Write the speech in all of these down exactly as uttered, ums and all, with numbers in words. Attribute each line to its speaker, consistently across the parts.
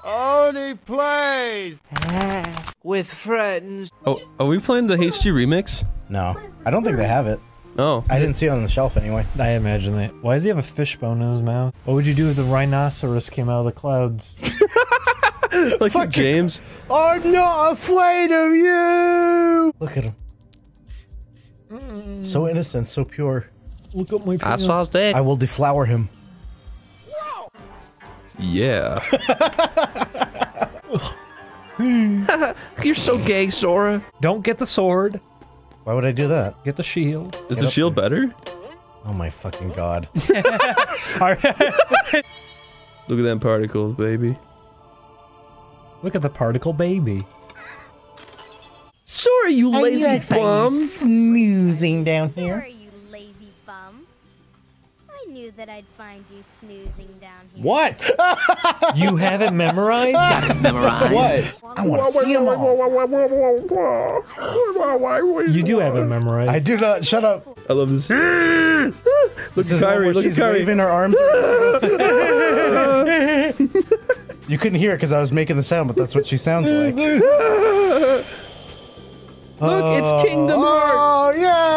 Speaker 1: Only play
Speaker 2: with friends.
Speaker 3: Oh, are we playing the H D remix?
Speaker 4: No, I don't think they have it.
Speaker 3: Oh.
Speaker 4: I didn't see it on the shelf anyway.
Speaker 5: I imagine that. Why does he have a fishbone in his mouth? What would you do if the rhinoceros came out of the clouds?
Speaker 3: Like Fuck James.
Speaker 4: I'm not afraid of you! Look at him. Mm. So innocent, so pure.
Speaker 5: Look at my
Speaker 3: I saw his dick.
Speaker 4: I will deflower him.
Speaker 3: Yeah. You're so gay, Sora.
Speaker 5: Don't get the sword.
Speaker 4: Why would I do that?
Speaker 5: Get the shield.
Speaker 3: Is
Speaker 4: Get
Speaker 3: the shield
Speaker 4: there.
Speaker 3: better?
Speaker 4: Oh my fucking god.
Speaker 3: Look at them particles, baby.
Speaker 5: Look at the particle baby.
Speaker 3: Sora, you lazy bum!
Speaker 4: Snoozing down
Speaker 6: Sora,
Speaker 4: here.
Speaker 6: you lazy bum. I knew that I'd find you snoozing down here.
Speaker 5: What? You have it memorized?
Speaker 2: Got it memorized.
Speaker 3: What?
Speaker 4: I want to see them all.
Speaker 5: You do have it memorized.
Speaker 4: I do not. Shut up.
Speaker 3: I love this. Look
Speaker 4: This
Speaker 3: at
Speaker 4: is one
Speaker 3: Kyrie,
Speaker 4: where
Speaker 3: look at
Speaker 4: she's
Speaker 3: Kyrie.
Speaker 4: waving her arms. You couldn't hear it because I was making the sound, but that's what she sounds like.
Speaker 3: Look, it's Kingdom Hearts!
Speaker 4: Oh,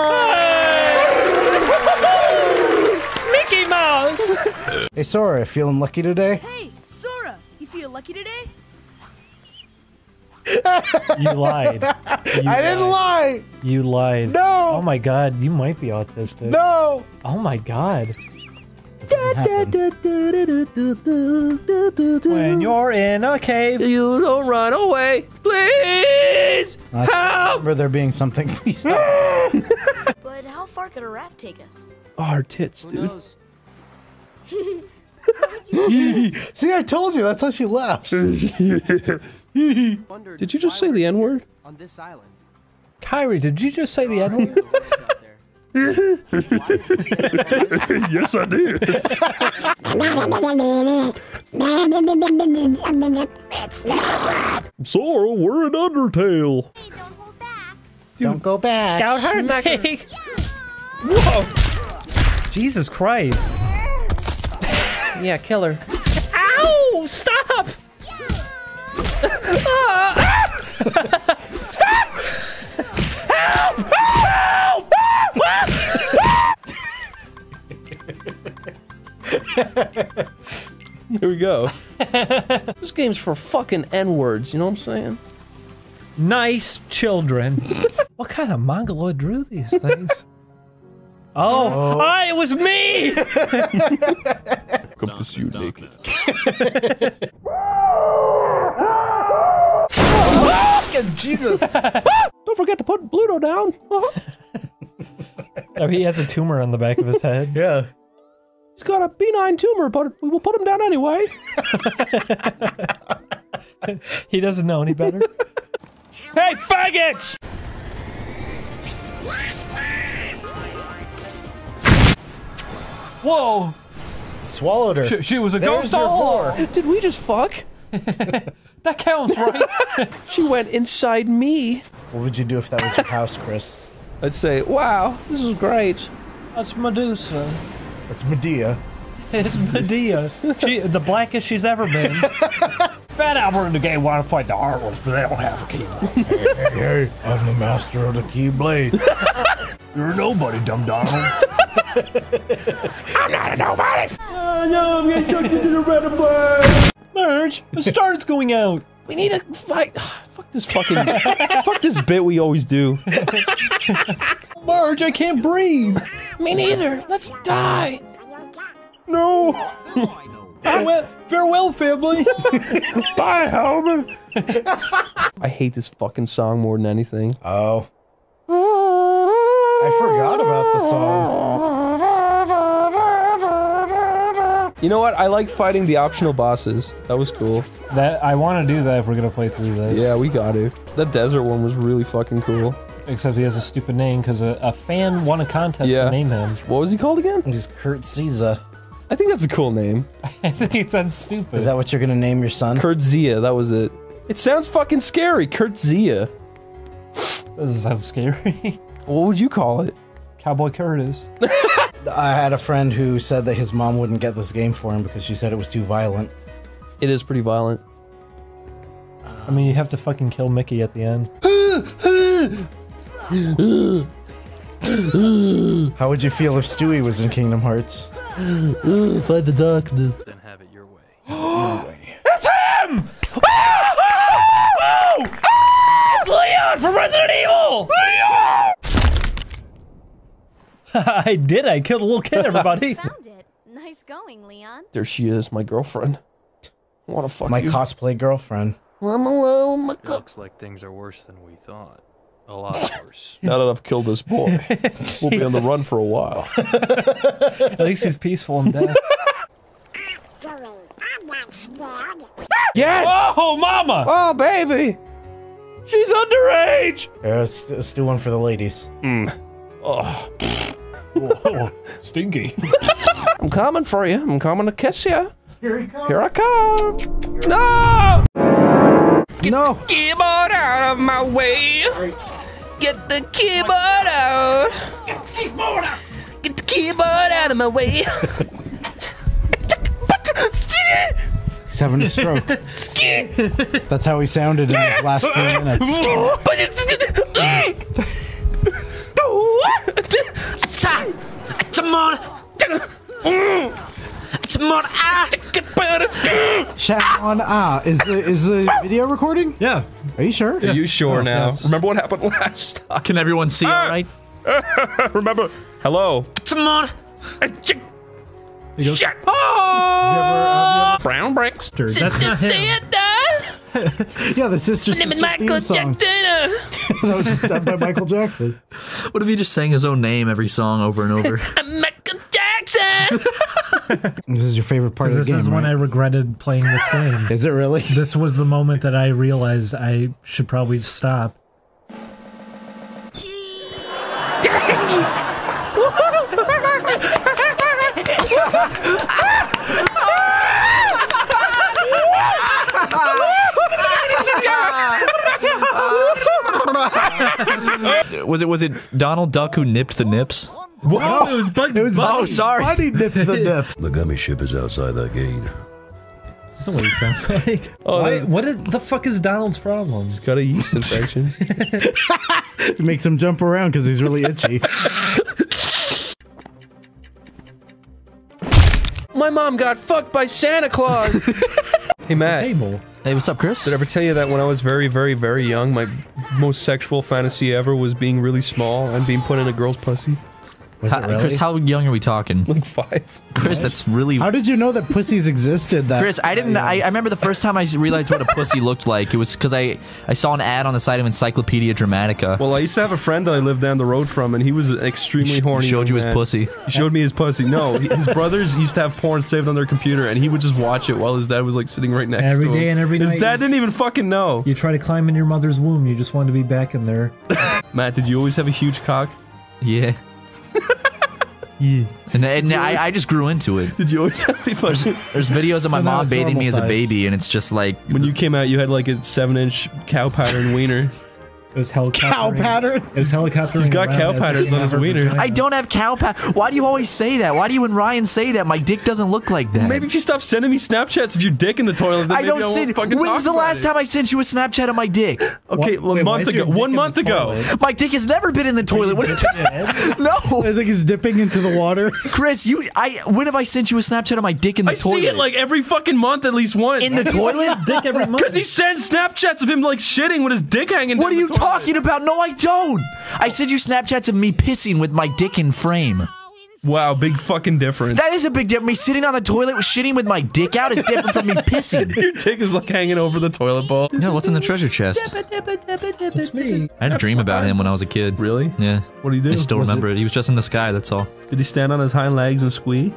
Speaker 4: yeah!
Speaker 5: Mickey Mouse!
Speaker 4: Hey, Sora, feeling lucky today?
Speaker 7: Hey, Sora, you feel lucky today?
Speaker 5: You lied. You
Speaker 4: I didn't lie!
Speaker 5: You lied.
Speaker 4: No!
Speaker 5: Oh my god, you might be autistic.
Speaker 4: No!
Speaker 5: Oh my god.
Speaker 4: When
Speaker 5: When you're in a cave.
Speaker 3: You don't run away, please!
Speaker 4: I
Speaker 3: Help!
Speaker 4: remember there being something.
Speaker 7: But how far could a raft take us?
Speaker 3: Oh, her tits,
Speaker 2: Who
Speaker 3: dude.
Speaker 2: knows?
Speaker 4: See, I told you, that's how she laughs.
Speaker 2: Wondered
Speaker 3: Did you just
Speaker 2: why
Speaker 3: say
Speaker 2: we're
Speaker 3: the N-word?
Speaker 2: on this island?
Speaker 5: Kyrie, did you just say the N word?
Speaker 2: The words out there.
Speaker 3: Yes, I did. Sora, we're an Undertale.
Speaker 6: Hey, don't hold back.
Speaker 4: Don't go back.
Speaker 5: Out hard me. Whoa. Jesus Christ.
Speaker 3: Yeah, kill her.
Speaker 5: Ow! Stop! Stop! Help! Help!
Speaker 3: Here we go. This game's for fucking N-words, you know what I'm saying?
Speaker 5: Nice children. What kind of mongoloid drew these things? Oh, oh. Ah, it was me!
Speaker 3: Come to see you naked.
Speaker 4: Jesus!
Speaker 3: Don't forget to put Bluto down.
Speaker 5: Oh, he has a tumor on the back of his head.
Speaker 4: Yeah.
Speaker 3: He's got a benign tumor, but we will put him down anyway.
Speaker 5: He doesn't know any better.
Speaker 3: Hey, faggots!
Speaker 5: Whoa!
Speaker 4: Swallowed her.
Speaker 5: She, she was a
Speaker 4: There's
Speaker 5: ghost
Speaker 4: your
Speaker 5: all
Speaker 4: floor.
Speaker 5: along.
Speaker 3: Did we just fuck?
Speaker 5: That counts, right?
Speaker 3: She went inside me.
Speaker 4: What would you do if that was your house, Chris?
Speaker 3: I'd say, wow, this is great.
Speaker 5: That's Medusa.
Speaker 4: That's Medea.
Speaker 5: It's Medea. She, the blackest she's ever been. Fat Albert and the gang want to fight the Arnold, but they don't have a key.
Speaker 4: Hey, hey, I'm the master of the Keyblade.
Speaker 5: You're nobody, dumb Donald.
Speaker 4: I'm not a nobody!
Speaker 3: Oh no, I'm getting sucked into the red and black.
Speaker 5: Marge, the star's going out.
Speaker 3: We need to fight. Fuck this fucking. Fuck this bit we always do.
Speaker 5: Marge, I can't breathe.
Speaker 3: Me neither. Let's die. No.
Speaker 5: Farewell, farewell, family.
Speaker 3: Bye, Helmet. I hate this fucking song more than anything.
Speaker 4: Oh. I forgot about the song.
Speaker 3: You know what? I liked fighting the optional bosses. That was cool.
Speaker 5: That I want to do that if we're gonna play through this.
Speaker 3: Yeah, we got to. That desert one was really fucking cool.
Speaker 5: Except he has a stupid name because a, a fan won a contest
Speaker 3: Yeah.
Speaker 5: to name him.
Speaker 3: What was he called again?
Speaker 4: He's Kurt Caesar.
Speaker 3: I think that's a cool name.
Speaker 5: I think it sounds stupid.
Speaker 4: Is that what you're gonna name your son?
Speaker 3: Kurt Zia, that was it. It sounds fucking scary, Kurt Zia.
Speaker 5: This sounds scary.
Speaker 3: What would you call it?
Speaker 5: Cowboy Curtis.
Speaker 4: I had a friend who said that his mom wouldn't get this game for him because she said it was too violent.
Speaker 3: It is pretty violent.
Speaker 5: I mean, you have to fucking kill Mickey at the end.
Speaker 4: How would you feel if Stewie was in Kingdom Hearts?
Speaker 3: Fight the darkness.
Speaker 1: Then have it your way.
Speaker 3: It's him! It's Leon from Resident Evil! Leon!
Speaker 5: I did. I killed a little kid, everybody.
Speaker 6: Found it. Nice going, Leon.
Speaker 3: There she is, my girlfriend. I wanna fuck
Speaker 4: My
Speaker 3: you.
Speaker 4: cosplay girlfriend.
Speaker 3: I'm alone, my
Speaker 1: It
Speaker 3: co-
Speaker 1: looks like things are worse than we thought. A lot worse.
Speaker 3: Now that I've killed this boy, we'll be on the run for a while.
Speaker 5: At least he's peaceful and dead.
Speaker 3: Yes!
Speaker 5: Oh, mama!
Speaker 3: Oh, baby! She's underage!
Speaker 4: Yeah, let's, let's do one for the ladies.
Speaker 3: Oh,
Speaker 5: Whoa, stinky.
Speaker 3: I'm coming for you. I'm coming to kiss you. Here he comes. Here I come. No! Get
Speaker 4: No.
Speaker 3: the keyboard out of my way. Get the keyboard out. Get the keyboard out. Get the keyboard out of my way.
Speaker 4: He's having a stroke. That's how he sounded in his last few minutes. Chat on ah. Is the is the video recording?
Speaker 5: Yeah.
Speaker 4: Are you sure?
Speaker 3: Are you sure
Speaker 5: Oh,
Speaker 3: now?
Speaker 5: yes.
Speaker 3: Remember what happened last time?
Speaker 8: Can everyone see all right?
Speaker 3: Remember? Hello?
Speaker 5: He goes,
Speaker 3: Shut up! Brown bricks.
Speaker 5: That's not him.
Speaker 4: Yeah, the Sister Sister theme song. That was done by Michael Jackson.
Speaker 8: What if he just sang his own name every song over and over?
Speaker 3: Michael Jackson!
Speaker 4: This is your favorite part of the
Speaker 5: This
Speaker 4: game,
Speaker 5: is when
Speaker 4: right?
Speaker 5: I regretted playing this game.
Speaker 4: Is it really?
Speaker 5: This was the moment that I realized I should probably stop.
Speaker 8: Was it was it Donald Duck who nipped the nips?
Speaker 5: Whoa, it was Bugs
Speaker 4: It was
Speaker 5: Bunny.
Speaker 8: Oh, sorry.
Speaker 4: Buddy nipped the nip.
Speaker 9: The gummy ship is outside that gate.
Speaker 5: That's not what he sounds like.
Speaker 3: Oh,
Speaker 5: Why,
Speaker 3: that-
Speaker 5: what is, the fuck is Donald's problem?
Speaker 3: Got a yeast infection.
Speaker 4: It makes him jump around because he's really itchy.
Speaker 3: My mom got fucked by Santa Claus! Hey, Matt.
Speaker 5: Table.
Speaker 8: Hey, what's up, Chris?
Speaker 3: Did I ever tell you that when I was very, very, very young, my most sexual fantasy ever was being really small and being put in a girl's pussy?
Speaker 4: Was
Speaker 8: How-
Speaker 4: it really?
Speaker 8: Chris, how young are we talking?
Speaker 3: Like five.
Speaker 8: Chris, that's really.
Speaker 4: How did you know that pussies existed? That
Speaker 8: Chris, I didn't. I, I remember the first time I realized what a pussy looked like. It was because I I saw an ad on the side of Encyclopedia Dramatica.
Speaker 3: Well, I used to have a friend that I lived down the road from, and he was an extremely
Speaker 8: Sh-
Speaker 3: horny.
Speaker 8: showed
Speaker 3: young
Speaker 8: you his
Speaker 3: man.
Speaker 8: pussy.
Speaker 3: He showed me his pussy. No, he- his brothers used to have porn saved on their computer, and he would just watch it while his dad was like sitting right next
Speaker 5: Every
Speaker 3: to him.
Speaker 5: day and every
Speaker 3: his
Speaker 5: night.
Speaker 3: dad didn't even fucking know.
Speaker 5: You try to climb in your mother's womb, you just want to be back in there.
Speaker 3: Matt, did you always have a huge cock?
Speaker 8: Yeah.
Speaker 3: Yeah.
Speaker 8: And, and I, I just grew into it.
Speaker 3: Did you always have a fucking?
Speaker 8: There's videos of my
Speaker 4: So now
Speaker 8: mom
Speaker 4: it's
Speaker 8: bathing me
Speaker 4: normal
Speaker 8: as a
Speaker 4: size.
Speaker 8: baby, and it's just like
Speaker 3: When you came out, you had like a seven-inch cow pattern wiener.
Speaker 5: It was helicoptering.
Speaker 4: cow pattern.
Speaker 5: It was helicoptering.
Speaker 3: He's got
Speaker 5: around
Speaker 3: cow
Speaker 5: as if
Speaker 3: patterns
Speaker 5: he
Speaker 3: on his
Speaker 5: had her
Speaker 3: wiener.
Speaker 5: vagina.
Speaker 8: I don't have cow pat. Why do you always say that? Why do you and Ryan say that? My dick doesn't look like that.
Speaker 3: Maybe if you stop sending me Snapchats of your dick in the toilet, then
Speaker 8: I
Speaker 3: maybe
Speaker 8: don't
Speaker 3: won't
Speaker 8: say.
Speaker 3: fucking
Speaker 8: When's
Speaker 3: talk
Speaker 8: the
Speaker 3: about
Speaker 8: last
Speaker 3: it.
Speaker 8: time I sent you a Snapchat of my dick?
Speaker 3: Okay,
Speaker 5: Why-
Speaker 3: a
Speaker 5: wait, why
Speaker 3: month
Speaker 5: is your
Speaker 3: ago.
Speaker 5: dick
Speaker 3: One
Speaker 5: in the
Speaker 3: month ago.
Speaker 5: toilet?
Speaker 8: My dick has never been in the toilet. What are you talking? No,
Speaker 4: It's like he's dipping into the water.
Speaker 8: Chris. You. I. When have I sent you a Snapchat of my dick in the
Speaker 3: I
Speaker 8: toilet?
Speaker 3: see it like every fucking month at least once.
Speaker 8: in the toilet.
Speaker 5: Dick every month.
Speaker 3: Because he sends Snapchats of him like shitting with his dick hanging.
Speaker 8: What are
Speaker 3: down
Speaker 8: you
Speaker 3: the toilet.
Speaker 8: talking about? No, I don't. I sent you Snapchats of me pissing with my dick in frame.
Speaker 3: Wow, big fucking difference.
Speaker 8: That is a big difference. Me sitting on the toilet with shitting with my dick out is different from me pissing.
Speaker 3: Your dick is like hanging over the toilet bowl.
Speaker 8: No, what's in the treasure chest?
Speaker 5: It's me.
Speaker 8: I had a dream about him when I was a kid.
Speaker 3: Really?
Speaker 8: Yeah.
Speaker 3: What do you do?
Speaker 8: I still
Speaker 4: Was
Speaker 8: remember it? He was just in the sky, that's all.
Speaker 3: Did he stand on his hind legs and squee?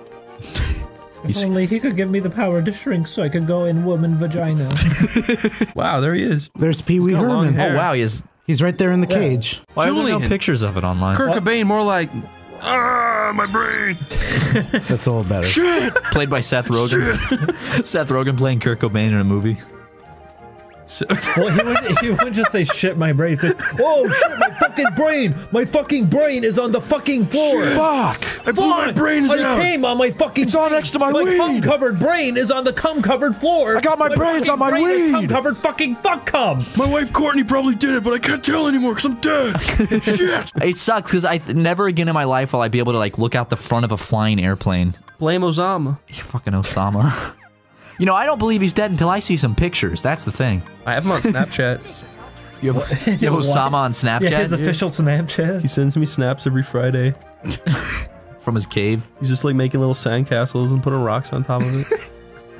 Speaker 5: If only he could give me the power to shrink so I could go in woman vagina.
Speaker 3: Wow, there he is.
Speaker 4: There's Pee Wee
Speaker 3: got long
Speaker 4: Herman.
Speaker 3: hair.
Speaker 8: Oh, wow, he is.
Speaker 4: He's right there in the cage.
Speaker 8: Why are there no
Speaker 3: Julian.
Speaker 8: pictures of it online?
Speaker 3: Kurt Cobain, more like, ah, my brain.
Speaker 4: That's a little better.
Speaker 8: Played by Seth Rogen. Seth Rogen playing Kurt Cobain in a movie.
Speaker 10: So,
Speaker 5: Well, he would, he wouldn't just say shit my brain. He'd say, oh shit, my fucking brain! My fucking brain is on the fucking floor!
Speaker 8: Fuck!
Speaker 10: I blew my brains
Speaker 5: I
Speaker 10: out.
Speaker 5: came on my fucking
Speaker 8: It's on next to my
Speaker 5: My
Speaker 8: weed.
Speaker 5: cum-covered brain is on the cum-covered floor!
Speaker 8: I got my brains
Speaker 5: fucking
Speaker 8: on my
Speaker 5: brain is
Speaker 8: weed.
Speaker 5: cum-covered fucking fuck cum!
Speaker 10: My wife Courtney probably did it, but I can't tell anymore because I'm dead. Shit.
Speaker 8: It sucks because I th never again in my life will I be able to like look out the front of a flying airplane.
Speaker 10: Blame Osama.
Speaker 8: You fucking Osama. You know, I don't believe he's dead until I see some pictures. That's the thing.
Speaker 10: I have him on Snapchat.
Speaker 8: You have, you have Osama on Snapchat?
Speaker 5: Yeah, his official Snapchat.
Speaker 10: He sends me snaps every Friday.
Speaker 8: From his cave?
Speaker 10: He's just like making little sandcastles and putting rocks on top of it.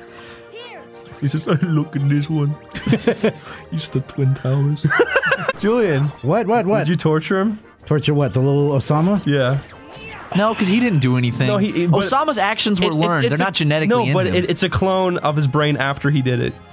Speaker 10: He says, oh, look at this one. He's the Twin Towers. Julian.
Speaker 4: What, what, what?
Speaker 10: Did you torture him?
Speaker 4: Torture what? The little Osama?
Speaker 10: Yeah.
Speaker 8: No, because he didn't do anything.
Speaker 10: No, he, but
Speaker 8: Osama's actions were
Speaker 10: it- it-
Speaker 8: learned.
Speaker 10: it's
Speaker 8: They're
Speaker 10: a-
Speaker 8: not genetically
Speaker 10: No,
Speaker 8: in
Speaker 10: but
Speaker 8: him.
Speaker 10: it, it's a clone of his brain after he did it.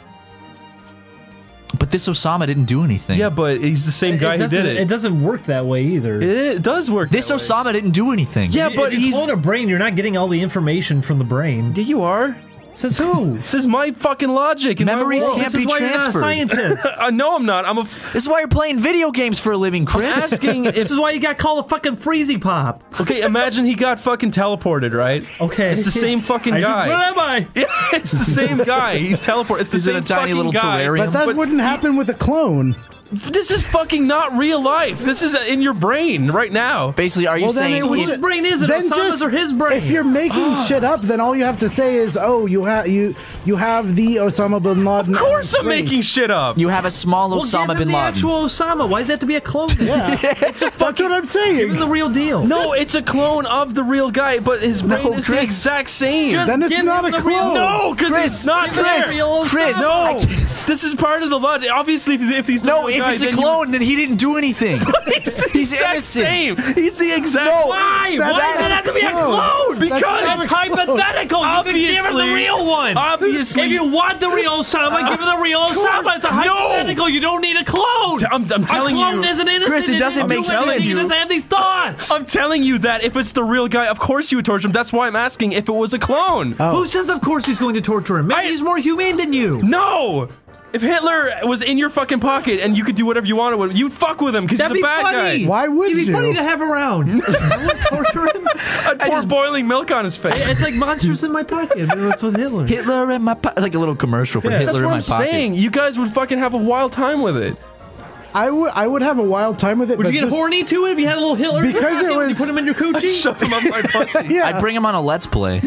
Speaker 8: But this Osama didn't do anything.
Speaker 10: Yeah, but he's the same guy
Speaker 5: it
Speaker 10: who did
Speaker 5: doesn't-
Speaker 10: it.
Speaker 5: It doesn't work that way either.
Speaker 10: It, it does work.
Speaker 8: This
Speaker 10: that way.
Speaker 8: Osama didn't do anything.
Speaker 10: Yeah,
Speaker 5: If
Speaker 10: but
Speaker 5: you
Speaker 10: he's.
Speaker 5: clone a brain, you're not getting all the information from the brain.
Speaker 10: Yeah, you are.
Speaker 5: Says who?
Speaker 10: This is my fucking logic. and my
Speaker 8: Memories
Speaker 10: world.
Speaker 8: can't
Speaker 5: This is
Speaker 8: be
Speaker 5: why you're not a
Speaker 8: transferred.
Speaker 5: scientist.
Speaker 10: Uh, no, I'm not. I'm a. F
Speaker 8: This is why you're playing video games for a living, Chris.
Speaker 10: asking if.
Speaker 5: This is why you got called a fucking freezy pop.
Speaker 10: Okay, imagine he got fucking teleported, right?
Speaker 5: Okay.
Speaker 10: It's the same fucking
Speaker 5: I just-
Speaker 10: guy.
Speaker 5: Where am I?
Speaker 10: Yeah, it's the same guy. He's teleported. It's the
Speaker 8: He's
Speaker 10: same
Speaker 8: in a tiny
Speaker 10: fucking
Speaker 8: little
Speaker 10: guy.
Speaker 8: terrarium.
Speaker 4: But that wouldn't happen with a clone.
Speaker 10: This is fucking not real life. This is in your brain right now.
Speaker 8: Basically, are you
Speaker 4: Well, then
Speaker 8: saying
Speaker 4: it would-
Speaker 5: Whose brain is it?
Speaker 4: Then
Speaker 5: Osama's
Speaker 4: just-
Speaker 5: or his brain?
Speaker 4: If you're making shit up, then all you have to say is, "Oh, you have you you have the Osama bin Laden."
Speaker 10: Of course, I'm
Speaker 4: brain.
Speaker 10: making shit up.
Speaker 8: you have a small
Speaker 5: well,
Speaker 8: Osama
Speaker 5: give him
Speaker 8: bin
Speaker 5: the
Speaker 8: Laden?
Speaker 5: actual Osama. Why does it have to be a clone?
Speaker 4: Yeah,
Speaker 10: It's a
Speaker 4: that's
Speaker 10: fucking.
Speaker 4: what I'm
Speaker 5: Give
Speaker 4: saying.
Speaker 5: him the real deal.
Speaker 10: No, it's a clone of the real guy, but his brain
Speaker 8: No,
Speaker 10: is the
Speaker 8: Chris.
Speaker 10: exact same.
Speaker 5: Just
Speaker 4: Then it's
Speaker 5: give
Speaker 4: not
Speaker 5: him
Speaker 4: a
Speaker 5: the real-
Speaker 4: clone.
Speaker 10: No, because
Speaker 8: Chris,
Speaker 10: it's not
Speaker 5: Give him the
Speaker 10: Chris.
Speaker 5: real
Speaker 8: Chris,
Speaker 5: Osama.
Speaker 10: No, this is part of the logic. Obviously, if, if he's the
Speaker 8: No,
Speaker 10: real
Speaker 8: if
Speaker 10: guy,
Speaker 8: it's a
Speaker 10: then you-
Speaker 8: clone, then he didn't do anything.
Speaker 10: he's the
Speaker 8: He's
Speaker 10: exact
Speaker 8: innocent.
Speaker 10: same. He's the exact.
Speaker 8: No.
Speaker 5: Why?
Speaker 4: That's
Speaker 5: Why does it have to be a clone?
Speaker 10: Because
Speaker 5: it's hypothetical. You can give him the
Speaker 10: Obviously-
Speaker 5: real one.
Speaker 10: Obviously,
Speaker 5: If you want the real Osama, give him the real Osama. It's a hypothetical. You don't need a clone.
Speaker 10: I'm, I'm telling
Speaker 5: a clone
Speaker 10: you.
Speaker 5: isn't innocent.
Speaker 8: Chris, it doesn't
Speaker 5: didn't
Speaker 8: make
Speaker 5: do anything.
Speaker 8: sense.
Speaker 5: He doesn't have these thoughts.
Speaker 10: I'm telling you that if it's the real guy, of course you would torture him. That's why I'm asking if it was a clone.
Speaker 4: Oh.
Speaker 5: Who says of course he's going to torture him? Maybe
Speaker 10: I-
Speaker 5: he's more humane than you.
Speaker 10: No! If Hitler was in your fucking pocket and you could do whatever you wanted with him, you'd fuck with him because he's
Speaker 5: That'd
Speaker 10: a
Speaker 5: be
Speaker 10: bad
Speaker 5: funny.
Speaker 10: guy.
Speaker 4: Why would
Speaker 5: It'd be
Speaker 4: you?
Speaker 5: funny to have around. I would torture him.
Speaker 10: I'd pour boiling milk on his face.
Speaker 5: It's like monsters in my pocket. It's with Hitler.
Speaker 8: Hitler in my pocket. Like a little commercial for
Speaker 10: Yeah,
Speaker 8: Hitler
Speaker 10: that's
Speaker 8: in
Speaker 10: what
Speaker 8: my
Speaker 10: I'm
Speaker 8: pocket.
Speaker 10: saying. You guys would fucking have a wild time with it.
Speaker 4: I would I would have a wild time with it.
Speaker 5: Would
Speaker 4: but
Speaker 5: you get
Speaker 4: just,
Speaker 5: horny to it if you had a little Hitler?
Speaker 4: Because it
Speaker 5: when you
Speaker 4: was-
Speaker 5: put him in your coochie.
Speaker 10: Shove him up my pussy.
Speaker 4: Yeah,
Speaker 8: I'd bring him on a Let's Play.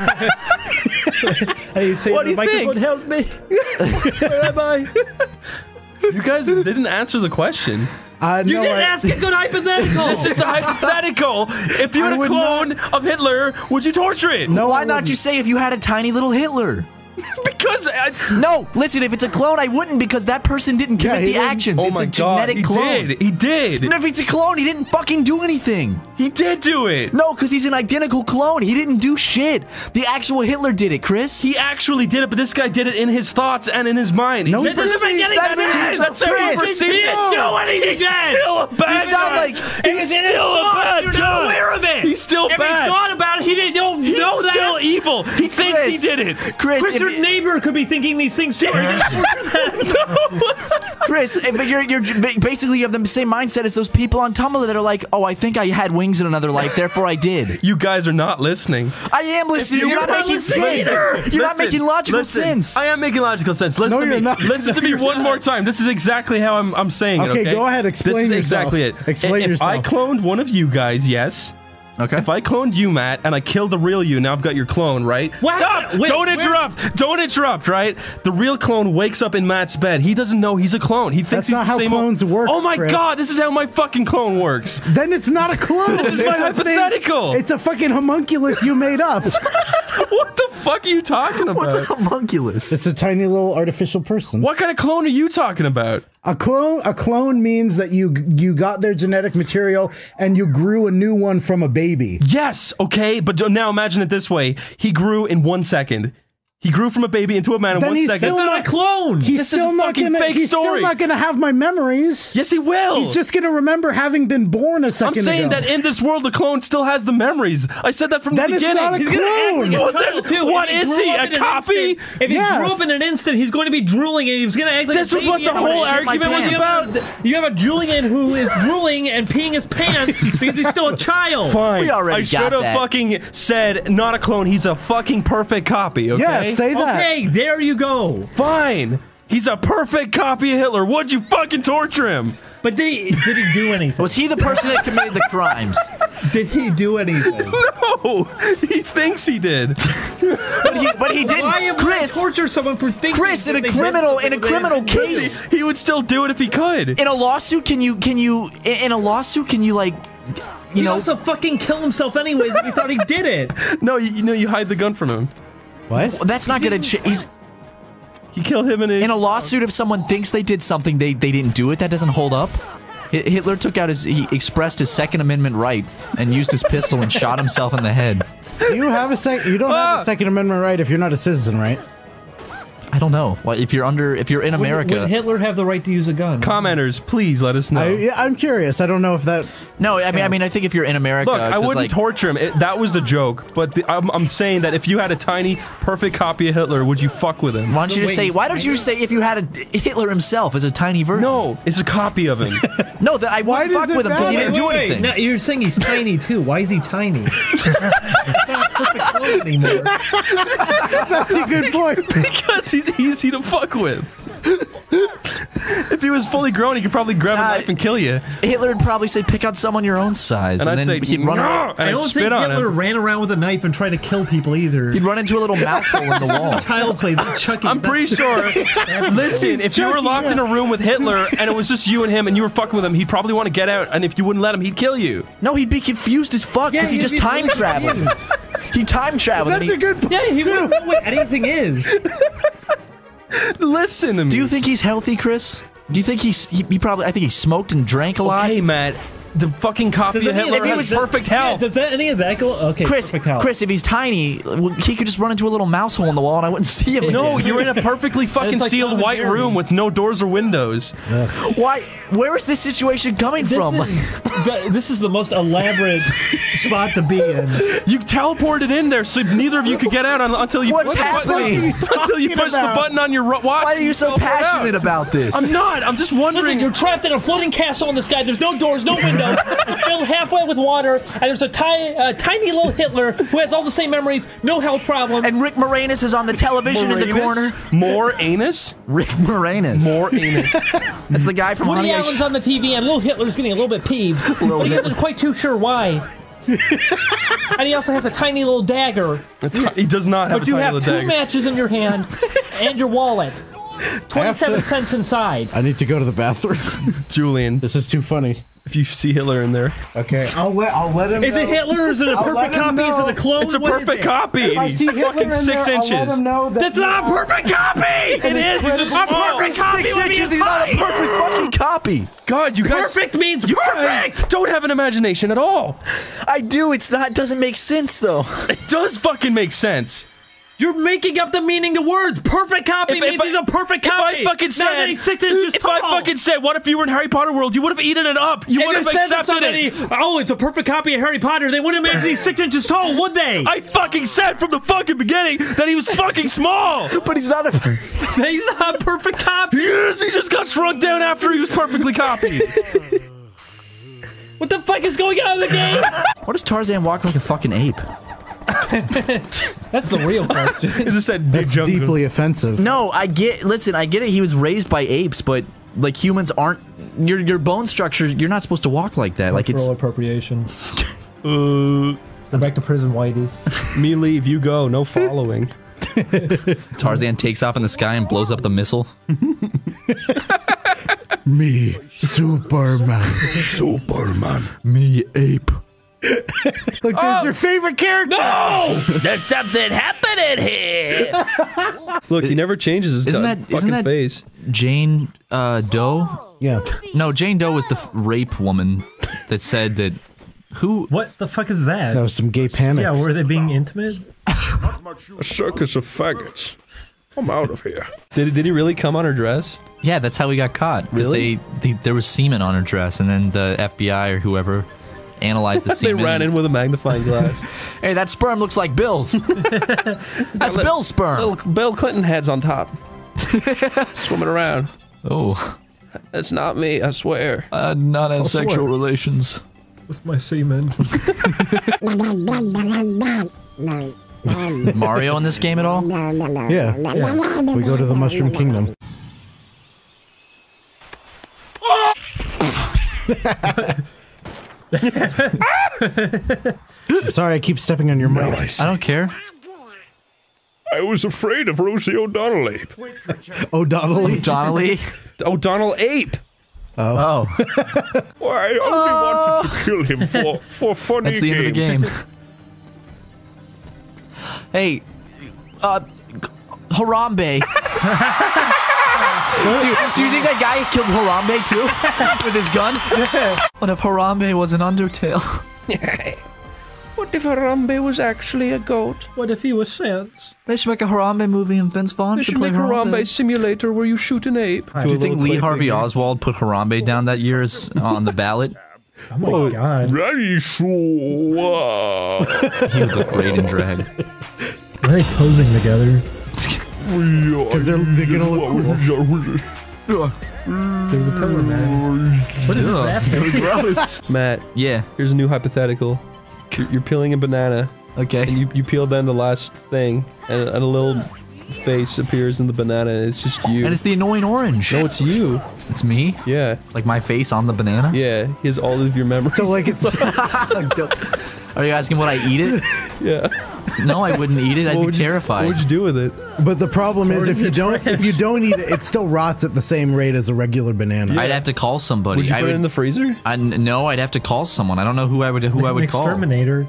Speaker 5: Hey, say
Speaker 10: What
Speaker 5: the
Speaker 10: do you think?
Speaker 5: microphone help me. Where am I?
Speaker 10: You guys didn't answer the question.
Speaker 4: uh,
Speaker 5: You
Speaker 4: no,
Speaker 5: didn't
Speaker 4: I-
Speaker 5: ask a good hypothetical.
Speaker 10: This is the hypothetical. If you
Speaker 4: I
Speaker 10: had a
Speaker 4: would
Speaker 10: clone of Hitler, would you torture it?
Speaker 4: No,
Speaker 8: Why
Speaker 4: I
Speaker 8: not
Speaker 4: wouldn't.
Speaker 8: just say if you had a tiny little Hitler?
Speaker 10: Because I,
Speaker 8: No, listen, if it's a clone, I wouldn't because that person didn't
Speaker 4: Yeah,
Speaker 8: commit
Speaker 4: he
Speaker 8: the
Speaker 4: didn't-
Speaker 8: actions.
Speaker 10: oh
Speaker 8: it's
Speaker 10: my
Speaker 8: a
Speaker 10: god,
Speaker 8: genetic
Speaker 10: he
Speaker 8: clone.
Speaker 10: did. He did.
Speaker 8: And if it's a clone, he didn't fucking do anything.
Speaker 10: He did do it.
Speaker 8: No, because he's an identical clone. He didn't do shit. The actual Hitler did it, Chris.
Speaker 10: He actually did it, but this guy did it in his thoughts and in his mind.
Speaker 4: No,
Speaker 10: he
Speaker 4: he
Speaker 5: Doesn't
Speaker 4: didn't.
Speaker 5: make any
Speaker 8: That's
Speaker 5: sense.
Speaker 8: it.
Speaker 10: That's how
Speaker 8: Chris.
Speaker 10: you perceive
Speaker 5: He didn't
Speaker 10: it.
Speaker 5: do anything
Speaker 10: He's
Speaker 5: then.
Speaker 10: still a bad
Speaker 8: You sound
Speaker 10: guy.
Speaker 8: like-
Speaker 5: It was
Speaker 10: he's
Speaker 5: in his
Speaker 10: still a
Speaker 5: thoughts.
Speaker 10: bad
Speaker 5: You're
Speaker 10: guy.
Speaker 5: not aware of it.
Speaker 10: He's still
Speaker 5: if
Speaker 10: bad.
Speaker 5: he thought about it, he didn't don't
Speaker 10: He's
Speaker 5: know that.
Speaker 10: still evil. He thinks he
Speaker 8: Chris.
Speaker 10: did it.
Speaker 8: Chris,
Speaker 5: Chris,
Speaker 8: if-
Speaker 5: your neighbor could be thinking these things too.
Speaker 8: Chris, eh, but you're you're basically you have the same mindset as those people on Tumblr that are like, oh, I think I had wings in another life, therefore I did.
Speaker 10: You guys are not listening.
Speaker 8: I am listening.
Speaker 10: you
Speaker 8: You're not
Speaker 10: were
Speaker 8: making
Speaker 10: listening
Speaker 8: sense.
Speaker 10: either.
Speaker 8: You're not
Speaker 10: Listen,
Speaker 8: making logical
Speaker 10: listen.
Speaker 8: sense.
Speaker 10: I am making logical sense. Listen
Speaker 4: No,
Speaker 10: to
Speaker 4: you're
Speaker 10: me.
Speaker 4: not.
Speaker 10: Listen to me one more time. This is exactly how I'm I'm saying it.
Speaker 4: Okay,
Speaker 10: Okay,
Speaker 4: go ahead, explain
Speaker 10: This is
Speaker 4: yourself.
Speaker 10: exactly it.
Speaker 4: Explain
Speaker 10: if
Speaker 4: yourself.
Speaker 10: I cloned one of you guys, yes.
Speaker 8: Okay.
Speaker 10: If I cloned you, Matt, and I killed the real you, now I've got your clone, right?
Speaker 5: What?
Speaker 10: Stop!
Speaker 5: Wait,
Speaker 10: Don't
Speaker 5: where-
Speaker 10: interrupt! Don't interrupt, right? The real clone wakes up in Matt's bed. He doesn't know he's a clone. He thinks
Speaker 4: That's
Speaker 10: he's
Speaker 4: not
Speaker 10: the
Speaker 4: how
Speaker 10: same
Speaker 4: clones work,
Speaker 10: Oh my
Speaker 4: Chris.
Speaker 10: god, this is how my fucking clone works.
Speaker 4: Then it's not a clone.
Speaker 10: This is my
Speaker 4: It's a thing-
Speaker 10: hypothetical.
Speaker 4: It's a fucking homunculus you made up.
Speaker 10: What the fuck are you talking about?
Speaker 8: What's a homunculus?
Speaker 4: It's a tiny little artificial person.
Speaker 10: What kind of clone are you talking about?
Speaker 4: A clone, a clone means that you you got their genetic material and you grew a new one from a baby.
Speaker 10: Yes, okay, but now imagine it this way. He grew in one second. He grew from a baby into a man in
Speaker 4: Then
Speaker 10: one
Speaker 4: he's
Speaker 10: second.
Speaker 4: still
Speaker 5: That's not
Speaker 4: not-
Speaker 5: a clone.
Speaker 4: He's
Speaker 10: This is
Speaker 4: still
Speaker 10: a
Speaker 4: not
Speaker 10: fucking
Speaker 4: gonna,
Speaker 10: fake
Speaker 4: he's
Speaker 10: story.
Speaker 4: still not gonna have my memories.
Speaker 10: Yes, he will.
Speaker 4: He's just gonna remember having been born a
Speaker 10: I'm
Speaker 4: second
Speaker 10: saying
Speaker 4: ago.
Speaker 10: that in this world, the clone still has the memories. I said that from
Speaker 4: Then
Speaker 10: the
Speaker 4: it's
Speaker 10: beginning.
Speaker 4: not a
Speaker 5: He's gonna act like a
Speaker 10: Well,
Speaker 5: child
Speaker 10: then
Speaker 5: too.
Speaker 10: what
Speaker 5: If he
Speaker 10: is
Speaker 5: grew
Speaker 10: he,
Speaker 5: up
Speaker 10: a
Speaker 5: in an
Speaker 10: copy?
Speaker 5: instant- If he
Speaker 4: Yes.
Speaker 5: grew up in an instant, he's going to be drooling, and he's going to act like
Speaker 10: This
Speaker 5: a
Speaker 10: was what
Speaker 5: baby.
Speaker 10: the
Speaker 5: and
Speaker 10: whole
Speaker 5: shit my
Speaker 10: argument was
Speaker 5: pants.
Speaker 10: about.
Speaker 5: You have a Julian who is drooling and peeing his pants because he's still a child.
Speaker 10: Fine.
Speaker 8: We already
Speaker 10: I
Speaker 8: got
Speaker 10: should have
Speaker 8: that.
Speaker 10: fucking said not a clone. He's a fucking perfect copy. Okay.
Speaker 4: Yeah, say that.
Speaker 5: Okay, there you go.
Speaker 10: Fine. He's a perfect copy of Hitler. Would you fucking torture him?
Speaker 5: But did he, did he do anything?
Speaker 8: Was he the person that committed the crimes?
Speaker 5: Did he do anything?
Speaker 10: No, he thinks he did.
Speaker 8: But he, but he didn't.
Speaker 5: Why would
Speaker 8: Chris,
Speaker 5: I torture someone for thinking?
Speaker 8: Chris, in
Speaker 5: that
Speaker 8: a
Speaker 5: they did
Speaker 8: criminal, in a
Speaker 5: something they
Speaker 8: criminal
Speaker 5: didn't do?
Speaker 8: case,
Speaker 10: He would still do it if he could.
Speaker 8: in a lawsuit, can you, can you, in, in a lawsuit, can you like, you
Speaker 5: He'd
Speaker 8: know,
Speaker 5: also fucking kill himself anyways if he thought he did it.
Speaker 10: No, you, you know you hide the gun from him.
Speaker 4: What?
Speaker 8: that's not gonna. Ch he's
Speaker 10: You kill him in a.
Speaker 8: in a lawsuit. If someone thinks they did something, they they didn't do it. That doesn't hold up. Hi- Hitler took out his, he expressed his Second Amendment right and used his pistol and shot himself in the head.
Speaker 4: You have a sec. You don't have
Speaker 10: Ah!
Speaker 4: a Second Amendment right if you're not a citizen, right?
Speaker 8: I don't know. Well, if you're under, if you're in
Speaker 5: Would,
Speaker 8: America,
Speaker 5: would Hitler have the right to use a gun?
Speaker 10: Commenters, please let us know.
Speaker 4: I, yeah, I'm curious. I don't know if that.
Speaker 8: no. I mean, I mean, I think if you're in America,
Speaker 10: Look, I
Speaker 8: 'cause,
Speaker 10: wouldn't
Speaker 8: like,
Speaker 10: torture him. It, that was a joke. But the, I'm, I'm saying that if you had a tiny, perfect copy of Hitler, would you fuck with him?
Speaker 8: Why don't you just
Speaker 5: Wait,
Speaker 8: say? Why don't you just say if you had a Hitler himself as a tiny version?
Speaker 10: No, it's a copy of him.
Speaker 8: no, that I
Speaker 4: Why
Speaker 8: wouldn't
Speaker 4: does
Speaker 8: fuck
Speaker 4: it
Speaker 8: with him because he
Speaker 4: matter?
Speaker 8: didn't do
Speaker 5: Wait, wait,
Speaker 8: anything.
Speaker 5: no, you're saying he's tiny too. Why is he tiny? He's not a perfect clone anymore.
Speaker 4: That's a good point.
Speaker 10: Because he's easy to fuck with. If he was fully grown, he could probably grab
Speaker 8: Nah,
Speaker 10: a knife and kill you.
Speaker 8: Hitler would probably say, "Pick on someone your own size,"
Speaker 10: And
Speaker 8: and,
Speaker 10: I'd
Speaker 8: then
Speaker 10: say,
Speaker 8: he'd run.
Speaker 10: "No!" and
Speaker 5: I
Speaker 10: I'd
Speaker 5: don't
Speaker 10: spit
Speaker 5: think
Speaker 10: on
Speaker 5: Hitler
Speaker 10: him.
Speaker 5: ran around with a knife and tried to kill people either.
Speaker 8: He'd run into a little mouse hole in the wall.
Speaker 5: Child plays like Chucky.
Speaker 10: I'm pretty sure. Listen, if you were locked in a room with Hitler and it was just you and him and you were fucking with him, he'd probably want to get out. And if you wouldn't let him, he'd kill you.
Speaker 8: No, he'd be confused as fuck because he
Speaker 5: he'd
Speaker 8: just
Speaker 5: be
Speaker 8: time
Speaker 5: really
Speaker 8: traveled.
Speaker 5: confused.
Speaker 8: He time traveled. and
Speaker 4: That's
Speaker 8: he-
Speaker 4: a good point.
Speaker 5: Yeah, he wouldn't know what anything is.
Speaker 10: Listen to me.
Speaker 8: Do you think he's healthy, Chris? Do you think he's he, he probably? I think he smoked and drank a lot.
Speaker 10: Okay, Matt. The fucking copy
Speaker 5: Does
Speaker 10: of
Speaker 5: any
Speaker 10: Hitler
Speaker 5: of that-
Speaker 10: has
Speaker 5: does-
Speaker 10: perfect
Speaker 5: yeah,
Speaker 10: health.
Speaker 5: does that any of that go? Okay,
Speaker 8: Chris,
Speaker 5: perfect health.
Speaker 8: Chris, if he's tiny, well, he could just run into a little mouse hole in the wall and I wouldn't see him.
Speaker 10: No,
Speaker 8: again.
Speaker 10: you're in a perfectly fucking
Speaker 5: It's like
Speaker 10: sealed
Speaker 5: Tom and
Speaker 10: white
Speaker 5: Jerry.
Speaker 10: room with no doors or windows.
Speaker 8: Why? Where is this situation coming
Speaker 5: This
Speaker 8: from?
Speaker 5: is, the, this is the most elaborate spot to be in.
Speaker 10: You teleported in there so neither of you could get out un- until you
Speaker 8: What's
Speaker 10: push the button-
Speaker 8: happening?
Speaker 10: until you
Speaker 4: talking
Speaker 10: push the
Speaker 4: about?
Speaker 10: button on your ro- watch.
Speaker 8: Why are you so
Speaker 10: and teleport out.
Speaker 8: passionate about this?
Speaker 10: I'm not. I'm just wondering.
Speaker 5: Listen, you're trapped in a floating castle in the sky. There's no doors, no windows. It's filled halfway with water, and there's a ti- uh, tiny little Hitler who has all the same memories, no health problems.
Speaker 8: And Rick Moranis is on the television in the
Speaker 10: Moranis?
Speaker 8: corner.
Speaker 10: More anus?
Speaker 8: Rick Moranis.
Speaker 10: More anus.
Speaker 8: That's the guy from
Speaker 5: Woody
Speaker 8: Honey, I
Speaker 5: Allen's
Speaker 8: Sh-
Speaker 5: on the T V, and little Hitler's getting a little bit peeved,
Speaker 8: Little
Speaker 5: but he
Speaker 8: Hitler.
Speaker 5: isn't quite too sure why. And he also has a tiny little dagger.
Speaker 10: He does not have
Speaker 5: But
Speaker 10: a
Speaker 5: you
Speaker 10: tiny
Speaker 5: have
Speaker 10: little
Speaker 5: two
Speaker 10: dagger.
Speaker 5: matches in your hand and your wallet. twenty-seven
Speaker 4: to-
Speaker 5: cents inside.
Speaker 4: I need to go to the bathroom.
Speaker 10: Julian,
Speaker 4: This is too funny.
Speaker 10: if you see Hitler in there,
Speaker 4: Okay, I'll let I'll let him.
Speaker 5: Is
Speaker 4: know.
Speaker 5: it Hitler or is it a
Speaker 4: I'll
Speaker 5: perfect
Speaker 4: let him
Speaker 5: copy? Is it
Speaker 4: know.
Speaker 5: a clone?
Speaker 10: it's a
Speaker 5: What is
Speaker 10: perfect
Speaker 5: it?
Speaker 10: copy.
Speaker 4: If I
Speaker 10: and he's
Speaker 4: see Hitler
Speaker 10: fucking
Speaker 4: in
Speaker 10: six
Speaker 4: there,
Speaker 10: inches.
Speaker 4: I'll let him know that
Speaker 10: That's not a perfect copy. It is. It's just
Speaker 5: A
Speaker 10: small.
Speaker 5: perfect copy
Speaker 8: Six
Speaker 5: would be
Speaker 8: inches. He's not a
Speaker 5: fine.
Speaker 8: perfect fucking copy.
Speaker 10: God, you guys.
Speaker 5: Perfect means
Speaker 10: You
Speaker 5: perfect.
Speaker 10: guys don't have an imagination at all.
Speaker 8: I do. It's not. It doesn't make sense though.
Speaker 10: It does fucking make sense.
Speaker 5: You're making up the meaning to words. Perfect copy
Speaker 10: If- if
Speaker 5: means
Speaker 10: I-
Speaker 5: he's a perfect
Speaker 10: If
Speaker 5: copy.
Speaker 10: I fucking
Speaker 5: Not
Speaker 10: said,
Speaker 5: that he's six inches
Speaker 10: if
Speaker 5: tall.
Speaker 10: I fucking said, what if you were in Harry Potter world? You would have eaten it up. You
Speaker 5: If
Speaker 10: would
Speaker 5: you
Speaker 10: have
Speaker 5: said to
Speaker 10: accepted
Speaker 5: somebody,
Speaker 10: it.
Speaker 5: oh, it's a perfect copy of Harry Potter, they wouldn't imagine he's six inches tall, would they?
Speaker 10: I fucking said from the fucking beginning that he was fucking small.
Speaker 8: But he's not a.
Speaker 5: He's not a perfect copy.
Speaker 10: He is. He just got shrunk down after he was perfectly copied.
Speaker 5: What the fuck is going on in the game?
Speaker 8: What does Tarzan walk like a fucking ape?
Speaker 5: That's the real question.
Speaker 10: He just said big
Speaker 4: That's
Speaker 10: jungle.
Speaker 4: deeply offensive.
Speaker 8: No, I get. Listen, I get it. He was raised by apes, but like humans aren't. Your your bone structure. You're not supposed to walk like that. Like it's.
Speaker 5: Cultural appropriation.
Speaker 10: Uh,
Speaker 5: Go back to prison, Whitey.
Speaker 10: me leave, you go. No following.
Speaker 8: Tarzan takes off in the sky and blows up the missile.
Speaker 4: Me, Superman.
Speaker 9: Superman.
Speaker 8: Me ape.
Speaker 4: Look, there's your favorite character.
Speaker 5: No!
Speaker 3: There's something happening here.
Speaker 10: Look, he never changes his
Speaker 8: Isn't
Speaker 10: du-
Speaker 8: that-
Speaker 10: fucking
Speaker 8: isn't that-
Speaker 10: face.
Speaker 8: Jane uh, Doe.
Speaker 4: Yeah.
Speaker 8: No, Jane Doe was the f- rape woman that said that. Who?
Speaker 5: What the fuck is that?
Speaker 4: That was some gay panic.
Speaker 5: Yeah, were they being intimate?
Speaker 10: A circus of faggots. I'm out of here. Did, did he really come on her dress?
Speaker 8: Yeah, that's how we got caught. 'Cause
Speaker 10: Really?
Speaker 8: They, they, there was semen on her dress, and then the F B I or whoever analyzed the
Speaker 10: They
Speaker 8: semen.
Speaker 10: ran in with a magnifying glass.
Speaker 8: Hey, that sperm looks like Bill's. That's Bill's sperm.
Speaker 10: Little Bill Clinton heads on top. Swimming around.
Speaker 8: Oh.
Speaker 10: That's not me, I swear.
Speaker 8: Uh, not had sexual relations.
Speaker 5: What's my semen?
Speaker 8: Mario in this game at all?
Speaker 4: Yeah. yeah. We go to the Mushroom Kingdom. I'm sorry, I keep stepping on your mic.
Speaker 10: Nice.
Speaker 8: I don't care.
Speaker 10: I was afraid of Rosie O'Donnell Ape.
Speaker 4: O'Donnell.
Speaker 8: Donnelly?
Speaker 10: O'Donnell Ape.
Speaker 8: Oh.
Speaker 10: Why, I only wanted to kill him for, for funny
Speaker 8: That's the
Speaker 10: game.
Speaker 8: end of the game. Hey, uh, Harambe. do, do you think that guy killed Harambe too? With his gun? What if Harambe was an Undertale?
Speaker 10: What if Harambe was actually a goat?
Speaker 5: What if he was Sans?
Speaker 8: They should make a Harambe movie and Vince Vaughn
Speaker 10: They
Speaker 8: should
Speaker 10: should
Speaker 8: play
Speaker 10: make
Speaker 8: Harambe.
Speaker 10: Harambe Simulator where you shoot an ape.
Speaker 8: Do you think Lee Harvey Oswald put Harambe down that year as- on the ballot?
Speaker 5: Oh my god.
Speaker 10: Very sure.
Speaker 8: He would look great in drag.
Speaker 5: Why are they posing together?
Speaker 4: Because they're, they're gonna look cool.
Speaker 5: They're the pillar man. What is that thing?
Speaker 8: Gross.
Speaker 10: Matt,
Speaker 8: Yeah.
Speaker 10: here's a new hypothetical. You're, you're peeling a banana,
Speaker 8: Okay.
Speaker 10: and you, you peel down the last thing, and, and a little face appears in the banana, and it's just you.
Speaker 8: And it's the annoying orange.
Speaker 10: no, it's you.
Speaker 8: It's me?
Speaker 10: Yeah,
Speaker 8: Like my face on the banana?
Speaker 10: yeah. He has all of your memories.
Speaker 4: So like it's
Speaker 8: Are you asking would I eat it?
Speaker 10: yeah.
Speaker 8: No, I wouldn't eat it. I'd
Speaker 10: What
Speaker 8: be
Speaker 10: would you-
Speaker 8: terrified.
Speaker 10: What would you do with it?
Speaker 4: but the problem is if you don't if you don't eat it, it still rots at the same rate as a regular banana.
Speaker 8: I'd have to call somebody.
Speaker 10: Would you
Speaker 8: I
Speaker 10: put
Speaker 8: would,
Speaker 10: it in the freezer?
Speaker 8: I, no, I'd have to call someone. I don't know who I would who I would call.
Speaker 5: Exterminator.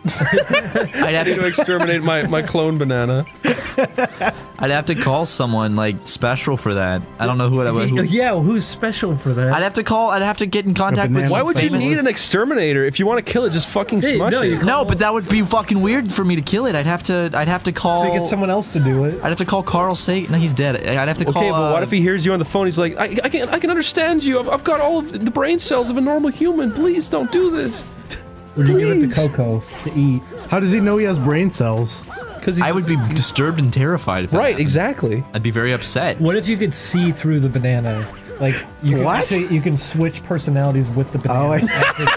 Speaker 8: I'd have
Speaker 10: To
Speaker 8: to
Speaker 10: exterminate my, my clone banana.
Speaker 8: I'd have to call someone like special for that. I don't know who I would. Who,
Speaker 5: Yeah, well, who's special for that?
Speaker 8: I'd have to call. I'd have to get in contact with.
Speaker 4: banana.
Speaker 10: Why
Speaker 8: some
Speaker 10: would you
Speaker 8: famous-
Speaker 10: need an exterminator? If you want to kill it, just fucking
Speaker 5: Hey,
Speaker 10: smush
Speaker 5: no,
Speaker 10: it.
Speaker 5: you
Speaker 8: No, but that would be fucking weird for me to kill it. I'd have to. I'd have to call.
Speaker 5: So you get someone else to do it.
Speaker 8: I'd have to call Carl Sagan. No, he's dead. I'd have to call.
Speaker 10: Okay, but what
Speaker 8: uh,
Speaker 10: if he hears you on the phone? He's like, I, I can, I can understand you. I've, I've got all of the brain cells of a normal human. Please don't do this.
Speaker 5: Would you give it to Coco to eat?
Speaker 4: How does he know he has brain cells?
Speaker 10: Because
Speaker 8: I would be disturbed and terrified. If that
Speaker 10: right,
Speaker 8: happened.
Speaker 10: exactly.
Speaker 8: I'd be very upset.
Speaker 5: What if you could see through the banana? Like you can
Speaker 4: What?
Speaker 5: actually- you can switch personalities with the banana.
Speaker 4: Oh, I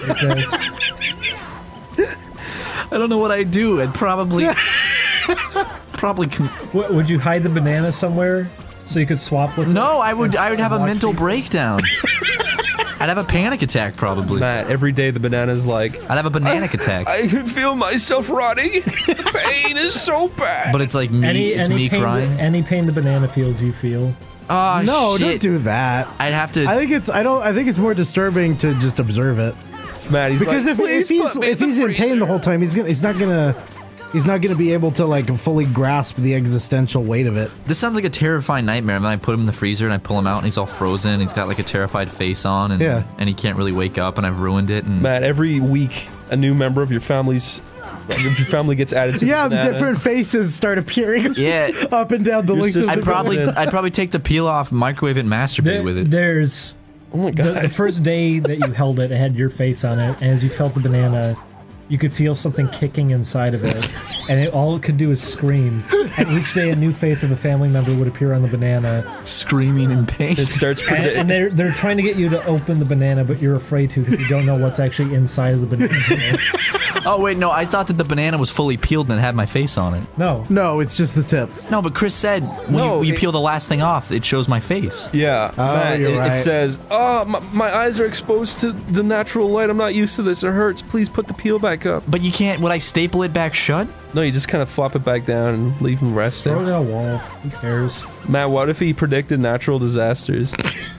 Speaker 5: see.
Speaker 8: I don't know what I'd do. I'd probably. probably. Con-
Speaker 5: What, would you hide the banana somewhere so you could swap with?
Speaker 8: no, I would. I would have a
Speaker 5: Watch
Speaker 8: mental
Speaker 5: you.
Speaker 8: breakdown. I'd have a panic attack probably.
Speaker 10: Matt, every day the banana's like,
Speaker 8: I'd have a bananic attack.
Speaker 10: I can feel myself rotting. Pain is so bad.
Speaker 8: But it's like me.
Speaker 5: Any
Speaker 8: it's
Speaker 5: any
Speaker 8: me
Speaker 5: pain
Speaker 8: crying.
Speaker 5: The, any pain the banana feels, you feel.
Speaker 8: Oh
Speaker 4: No,
Speaker 8: shit.
Speaker 4: don't do that.
Speaker 8: I'd have to.
Speaker 4: I think it's I don't I think it's more disturbing to just observe it.
Speaker 10: Matt, he's
Speaker 4: Because
Speaker 10: like,
Speaker 4: if,
Speaker 10: "Please
Speaker 4: if he's
Speaker 10: put me
Speaker 4: if
Speaker 10: the
Speaker 4: he's in pain
Speaker 10: freezer."
Speaker 4: the whole time, he's gonna he's not gonna he's not gonna be able to like fully grasp the existential weight of it.
Speaker 8: This sounds like a terrifying nightmare. And then I put him in the freezer and I pull him out and he's all frozen. He's got like a terrified face on and
Speaker 4: Yeah.
Speaker 8: and he can't really wake up and I've ruined it. And
Speaker 10: Matt, every week a new member of your family's, if your family gets added to
Speaker 4: Yeah,
Speaker 10: the banana.
Speaker 4: different faces start appearing
Speaker 8: yeah,
Speaker 4: up and down the
Speaker 10: Your
Speaker 4: length of
Speaker 10: sister-
Speaker 4: the
Speaker 8: I'd probably
Speaker 10: Ruined it.
Speaker 8: I'd probably take the peel off, microwave it, and masturbate
Speaker 5: There-
Speaker 8: with it.
Speaker 5: There's
Speaker 10: Oh my
Speaker 5: the,
Speaker 10: god.
Speaker 5: the first day that you held it, it had your face on it, and as you felt the banana, you could feel something kicking inside of it, and it, all it could do is scream. And each day, a new face of a family member would appear on the banana,
Speaker 8: Screaming in pain.
Speaker 10: It starts.
Speaker 5: and,
Speaker 10: predi-
Speaker 5: and they're they're trying to get you to open the banana, but you're afraid to because you don't know what's actually inside of the banana.
Speaker 8: Oh wait, no, I thought that the banana was fully peeled and it had my face on it.
Speaker 5: No,
Speaker 4: No, it's just the tip.
Speaker 8: No, but Chris said when
Speaker 10: No,
Speaker 8: you, you
Speaker 10: it-
Speaker 8: peel the last thing off, it shows my face.
Speaker 10: Yeah,
Speaker 4: Oh,
Speaker 10: Matt,
Speaker 4: you're
Speaker 10: it,
Speaker 4: right.
Speaker 10: it says, "Oh, my, my eyes are exposed to the natural light. I'm not used to this. It hurts. Please put the peel back up."
Speaker 8: But you can't. Would I staple it back shut?
Speaker 10: No, you just kind of flop it back down and leave him
Speaker 5: throw it
Speaker 10: resting.
Speaker 5: at a wall. Who cares?
Speaker 10: Matt, what if he predicted natural disasters?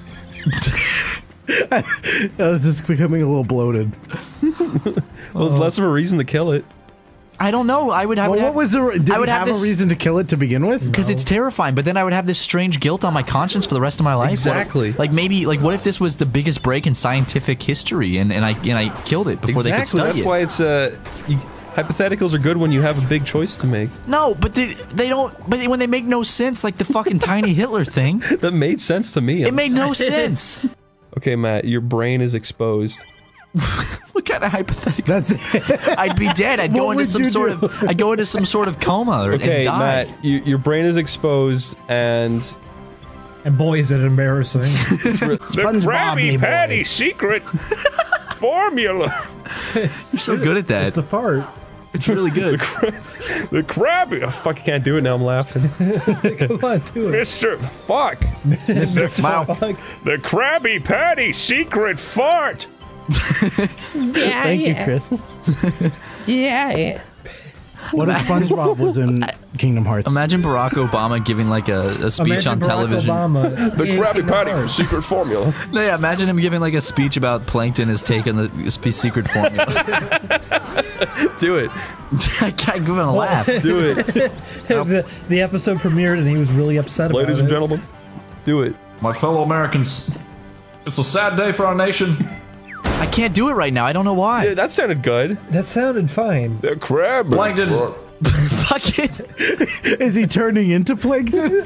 Speaker 4: Oh, this is becoming a little bloated.
Speaker 10: Well, it's less of a reason to kill it.
Speaker 8: I don't know. I would have.
Speaker 4: Well, what was the? Did
Speaker 8: I
Speaker 4: he
Speaker 8: would have
Speaker 4: have,
Speaker 8: this-
Speaker 4: a reason to kill it to begin with?
Speaker 8: Because it's terrifying, but then I would have this strange guilt on my conscience for the rest of my life. What if-
Speaker 10: Exactly.
Speaker 8: like maybe, like what if this was the biggest break in scientific history, and, and I and I killed it before
Speaker 10: exactly.
Speaker 8: they could study
Speaker 10: That's
Speaker 8: it?
Speaker 10: why it's uh, you, Hypotheticals are good when you have a big choice to make.
Speaker 8: No, but they, they don't. But when they make no sense, like the fucking tiny Hitler thing.
Speaker 10: That made sense to me.
Speaker 8: It made no sense.
Speaker 10: Okay, Matt, your brain is exposed.
Speaker 8: What kind of hypothetical?
Speaker 4: That's it.
Speaker 8: I'd be dead. I'd
Speaker 4: What
Speaker 8: go into
Speaker 4: would
Speaker 8: some
Speaker 4: you
Speaker 8: sort
Speaker 4: do?
Speaker 8: of. I'd go into some sort of coma or,
Speaker 10: Okay,
Speaker 8: and die.
Speaker 10: Matt, you, your brain is exposed, and
Speaker 5: And boy, is it embarrassing.
Speaker 4: SpongeBob
Speaker 11: Krabby
Speaker 4: me boy.
Speaker 11: Patty secret formula.
Speaker 8: You're so good at
Speaker 5: That's
Speaker 8: that.
Speaker 5: the part.
Speaker 8: It's really good.
Speaker 11: The Krabby.
Speaker 10: oh, fuck, I can't do it now. I'm laughing.
Speaker 5: Come on, do it.
Speaker 11: Mister Fuck.
Speaker 5: Mister
Speaker 8: Wow.
Speaker 5: Fuck.
Speaker 11: The Krabby Patty secret fart.
Speaker 4: Thank you, Chris.
Speaker 3: Yeah.
Speaker 4: What if SpongeBob was in Kingdom Hearts?
Speaker 8: Imagine Barack Obama giving like a, a speech
Speaker 5: Imagine
Speaker 8: on
Speaker 5: Barack
Speaker 8: television.
Speaker 5: Obama
Speaker 11: The
Speaker 5: in
Speaker 11: Krabby
Speaker 5: Kingdom
Speaker 11: Patty
Speaker 5: Hearts.
Speaker 11: secret formula.
Speaker 8: No, yeah, imagine him giving like a speech about plankton has taken the spe- secret formula.
Speaker 10: Do it.
Speaker 8: I can't give him a laugh.
Speaker 10: Do it.
Speaker 5: the, the episode premiered and he was really upset about it.
Speaker 10: Ladies and gentlemen, do it.
Speaker 8: My fellow Americans, it's a sad day for our nation. I can't do it right now. I don't know why.
Speaker 10: Yeah, that sounded good.
Speaker 5: That sounded fine.
Speaker 11: The Krabby.
Speaker 8: Plankton. Fuck it.
Speaker 4: Is he turning into Plankton?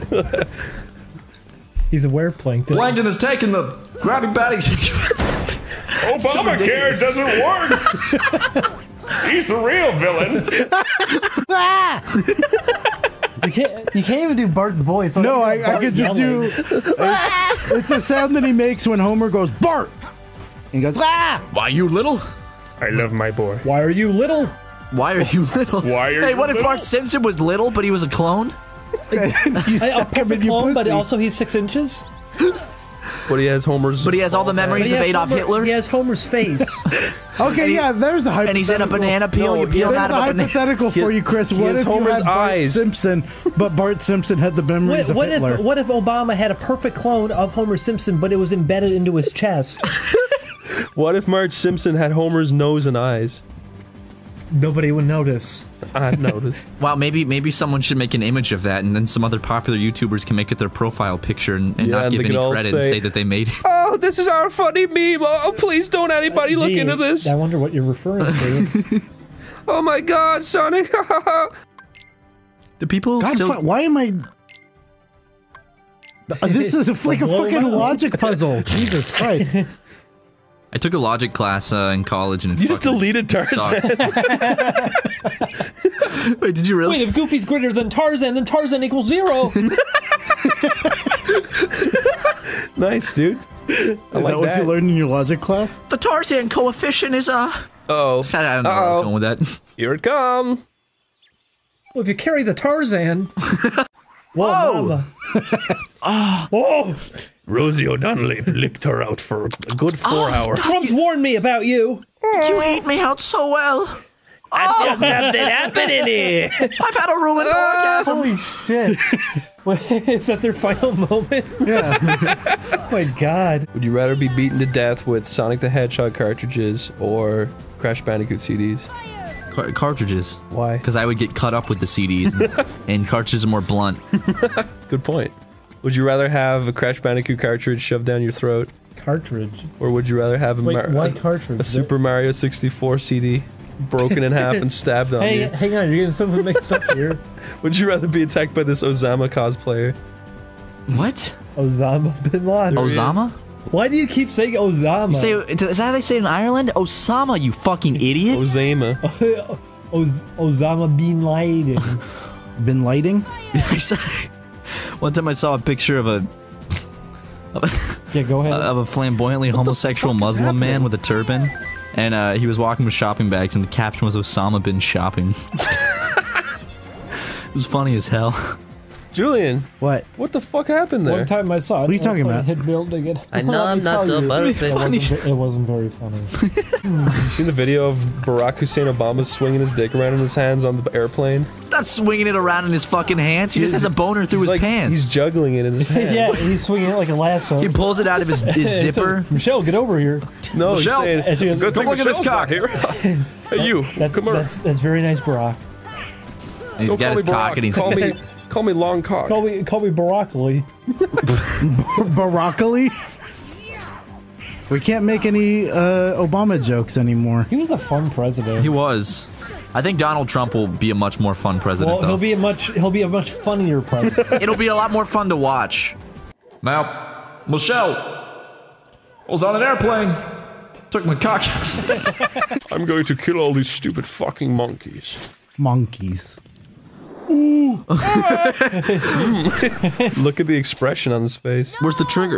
Speaker 5: He's aware of plankton.
Speaker 8: Plankton has taken the Krabby Patty.
Speaker 11: Obamacare doesn't work. He's the real villain.
Speaker 5: You can't. You can't even do Bart's voice.
Speaker 4: No, I, I could just do. It's, it's a sound that he makes when Homer goes Bart, and he goes ah.
Speaker 8: Why you little?
Speaker 11: I love my boy.
Speaker 5: Why are you little?
Speaker 8: Why are you little?
Speaker 11: Why are
Speaker 8: hey,
Speaker 11: you
Speaker 8: what if
Speaker 11: little?
Speaker 8: Bart Simpson was little, but he was a clone?
Speaker 4: You
Speaker 5: A
Speaker 4: stuck him in
Speaker 5: perfect
Speaker 4: your
Speaker 5: clone, but
Speaker 4: pussy.
Speaker 5: also he's six inches.
Speaker 10: But he has Homer's.
Speaker 8: But he has all the
Speaker 5: But
Speaker 8: memories
Speaker 5: he
Speaker 8: of
Speaker 5: has
Speaker 8: Adolf
Speaker 5: Homer-
Speaker 8: Hitler.
Speaker 5: He has Homer's face.
Speaker 4: Okay, yeah, there's a hypothetical.
Speaker 8: And he's in a banana peel.
Speaker 10: No,
Speaker 8: you peel
Speaker 4: There's
Speaker 8: him out
Speaker 4: a
Speaker 8: of a banana.
Speaker 4: hypothetical for you, Chris.
Speaker 10: he
Speaker 4: What
Speaker 10: has
Speaker 4: if you
Speaker 10: Homer's
Speaker 4: had Bart
Speaker 10: eyes.
Speaker 4: Simpson, but Bart Simpson had the memories
Speaker 5: What,
Speaker 4: of
Speaker 5: what
Speaker 4: Hitler?
Speaker 5: if what if Obama had a perfect clone of Homer Simpson, but it was embedded into his chest?
Speaker 10: What if Marge Simpson had Homer's nose and eyes?
Speaker 5: Nobody would notice.
Speaker 10: I'd notice.
Speaker 8: Wow, maybe maybe someone should make an image of that, and then some other popular YouTubers can make it their profile picture and, and
Speaker 10: Yeah,
Speaker 8: not
Speaker 10: and
Speaker 8: give
Speaker 10: they
Speaker 8: any
Speaker 10: can all
Speaker 8: credit and
Speaker 10: say-
Speaker 8: say that they made it.
Speaker 10: Oh, this is our funny meme. Oh, please don't anybody look
Speaker 5: Gee,
Speaker 10: into this.
Speaker 5: I wonder what you're referring to.
Speaker 10: Oh my God, Sonic.
Speaker 8: Do people
Speaker 4: God,
Speaker 8: still?
Speaker 4: fu- why am I? This is a, like a
Speaker 5: Blow 'em
Speaker 4: fucking
Speaker 5: out.
Speaker 4: logic puzzle. Jesus Christ!
Speaker 8: I took a logic class uh, in college, and it
Speaker 10: You just
Speaker 8: fucking
Speaker 10: deleted Tarzan.
Speaker 8: sucked. Wait, did you really?
Speaker 5: Wait, if Goofy's greater than Tarzan, then Tarzan equals zero.
Speaker 10: Nice, dude. I
Speaker 4: Is
Speaker 10: like
Speaker 4: that what
Speaker 10: that.
Speaker 4: you learned in your logic class?
Speaker 8: The Tarzan coefficient is uh.
Speaker 10: Oh,
Speaker 8: I don't know where I was
Speaker 10: Uh-oh.
Speaker 8: going with that.
Speaker 10: Here it come.
Speaker 5: Well, if you carry the Tarzan.
Speaker 8: Whoa!
Speaker 5: Whoa!
Speaker 10: Rosie O'Donnell licked her out for a good four hours.
Speaker 5: Trump's warned me about you.
Speaker 8: You ate me out so well. Oh,
Speaker 10: Something happening here.
Speaker 8: I've had a ruined orgasm.
Speaker 5: Holy shit. Wait, is that their final moment?
Speaker 4: Yeah.
Speaker 5: Oh my god.
Speaker 10: Would you rather be beaten to death with Sonic the Hedgehog cartridges or Crash Bandicoot C Ds?
Speaker 8: Car- cartridges.
Speaker 10: Why?
Speaker 8: Because I would get cut up with the C Ds, and, and cartridges are more blunt.
Speaker 10: Good point. Would you rather have a Crash Bandicoot cartridge shoved down your throat,
Speaker 5: Cartridge.
Speaker 10: or would you rather have a,
Speaker 5: Wait,
Speaker 10: Mar-
Speaker 5: why
Speaker 10: a,
Speaker 5: cartridge?
Speaker 10: a Super Mario sixty-four C D broken in half and stabbed on
Speaker 5: Hang,
Speaker 10: you?
Speaker 5: hang on, you're getting something mixed up here.
Speaker 10: Would you rather be attacked by this Osama cosplayer?
Speaker 8: What?
Speaker 5: Osama bin Laden.
Speaker 8: Osama?
Speaker 5: Why do you keep saying Osama?
Speaker 8: You say, is that how they say it in Ireland? Osama, you fucking idiot.
Speaker 10: Osama.
Speaker 5: Os- Osama bin Laden.
Speaker 4: Been lighting?
Speaker 8: One time I saw a picture of a
Speaker 5: Yeah, go ahead.
Speaker 8: of a flamboyantly homosexual Muslim man with a turban, and uh, he was walking with shopping bags, and the caption was Osama bin shopping. It was funny as hell.
Speaker 10: Julian,
Speaker 4: What?
Speaker 10: what the fuck happened there?
Speaker 5: One time I saw it.
Speaker 4: What are you talking about?
Speaker 5: Hit building it.
Speaker 3: I know I'm not so perfect.
Speaker 5: It wasn't, it wasn't very funny.
Speaker 10: You seen the video of Barack Hussein Obama swinging his dick around in his hands on the airplane?
Speaker 8: He's not swinging it around in his fucking hands. He just has a boner through
Speaker 10: He's
Speaker 8: his
Speaker 10: like,
Speaker 8: pants.
Speaker 10: He's juggling it in his hand.
Speaker 5: Yeah, he's swinging it like a lasso.
Speaker 8: He pulls it out of his, his
Speaker 5: He said,
Speaker 8: zipper.
Speaker 5: Michelle, get over here.
Speaker 10: No,
Speaker 8: Michelle,
Speaker 10: he's saying,
Speaker 5: and she goes,
Speaker 10: good
Speaker 8: "Come
Speaker 10: thing
Speaker 8: look at this
Speaker 10: Michelle's not
Speaker 8: cock."
Speaker 10: here. Hey, you,
Speaker 5: That,
Speaker 10: come here.
Speaker 5: that's, that's very nice, Barack.
Speaker 8: And he's
Speaker 10: Don't
Speaker 8: got
Speaker 10: call
Speaker 8: his
Speaker 10: me
Speaker 8: cock
Speaker 10: Barack.
Speaker 8: and he's
Speaker 10: Call me, call me long cock.
Speaker 5: Call me, call me Broccoli.
Speaker 4: Broccoli? We can't make any uh, Obama jokes anymore.
Speaker 5: He was a fun president.
Speaker 8: He was. I think Donald Trump will be a much more fun president.
Speaker 5: Well,
Speaker 8: though.
Speaker 5: he'll be a much he'll be a much funnier president.
Speaker 8: It'll be a lot more fun to watch. Now, Michelle was on an airplane. Took my cock.
Speaker 11: I'm going to kill all these stupid fucking monkeys.
Speaker 4: Monkeys.
Speaker 10: Ooh. Look at the expression on his face.
Speaker 8: Where's the trigger?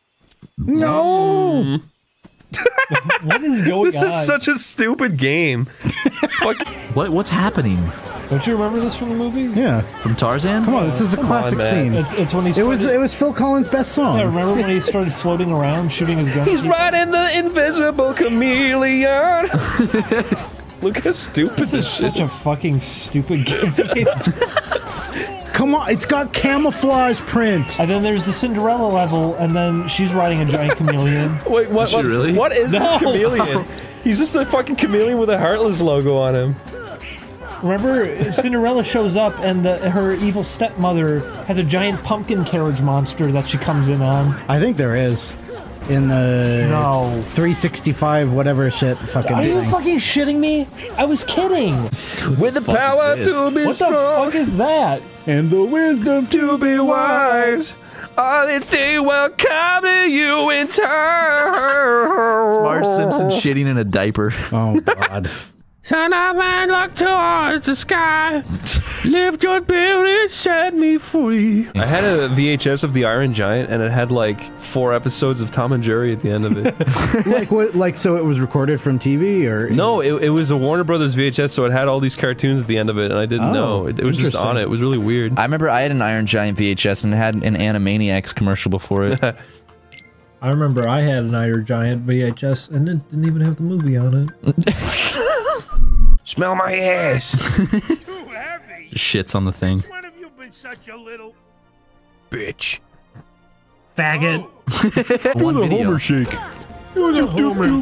Speaker 4: No.
Speaker 5: What is going
Speaker 10: this
Speaker 5: on?
Speaker 10: This is such a stupid game. Fuck.
Speaker 8: What? What's happening?
Speaker 5: Don't you remember this from the movie?
Speaker 4: Yeah.
Speaker 8: From Tarzan?
Speaker 4: Come on, this is a
Speaker 10: Come
Speaker 4: classic
Speaker 10: on,
Speaker 4: scene.
Speaker 5: It's, it's when he
Speaker 4: It
Speaker 5: started,
Speaker 4: was it was Phil Collins' best song.
Speaker 5: Yeah, remember when he started floating around, shooting his gun?
Speaker 10: He's riding the invisible chameleon. Look how stupid
Speaker 5: This
Speaker 10: this,
Speaker 5: is such a fucking stupid game.
Speaker 4: Come on, it's got camouflage print.
Speaker 5: And then there's the Cinderella level, and then she's riding a giant chameleon.
Speaker 10: Wait, what?
Speaker 8: Is she
Speaker 10: What,
Speaker 8: really?
Speaker 10: what is
Speaker 5: No.
Speaker 10: this chameleon? He's just a fucking chameleon with a Heartless logo on him.
Speaker 5: Remember, Cinderella shows up, and the, her evil stepmother has a giant pumpkin carriage monster that she comes in on.
Speaker 4: I think there is. In the
Speaker 5: No.
Speaker 4: three sixty-five whatever shit fucking
Speaker 5: Are you
Speaker 4: thing.
Speaker 5: fucking shitting me? I was kidding.
Speaker 10: With the power
Speaker 8: is
Speaker 10: to be
Speaker 5: What the
Speaker 10: strong
Speaker 5: fuck is that?
Speaker 10: and the wisdom to be wise, all that they will come to you in time.
Speaker 8: Marge Simpson shitting in a diaper.
Speaker 4: Oh god.
Speaker 10: Son of man, look towards the sky. Lift your beauty, set me free. I had a V H S of The Iron Giant, and it had like four episodes of Tom and Jerry at the end of it.
Speaker 4: Like what? Like so? It was recorded from T V or
Speaker 10: No, it, it was a Warner Brothers V H S, so it had all these cartoons at the end of it, and I didn't
Speaker 4: Oh,
Speaker 10: know. It, it was just on it. It was really weird.
Speaker 8: I remember I had an Iron Giant V H S and it had an Animaniacs commercial before it.
Speaker 5: I remember I had an Iron Giant V H S, and it didn't even have the movie on it.
Speaker 10: Smell my ass.
Speaker 1: Shits on the thing.
Speaker 11: When have you been such a little
Speaker 10: Bitch.
Speaker 5: Faggot.
Speaker 8: One video.
Speaker 10: shake.
Speaker 5: The Homer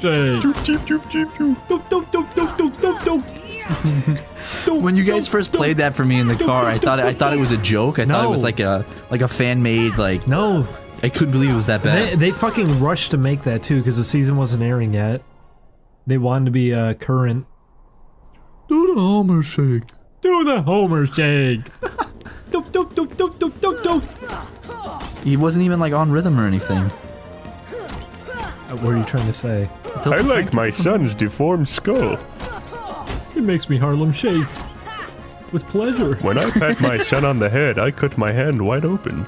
Speaker 5: shake.
Speaker 8: When you guys first played that for me in the car, I thought I thought it was a joke. I thought it
Speaker 5: No.
Speaker 8: was like a like a fan made like.
Speaker 5: No.
Speaker 8: I couldn't believe it was that
Speaker 5: They,
Speaker 8: bad.
Speaker 5: they fucking rushed to make that too because the season wasn't airing yet. They wanted to be uh, current.
Speaker 8: Do the Homer shake.
Speaker 5: Do the Homer shake. Doop, doop, doop, doop, doop, doop, doop.
Speaker 8: He wasn't even like on rhythm or anything.
Speaker 5: Uh, What are you trying to say?
Speaker 11: I like my son's deformed skull.
Speaker 5: It makes me Harlem shake. With pleasure.
Speaker 11: When I pat my son on the head, I cut my hand wide open.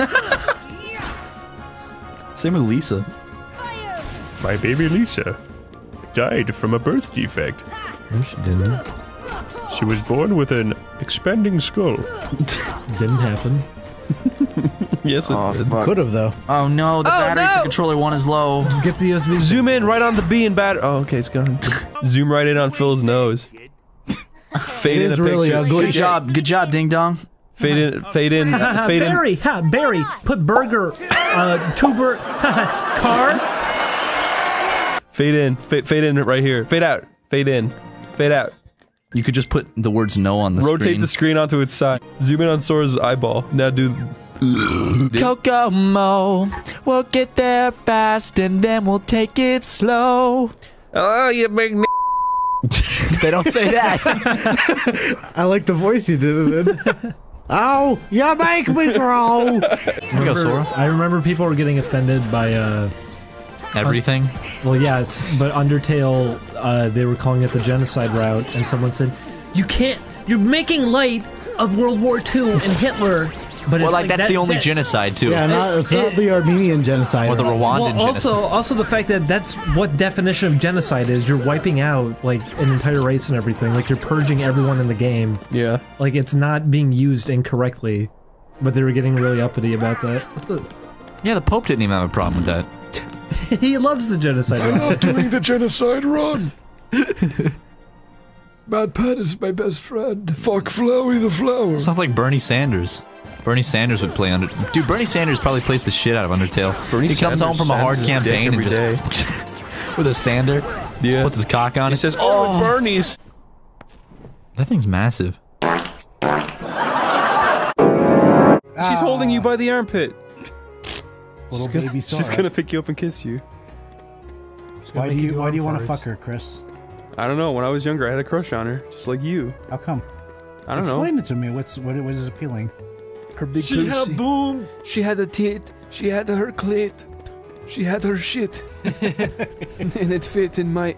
Speaker 8: Same with Lisa.
Speaker 11: My baby Lisa died from a birth defect.
Speaker 5: No, she didn't.
Speaker 11: She was born with an expanding skull.
Speaker 5: Didn't happen.
Speaker 10: Yes, it
Speaker 8: Oh,
Speaker 10: did.
Speaker 8: fuck.
Speaker 4: Could have though.
Speaker 8: Oh no, the
Speaker 10: Oh,
Speaker 8: battery
Speaker 10: no!
Speaker 8: for controller one is low.
Speaker 5: Get the U S B.
Speaker 10: Zoom in right on the B and bat. Oh, okay, it's gone. Zoom right in on Phil's nose. Fade
Speaker 4: It
Speaker 10: in
Speaker 4: is
Speaker 10: a
Speaker 4: really
Speaker 10: picture.
Speaker 4: ugly.
Speaker 8: Good job, good job, Ding Dong.
Speaker 10: Fade in, fade in, fade in.
Speaker 5: Barry, ha, Barry, put burger, uh, tuber, car.
Speaker 10: Fade in, fade, fade in right here. Fade out, fade in, fade out.
Speaker 8: You could just put the words no on the
Speaker 10: Rotate
Speaker 8: screen.
Speaker 10: the screen onto its side. Zoom in on Sora's eyeball. Now do.
Speaker 8: Kokomo, we'll get there fast and then we'll take it slow.
Speaker 10: Oh, you big n.
Speaker 8: They don't say that.
Speaker 4: I like the voice you did it in. Ow! You make me grow.
Speaker 8: Here we go, Sora.
Speaker 5: I remember people were getting offended by, uh,
Speaker 8: Everything.
Speaker 5: well, yes, but Undertale, uh, they were calling it the genocide route, and someone said, "You can't. You're making light of World War Two and Hitler." But
Speaker 8: Well,
Speaker 5: it's
Speaker 8: like, that's
Speaker 5: that-
Speaker 8: the only
Speaker 5: that-
Speaker 8: genocide too.
Speaker 4: Yeah, not, it's not
Speaker 5: It-
Speaker 4: the Armenian genocide.
Speaker 8: Or the
Speaker 4: right?
Speaker 8: Rwandan
Speaker 5: Well,
Speaker 8: genocide.
Speaker 5: also, also the fact that that's what definition of genocide is. You're wiping out like an entire race and everything. Like you're purging everyone in the game.
Speaker 10: Yeah.
Speaker 5: Like it's not being used incorrectly. But they were getting really uppity about that. What the-
Speaker 8: Yeah, the Pope didn't even have a problem with that.
Speaker 5: he loves the genocide. route.
Speaker 11: Doing the genocide run. Bad Pat is my best friend. Fuck Flowey the flower.
Speaker 8: Sounds like Bernie Sanders. Bernie Sanders would play under. Dude, Bernie Sanders probably plays the shit out of Undertale.
Speaker 10: Bernie
Speaker 8: he comes
Speaker 10: Sanders
Speaker 8: home from a hard
Speaker 10: sands his dick
Speaker 8: campaign and
Speaker 10: every
Speaker 8: just with a sander.
Speaker 10: Yeah.
Speaker 8: Puts his cock on
Speaker 10: He
Speaker 8: it.
Speaker 10: says, "Oh, Bernie's."
Speaker 8: That thing's massive.
Speaker 10: She's holding you by the armpit.
Speaker 4: Little
Speaker 10: She's gonna,
Speaker 4: baby
Speaker 10: she's
Speaker 4: Sora.
Speaker 10: gonna pick you up and kiss you.
Speaker 4: Why do
Speaker 5: make
Speaker 4: you
Speaker 5: you
Speaker 4: Why do you
Speaker 5: arm
Speaker 4: want to
Speaker 5: farts.
Speaker 4: fuck her, Chris?
Speaker 10: I don't know. When I was younger, I had a crush on her, just like you.
Speaker 4: How come?
Speaker 10: I don't
Speaker 4: Explain
Speaker 10: know.
Speaker 4: it to me. What's what? What is appealing?
Speaker 10: Her big
Speaker 3: She had
Speaker 10: pussy.
Speaker 3: a boom. She had a tit. She had her clit. She had her shit. And it fit in my...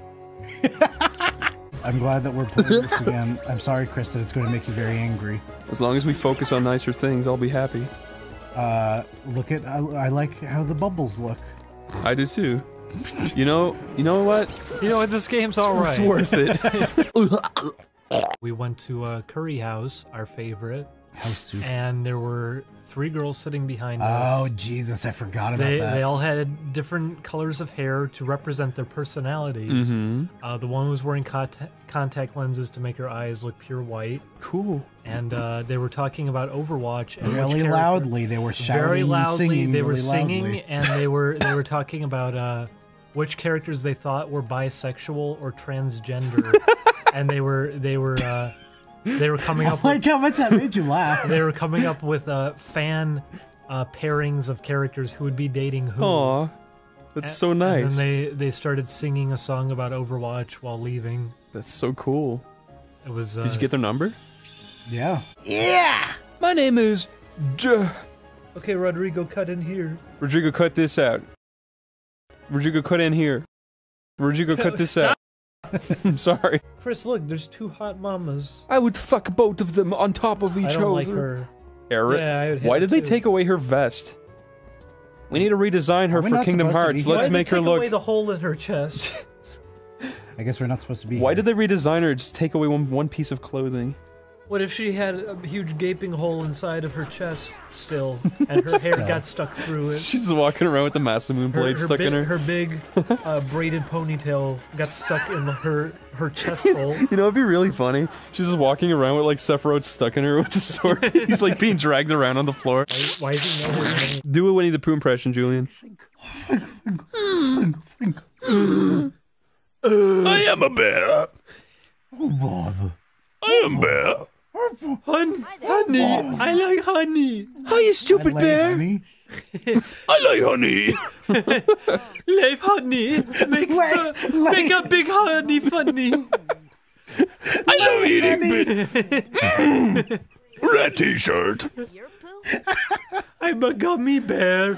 Speaker 4: I'm glad that we're playing this again. I'm sorry, Chris, that it's going to make you very angry.
Speaker 10: As long as we focus on nicer things, I'll be happy.
Speaker 4: Uh, look at, I, I like how the bubbles look.
Speaker 10: I do too. You know, you know what?
Speaker 5: You know what? This game's all right.
Speaker 10: It's worth it.
Speaker 5: We went to uh, Curry House, our favorite.
Speaker 4: House soup.
Speaker 5: And there were three girls sitting behind us.
Speaker 4: Oh, Jesus, I forgot about
Speaker 5: They,
Speaker 4: that.
Speaker 5: they all had different colors of hair to represent their personalities.
Speaker 10: Mhm.
Speaker 5: Uh, the one was wearing contact, contact lenses to make her eyes look pure white.
Speaker 10: Cool.
Speaker 5: And uh, they were talking about Overwatch. And which
Speaker 4: Really
Speaker 5: character-
Speaker 4: loudly, they were shouting
Speaker 5: Very
Speaker 4: and
Speaker 5: loudly.
Speaker 4: singing
Speaker 5: They were
Speaker 4: really
Speaker 5: singing,
Speaker 4: loudly.
Speaker 5: and they were they were talking about uh, which characters they thought were bisexual or transgender, and they were they were. Uh, They were coming up.
Speaker 4: I like
Speaker 5: with,
Speaker 4: how much that made you laugh.
Speaker 5: They were coming up with uh, fan uh, pairings of characters who would be dating who.
Speaker 10: Aw, that's so
Speaker 5: And
Speaker 10: nice.
Speaker 5: then they they started singing a song about Overwatch while leaving.
Speaker 10: That's so cool.
Speaker 5: It was. Uh,
Speaker 10: Did you get their number?
Speaker 4: Yeah.
Speaker 3: Yeah! My name is... J
Speaker 5: Okay, Rodrigo, cut in here.
Speaker 10: Rodrigo, cut this out. Rodrigo, cut in here. Rodrigo, cut this out. I'm sorry.
Speaker 5: Chris, look, there's two hot mamas.
Speaker 3: I would fuck both of them on top of each
Speaker 5: I don't like
Speaker 3: other.
Speaker 5: her.
Speaker 10: Eric,
Speaker 5: Yeah, I would hit
Speaker 10: why
Speaker 5: her
Speaker 10: did they
Speaker 5: too.
Speaker 10: take away her vest? We need to redesign her
Speaker 4: Are we
Speaker 10: for
Speaker 4: not
Speaker 10: Kingdom
Speaker 4: supposed to
Speaker 10: Hearts.
Speaker 4: be here?
Speaker 10: Let's
Speaker 5: Why'd
Speaker 10: make
Speaker 5: they
Speaker 10: her
Speaker 5: take
Speaker 10: look.
Speaker 5: away the hole in her chest.
Speaker 4: I guess we're not supposed to be
Speaker 10: Why
Speaker 4: here.
Speaker 10: did they redesign her? Just take away one one piece of clothing.
Speaker 5: What if she had a huge gaping hole inside of her chest still, and her hair
Speaker 4: Still.
Speaker 5: got stuck through it?
Speaker 10: She's walking around with the Masamune
Speaker 5: Her,
Speaker 10: blade
Speaker 5: her
Speaker 10: stuck
Speaker 5: big,
Speaker 10: in her.
Speaker 5: her big uh, braided ponytail got stuck in her her chest hole.
Speaker 10: You know, it'd be really funny. She's just walking around with like Sephiroth stuck in her with the sword. He's like being dragged around on the floor.
Speaker 5: Why, why is he know her name?
Speaker 10: Do a Winnie the Pooh impression, Julian. I am a bear.
Speaker 4: Oh, bother.
Speaker 10: I am bear.
Speaker 5: Hun, honey, I like honey.
Speaker 3: Oh, you stupid
Speaker 4: Lay,
Speaker 3: bear!
Speaker 4: honey.
Speaker 10: I like honey.
Speaker 5: Leave honey. Make, so, make a big honey funny.
Speaker 10: I love eating bit. Red t-shirt.
Speaker 7: Your poo?
Speaker 5: I'm a gummy bear.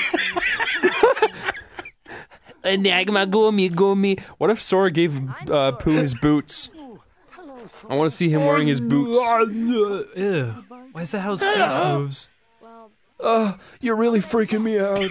Speaker 3: Enigma gummy gummy.
Speaker 10: What if Sora gave uh, Pooh his boots? I want to see him wearing his boots.
Speaker 5: Ew. Why is that how Sphinx moves?
Speaker 7: Well,
Speaker 3: Uh, you're really freaking me out.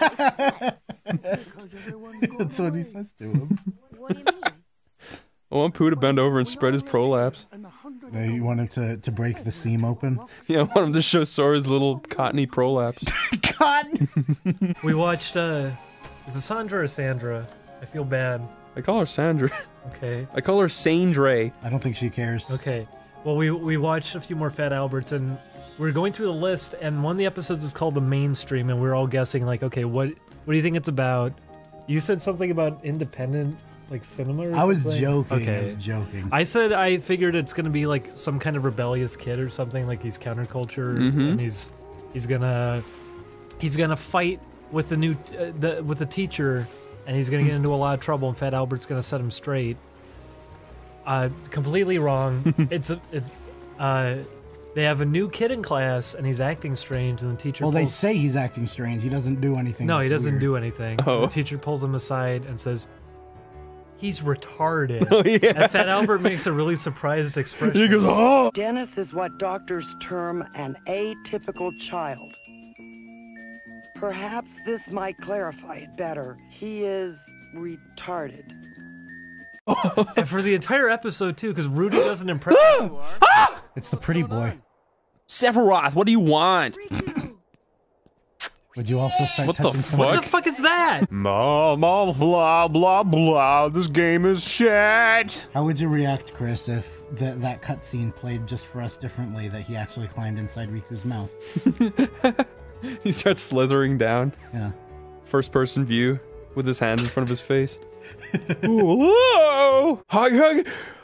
Speaker 4: That's what he says to him.
Speaker 7: what do you mean?
Speaker 10: I want Pooh to bend over and spread his prolapse.
Speaker 4: Now you want him to, to break the seam open?
Speaker 10: Yeah, I want him to show Sora's little cottony prolapse.
Speaker 4: God!
Speaker 5: We watched, uh, is it Sandra or Sandra? I feel bad.
Speaker 10: I call her Sandra.
Speaker 5: Okay.
Speaker 10: I call her Sandre.
Speaker 4: I don't think she cares.
Speaker 5: Okay. Well, we we watched a few more Fat Alberts, and we were going through the list, and one of the episodes is called The Mainstream, and we were all guessing, like, okay, what what do you think it's about? You said something about independent, like, cinema or
Speaker 4: I was
Speaker 5: something?
Speaker 4: joking.
Speaker 5: Okay.
Speaker 4: I was joking.
Speaker 5: I said I figured it's gonna be like some kind of rebellious kid or something, like he's counterculture,
Speaker 10: Mhm.
Speaker 5: and he's he's gonna he's gonna fight with the new t- uh, the with the teacher, and he's gonna get into a lot of trouble, and Fat Albert's gonna set him straight. Uh, completely wrong. It's a it, uh, they have a new kid in class, and he's acting strange, and the teacher.
Speaker 4: Well, they
Speaker 5: pulls,
Speaker 4: say he's acting strange. He doesn't do anything.
Speaker 5: no, he
Speaker 4: that's
Speaker 5: doesn't
Speaker 4: weird.
Speaker 5: do anything.
Speaker 10: Oh.
Speaker 5: The teacher pulls him aside and says, "He's retarded."
Speaker 10: Oh, yeah.
Speaker 5: And Fat Albert makes a really surprised expression.
Speaker 10: He goes, oh!
Speaker 12: Dennis is what doctors term an atypical child. Perhaps this might clarify it better. He is retarded.
Speaker 5: And for the entire episode too, because Rudy doesn't impress him.
Speaker 4: It's the pretty boy.
Speaker 10: Sephiroth, what do you want?
Speaker 4: Would you also start
Speaker 10: What the
Speaker 4: touching someone?
Speaker 5: What the fuck is that?
Speaker 11: Mama, blah, blah, blah. This game is shit.
Speaker 4: How would you react, Chris, if that that cutscene played just for us differently, that he actually climbed inside Riku's mouth?
Speaker 10: He starts slithering down.
Speaker 4: Yeah.
Speaker 10: First person view with his hands in front of his face. Whoa! Hi, hi,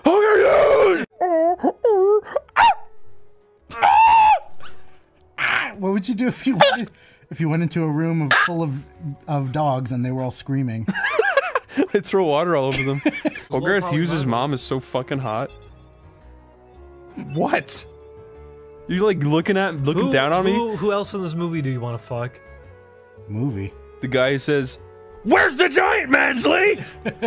Speaker 10: hi,
Speaker 4: What would you do if you went, if you went into a room of, full of of dogs and they were all screaming?
Speaker 10: They throw water all over them. Hogarth
Speaker 5: probably
Speaker 10: Hughes'
Speaker 5: marbles.
Speaker 10: mom is so fucking hot. What? You like looking at, looking
Speaker 5: Who-
Speaker 10: down on me?
Speaker 5: Who, who else in this movie do you want to fuck?
Speaker 4: Movie.
Speaker 10: The guy who says, "Where's the giant, Mansley?"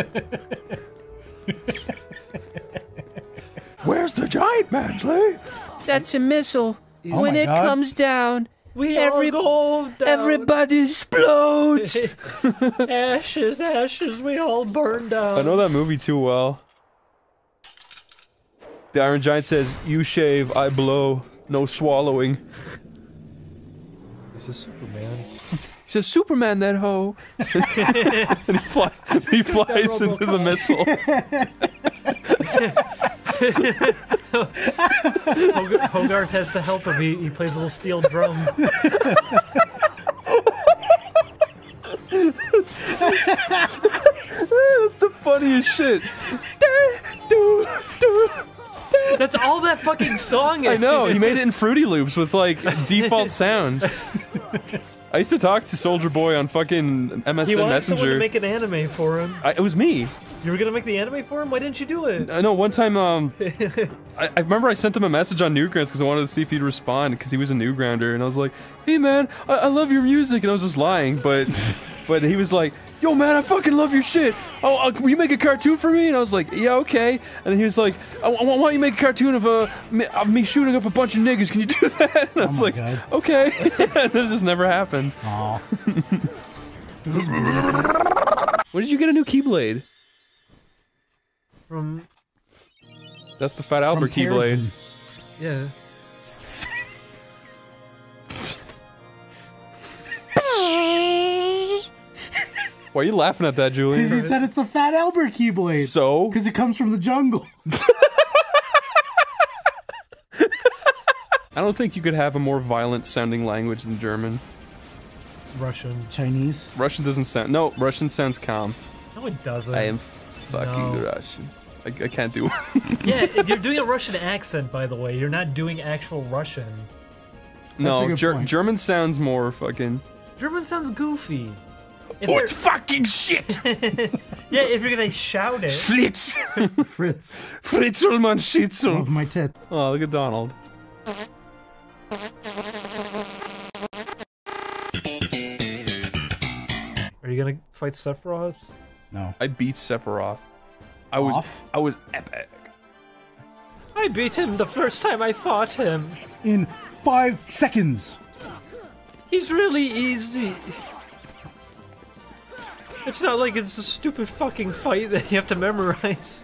Speaker 10: Where's the giant, Mansley?
Speaker 3: That's a missile.
Speaker 4: Oh
Speaker 3: when
Speaker 4: my
Speaker 3: it
Speaker 4: God.
Speaker 3: comes down,
Speaker 5: We
Speaker 3: every,
Speaker 5: all go down.
Speaker 3: everybody explodes.
Speaker 5: Ashes, ashes, we all burn down.
Speaker 10: I know that movie too well. The Iron Giant says, "You shave, I blow, no swallowing."
Speaker 5: This is Superman.
Speaker 10: He says, "Superman, that hoe." And he, fly, he flies into the missile.
Speaker 5: Hogarth, Hogarth has to help him. He, he plays a little steel drum.
Speaker 10: That's the funniest shit.
Speaker 5: That's all that fucking song is.
Speaker 10: I know, he made it in Fruity Loops with like default sounds. I used to talk to Soldier Boy on fucking M S
Speaker 5: He
Speaker 10: N
Speaker 5: wanted someone to
Speaker 10: Messenger.
Speaker 5: make an anime for him.
Speaker 10: I, it was me.
Speaker 5: You were gonna make the anime for him? Why didn't you do it?
Speaker 10: I know one time, um, I, I remember I sent him a message on Newgrounds because I wanted to see if he'd respond because he was a Newgrounder, and I was like, "Hey man, I, I love your music," and I was just lying, but, but he was like, "Yo man, I fucking love your shit. Oh, uh, will you make a cartoon for me?" And I was like, "Yeah, okay." And he was like, "I, I want you to make a cartoon of uh, me, of me shooting up a bunch of niggas. Can you do that?" And I was
Speaker 4: my
Speaker 10: like,
Speaker 4: God.
Speaker 10: "Okay," and it just never happened.
Speaker 4: Aw.
Speaker 10: When did you get a new Keyblade?
Speaker 5: From
Speaker 10: That's the Fat Albert
Speaker 4: From
Speaker 10: Keyblade.
Speaker 4: Tarzan.
Speaker 5: yeah.
Speaker 10: Why are you laughing at that,
Speaker 4: Because
Speaker 10: Julie?
Speaker 4: he said it's the Fat Albert Keyblade.
Speaker 10: So?
Speaker 4: Because it comes from the jungle.
Speaker 10: I don't think you could have a more violent sounding language than German.
Speaker 5: Russian.
Speaker 4: Chinese.
Speaker 10: Russian doesn't sound. No, Russian sounds calm.
Speaker 5: No, it doesn't.
Speaker 10: I am fucking
Speaker 5: No.
Speaker 10: Russian. I, I can't do it.
Speaker 5: Yeah, you're doing a Russian accent, by the way. You're not doing actual Russian.
Speaker 4: a
Speaker 10: No,
Speaker 4: good
Speaker 10: Ger
Speaker 4: point.
Speaker 10: German sounds more fucking.
Speaker 5: German sounds goofy. If
Speaker 10: Oh,
Speaker 5: you're-
Speaker 10: it's fucking shit!
Speaker 5: yeah, if you're gonna shout it.
Speaker 10: Flitz!
Speaker 4: Fritz.
Speaker 10: Fritzelmann Schitzel!
Speaker 4: Love my tit.
Speaker 10: Oh, look at Donald.
Speaker 5: Are you gonna fight Sephiroth?
Speaker 4: No.
Speaker 10: I beat Sephiroth. I was.
Speaker 4: Off?
Speaker 10: I was epic.
Speaker 5: I beat him the first time I fought him.
Speaker 4: In five seconds.
Speaker 5: He's really easy. It's not like it's a stupid fucking fight that you have to memorize.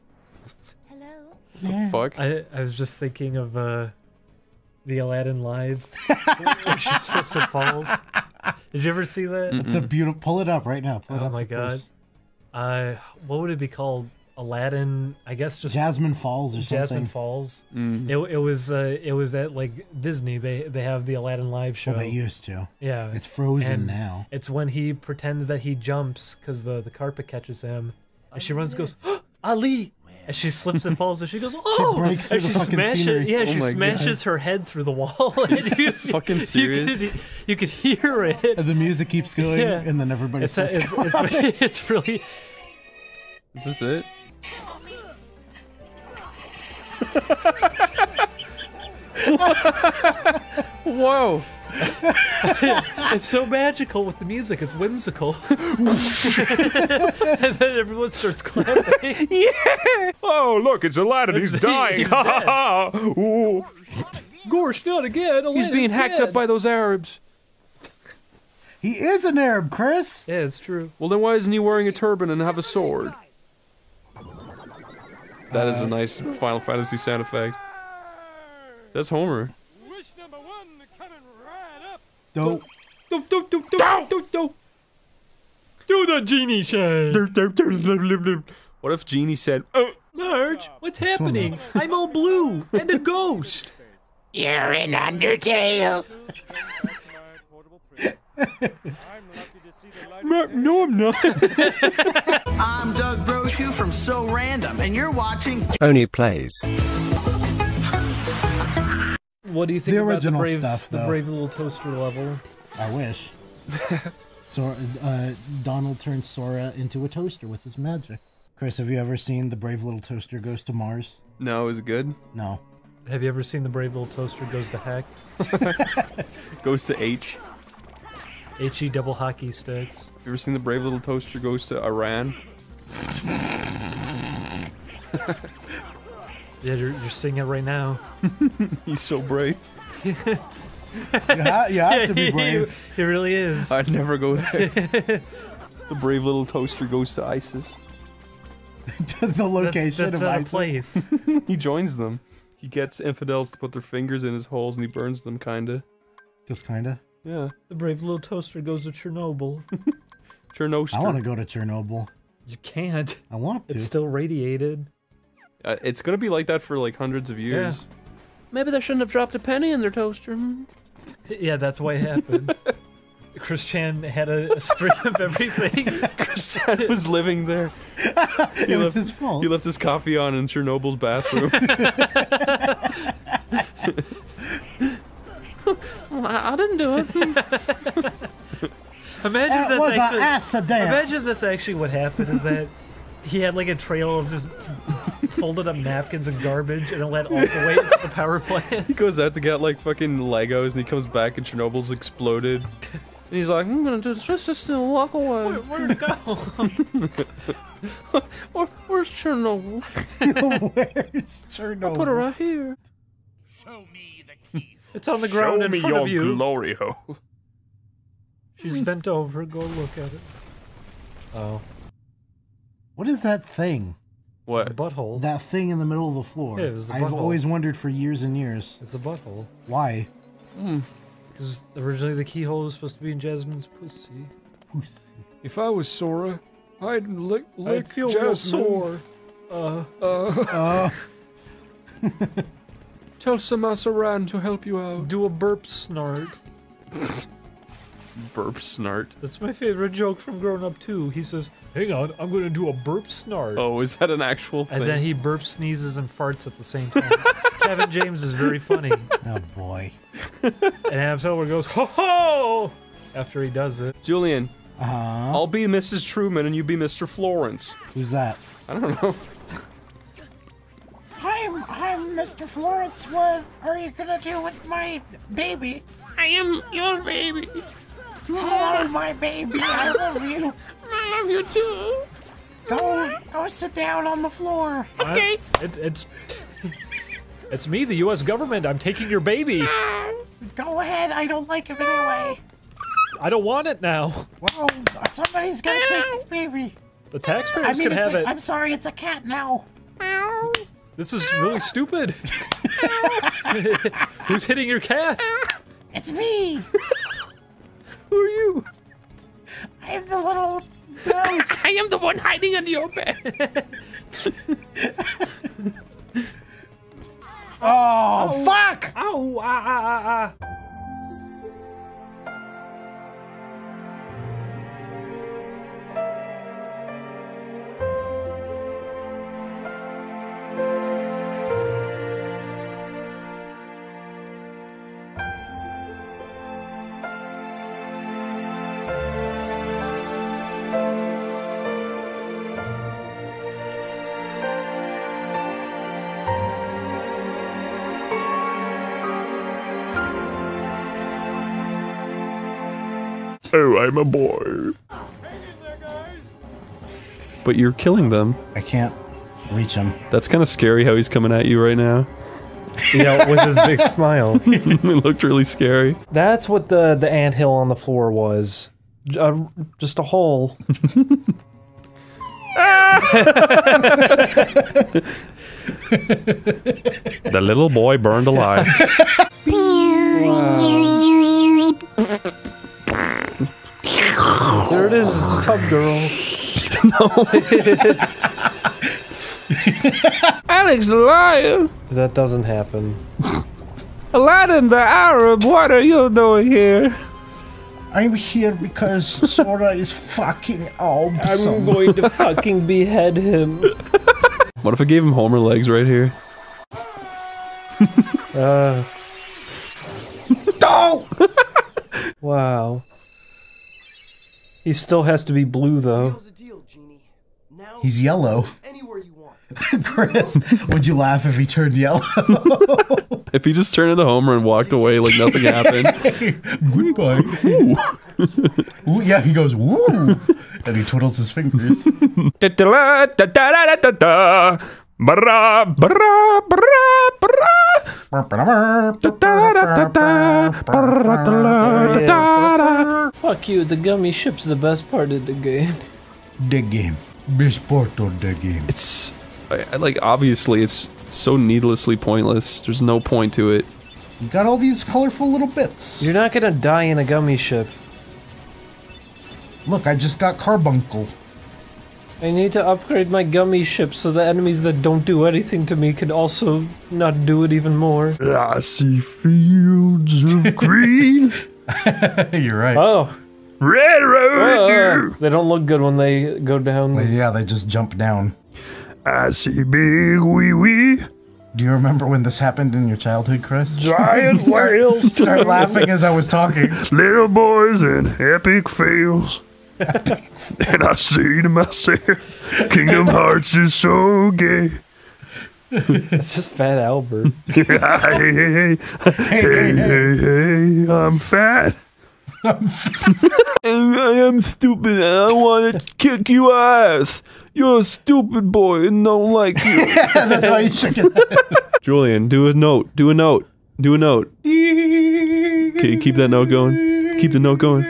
Speaker 10: What the fuck?
Speaker 5: I, I was just thinking of uh, the Aladdin Live where she slips and falls. Did you ever see that?
Speaker 4: It's a beautiful. Pull it up right now. Pull it
Speaker 5: Oh
Speaker 4: up
Speaker 5: my
Speaker 4: for
Speaker 5: god.
Speaker 4: Chris.
Speaker 5: Uh, what would it be called? Aladdin, I guess just
Speaker 4: Jasmine Falls or
Speaker 5: Jasmine
Speaker 4: something.
Speaker 5: Falls.
Speaker 10: Mm.
Speaker 5: It, it was uh, it was at like Disney. They they have the Aladdin Live show.
Speaker 4: Well, they used to.
Speaker 5: Yeah,
Speaker 4: It's frozen
Speaker 5: and
Speaker 4: now.
Speaker 5: It's when he pretends that he jumps because the the carpet catches him, and she runs, goes "Oh, Ali, and she slips and falls, and she goes oh,
Speaker 4: breaks
Speaker 5: and
Speaker 4: through
Speaker 5: she
Speaker 4: the fucking
Speaker 5: smashes
Speaker 4: scenery.
Speaker 5: yeah
Speaker 10: Oh
Speaker 5: she
Speaker 10: my
Speaker 5: smashes her head through the wall. And you,
Speaker 10: Fucking
Speaker 5: you
Speaker 10: serious?
Speaker 5: could, you could hear it.
Speaker 4: And the music keeps going,
Speaker 5: Yeah.
Speaker 4: and then everybody
Speaker 5: It's
Speaker 4: starts
Speaker 5: it's,
Speaker 4: going.
Speaker 5: it's, it's really
Speaker 10: Is this it? Whoa!
Speaker 5: it's so magical with the music. It's whimsical. And then everyone starts clapping.
Speaker 10: Yeah!
Speaker 11: Oh, look, it's Aladdin. He's
Speaker 5: He's
Speaker 11: dying.
Speaker 5: dead.
Speaker 11: Ha ha ha. Ooh.
Speaker 5: Gosh, not again.
Speaker 10: He's
Speaker 5: Aladdin's
Speaker 10: being hacked
Speaker 5: dead.
Speaker 10: up by those Arabs.
Speaker 4: He is an Arab, Chris.
Speaker 5: Yeah, it's true.
Speaker 10: Well, then why isn't he wearing a turban and have a sword? That is a nice Final Fantasy sound effect. That's Homer.
Speaker 4: Dope.
Speaker 5: Do, do, do, do, do, do. Do the genie shine.
Speaker 10: What if Genie said, "Oh,
Speaker 5: Marge, what's happening? I'm all blue and a ghost.
Speaker 3: You're in Undertale.
Speaker 10: no, I'm not."
Speaker 2: I'm Doug Brochu from So Random, and you're watching
Speaker 13: Tony Plays.
Speaker 5: What do you think
Speaker 4: The
Speaker 5: about
Speaker 4: original
Speaker 5: the brave,
Speaker 4: stuff,
Speaker 5: the
Speaker 4: though.
Speaker 5: brave little toaster level?
Speaker 4: I wish. Sora, uh, Donald turns Sora into a toaster with his magic. Chris, have you ever seen The Brave Little Toaster Goes to Mars?
Speaker 10: No, is it good?
Speaker 4: No.
Speaker 5: Have you ever seen The Brave Little Toaster Goes to Heck?
Speaker 10: Goes to H.
Speaker 5: H E double hockey sticks.
Speaker 10: You ever seen The Brave Little Toaster Goes to Iran?
Speaker 5: Yeah, you're, you're singing it right now.
Speaker 10: He's so brave.
Speaker 4: You, ha you have to be brave.
Speaker 5: He, he really is.
Speaker 10: I'd never go there. The Brave Little Toaster Goes to ISIS.
Speaker 4: The location
Speaker 5: that's, that's
Speaker 4: of
Speaker 5: not
Speaker 4: ISIS.
Speaker 5: a place.
Speaker 10: He joins them. He gets infidels to put their fingers in his holes and he burns them, kinda.
Speaker 4: Just kinda?
Speaker 10: Yeah.
Speaker 5: The Brave Little Toaster goes to Chernobyl.
Speaker 10: Chernobyl.
Speaker 4: I want to go to Chernobyl.
Speaker 5: You can't.
Speaker 4: I want to.
Speaker 5: It's still radiated.
Speaker 10: Uh, it's gonna be like that for like hundreds of years.
Speaker 5: Yeah.
Speaker 10: Maybe they shouldn't have dropped a penny in their toaster.
Speaker 5: Yeah, that's why it happened. Chris Chan had a, a stream of everything.
Speaker 10: Chris Chan was living there.
Speaker 4: It
Speaker 10: He
Speaker 4: was
Speaker 10: left,
Speaker 4: his fault.
Speaker 10: He left his coffee on in Chernobyl's bathroom.
Speaker 5: I didn't do it. Imagine
Speaker 4: It
Speaker 5: that's
Speaker 4: was a
Speaker 5: actually.
Speaker 4: accident.
Speaker 5: Imagine that's actually what happened. Is that he had like a trail of just folded up napkins and garbage, and it led all the way to the power plant.
Speaker 10: He goes out to get like fucking Legos and he comes back and Chernobyl's exploded. And he's like, I'm gonna do this just and walk away.
Speaker 5: Where, where'd it go?
Speaker 10: Where, where's Chernobyl?
Speaker 4: Where's Chernobyl?
Speaker 10: I'll put it right here.
Speaker 5: It's on the ground
Speaker 11: Show
Speaker 5: in
Speaker 11: me
Speaker 5: front
Speaker 11: your
Speaker 5: of you.
Speaker 11: glory hole.
Speaker 5: She's bent over. Go look at it. Oh.
Speaker 4: What is that thing?
Speaker 10: What?
Speaker 5: It's a butthole.
Speaker 4: That thing in the middle of the floor.
Speaker 5: Yeah, it was the
Speaker 4: I've
Speaker 5: butthole.
Speaker 4: always wondered for years and years.
Speaker 5: It's a butthole.
Speaker 4: Why?
Speaker 5: Because originally the keyhole was supposed to be in Jasmine's pussy.
Speaker 4: Pussy.
Speaker 10: If I was Sora, I'd lick, lick
Speaker 5: I'd feel
Speaker 10: Jasmine.
Speaker 5: real sore. Uh,
Speaker 10: Uh,
Speaker 4: Uh,
Speaker 10: tell Samasaran to help you out.
Speaker 5: do a burp snort.
Speaker 10: Burp snart.
Speaker 5: That's my favorite joke from Grown Up too. He says, hang on, I'm gonna do a burp snort.
Speaker 10: Oh, is that an actual thing?
Speaker 5: And then he burps, sneezes, and farts at the same time. Kevin James is very funny.
Speaker 4: oh boy.
Speaker 5: And Adam Silver goes, ho ho! After he does it.
Speaker 10: Julian,
Speaker 4: Uh-huh.
Speaker 10: I'll be Missus Truman and you be Mister Florence.
Speaker 4: Who's that?
Speaker 10: I don't know.
Speaker 13: I'm, I'm Mister Florence. What are you gonna do with my baby? I am your baby. Hello, my baby. I love you. I love you too. Go, go sit down on the floor.
Speaker 5: Okay. It, it's, it's me, the U S government. I'm taking your baby.
Speaker 13: Go ahead. I don't like him anyway.
Speaker 5: I don't want it now.
Speaker 13: Well, somebody's gonna take this baby.
Speaker 5: The taxpayers
Speaker 13: I mean,
Speaker 5: can
Speaker 13: it's
Speaker 5: have
Speaker 13: a,
Speaker 5: it.
Speaker 13: I'm sorry, it's a cat now.
Speaker 5: This is really stupid. Who's hitting your cat?
Speaker 13: It's me.
Speaker 10: Who are you?
Speaker 13: I am the little ghost. I am the one hiding under your bed.
Speaker 4: Oh, fuck!
Speaker 5: Ow, ah, ah, ah, ah.
Speaker 11: Oh, I'm a boy.
Speaker 10: But you're killing them.
Speaker 4: I can't reach him.
Speaker 10: That's kind of scary how he's coming at you right now.
Speaker 5: Yeah, with his big smile.
Speaker 10: It looked really scary.
Speaker 5: That's what the the anthill on the floor was. J- Uh, just a hole.
Speaker 11: The little boy burned alive.
Speaker 5: There it is, it's Tub Girl.
Speaker 10: Alex liar!
Speaker 5: That doesn't happen.
Speaker 10: Aladdin the Arab, what are you doing here?
Speaker 4: I'm here because Sora is fucking awesome.
Speaker 5: I'm going to fucking behead him.
Speaker 10: What if I gave him Homer legs right here?
Speaker 5: Uh.
Speaker 4: No!
Speaker 5: Wow.
Speaker 10: He still has to be blue, though.
Speaker 4: He's yellow. Chris, would you laugh if he turned yellow?
Speaker 10: If he just turned into Homer and walked away like nothing happened.
Speaker 4: Goodbye. Ooh. Ooh, yeah, he goes, woo! And he twiddles his fingers.
Speaker 13: Fuck you, the gummy ship's the best part of the game.
Speaker 4: The game. Best part of the game.
Speaker 10: It's, I, I, like, obviously it's so needlessly pointless. There's no point to it.
Speaker 4: You got all these colorful little bits.
Speaker 13: You're not gonna die in a gummy ship.
Speaker 4: Look, I just got carbuncle.
Speaker 13: I need to upgrade my gummy ship so the enemies that don't do anything to me can also not do it even more.
Speaker 11: I see fields of green.
Speaker 4: You're right.
Speaker 13: Oh.
Speaker 11: Red road.
Speaker 13: Uh, they don't look good when they go down.
Speaker 4: Well, yeah, they just jump down.
Speaker 11: I see big wee wee.
Speaker 4: Do you remember when this happened in your childhood, Chris?
Speaker 11: Giant
Speaker 4: start,
Speaker 11: whales.
Speaker 4: Start laughing as I was talking.
Speaker 11: Little boys and epic fails. And I say to myself, Kingdom Hearts is so gay.
Speaker 13: It's just Fat Albert.
Speaker 11: hey, hey, hey, hey, hey, hey, I'm fat.
Speaker 10: I'm I am stupid and I want to kick you ass. You're a stupid boy and don't like you.
Speaker 4: Yeah, that's why you shook it.
Speaker 10: Julian, do a note. Do a note. Do a note. Okay, keep that note going. Keep the note going.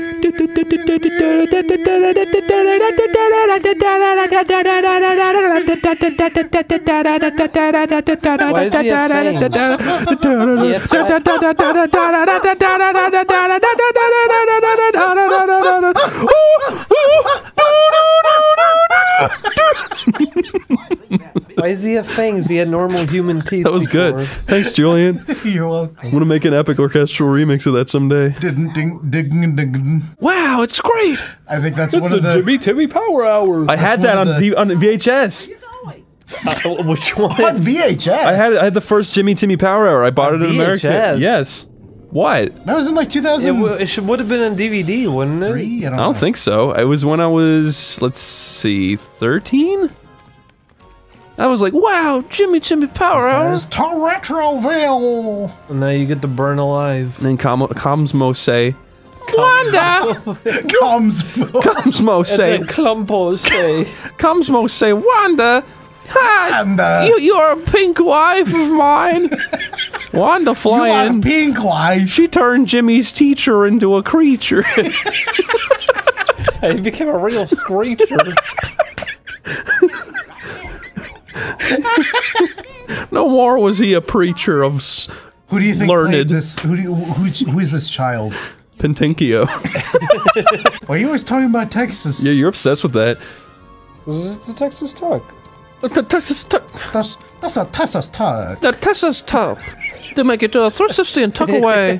Speaker 13: Why does he have fangs? He has Why does he have fangs? He had normal human teeth.
Speaker 10: That was
Speaker 13: before.
Speaker 10: good. Thanks, Julian.
Speaker 4: You're welcome.
Speaker 10: I'm gonna make an epic orchestral remix of that someday.
Speaker 4: Ding, ding, ding, ding.
Speaker 10: Wow, it's great.
Speaker 4: I think that's
Speaker 13: It's
Speaker 4: one
Speaker 13: the
Speaker 4: of the
Speaker 13: Jimmy Timmy Power Hour.
Speaker 10: I had that on
Speaker 4: the-
Speaker 10: D on V H S.
Speaker 13: Uh, which one?
Speaker 4: on V H S.
Speaker 10: I had I had the first Jimmy Timmy Power Hour. I bought
Speaker 13: On
Speaker 10: it in America.
Speaker 13: V H S?
Speaker 10: Yes. What?
Speaker 4: That was in like two
Speaker 13: It,
Speaker 4: thousand
Speaker 13: w it should, would have been on D V D, wouldn't it?
Speaker 4: three. I don't,
Speaker 10: I don't
Speaker 4: know.
Speaker 10: think so. It was when I was, let's see, thirteen? I was like, wow, Jimmy Timmy Power Hour.
Speaker 4: Says to Retroville.
Speaker 13: And now you get to burn alive.
Speaker 10: And then Com Comsmo say, Wanda!
Speaker 4: Comes.
Speaker 10: Comsmo
Speaker 13: And
Speaker 10: say,
Speaker 13: then Clumpo say,
Speaker 10: Comsmo say, Wanda! Hi,
Speaker 4: Wanda.
Speaker 10: you, you're a pink wife of mine. Wanda
Speaker 4: You are a
Speaker 10: flying.
Speaker 4: pink wife.
Speaker 10: She turned Jimmy's teacher into a creature.
Speaker 13: he became a real screecher.
Speaker 10: No more was he a preacher of s
Speaker 4: Who do you think
Speaker 10: learned.
Speaker 4: played this? Who do you, who, who is this child?
Speaker 10: Pentinkio.
Speaker 4: Why are you always talking about Texas?
Speaker 10: Yeah, you're obsessed with that.
Speaker 13: It's a Texas talk.
Speaker 10: The Texas tuck.
Speaker 4: That's, that's a Texas talk.
Speaker 10: The Texas tuck. To make it to a three sixty and tuck away.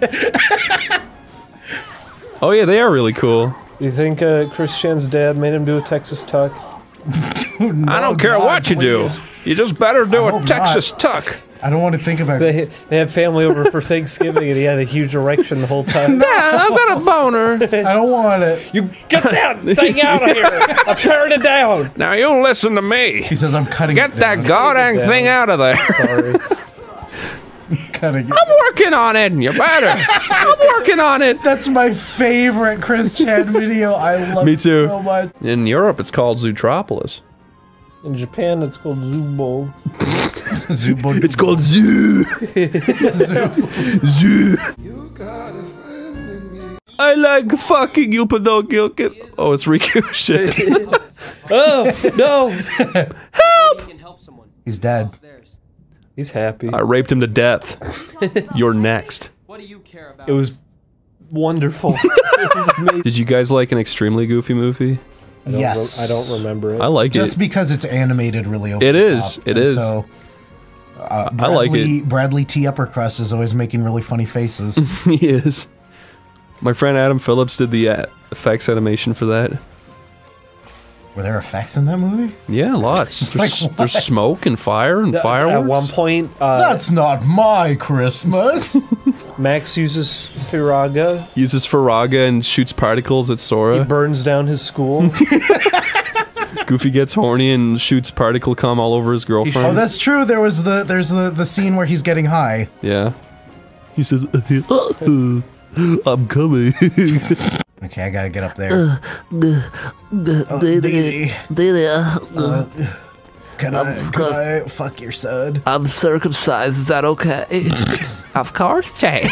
Speaker 10: Oh yeah, they are really cool.
Speaker 13: Do you think uh, Chris Chan's dad made him do a Texas tuck?
Speaker 4: No,
Speaker 10: I don't care
Speaker 4: God,
Speaker 10: what you
Speaker 4: please.
Speaker 10: do. You just better do
Speaker 4: I
Speaker 10: a
Speaker 4: hope
Speaker 10: Texas
Speaker 4: not.
Speaker 10: tuck.
Speaker 4: I don't want to think about it.
Speaker 13: They, they had family over for Thanksgiving and he had a huge erection the whole time.
Speaker 10: Dad, I've got a boner.
Speaker 4: I don't want it.
Speaker 13: You get that thing out of here! I'm tearing it down!
Speaker 10: Now you listen to me.
Speaker 4: He says I'm cutting
Speaker 10: Get
Speaker 4: it
Speaker 10: that
Speaker 4: down.
Speaker 10: goddamn
Speaker 13: down.
Speaker 10: thing out of there.
Speaker 13: Sorry.
Speaker 4: Cutting it.
Speaker 10: I'm working on it. You better. I'm working on it.
Speaker 4: That's my favorite Chris Chan video. I love
Speaker 10: Me
Speaker 4: it
Speaker 10: too.
Speaker 4: so much.
Speaker 10: In Europe, it's called Zootropolis.
Speaker 13: In Japan, it's called Zubo.
Speaker 4: Zubo.
Speaker 10: It's called Zoo. Zoo. I like fucking you, Pinocchio. Get oh, it's Ricochet.
Speaker 13: Oh, no!
Speaker 10: Help!
Speaker 4: He's dead.
Speaker 13: He's happy.
Speaker 10: I raped him to death. You're next.
Speaker 13: It was wonderful. It was amazing.
Speaker 10: Did you guys like an extremely goofy movie?
Speaker 13: I don't
Speaker 4: Yes.
Speaker 13: re- I don't remember it.
Speaker 10: I like
Speaker 4: Just
Speaker 10: it.
Speaker 4: because it's animated really over
Speaker 10: It
Speaker 4: the
Speaker 10: is,
Speaker 4: top.
Speaker 10: it
Speaker 4: And
Speaker 10: is.
Speaker 4: So, uh,
Speaker 10: I like
Speaker 4: Bradley,
Speaker 10: it.
Speaker 4: Bradley T. Uppercrust is always making really funny faces.
Speaker 10: He is. My friend Adam Phillips did the uh, effects animation for that.
Speaker 4: Were there effects in that movie?
Speaker 10: Yeah, lots.
Speaker 4: Like
Speaker 10: There's,
Speaker 4: what?
Speaker 10: there's smoke and fire and fireworks.
Speaker 5: At one point, uh,
Speaker 4: That's not my Christmas.
Speaker 5: Max uses Firaga.
Speaker 10: Uses Firaga and shoots particles at
Speaker 5: He
Speaker 10: Sora.
Speaker 5: burns down his school.
Speaker 10: Goofy gets horny and shoots particle cum all over his girlfriend.
Speaker 4: Oh, that's true. There was the there's the the scene where he's getting high.
Speaker 10: Yeah. He says, I'm coming.
Speaker 4: Okay, I gotta get up there.
Speaker 14: Uh, uh,
Speaker 4: Oh,
Speaker 14: Diddy, Diddy, uh,
Speaker 4: Uh, can I
Speaker 14: I'm
Speaker 4: can
Speaker 14: co-
Speaker 4: I fuck your son?
Speaker 14: I'm circumcised. Is that okay?
Speaker 3: Of course, Jay.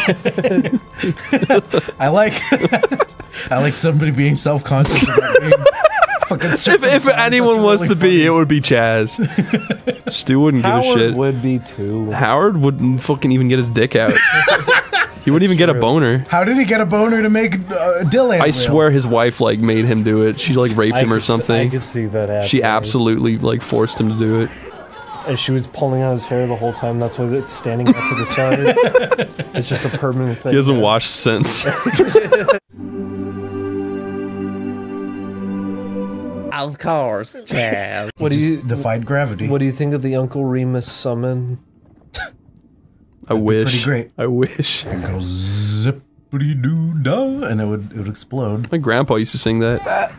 Speaker 4: I like I like somebody being self-conscious about being fucking
Speaker 10: if, if
Speaker 4: circumcised.
Speaker 10: anyone
Speaker 4: That's
Speaker 10: was
Speaker 4: really
Speaker 10: to be, it would be Chaz. Stu wouldn't give a
Speaker 5: Howard
Speaker 10: shit.
Speaker 5: would be too.
Speaker 10: Howard wouldn't fucking even get his dick out. He wouldn't even get a boner.
Speaker 4: How did he get a boner to make uh, Dylan?
Speaker 10: I swear his wife like made him do it. She like raped
Speaker 5: I
Speaker 10: him or
Speaker 5: could s-
Speaker 10: something.
Speaker 5: I could see that happening.
Speaker 10: She absolutely like forced him to do it.
Speaker 5: And she was pulling out his hair the whole time. That's why it's standing out to the side. It's just a permanent thing.
Speaker 10: He hasn't
Speaker 5: now.
Speaker 10: washed since.
Speaker 3: Of course, Chaz.
Speaker 5: What do you
Speaker 4: defied gravity?
Speaker 5: What do you think of the Uncle Remus summon?
Speaker 10: I wish.
Speaker 4: pretty great.
Speaker 10: I wish.
Speaker 4: It goes zippity doo dah, and it would it would explode.
Speaker 10: My grandpa used to sing that.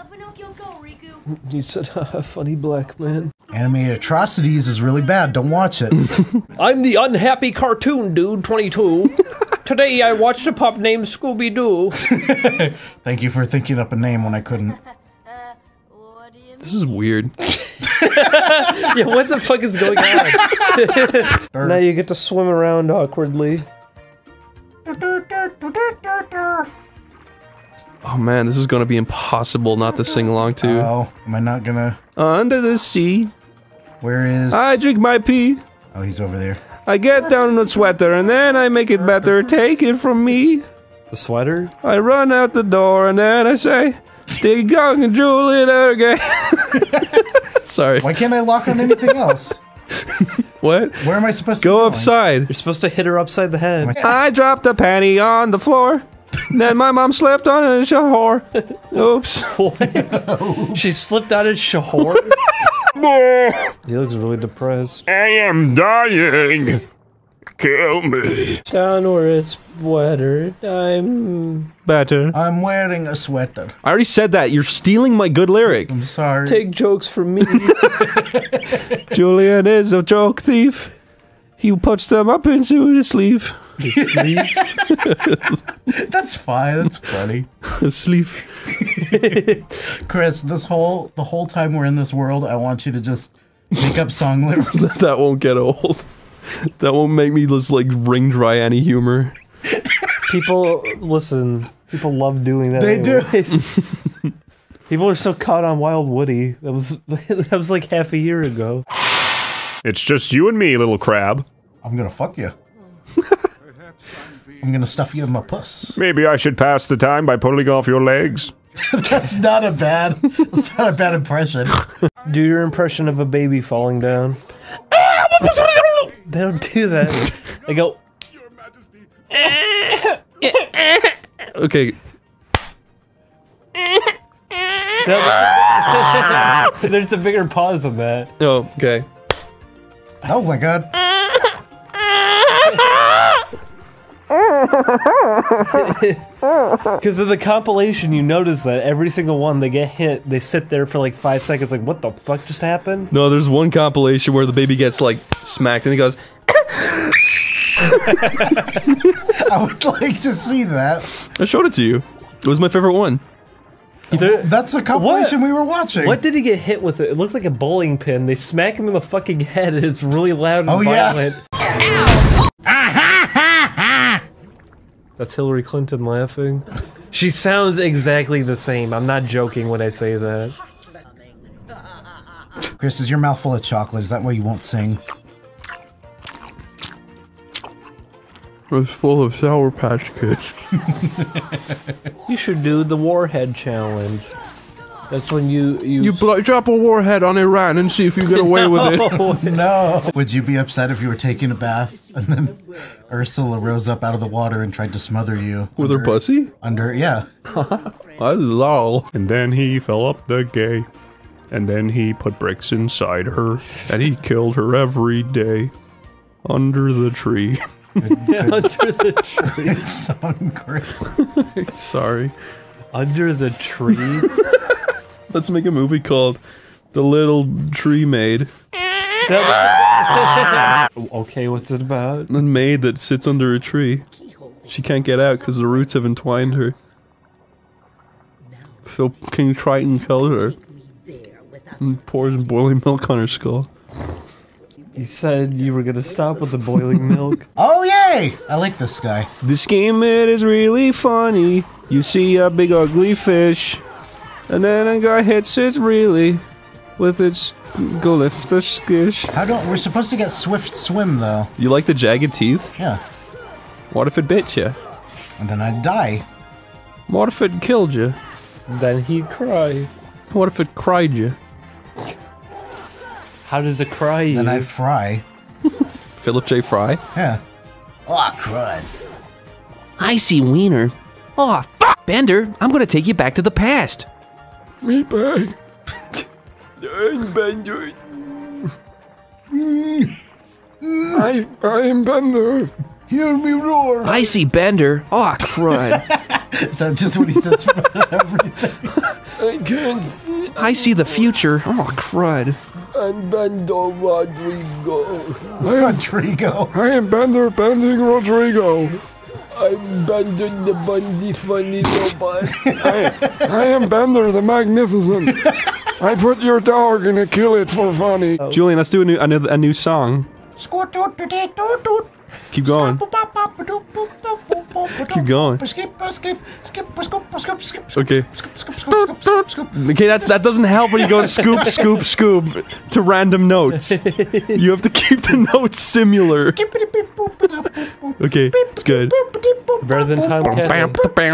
Speaker 5: He said, ah, funny black man.
Speaker 4: Animated atrocities is really bad. Don't watch it.
Speaker 5: I'm the unhappy cartoon dude, twenty-two. Today I watched a pup named Scooby-Doo.
Speaker 4: Thank you for thinking up a name when I couldn't.
Speaker 10: This is weird.
Speaker 5: Yeah, what the fuck is going on? Now you get to swim around awkwardly.
Speaker 10: Oh man, this is gonna be impossible not to sing along to.
Speaker 4: Oh, am I not gonna?
Speaker 10: Under the sea,
Speaker 4: Where is?
Speaker 10: I drink my pee.
Speaker 4: Oh, he's over there.
Speaker 10: I get down in a sweater and then I make it better. Take it from me.
Speaker 5: The sweater?
Speaker 10: I run out the door and then I say, Ding dong and Juliet again. Sorry.
Speaker 4: Why can't I lock on anything else?
Speaker 10: What?
Speaker 4: Where am I supposed to
Speaker 10: Go
Speaker 4: be
Speaker 10: upside.
Speaker 5: You're supposed to hit her upside the head.
Speaker 10: I dropped a panty on the floor. Then my mom slept on a shahor. Oops.
Speaker 5: What? She slipped out of Shahor? He looks really depressed.
Speaker 11: I am dying. Kill me.
Speaker 5: Down where it's wetter, I'm...
Speaker 10: Better.
Speaker 4: I'm wearing a sweater.
Speaker 10: I already said that. You're stealing my good lyric.
Speaker 4: I'm sorry.
Speaker 5: Take jokes from me.
Speaker 10: Julian is a joke thief. He puts them up into his sleeve.
Speaker 5: His sleeve?
Speaker 4: That's fine. That's funny.
Speaker 10: His sleeve.
Speaker 4: Chris, this whole the whole time we're in this world, I want you to just make up song lyrics.
Speaker 10: That won't get old. That won't make me just like wring dry any humor.
Speaker 5: People, listen, people love doing that.
Speaker 4: They do.
Speaker 5: do. People are so caught on Wild Woody. That was that was like half a year ago.
Speaker 11: It's just you and me, little crab.
Speaker 4: I'm gonna fuck you. I'm gonna stuff you in my puss.
Speaker 11: Maybe I should pass the time by pulling off your legs.
Speaker 4: That's not a bad. That's not a bad impression.
Speaker 5: Do your impression of a baby falling down. They don't do that. They go.
Speaker 10: Okay.
Speaker 5: No, there's a bigger pause than that.
Speaker 10: Oh, okay.
Speaker 4: Oh my god.
Speaker 5: Because of the compilation, you notice that every single one they get hit, they sit there for like five seconds, like, what the fuck just happened?
Speaker 10: No, there's one compilation where the baby gets like smacked and he goes.
Speaker 4: I would like to see that.
Speaker 10: I showed it to you. It was my favorite one.
Speaker 4: That's the compilation we were watching.
Speaker 5: What did he get hit with? It, it looked like a bowling pin. They smack him in the fucking head, and it's really loud and
Speaker 4: Oh, yeah.
Speaker 5: violent. That's Hillary Clinton laughing. She sounds exactly the same. I'm not joking when I say that.
Speaker 4: Chris, is your mouth full of chocolate? Is that why you won't sing?
Speaker 10: It's full of Sour Patch Kids.
Speaker 5: You should do the Warhead Challenge. That's when you you,
Speaker 10: You bl- drop a warhead on Iran and see if you get away with it.
Speaker 4: No. Would you be upset if you were taking a bath and then Ursula rose up out of the water and tried to smother you?
Speaker 10: With her
Speaker 4: under-
Speaker 10: pussy?
Speaker 4: Under, yeah.
Speaker 10: I lol.
Speaker 11: And then he fell up the gay. And then he put bricks inside her, and he killed her every day under the tree.
Speaker 1: Under the tree.
Speaker 4: Good song, Chris.
Speaker 11: Sorry.
Speaker 1: Under the tree?
Speaker 11: Let's make a movie called The Little Tree Maid.
Speaker 1: Okay, what's it about?
Speaker 11: The maid that sits under a tree. She can't get out because the roots have entwined her. So King Triton killed her. And pours boiling milk on her skull.
Speaker 1: You said you were gonna stop with the boiling milk.
Speaker 4: Oh, yay! I like this guy.
Speaker 11: This game, it is really funny. You see a big ugly fish, and then a guy hits it really with its glifter skish.
Speaker 4: How don't we're supposed to get swift swim though?
Speaker 11: You like the jagged teeth?
Speaker 4: Yeah.
Speaker 11: What if it bit you?
Speaker 4: And then I'd die.
Speaker 11: What if it killed you?
Speaker 1: Then he'd cry.
Speaker 11: What if it cried you?
Speaker 1: How does it cry you?
Speaker 4: Then I'd fry.
Speaker 11: Philip J. Fry?
Speaker 4: Yeah. Oh, crud.
Speaker 3: I see Wiener. Oh, fuck, Bender, I'm gonna take you back to the past.
Speaker 11: Me back. I'm Bender. I, I'm Bender.
Speaker 4: Hear me roar.
Speaker 3: I see Bender. Oh, crud.
Speaker 4: So just what he says for everything.
Speaker 11: I can't see.
Speaker 3: I see the future. Oh, crud.
Speaker 11: I'm Bender Rodrigo.
Speaker 4: Rodrigo.
Speaker 11: I am Bender Bending Rodrigo. I'm Bender the Bundy Funny Robot. I, I am Bender the Magnificent. I put your dog in a kill it for funny. Oh. Julian, let's do a new a new, a new song. Keep going. Keep going. Okay. Okay, that's that doesn't help when you go scoop, scoop, scoop to random notes. You have to keep the notes similar. Okay, it's good.
Speaker 1: Better than Tom Kenny.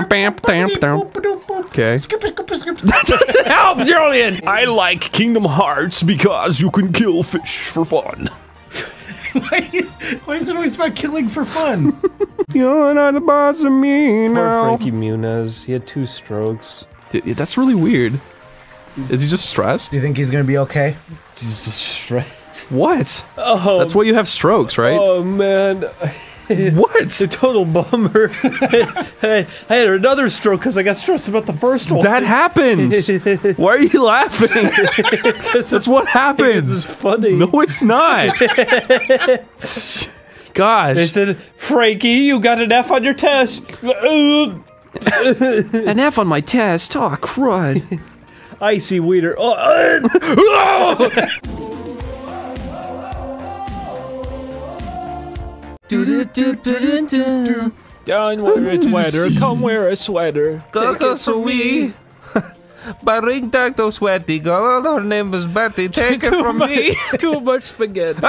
Speaker 11: Okay. That doesn't help, Julian! I like Kingdom Hearts because you can kill fish for fun.
Speaker 4: why, why is it always about killing for fun?
Speaker 11: You're not the boss of me
Speaker 1: Poor
Speaker 11: now.
Speaker 1: Frankie Muniz. He had two strokes.
Speaker 11: Dude, that's really weird. Is he just stressed?
Speaker 4: Do you think he's gonna be okay?
Speaker 1: He's just stressed.
Speaker 11: What?
Speaker 1: Oh.
Speaker 11: That's why you have strokes, right?
Speaker 1: Oh man.
Speaker 11: What?
Speaker 1: It's a total bummer. Hey, I had another stroke because I got stressed about the first one.
Speaker 11: That happens. Why are you laughing? That's what happens.
Speaker 1: It's funny.
Speaker 11: No, it's not. Gosh.
Speaker 1: They said, Frankie, you got an F on your test.
Speaker 3: An F on my test. Oh, crud.
Speaker 1: Icy Weeder. Oh. Down where it's wetter, come wear a sweater.
Speaker 3: Kakasui. Baring tacto sweaty girl, her name is Betty. Take it from me.
Speaker 1: Too much spaghetti.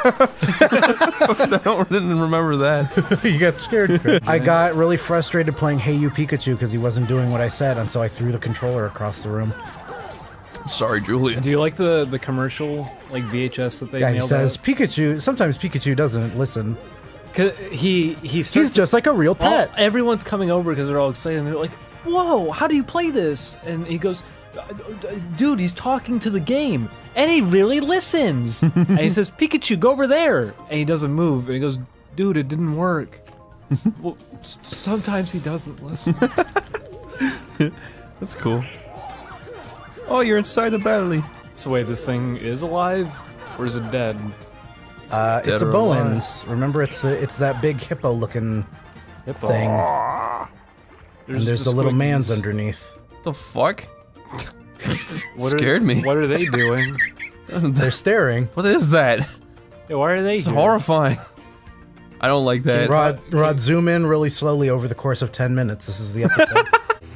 Speaker 11: I don't didn't remember that.
Speaker 4: You got scared. I got really frustrated playing Hey You Pikachu because he wasn't doing what I said, and so I threw the controller across the room.
Speaker 11: Sorry, Julian.
Speaker 1: Do you like the the commercial like V H S that they
Speaker 4: Yeah, he
Speaker 1: mailed
Speaker 4: says
Speaker 1: out?
Speaker 4: Pikachu. Sometimes Pikachu doesn't listen.
Speaker 1: Cause he he starts
Speaker 4: He's just like a real pet.
Speaker 1: all, everyone's coming over because they're all excited. And they're like, "Whoa, how do you play this?" And he goes, "Dude, he's talking to the game, and he really listens." And he says, "Pikachu, go over there," and he doesn't move. And he goes, "Dude, it didn't work." Well, s- sometimes he doesn't listen.
Speaker 11: That's cool. Oh, you're inside the battery.
Speaker 1: So wait, this thing is alive, or is it dead?
Speaker 4: Uh,
Speaker 11: dead
Speaker 4: it's a
Speaker 11: or
Speaker 4: Bowen's. Remember, it's a, it's that big hippo-looking
Speaker 1: Hippo.
Speaker 4: thing.
Speaker 1: There's
Speaker 4: and there's
Speaker 1: the
Speaker 4: the little
Speaker 1: squiggies.
Speaker 4: man's underneath.
Speaker 11: The fuck?
Speaker 1: What
Speaker 11: Scared
Speaker 1: are,
Speaker 11: me.
Speaker 1: What are they doing?
Speaker 4: They're staring.
Speaker 11: What is that?
Speaker 1: Yeah, why are they
Speaker 11: It's
Speaker 1: here?
Speaker 11: horrifying. I don't like that.
Speaker 4: Rod, Rod, zoom in really slowly over the course of ten minutes. This is the episode.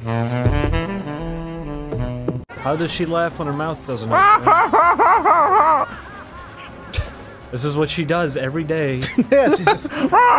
Speaker 1: How does she laugh when her mouth doesn't open? This is what she does every day.
Speaker 4: Yeah, she just...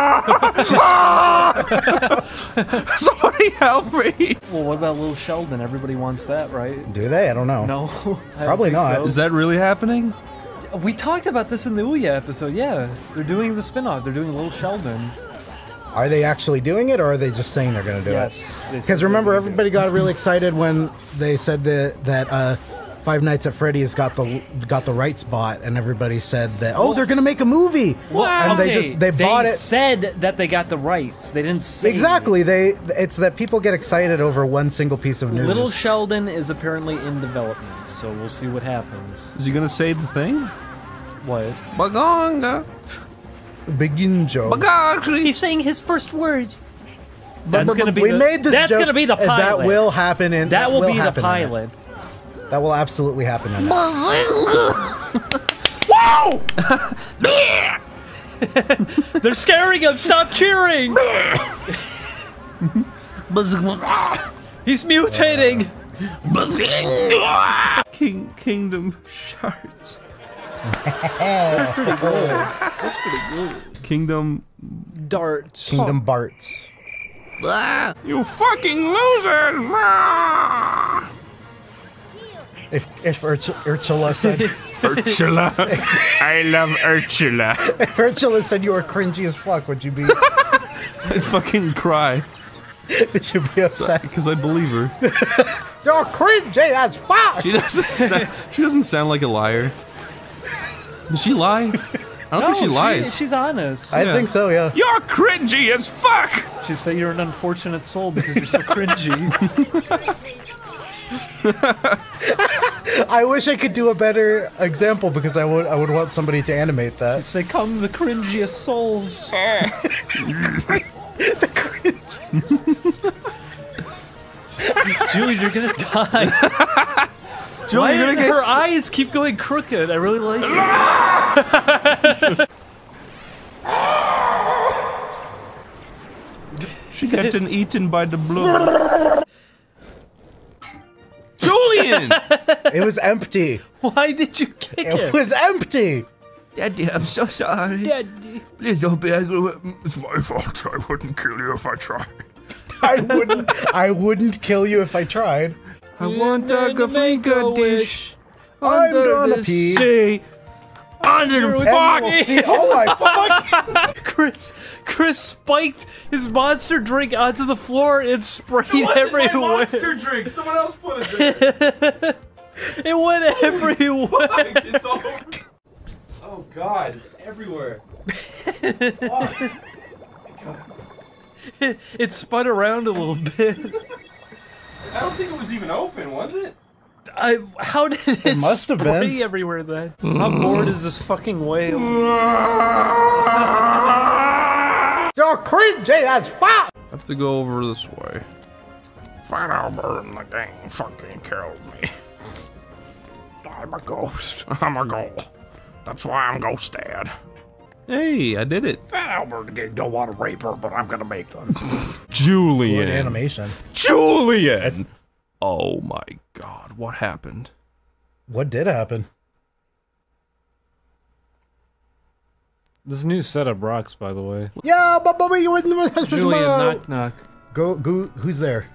Speaker 11: Somebody help me!
Speaker 1: Well, what about little Sheldon? Everybody wants that, right?
Speaker 4: Do they? I don't know.
Speaker 1: No. I
Speaker 4: Probably
Speaker 1: don't think
Speaker 4: not.
Speaker 11: Is that really happening?
Speaker 1: so. We talked about this in the Ouya episode, yeah. They're doing the spin-off. They're doing Little Sheldon.
Speaker 4: Are they actually doing it, or are they just saying they're going to do
Speaker 1: Yes,
Speaker 4: it?
Speaker 1: they said
Speaker 4: Because
Speaker 1: they're
Speaker 4: remember,
Speaker 1: gonna do
Speaker 4: everybody got really excited when they said that that uh, Five Nights at Freddy's got the got the rights bought, and everybody said that oh they're gonna make a movie.
Speaker 1: Well,
Speaker 4: and
Speaker 1: okay,
Speaker 4: they just they bought it.
Speaker 1: Said that they got the rights. They didn't say
Speaker 4: Exactly. They it's that people get excited over one single piece of news.
Speaker 1: Little Sheldon is apparently in development, so we'll see what happens.
Speaker 10: Is he gonna say the thing?
Speaker 1: What?
Speaker 10: Baganga.
Speaker 4: Begin joke.
Speaker 1: He's saying his first words.
Speaker 4: But-
Speaker 1: That's
Speaker 4: but-
Speaker 1: gonna
Speaker 4: but
Speaker 1: be
Speaker 4: we
Speaker 1: the,
Speaker 4: made this
Speaker 1: That's
Speaker 4: joke,
Speaker 1: gonna be the
Speaker 4: and
Speaker 1: pilot.
Speaker 4: that will happen in-
Speaker 1: That,
Speaker 4: that
Speaker 1: will,
Speaker 4: will
Speaker 1: be the
Speaker 4: happen in it.
Speaker 1: pilot.
Speaker 4: That will absolutely happen. In it.
Speaker 1: Whoa! They're scaring him. Stop cheering. He's mutating.
Speaker 10: King Kingdom Shards.
Speaker 1: That's pretty good. That's pretty good.
Speaker 10: Kingdom
Speaker 1: Darts.
Speaker 4: Kingdom Barts.
Speaker 11: You fucking losers!
Speaker 4: If if Urch- Urchula said
Speaker 11: Urchula. I love Urchula.
Speaker 4: if Urchula said you were cringy as fuck, would you be?
Speaker 10: I'd fucking cry.
Speaker 4: Would you be upset?
Speaker 10: Because I believe her.
Speaker 4: You're cringy as fuck.
Speaker 10: She doesn't. Sound, she doesn't sound like a liar. Does she lie? I don't
Speaker 1: No,
Speaker 10: think she lies.
Speaker 1: She, she's honest.
Speaker 4: I
Speaker 10: Yeah.
Speaker 4: think so. Yeah.
Speaker 11: You're cringy as fuck!
Speaker 1: She'd say you're an unfortunate soul because you're so cringy.
Speaker 4: I wish I could do a better example because I would I would want somebody to animate
Speaker 1: She'd
Speaker 4: that.
Speaker 1: say, come the cringiest souls. Julie, you're gonna die.
Speaker 10: Julie,
Speaker 1: Why
Speaker 10: you're gonna
Speaker 1: did
Speaker 10: get
Speaker 1: her
Speaker 10: s-
Speaker 1: eyes keep going crooked? I really like it.
Speaker 10: She getting eaten by the blood. Julian!
Speaker 4: It was empty.
Speaker 1: Why did you kick
Speaker 4: It
Speaker 1: it?
Speaker 4: was empty.
Speaker 11: Daddy, I'm so sorry.
Speaker 1: Daddy.
Speaker 11: Please don't be angry with me. It's my fault. I wouldn't kill you if I tried.
Speaker 4: I wouldn't. I wouldn't kill you if I tried.
Speaker 10: I want a Gafrinka dish.
Speaker 4: I'm gonna
Speaker 10: Under the
Speaker 4: pee.
Speaker 10: sea. Under the
Speaker 4: And
Speaker 10: fuck.
Speaker 4: we'll see- Oh my fuck!
Speaker 1: Chris, Chris spiked his monster drink onto the floor and sprayed everywhere.
Speaker 10: drink. Someone else put it there.
Speaker 1: It went everywhere.
Speaker 10: It's all over. Oh god, it's everywhere.
Speaker 1: It, it spun around a little bit.
Speaker 10: I don't think it was even open, was it?
Speaker 1: I, how did it,
Speaker 4: It must have
Speaker 1: spray
Speaker 4: been.
Speaker 1: everywhere then? How bored is this fucking whale?
Speaker 4: You're cringy as fuck.
Speaker 10: I have to go over this way.
Speaker 11: Fat Albert and the gang fucking killed me. I'm a ghost. I'm a ghoul. That's why I'm Ghost Dad.
Speaker 10: Hey, I did it.
Speaker 11: Fat Albert and the gang don't want to rape her, but I'm gonna make them.
Speaker 10: Julian.
Speaker 4: Good animation.
Speaker 10: Julian! Oh my god, what happened?
Speaker 4: What did happen?
Speaker 1: This new setup rocks, by the way.
Speaker 4: Yeah, but but you in the
Speaker 1: Julian, knock knock.
Speaker 4: Go go. Who's there?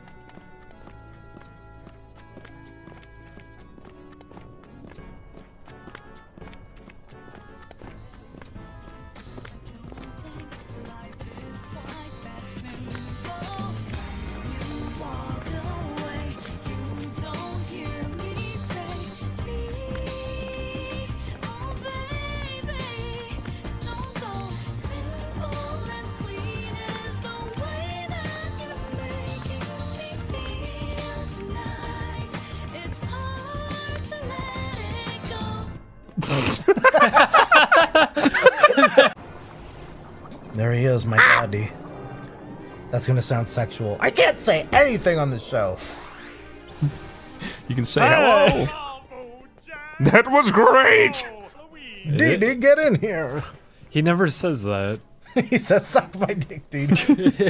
Speaker 4: There he is, my daddy. That's gonna sound sexual. I can't say anything on this show.
Speaker 10: You can say hello.
Speaker 11: That was great!
Speaker 4: Dee Dee, get in here.
Speaker 1: He never says that.
Speaker 4: He says, suck my dick, Dee Dee.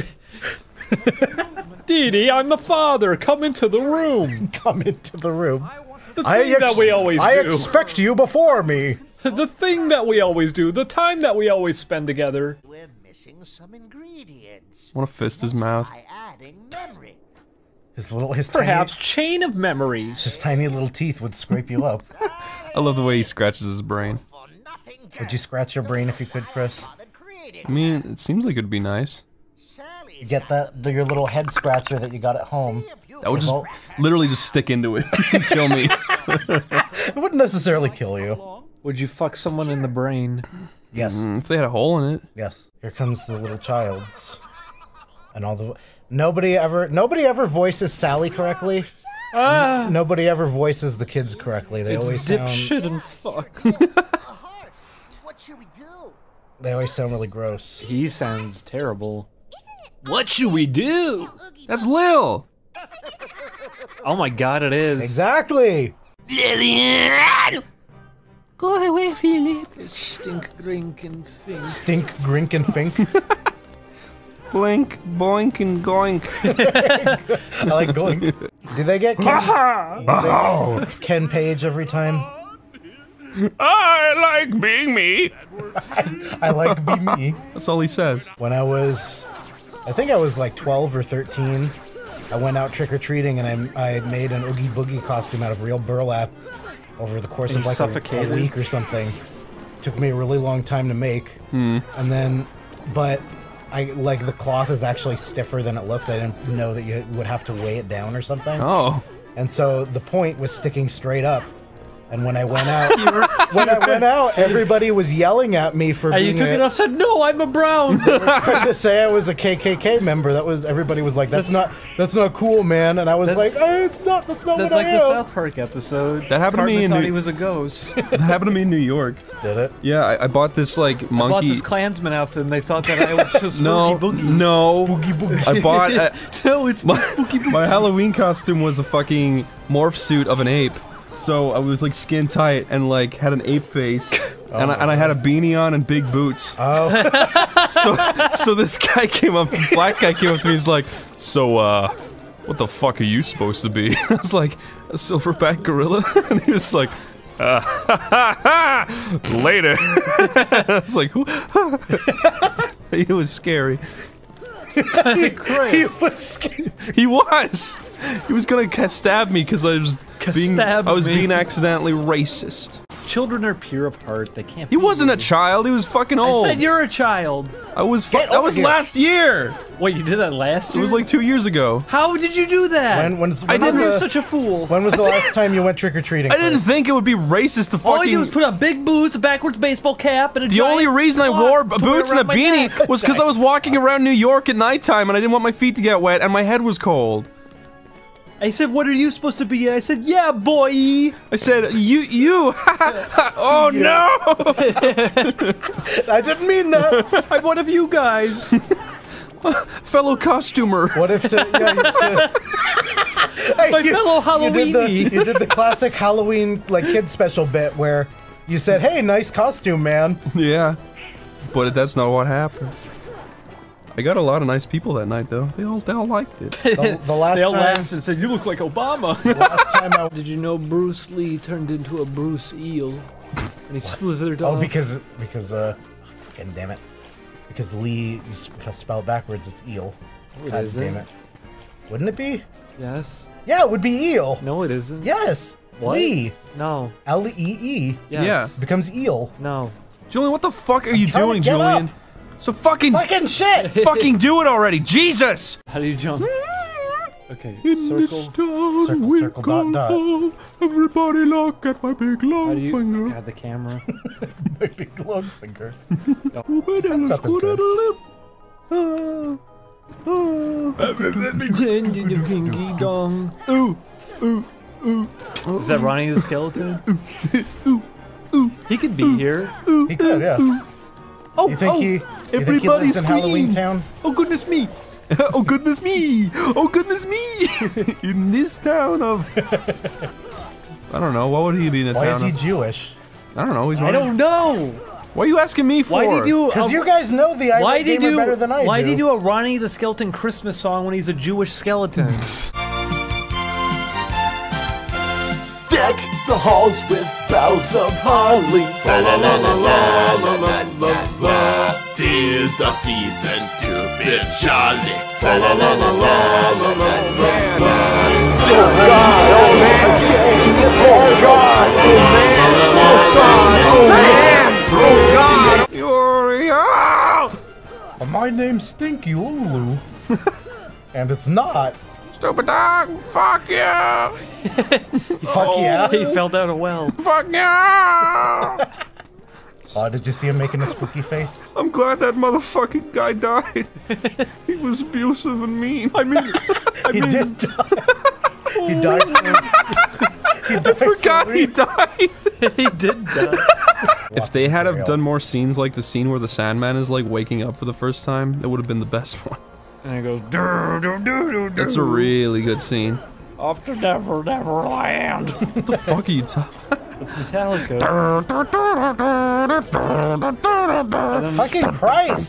Speaker 1: Dee Dee, I'm the father. Come into the room.
Speaker 4: Come into the room.
Speaker 1: The thing that we always
Speaker 4: I
Speaker 1: do.
Speaker 4: expect you before me.
Speaker 1: The thing that we always do. The time that we always spend together.
Speaker 15: We're missing some ingredients.
Speaker 10: I want to fist his mouth.
Speaker 15: By adding memory.
Speaker 4: His little, his
Speaker 1: Perhaps
Speaker 4: tiny,
Speaker 1: chain of memories.
Speaker 4: his tiny little teeth would scrape you up.
Speaker 10: I love the way he scratches his brain.
Speaker 4: Would you scratch your brain if you could, Chris?
Speaker 10: I mean, it seems like it'd be nice.
Speaker 15: Sally
Speaker 4: You get that the, your little head scratcher that you got at home.
Speaker 10: That would just literally just stick into it and kill me.
Speaker 4: It wouldn't necessarily kill you.
Speaker 1: Would you fuck someone in the brain?
Speaker 4: Yes.
Speaker 10: Mm, if they had a hole in it.
Speaker 4: Yes. Here comes the little child's. And all the nobody ever nobody ever voices Sally correctly.
Speaker 1: Ah.
Speaker 4: Nobody ever voices the kids correctly. They
Speaker 1: It's
Speaker 4: always sound
Speaker 1: dipshit and fuck.
Speaker 15: What should we do?
Speaker 4: They always sound really gross.
Speaker 1: He sounds terrible. What should we do?
Speaker 10: That's Lil.
Speaker 1: Oh my god, it is.
Speaker 4: Exactly.
Speaker 13: Go away, Philip.
Speaker 1: Stink, drink, and fink.
Speaker 4: Stink, grink, and fink.
Speaker 10: Blink, boink, and goink.
Speaker 4: I like going. Do they get Ken, do they get Ken Page every time?
Speaker 10: I like being me.
Speaker 4: I, I like being me.
Speaker 10: That's all he says.
Speaker 4: When I was, I think I was like twelve or thirteen, I went out trick-or-treating and I, I made an Oogie Boogie costume out of real burlap over the course
Speaker 1: And
Speaker 4: of
Speaker 1: you
Speaker 4: like a, a
Speaker 1: suffocated?
Speaker 4: week or something. Took me a really long time to make.
Speaker 10: Hmm.
Speaker 4: And then, but I like the cloth is actually stiffer than it looks. I didn't know that you would have to weigh it down or something.
Speaker 10: Oh.
Speaker 4: And so the point was sticking straight up. And when I went out, when I went out, everybody was yelling at me for
Speaker 1: And
Speaker 4: being
Speaker 1: you took
Speaker 4: a,
Speaker 1: it off and said, no, I'm a brown.
Speaker 4: trying to say I was a K K K member. That was everybody was like, that's,
Speaker 1: That's-
Speaker 4: not that's not cool, man. And I was like,
Speaker 1: That's-
Speaker 4: oh, it's not that's not
Speaker 1: That's
Speaker 4: what
Speaker 1: like
Speaker 4: I
Speaker 1: the
Speaker 4: am.
Speaker 1: South Park episode.
Speaker 10: That happened to me
Speaker 1: Cartman
Speaker 10: in
Speaker 1: thought
Speaker 10: New-
Speaker 1: he was a ghost.
Speaker 10: That happened to me in New York.
Speaker 4: Did it?
Speaker 10: Yeah, I, I bought this like
Speaker 1: I bought
Speaker 10: monkey.
Speaker 1: this Klansman outfit and they thought that I was just
Speaker 10: No,
Speaker 1: Spooky Boogie.
Speaker 10: no.
Speaker 4: Spooky Boogie.
Speaker 10: I bought. A,
Speaker 1: No, it's
Speaker 10: my,
Speaker 1: Spooky Boogie.
Speaker 10: my Halloween costume was a fucking morph suit of an ape. So I was like skin tight and like had an ape face,
Speaker 4: Oh
Speaker 10: and I, and I had a beanie on and big boots.
Speaker 4: Oh,
Speaker 10: So so this guy came up, this black guy came up to me. He's like, "So uh, what the fuck are you supposed to be?" I was like, "A silverback gorilla," and he was like, uh, "Later." I was like, "Who?" It was scary.
Speaker 4: he, he was scared.
Speaker 10: He was. He was gonna ca- stab me because I was being.
Speaker 1: Stab
Speaker 10: I was
Speaker 1: me.
Speaker 10: being accidentally racist.
Speaker 1: Children are pure of heart. They can't.
Speaker 10: He
Speaker 1: be
Speaker 10: wasn't a
Speaker 1: rude.
Speaker 10: child. He was fucking
Speaker 1: I
Speaker 10: old.
Speaker 1: said you're a child.
Speaker 10: I was. Fu-
Speaker 4: Get
Speaker 10: that
Speaker 4: over
Speaker 10: was
Speaker 4: here.
Speaker 10: last year.
Speaker 1: Wait, you did that last
Speaker 10: It
Speaker 1: year?
Speaker 10: was like two years ago.
Speaker 1: How did you do that?
Speaker 4: When when, when
Speaker 10: I
Speaker 4: was
Speaker 10: didn't-
Speaker 4: the,
Speaker 1: You're such a fool.
Speaker 4: when was the last time you went trick or treating?
Speaker 10: I didn't think it would be racist to
Speaker 1: All I do is
Speaker 10: fucking.
Speaker 1: put on big boots, a backwards baseball cap, and a
Speaker 10: The
Speaker 1: giant
Speaker 10: only reason I
Speaker 1: cloth
Speaker 10: wore
Speaker 1: to wear
Speaker 10: boots and a
Speaker 1: around my
Speaker 10: beanie
Speaker 1: neck.
Speaker 10: was because I was walking around New York at nighttime and I didn't want my feet to get wet and my head was cold.
Speaker 1: I said, "What are you supposed to be?" I said, "Yeah, boy."
Speaker 10: I said, "You, you." Oh no!
Speaker 4: I didn't mean that.
Speaker 1: I'm one of you guys.
Speaker 10: Fellow costumer.
Speaker 4: What if to, yeah, you- to Hey,
Speaker 1: My
Speaker 4: you-
Speaker 1: fellow
Speaker 4: you did, the,
Speaker 1: Halloweenie.
Speaker 4: you did the classic Halloween like kid special bit where you said, "Hey, nice costume, man."
Speaker 10: Yeah, but that's not what happened. I got a lot of nice people that night, though. They all, they all liked it.
Speaker 4: The, the last
Speaker 1: They all
Speaker 4: time,
Speaker 1: laughed and said, "You look like Obama."
Speaker 4: last time I,
Speaker 1: Did you know Bruce Lee turned into a Bruce Eel? And he slithered
Speaker 4: oh,
Speaker 1: off.
Speaker 4: because because uh, fucking damn it, because Lee you s- spell it backwards, it's eel.
Speaker 1: No, it
Speaker 4: God
Speaker 1: isn't.
Speaker 4: damn it, wouldn't it be?
Speaker 1: Yes.
Speaker 4: Yeah, it would be eel.
Speaker 1: No, it isn't.
Speaker 4: Yes,
Speaker 1: What?
Speaker 4: Lee,
Speaker 1: No.
Speaker 4: L E E
Speaker 1: Yes.
Speaker 10: Yeah.
Speaker 4: becomes eel.
Speaker 1: No.
Speaker 10: Julian, what the fuck are you
Speaker 4: trying to
Speaker 10: doing,
Speaker 4: get
Speaker 10: Julian?
Speaker 4: up.
Speaker 10: So fucking,
Speaker 4: Fucking shit!
Speaker 10: fucking do it already, Jesus!
Speaker 1: How do you jump? Okay.
Speaker 10: In
Speaker 1: Circle.
Speaker 10: this town
Speaker 4: Circle,
Speaker 10: we
Speaker 4: circle, dot, dot.
Speaker 10: call, everybody look at my big
Speaker 1: How
Speaker 10: long
Speaker 1: do you?
Speaker 10: finger.
Speaker 1: God, the camera.
Speaker 4: My big long finger.
Speaker 10: Oh, my
Speaker 4: Defense up is
Speaker 10: good at
Speaker 4: good.
Speaker 10: a lip. Ah, ah.
Speaker 1: Dingy dong.
Speaker 10: Ooh, ooh, ooh.
Speaker 1: Is that Ronnie the Skeleton? He could be here.
Speaker 4: He could, yeah.
Speaker 10: Oh,
Speaker 4: You think
Speaker 10: oh,
Speaker 4: he? You think he
Speaker 10: everybody
Speaker 4: lives in Halloween
Speaker 10: scream.
Speaker 4: Town?
Speaker 10: Oh goodness me! Oh goodness me! Oh goodness me! In this town of, I don't know. What would he be in a
Speaker 4: Why
Speaker 10: town
Speaker 4: is he
Speaker 10: of?
Speaker 4: Jewish?
Speaker 10: I don't know. He's
Speaker 1: I
Speaker 10: running.
Speaker 1: don't know.
Speaker 10: What are you asking me for?
Speaker 1: Why did you?
Speaker 4: Because
Speaker 1: uh,
Speaker 4: you guys know the
Speaker 1: Why
Speaker 4: irate
Speaker 1: did
Speaker 4: gamer
Speaker 1: you?
Speaker 4: better than I
Speaker 1: Why
Speaker 4: do.
Speaker 1: did you do a Ronnie the Skeleton Christmas song when he's a Jewish skeleton?
Speaker 16: Deck the halls with boughs of holly. Fa la la la la la la la la. 'Tis the season to be jolly. Fa la la la la la la la la. Oh God! Oh man! Oh God! Oh man! Oh God! Oh man! Oh God!
Speaker 10: You're
Speaker 4: My name's Stinky Lulu. And it's not.
Speaker 11: Stupid dog! Fuck you!
Speaker 4: Fuck yeah.
Speaker 1: He fell down a well.
Speaker 11: Fuck you!
Speaker 4: Oh, did you see him making a spooky face?
Speaker 11: I'm glad that motherfucking guy died. He was abusive and mean. I mean, I
Speaker 4: He
Speaker 11: mean,
Speaker 4: did die. He died for, he died
Speaker 11: I forgot he died.
Speaker 1: He did die.
Speaker 10: If they had have done more scenes like the scene where the Sandman is like waking up for the first time, that would have been the best one.
Speaker 1: And it goes. "Dur, dur, dur, dur, dur."
Speaker 10: That's a really good scene.
Speaker 1: Off to Never Neverland.
Speaker 10: What the fuck are you talking?
Speaker 1: It's Metallica.
Speaker 4: Fucking Christ!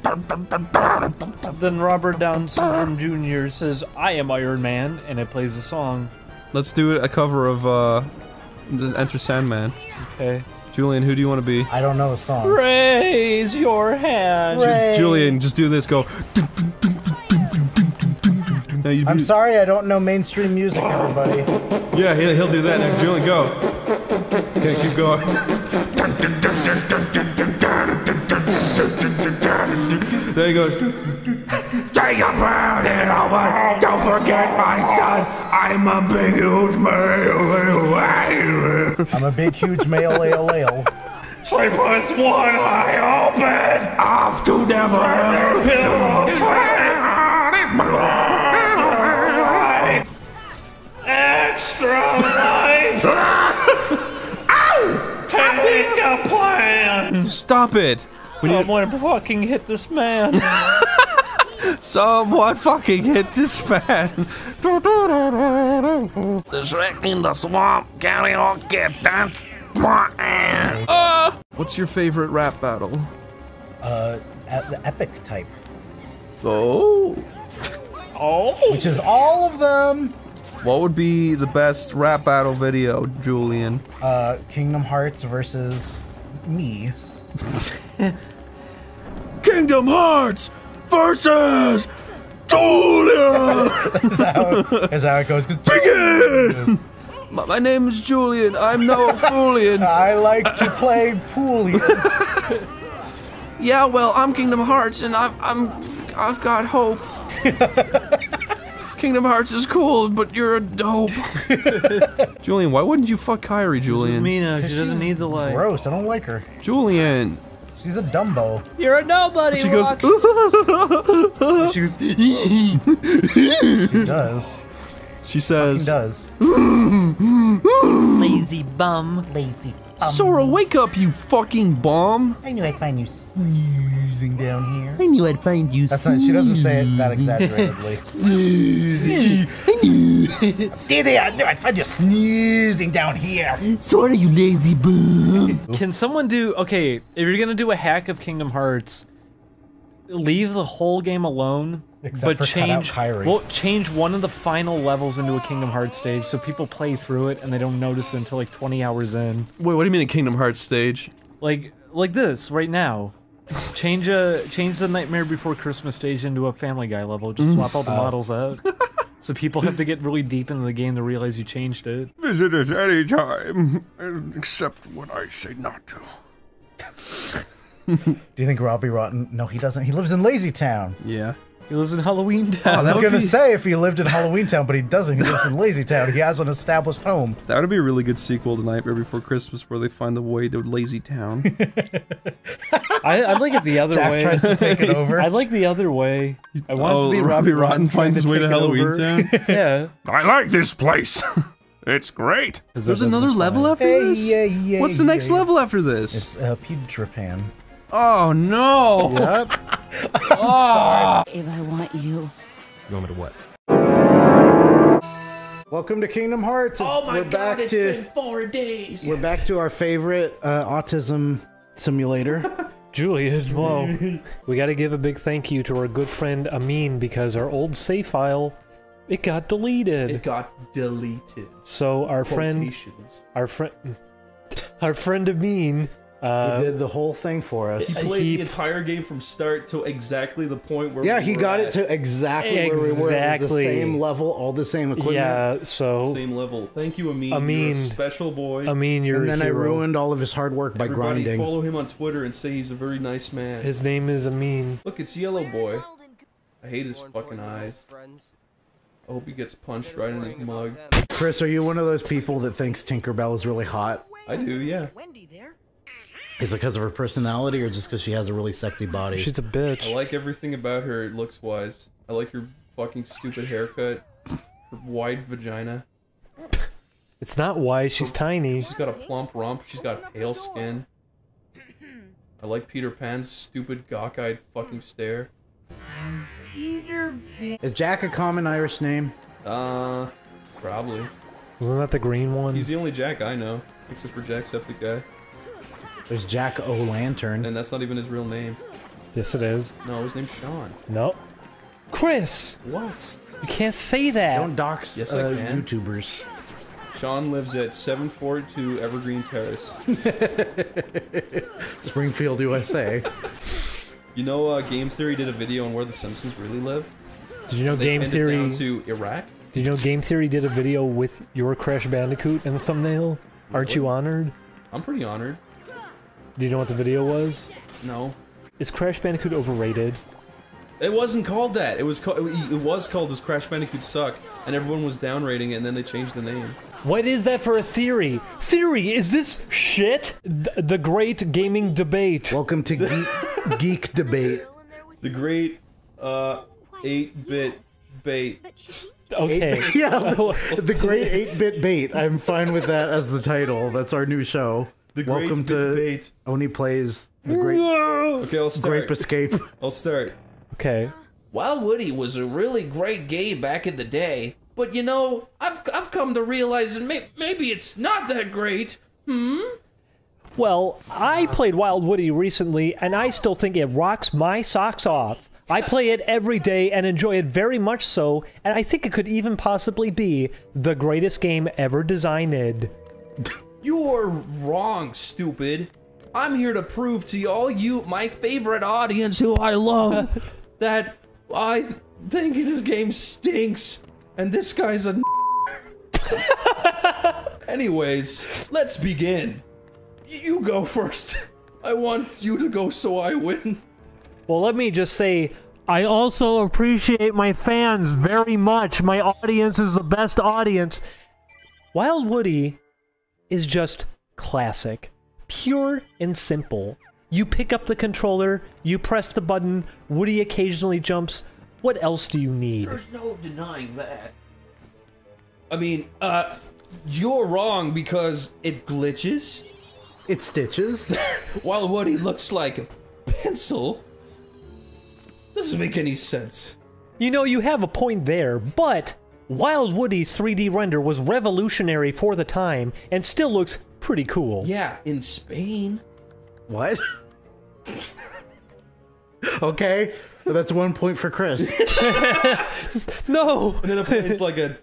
Speaker 1: Then Robert Downey Syndrome Junior says, "I am Iron Man," and it plays a song.
Speaker 10: Let's do a cover of uh, the Enter Sandman.
Speaker 1: Okay.
Speaker 10: Julian, who do you want to be?
Speaker 4: I don't know the song.
Speaker 1: Raise your hand.
Speaker 10: Ju- Julian, just do this. Go. Now you
Speaker 4: I'm
Speaker 10: do-
Speaker 4: sorry, I don't know mainstream music, everybody.
Speaker 10: Yeah, he'll, he'll do that next. Julian, go. Okay, keep going. There he goes.
Speaker 11: Take a pound and over. Don't forget my son. I'm a big huge male.
Speaker 4: I'm a big, huge male ale ale.
Speaker 11: Sleepless one eye open. Off to never
Speaker 13: Extra life!
Speaker 11: Ow!
Speaker 13: Take a plan!
Speaker 10: Stop it! We need
Speaker 1: Someone fucking hit this man.
Speaker 10: Someone fucking hit this man.
Speaker 11: There's wreck in the swamp. Can we all get that?
Speaker 10: Uh, what's your favorite rap battle?
Speaker 4: Uh, at the epic type.
Speaker 10: Oh.
Speaker 1: Oh.
Speaker 4: Which is all of them.
Speaker 10: What would be the best rap battle video, Julian?
Speaker 4: Uh, Kingdom Hearts versus me.
Speaker 10: Kingdom Hearts versus Julian.
Speaker 4: Is that how, is that how it goes?
Speaker 10: Begin! My, my name is Julian. I'm no Foolian.
Speaker 4: I like to play Poolian.
Speaker 10: Yeah, well, I'm Kingdom Hearts, and I'm I'm I've got hope. Kingdom Hearts is cool, but you're a dope. Julian, why wouldn't you fuck Kyrie, Julian?
Speaker 1: Mina, she doesn't need the light.
Speaker 4: Gross, I don't like her.
Speaker 10: Julian.
Speaker 4: She's a Dumbo.
Speaker 1: You're a nobody.
Speaker 10: She goes.
Speaker 4: She goes. She does.
Speaker 10: She says.
Speaker 4: does.
Speaker 1: Lazy bum.
Speaker 4: Lazy.
Speaker 10: Sora, wake up, you fucking bum!
Speaker 4: I knew I'd find you snoozing down here.
Speaker 14: I knew I'd find you.
Speaker 4: That's not. She doesn't say it that exaggeratedly. Did I knew I'd find you snoozing down here.
Speaker 14: Sora, you lazy bum.
Speaker 1: Can someone do, okay, if you're gonna do a hack of Kingdom Hearts, leave the whole game alone,
Speaker 4: Except
Speaker 1: but
Speaker 4: for cut out
Speaker 1: change,
Speaker 4: Kyrie.
Speaker 1: well, change one of the final levels into a Kingdom Hearts stage so people play through it and they don't notice it until like twenty hours in.
Speaker 10: Wait, what do you mean a Kingdom Hearts stage?
Speaker 1: Like, like this, right now. Change a, change the Nightmare Before Christmas stage into a Family Guy level, just swap all the
Speaker 10: Oh.
Speaker 1: models out. So people have to get really deep into the game to realize you changed it.
Speaker 11: Visit us anytime, except when I say not to.
Speaker 4: Do you think Robbie Rotten? No, he doesn't. He lives in Lazy Town.
Speaker 10: Yeah.
Speaker 1: He lives in Halloween Town.
Speaker 10: Oh,
Speaker 4: I
Speaker 10: that
Speaker 4: was
Speaker 10: would
Speaker 4: gonna
Speaker 10: be-
Speaker 4: say if he lived in Halloween Town, but he doesn't. He lives in Lazy Town. He has an established home.
Speaker 10: That would be a really good sequel to Nightmare Before Christmas where they find the way to Lazy Town.
Speaker 1: I, I'd like it the other
Speaker 4: Jack
Speaker 1: way.
Speaker 4: tries to take it over.
Speaker 1: I'd like the other way. I want it
Speaker 10: Oh,
Speaker 1: to be
Speaker 10: Robbie
Speaker 1: Robbie
Speaker 10: Rotten finds his way to
Speaker 1: take it
Speaker 10: Halloween
Speaker 1: over.
Speaker 10: Town?
Speaker 1: Yeah.
Speaker 11: I like this place. It's great.
Speaker 10: There's another level after
Speaker 4: Hey,
Speaker 10: this?
Speaker 4: yeah, yeah,
Speaker 10: What's the next
Speaker 4: yeah.
Speaker 10: level after this?
Speaker 4: It's uh, Peter Pan.
Speaker 10: Oh no!
Speaker 1: Yep.
Speaker 10: Oh.
Speaker 7: If I want you.
Speaker 10: You want me to what?
Speaker 4: Welcome to Kingdom Hearts. It's-
Speaker 13: Oh my
Speaker 4: we're
Speaker 13: god,
Speaker 4: back
Speaker 13: it's
Speaker 4: to
Speaker 13: been four days.
Speaker 4: we're back to our favorite uh, autism simulator.
Speaker 5: Julian, well, we got to give a big thank you to our good friend Amin because our old save file, it got deleted.
Speaker 10: It got deleted.
Speaker 5: So our friend,
Speaker 10: Quotations.
Speaker 5: our friend, our friend Amin, uh,
Speaker 4: he did the whole thing for us.
Speaker 10: He played
Speaker 5: he-
Speaker 10: the entire game from start to exactly the point where
Speaker 4: Yeah,
Speaker 10: we
Speaker 4: he
Speaker 10: were
Speaker 4: got
Speaker 10: at.
Speaker 4: it to exactly, where we were. It was the
Speaker 5: Exactly.
Speaker 4: same level, all the same equipment.
Speaker 5: yeah. So
Speaker 10: Same level. Thank you, Amin.
Speaker 5: Amin.
Speaker 10: You're a special boy.
Speaker 5: Amin, you're
Speaker 4: And then
Speaker 5: a
Speaker 4: I
Speaker 5: hero.
Speaker 4: ruined all of his hard work by
Speaker 10: Everybody
Speaker 4: grinding.
Speaker 10: follow him on Twitter and say he's a very nice man.
Speaker 5: His name is Amin.
Speaker 10: Look, it's Yellow Boy. I hate his fucking eyes. I hope he gets punched right in his mug.
Speaker 4: Chris, are you one of those people that thinks Tinkerbell is really hot?
Speaker 10: I do, yeah.
Speaker 4: Is it because of her personality or just because she has a really sexy body?
Speaker 5: She's a bitch.
Speaker 10: I like everything about her looks-wise. I like her fucking stupid haircut, her wide vagina.
Speaker 5: It's not why she's tiny.
Speaker 10: She's got a plump rump. She's got pale skin. I like Peter Pan's stupid gawk-eyed fucking stare.
Speaker 4: Peter Pan. Is Jack a common Irish name?
Speaker 10: Uh, probably.
Speaker 5: Wasn't that the green one?
Speaker 10: He's the only Jack I know, except for Jacksepticeye.
Speaker 4: There's Jack O'Lantern.
Speaker 10: And that's not even his real name.
Speaker 5: Yes, it is.
Speaker 10: No, his name's Sean.
Speaker 5: No. Chris!
Speaker 10: What?
Speaker 5: You can't say that!
Speaker 4: Don't dox
Speaker 10: Yes,
Speaker 4: uh,
Speaker 10: I can.
Speaker 4: YouTubers.
Speaker 10: Sean lives at seven forty-two Evergreen Terrace.
Speaker 4: Springfield, U S A.
Speaker 10: You know, uh, Game Theory did a video on where the Simpsons really live?
Speaker 5: Did you know
Speaker 10: they
Speaker 5: Game
Speaker 10: pinned
Speaker 5: Theory...
Speaker 10: it down to Iraq?
Speaker 5: Did you know Game Theory did a video with your Crash Bandicoot in the thumbnail? Aren't you honored?
Speaker 10: I'm pretty honored.
Speaker 5: Do you know what the video was?
Speaker 10: No.
Speaker 5: Is Crash Bandicoot overrated?
Speaker 10: It wasn't called that. It was called. It was called "Does Crash Bandicoot Suck?" and everyone was downrating it, and then they changed the name.
Speaker 5: What is that for a theory? Theory, is this shit? Th the great gaming debate.
Speaker 4: Welcome to Geek, Geek Debate.
Speaker 10: The great uh, eight-bit bait.
Speaker 5: Okay.
Speaker 4: Eight, yeah, the great eight-bit bait. I'm fine with that as the title. That's our new show.
Speaker 10: The great
Speaker 4: Welcome
Speaker 10: bit
Speaker 4: to
Speaker 10: bait.
Speaker 4: Oni Plays the Great
Speaker 10: Okay, I'll start.
Speaker 4: Grape Escape.
Speaker 10: I'll start.
Speaker 5: Okay.
Speaker 3: Wild Woody was a really great game back in the day, but you know, I've I've come to realize that may, maybe it's not that great. Hmm?
Speaker 5: Well, I played Wild Woody recently, and I still think it rocks my socks off. I play it every day and enjoy it very much so, and I think it could even possibly be the greatest game ever designed.
Speaker 3: You're wrong, stupid. I'm here to prove to all you, my favorite audience who I love, that I th think this game stinks, and this guy's a Anyways, let's begin. Y you go first. I want you to go so I win.
Speaker 5: Well, let me just say, I also appreciate my fans very much. My audience is the best audience. Wild Woody is just classic. Pure and simple. You pick up the controller, you press the button, Woody occasionally jumps. What else do you need?
Speaker 3: There's no denying that. I mean, uh, you're wrong because it glitches.
Speaker 4: It stitches.
Speaker 3: While Woody looks like a pencil. Doesn't make any sense.
Speaker 5: You know, you have a point there, but Wild Woody's three D render was revolutionary for the time and still looks pretty cool.
Speaker 3: Yeah, in Spain.
Speaker 4: What? Okay, that's one point for Chris.
Speaker 5: No!
Speaker 10: And then it plays like a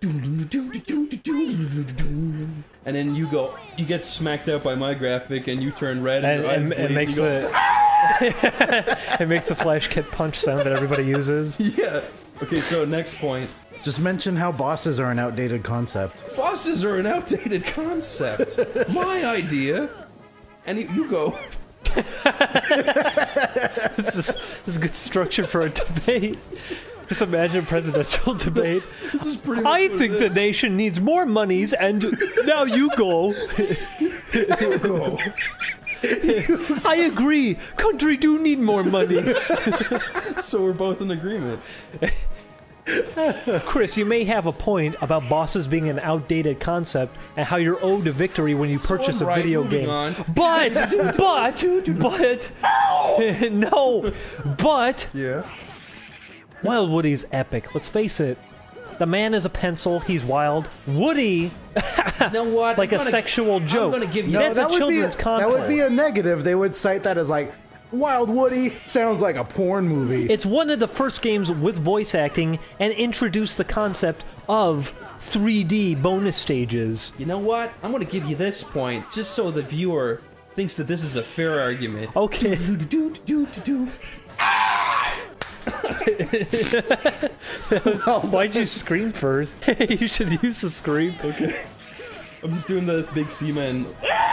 Speaker 10: and then you go, you get smacked out by my graphic and you turn red and,
Speaker 5: And,
Speaker 10: your eyes
Speaker 5: and,
Speaker 10: bleed
Speaker 5: it makes
Speaker 10: and you go,
Speaker 5: the it makes the Flash Kit punch sound that everybody uses.
Speaker 10: Yeah. Okay, so next point.
Speaker 4: Just mention how bosses are an outdated concept.
Speaker 10: Bosses are an outdated concept. My idea. And you, you go.
Speaker 5: this, is, this is good structure for a debate. Just imagine a presidential debate.
Speaker 10: This, this is pretty much
Speaker 5: I
Speaker 10: what
Speaker 5: think
Speaker 10: it
Speaker 5: the
Speaker 10: is.
Speaker 5: nation needs more monies, and now you go.
Speaker 10: You go.
Speaker 5: I agree. Country do need more monies.
Speaker 10: So we're both in agreement.
Speaker 5: Chris, you may have a point about bosses being an outdated concept and how you're owed a victory when you purchase
Speaker 10: So I'm
Speaker 5: a
Speaker 10: right,
Speaker 5: video
Speaker 10: moving
Speaker 5: game.
Speaker 10: on.
Speaker 5: But, but, but, no, but,
Speaker 10: Yeah.
Speaker 5: Wild Woody's epic. Let's face it. The man is a pencil. He's wild. Woody,
Speaker 3: You know what?
Speaker 5: like
Speaker 3: I'm
Speaker 5: a
Speaker 3: gonna-
Speaker 5: sexual joke.
Speaker 3: I'm gonna give you.
Speaker 5: That's a
Speaker 4: that would
Speaker 5: children's
Speaker 4: be,
Speaker 5: concept.
Speaker 4: That would be a negative. They would cite that as like, Wild Woody sounds like a porn movie.
Speaker 5: It's one of the first games with voice acting and introduced the concept of three D bonus stages.
Speaker 10: You know what? I'm gonna give you this point just so the viewer thinks that this is a fair argument.
Speaker 5: Okay. Why'd you scream first? You should use the scream.
Speaker 10: Okay. I'm just doing this big seaman.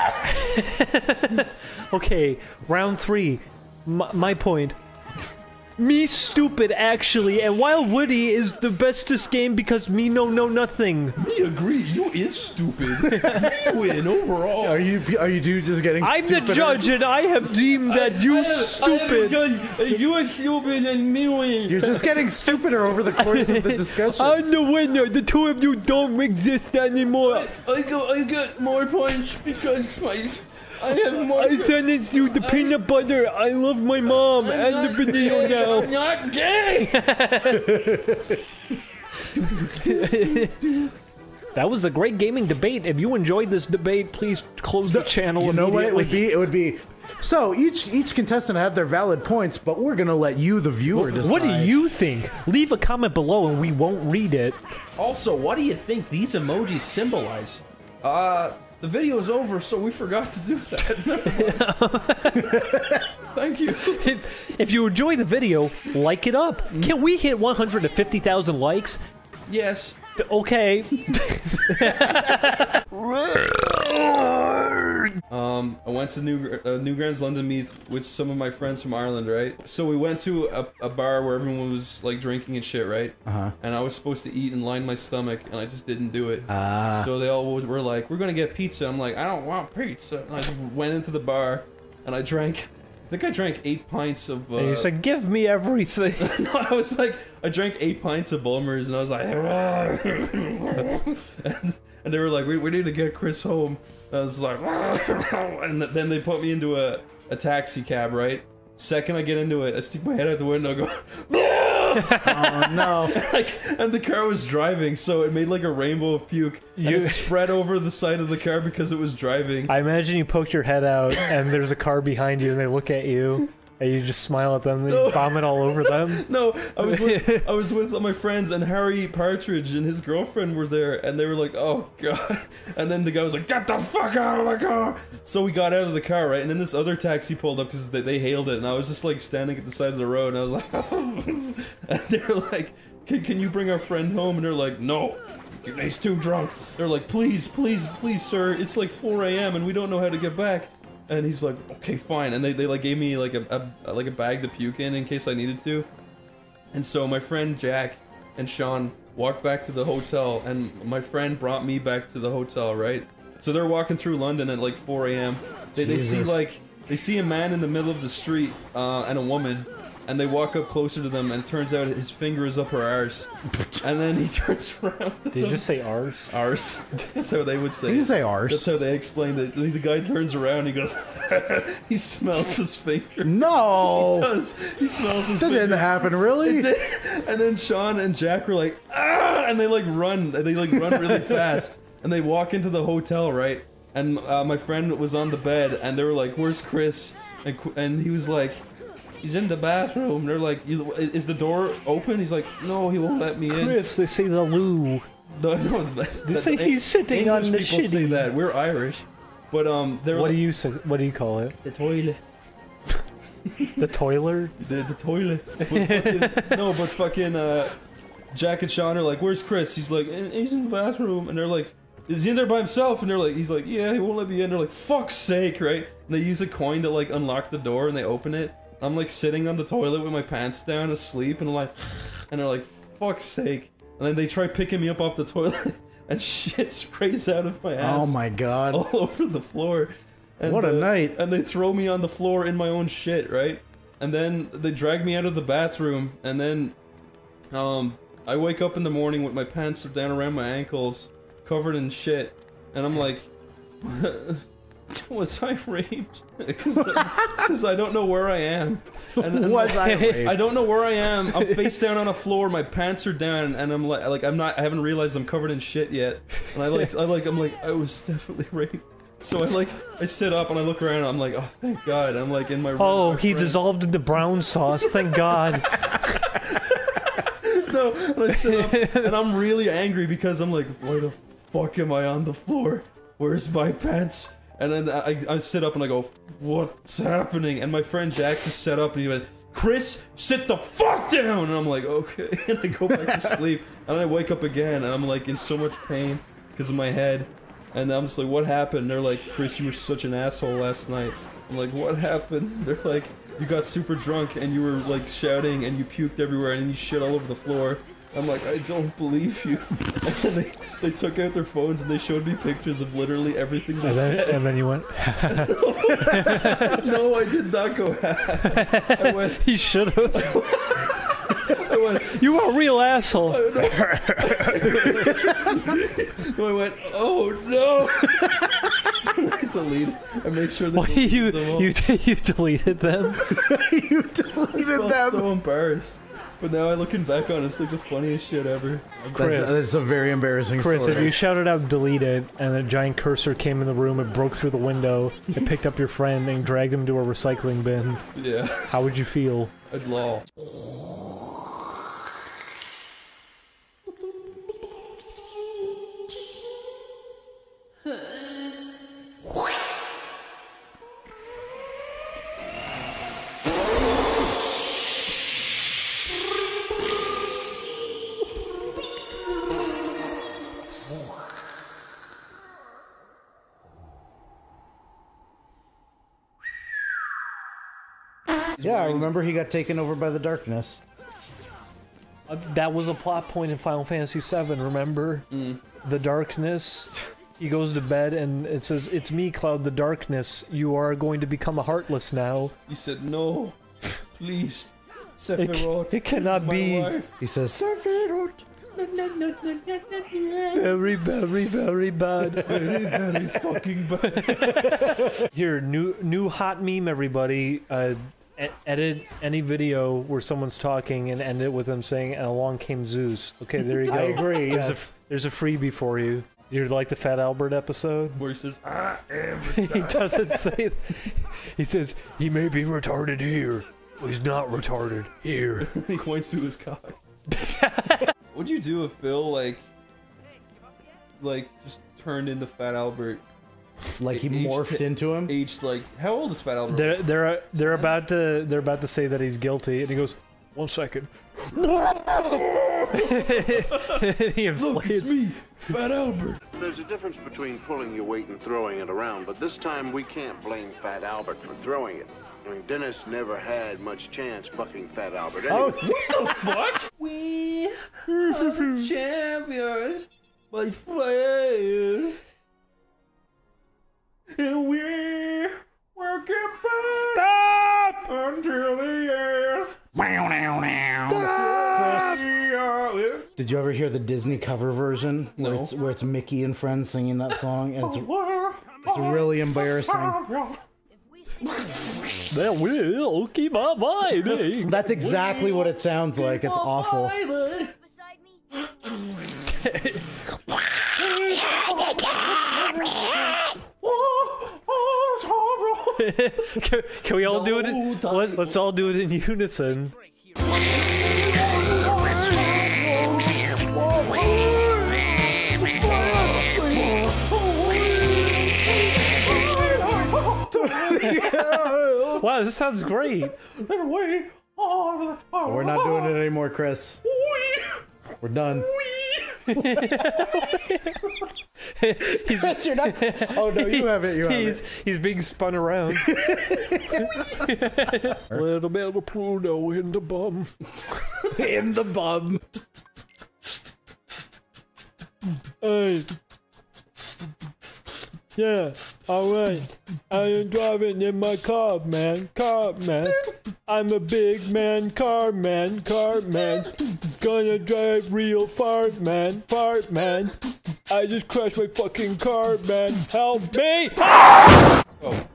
Speaker 5: Okay, round three. M my point.
Speaker 1: Me stupid, actually, and Wild Woody is the bestest game because me no know nothing.
Speaker 3: Me agree, you is stupid. You win overall.
Speaker 4: Are you are you dude just getting
Speaker 1: I'm the judge and I have deemed that you stupid.
Speaker 3: You are stupid and me win.
Speaker 4: You're just getting stupider over the course of the discussion.
Speaker 1: I'm the winner. The two of you don't exist anymore.
Speaker 3: I go, I get more points because my, I have more.
Speaker 1: I sentenced you to peanut butter. I love my mom
Speaker 3: I'm
Speaker 1: and
Speaker 3: not
Speaker 1: the video
Speaker 3: gay.
Speaker 1: now.
Speaker 3: I'm not gay.
Speaker 1: That was a great gaming debate. If you enjoyed this debate, please close the channel
Speaker 4: You know what it would
Speaker 1: immediately.
Speaker 4: be? It would be. So each each contestant had their valid points, but we're gonna let you, the viewer, decide.
Speaker 1: What do you think? Leave a comment below and we won't read it.
Speaker 3: Also, what do you think these emojis symbolize? Uh, the video is over, so we forgot to do that. Never mind. Thank you.
Speaker 1: If, if you enjoyed the video, like it up. Can we hit one hundred fifty thousand likes?
Speaker 3: Yes.
Speaker 1: Okay.
Speaker 3: um, I went to New uh, Newgrounds London Meath with some of my friends from Ireland, right? So we went to a, a bar where everyone was like drinking and shit, right?
Speaker 4: Uh-huh.
Speaker 3: And I was supposed to eat and line my stomach, and I just didn't do it.
Speaker 4: Ah.
Speaker 3: So they all was, were like, "We're gonna get pizza." I'm like, "I don't want pizza." And I just went into the bar, and I drank. I think I drank eight pints of. Uh,
Speaker 1: And you said, "Give me everything."
Speaker 3: No, I was like, I drank eight pints of Bulmers, and I was like, and, and they were like, we, we need to get Chris home. I was like, and then they put me into a, a taxi cab, right? Second I get into it, I stick my head out the window, go,
Speaker 4: oh no!
Speaker 3: like, and the car was driving, so it made like a rainbow of puke, and
Speaker 1: You-
Speaker 3: it spread over the side of the car because it was driving.
Speaker 1: I imagine you poke your head out and there's a car behind you and they look at you and you just smile at them and
Speaker 3: No.
Speaker 1: you vomit all over them.
Speaker 3: No, I was with, I was with my friends, and Harry Partridge and his girlfriend were there, and they were like, "Oh god!" And then the guy was like, "Get the fuck out of the car!" So we got out of the car, right? And then this other taxi pulled up because they, they hailed it, and I was just like standing at the side of the road, and I was like, and they were like, "Can can you bring our friend home?" And they're like, "No, he's too drunk." They're like, "Please, please, please, sir, it's like four A M and we don't know how to get back." And he's like, "Okay, fine." And they, they like gave me like a, a like a bag to puke in in case I needed to. And so my friend Jack and Sean walked back to the hotel, and my friend brought me back to the hotel, right? So they're walking through London at like four A M They, they see
Speaker 4: Jesus.
Speaker 3: like they see a man in the middle of the street uh, and a woman, and they walk up closer to them, and it turns out his finger is up her arse. And then he turns around to
Speaker 1: Did you
Speaker 3: them.
Speaker 1: just say arse?
Speaker 3: Arse. That's how they would say
Speaker 4: You
Speaker 3: it.
Speaker 4: didn't say arse.
Speaker 3: That's how they explained it. The guy turns around, he goes, he smells his finger.
Speaker 4: No!
Speaker 3: He does. He smells his
Speaker 4: That
Speaker 3: finger.
Speaker 4: didn't happen, really?
Speaker 3: It did. And then Sean and Jack were like, ah! And they like run. They like run really fast. And they walk into the hotel, right? And uh, my friend was on the bed, and they were like, "Where's Chris?" And, Qu- and he was like, "He's in the bathroom." They're like, "You- "Is the door open?" He's like, "No, he won't let me in."
Speaker 1: Chris, they say the loo.
Speaker 3: No, no,
Speaker 1: They say he's sitting
Speaker 3: English
Speaker 1: on the
Speaker 3: people say
Speaker 1: shitty.
Speaker 3: that. We're Irish, but um, they're
Speaker 1: What
Speaker 3: like,
Speaker 1: do you say? What do you call it?
Speaker 3: the toilet.
Speaker 1: The toiler?
Speaker 3: The, the toilet. But fucking, no, but fucking uh, Jack and Sean are like, "Where's Chris?" He's like, "Eh, "He's in the bathroom," and they're like, "Is he in there by himself?" And they're like, "He's like, yeah, he won't let me in." They're like, "Fuck's sake," right? And they use a coin to like unlock the door, and they open it. I'm like sitting on the toilet with my pants down, asleep, and I'm like, and they're like, "Fuck's sake!" And then they try picking me up off the toilet, and shit sprays out of my ass.
Speaker 4: Oh my god.
Speaker 3: All over the floor. And,
Speaker 4: What a
Speaker 3: uh,
Speaker 4: night.
Speaker 3: And they throw me on the floor in my own shit, right? And then they drag me out of the bathroom, and then um, I wake up in the morning with my pants down around my ankles, covered in shit, and I'm like, was I raped? Because I don't know where I am. And, and
Speaker 4: Was I raped?
Speaker 3: I don't know where I am. I'm face down on a floor. My pants are down, and I'm like, like I'm not. I haven't realized I'm covered in shit yet. And I like, I like, I'm like, I was definitely raped. So I like, I sit up and I look around. And I'm like, oh, thank God. I'm like in my room.
Speaker 1: Oh,
Speaker 3: with my
Speaker 1: he
Speaker 3: friends.
Speaker 1: dissolved into brown sauce. Thank God.
Speaker 3: No, and I sit up and I'm really angry because I'm like, why the fuck am I on the floor? Where's my pants? And then I, I sit up and I go, what's happening? And my friend Jack just sat up and he went, Chris, sit the fuck down! And I'm like, okay. And I go back to sleep. And I wake up again and I'm like in so much pain because of my head. And I'm just like, what happened? And they're like, Chris, you were such an asshole last night. I'm like, what happened? They're like, you got super drunk and you were like shouting and you puked everywhere and you shit all over the floor. I'm like, I don't believe you. And they, they took out their phones and they showed me pictures of literally everything they
Speaker 5: And then,
Speaker 3: said.
Speaker 5: and then you went.
Speaker 3: No, I did not go. I went.
Speaker 5: You should have.
Speaker 3: I went.
Speaker 5: You are a real asshole.
Speaker 3: I went. Oh no. I deleted. I made sure that
Speaker 5: Why you you you deleted them?
Speaker 4: You deleted
Speaker 3: I felt
Speaker 4: them.
Speaker 3: so embarrassed. But now I looking back on it, it's like the funniest shit ever.
Speaker 5: Chris,
Speaker 4: That's, that's a very embarrassing
Speaker 5: Chris,
Speaker 4: story.
Speaker 5: if you shouted out deleted and a giant cursor came in the room and broke through the window and picked up your friend and dragged him to a recycling bin,
Speaker 3: Yeah.
Speaker 5: how would you feel?
Speaker 3: I'd lol.
Speaker 4: Yeah, I remember he got taken over by the darkness.
Speaker 5: Uh, that was a plot point in Final Fantasy seven, remember?
Speaker 3: Mm.
Speaker 5: The darkness. He goes to bed and it says, "It's me, Cloud the Darkness. You are going to become a Heartless now."
Speaker 3: You said no. Please.
Speaker 5: It,
Speaker 3: Sephiroth.
Speaker 5: it cannot
Speaker 3: my
Speaker 5: be.
Speaker 3: wife.
Speaker 4: He says,
Speaker 3: Sephiroth.
Speaker 5: Very, very, very bad.
Speaker 3: Very, very fucking bad.
Speaker 5: Here, new new hot meme, everybody. Uh, e edit any video where someone's talking and end it with them saying, "And along came Zeus." Okay, there you go.
Speaker 4: I agree,
Speaker 5: There's,
Speaker 4: yes.
Speaker 5: a, there's a freebie for you. You're like the Fat Albert episode?
Speaker 3: Where he says, I am
Speaker 5: He
Speaker 3: retarded.
Speaker 5: doesn't say that. He says, "He may be retarded here, but he's not retarded here."
Speaker 3: He points to his cock. What'd you do if Bill, like, like, just turned into Fat Albert?
Speaker 4: like he
Speaker 3: Aged-
Speaker 4: morphed into him?
Speaker 3: Aged, like, how old is Fat Albert?
Speaker 5: They're they're they're about to they're about to say that he's guilty, and he goes, "One second." He
Speaker 3: Look, it's
Speaker 5: inflates.
Speaker 3: me, Fat Albert.
Speaker 17: There's a difference between pulling your weight and throwing it around, but this time we can't blame Fat Albert for throwing it. I mean, Dennis never had much chance bucking Fat Albert anyway.
Speaker 3: Oh, what the fuck? We are the champions, my friend. And we're working fast. Stop! Until the end. Stop!
Speaker 4: Did you ever hear the Disney cover version? Where,
Speaker 3: No.
Speaker 4: it's, where it's Mickey and friends singing that song? And it's, it's really embarrassing.
Speaker 5: That will keep on fighting.
Speaker 4: That's exactly what it sounds like. It's awful.
Speaker 5: can, can we all do it? In, let, let's all do it in unison. Wow, this sounds great.
Speaker 4: We're not doing it anymore, Chris. We're done.
Speaker 5: he's,
Speaker 4: Chris, you're not. Oh no, you have it. You have
Speaker 5: he's,
Speaker 4: it.
Speaker 5: He's being spun around. Little bit of Pluto in the bum.
Speaker 4: In the bum.
Speaker 5: Hey. Yeah, alright. I am driving in my car, man. Car, man. I'm a big man, car, man. Car, man. Gonna drive real far, man. Fart, man. I just crashed my fucking car, man. Help me!
Speaker 3: Oh.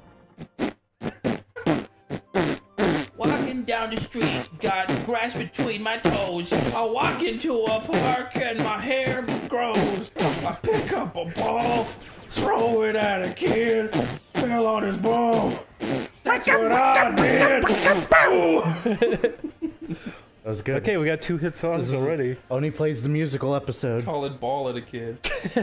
Speaker 18: Walking down the street, got grass between my toes. I walk into a park and my hair grows. I pick up a ball, throw it at a kid, fell on his ball. That's what I did.
Speaker 4: That was good.
Speaker 5: Okay, we got two hit songs
Speaker 4: This is-
Speaker 5: already.
Speaker 4: Oni plays the musical episode.
Speaker 3: Call it ball at a kid.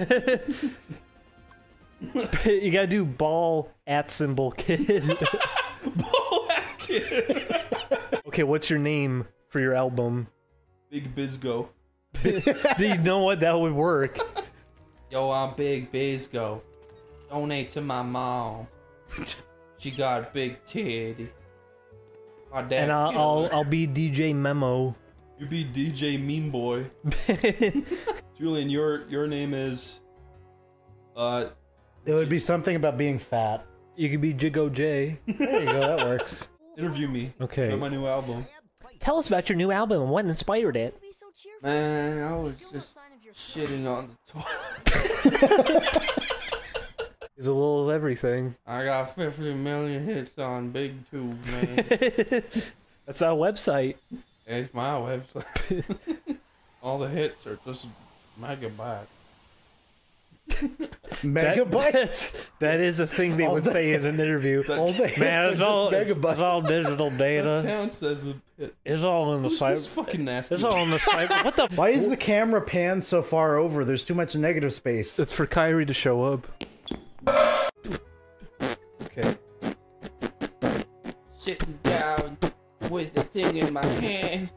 Speaker 5: You gotta do ball at symbol kid.
Speaker 3: Ball at kid.
Speaker 5: Okay, what's your name for your album?
Speaker 3: Big Bizgo.
Speaker 5: You know what? That would work.
Speaker 18: Yo, I'm Big Bizgo. Donate to my mom. She got a big titty.
Speaker 3: My dad.
Speaker 1: And I'll
Speaker 3: killed
Speaker 1: I'll,
Speaker 3: her.
Speaker 1: I'll be D J Memo.
Speaker 3: You be D J Mean Boy. Julian, your your name is. Uh,
Speaker 4: It would be something about being fat.
Speaker 1: You could be Jigo J.
Speaker 4: There you go. That works.
Speaker 3: interview me.
Speaker 1: Okay.
Speaker 3: About my new album.
Speaker 1: Tell us about your new album and what inspired it.
Speaker 18: Man, I was just shitting on the toilet.
Speaker 1: He's a little of everything.
Speaker 18: I got fifty million hits on Big Tube, man.
Speaker 1: That's our website.
Speaker 18: It's my website. All the hits are just megabytes.
Speaker 4: Megabytes?
Speaker 1: That, that is a thing they
Speaker 4: All
Speaker 1: would
Speaker 4: the-
Speaker 1: say in an interview.
Speaker 4: all the hits
Speaker 1: Man,
Speaker 4: are
Speaker 1: it's
Speaker 4: just
Speaker 1: all, it's,
Speaker 4: megabytes.
Speaker 1: it's all digital
Speaker 3: That
Speaker 1: data.
Speaker 3: counts as a hit.
Speaker 1: It's all in the
Speaker 3: Who's
Speaker 1: site.
Speaker 3: this fucking nasty?
Speaker 1: It's all in the site. What the?
Speaker 4: Why is the camera panned so far over? There's too much negative space.
Speaker 1: It's for Kyrie to show up.
Speaker 3: Okay.
Speaker 18: Sitting down with a thing in my hand.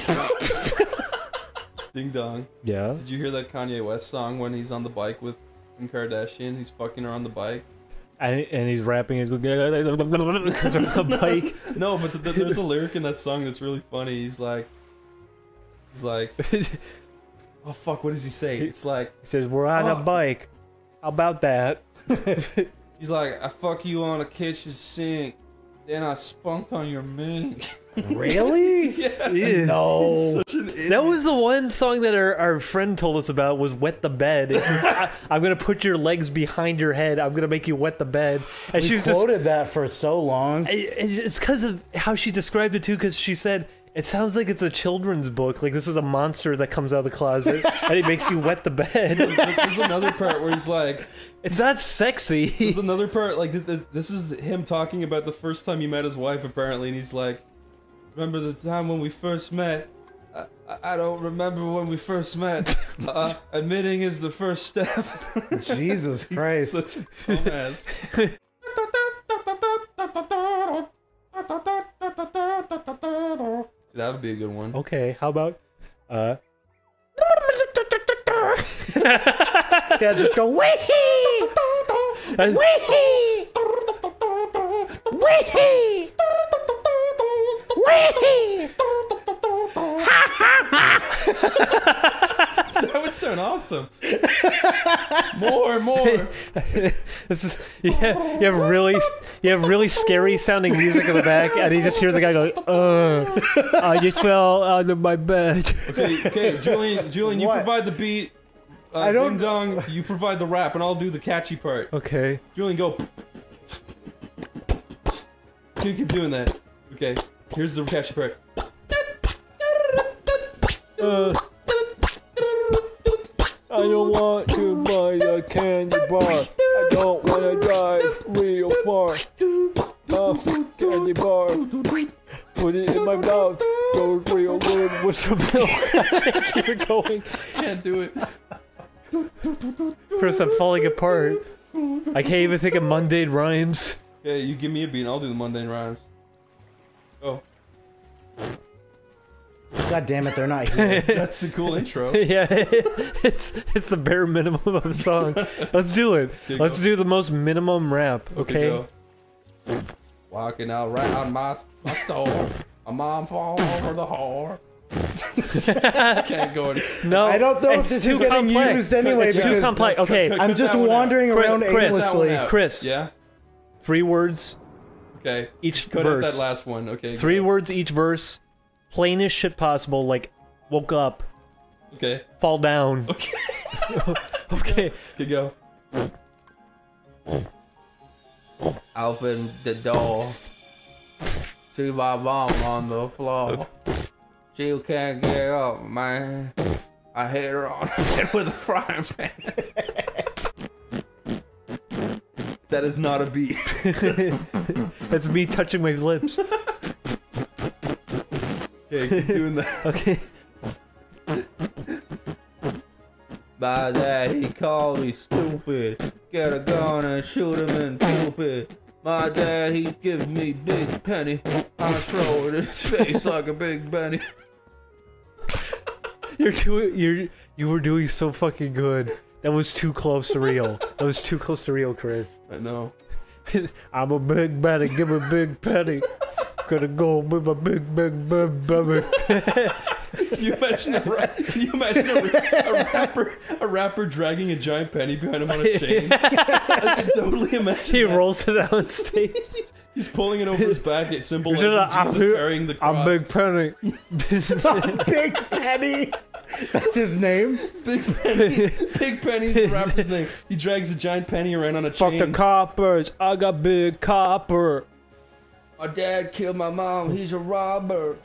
Speaker 3: Ding dong.
Speaker 1: Yeah.
Speaker 3: Did you hear that Kanye West song when he's on the bike with Kim Kardashian? He's fucking her on the bike.
Speaker 1: And, and he's rapping his because on the bike.
Speaker 3: No, but th th there's a lyric in that song that's really funny. He's like, he's like, oh fuck, what does he say? It's like,
Speaker 1: He says, "We're on a
Speaker 3: Oh.
Speaker 1: bike. How about that?"
Speaker 3: he's like, I fuck you on a kitchen sink, then I spunked on your mink.
Speaker 4: Really?
Speaker 3: Yeah.
Speaker 1: Yeah.
Speaker 4: No.
Speaker 3: Such an idiot.
Speaker 1: That was the one song that our, our friend told us about was "Wet the Bed." It says, I, I'm gonna put your legs behind your head. I'm gonna make you wet the bed. And
Speaker 4: We
Speaker 1: she was just.
Speaker 4: quoted that for so long.
Speaker 1: I- It's because of how she described it too. Because she said it sounds like it's a children's book. Like this is a monster that comes out of the closet and it makes you wet the bed.
Speaker 3: There's another part where he's like,
Speaker 1: It's not sexy.
Speaker 3: there's another part like this, this, this is him talking about the first time he met his wife apparently, and he's like, remember the time when we first met? I, I- I don't remember when we first met. Uh, admitting is the first step.
Speaker 4: Jesus Christ.
Speaker 3: Such a dumbass. See, that would be a good one.
Speaker 1: Okay, how about uh
Speaker 4: Yeah, just go wee
Speaker 1: wee
Speaker 13: Wee! Wee!
Speaker 3: That would sound awesome. More, more.
Speaker 1: This is you have, you have really you have really scary sounding music in the back, and you just hear the guy go, "Uh, I just fell out of my bed."
Speaker 3: Okay, okay, Julian, Julian, you
Speaker 4: What?
Speaker 3: provide the beat. Uh,
Speaker 4: I don't-
Speaker 3: Ding dong, you provide the rap, and I'll do the catchy part.
Speaker 1: Okay.
Speaker 3: Julian, go. You keep doing that. Okay, here's the catchy part.
Speaker 1: Uh, I don't want to buy a candy bar. I don't want to drive real far. Uh, candy bar. Put it in my mouth. Goes real good with some milk. Keep it going.
Speaker 3: Can't do it.
Speaker 1: First, I'm falling apart. I can't even think of mundane rhymes.
Speaker 3: Okay, you give me a beat, and I'll do the mundane rhymes. Oh,
Speaker 4: God damn it, they're not here.
Speaker 3: that's a cool intro.
Speaker 1: Yeah, it's it's the bare minimum of a song. Let's do it.
Speaker 3: Okay,
Speaker 1: Let's
Speaker 3: go.
Speaker 1: do the most minimum rap. Okay.
Speaker 3: go. Walking around my, my store, my mom fall over the whore. Can't go any.
Speaker 1: No,
Speaker 4: I don't know if
Speaker 1: it's
Speaker 4: this
Speaker 1: too
Speaker 4: is getting
Speaker 1: complex.
Speaker 4: used anyway
Speaker 1: It's too
Speaker 4: because
Speaker 1: complex. Okay,
Speaker 3: Cut-
Speaker 4: I'm
Speaker 3: cut
Speaker 4: just
Speaker 3: that one out.
Speaker 4: wandering
Speaker 1: Chris-
Speaker 4: around
Speaker 1: Chris,
Speaker 3: Cut that one
Speaker 4: aimlessly.
Speaker 3: out.
Speaker 1: Chris.
Speaker 3: Yeah.
Speaker 1: three words
Speaker 3: Okay.
Speaker 1: each
Speaker 3: Cut out
Speaker 1: verse.
Speaker 3: that last one. Okay.
Speaker 1: Three
Speaker 3: go.
Speaker 1: words each verse. Plainest shit possible. Like woke up,
Speaker 3: Okay.
Speaker 1: fall down.
Speaker 3: Okay.
Speaker 1: Okay.
Speaker 3: Okay, go.
Speaker 18: Open the door. See my mom on the floor. She can't get up, man. I hit her on the head with a frying pan.
Speaker 3: That is not a beat.
Speaker 1: That's me touching my lips.
Speaker 3: Okay, keep doing that.
Speaker 1: Okay.
Speaker 18: My dad, he called me stupid. Get a gun and shoot him in Cupid. My dad, he gives me big penny. I throw it in his face like a big Benny.
Speaker 1: You're doing. You're. You were doing so fucking good. That was too close to real. That was too close to real, Chris.
Speaker 3: I know.
Speaker 1: I'm a big Benny. Give me a big penny. Gotta go with my big, big, big, big.
Speaker 3: Can you imagine a, ra- can you imagine a, ra- a rapper a rapper dragging a giant penny behind him on a chain? I can totally imagine.
Speaker 1: He
Speaker 3: that.
Speaker 1: rolls it out on stage.
Speaker 3: He's pulling it over his back. It symbolizes
Speaker 1: I'm
Speaker 3: Jesus
Speaker 1: big-
Speaker 3: carrying the cross.
Speaker 1: I'm Big Penny.
Speaker 4: Big Penny. That's his name.
Speaker 3: Big Penny. Big Penny's the rapper's name. He drags a giant penny around on a
Speaker 1: Fuck
Speaker 3: chain.
Speaker 1: the coppers. I got Big Copper.
Speaker 18: My dad killed my mom. He's a robber.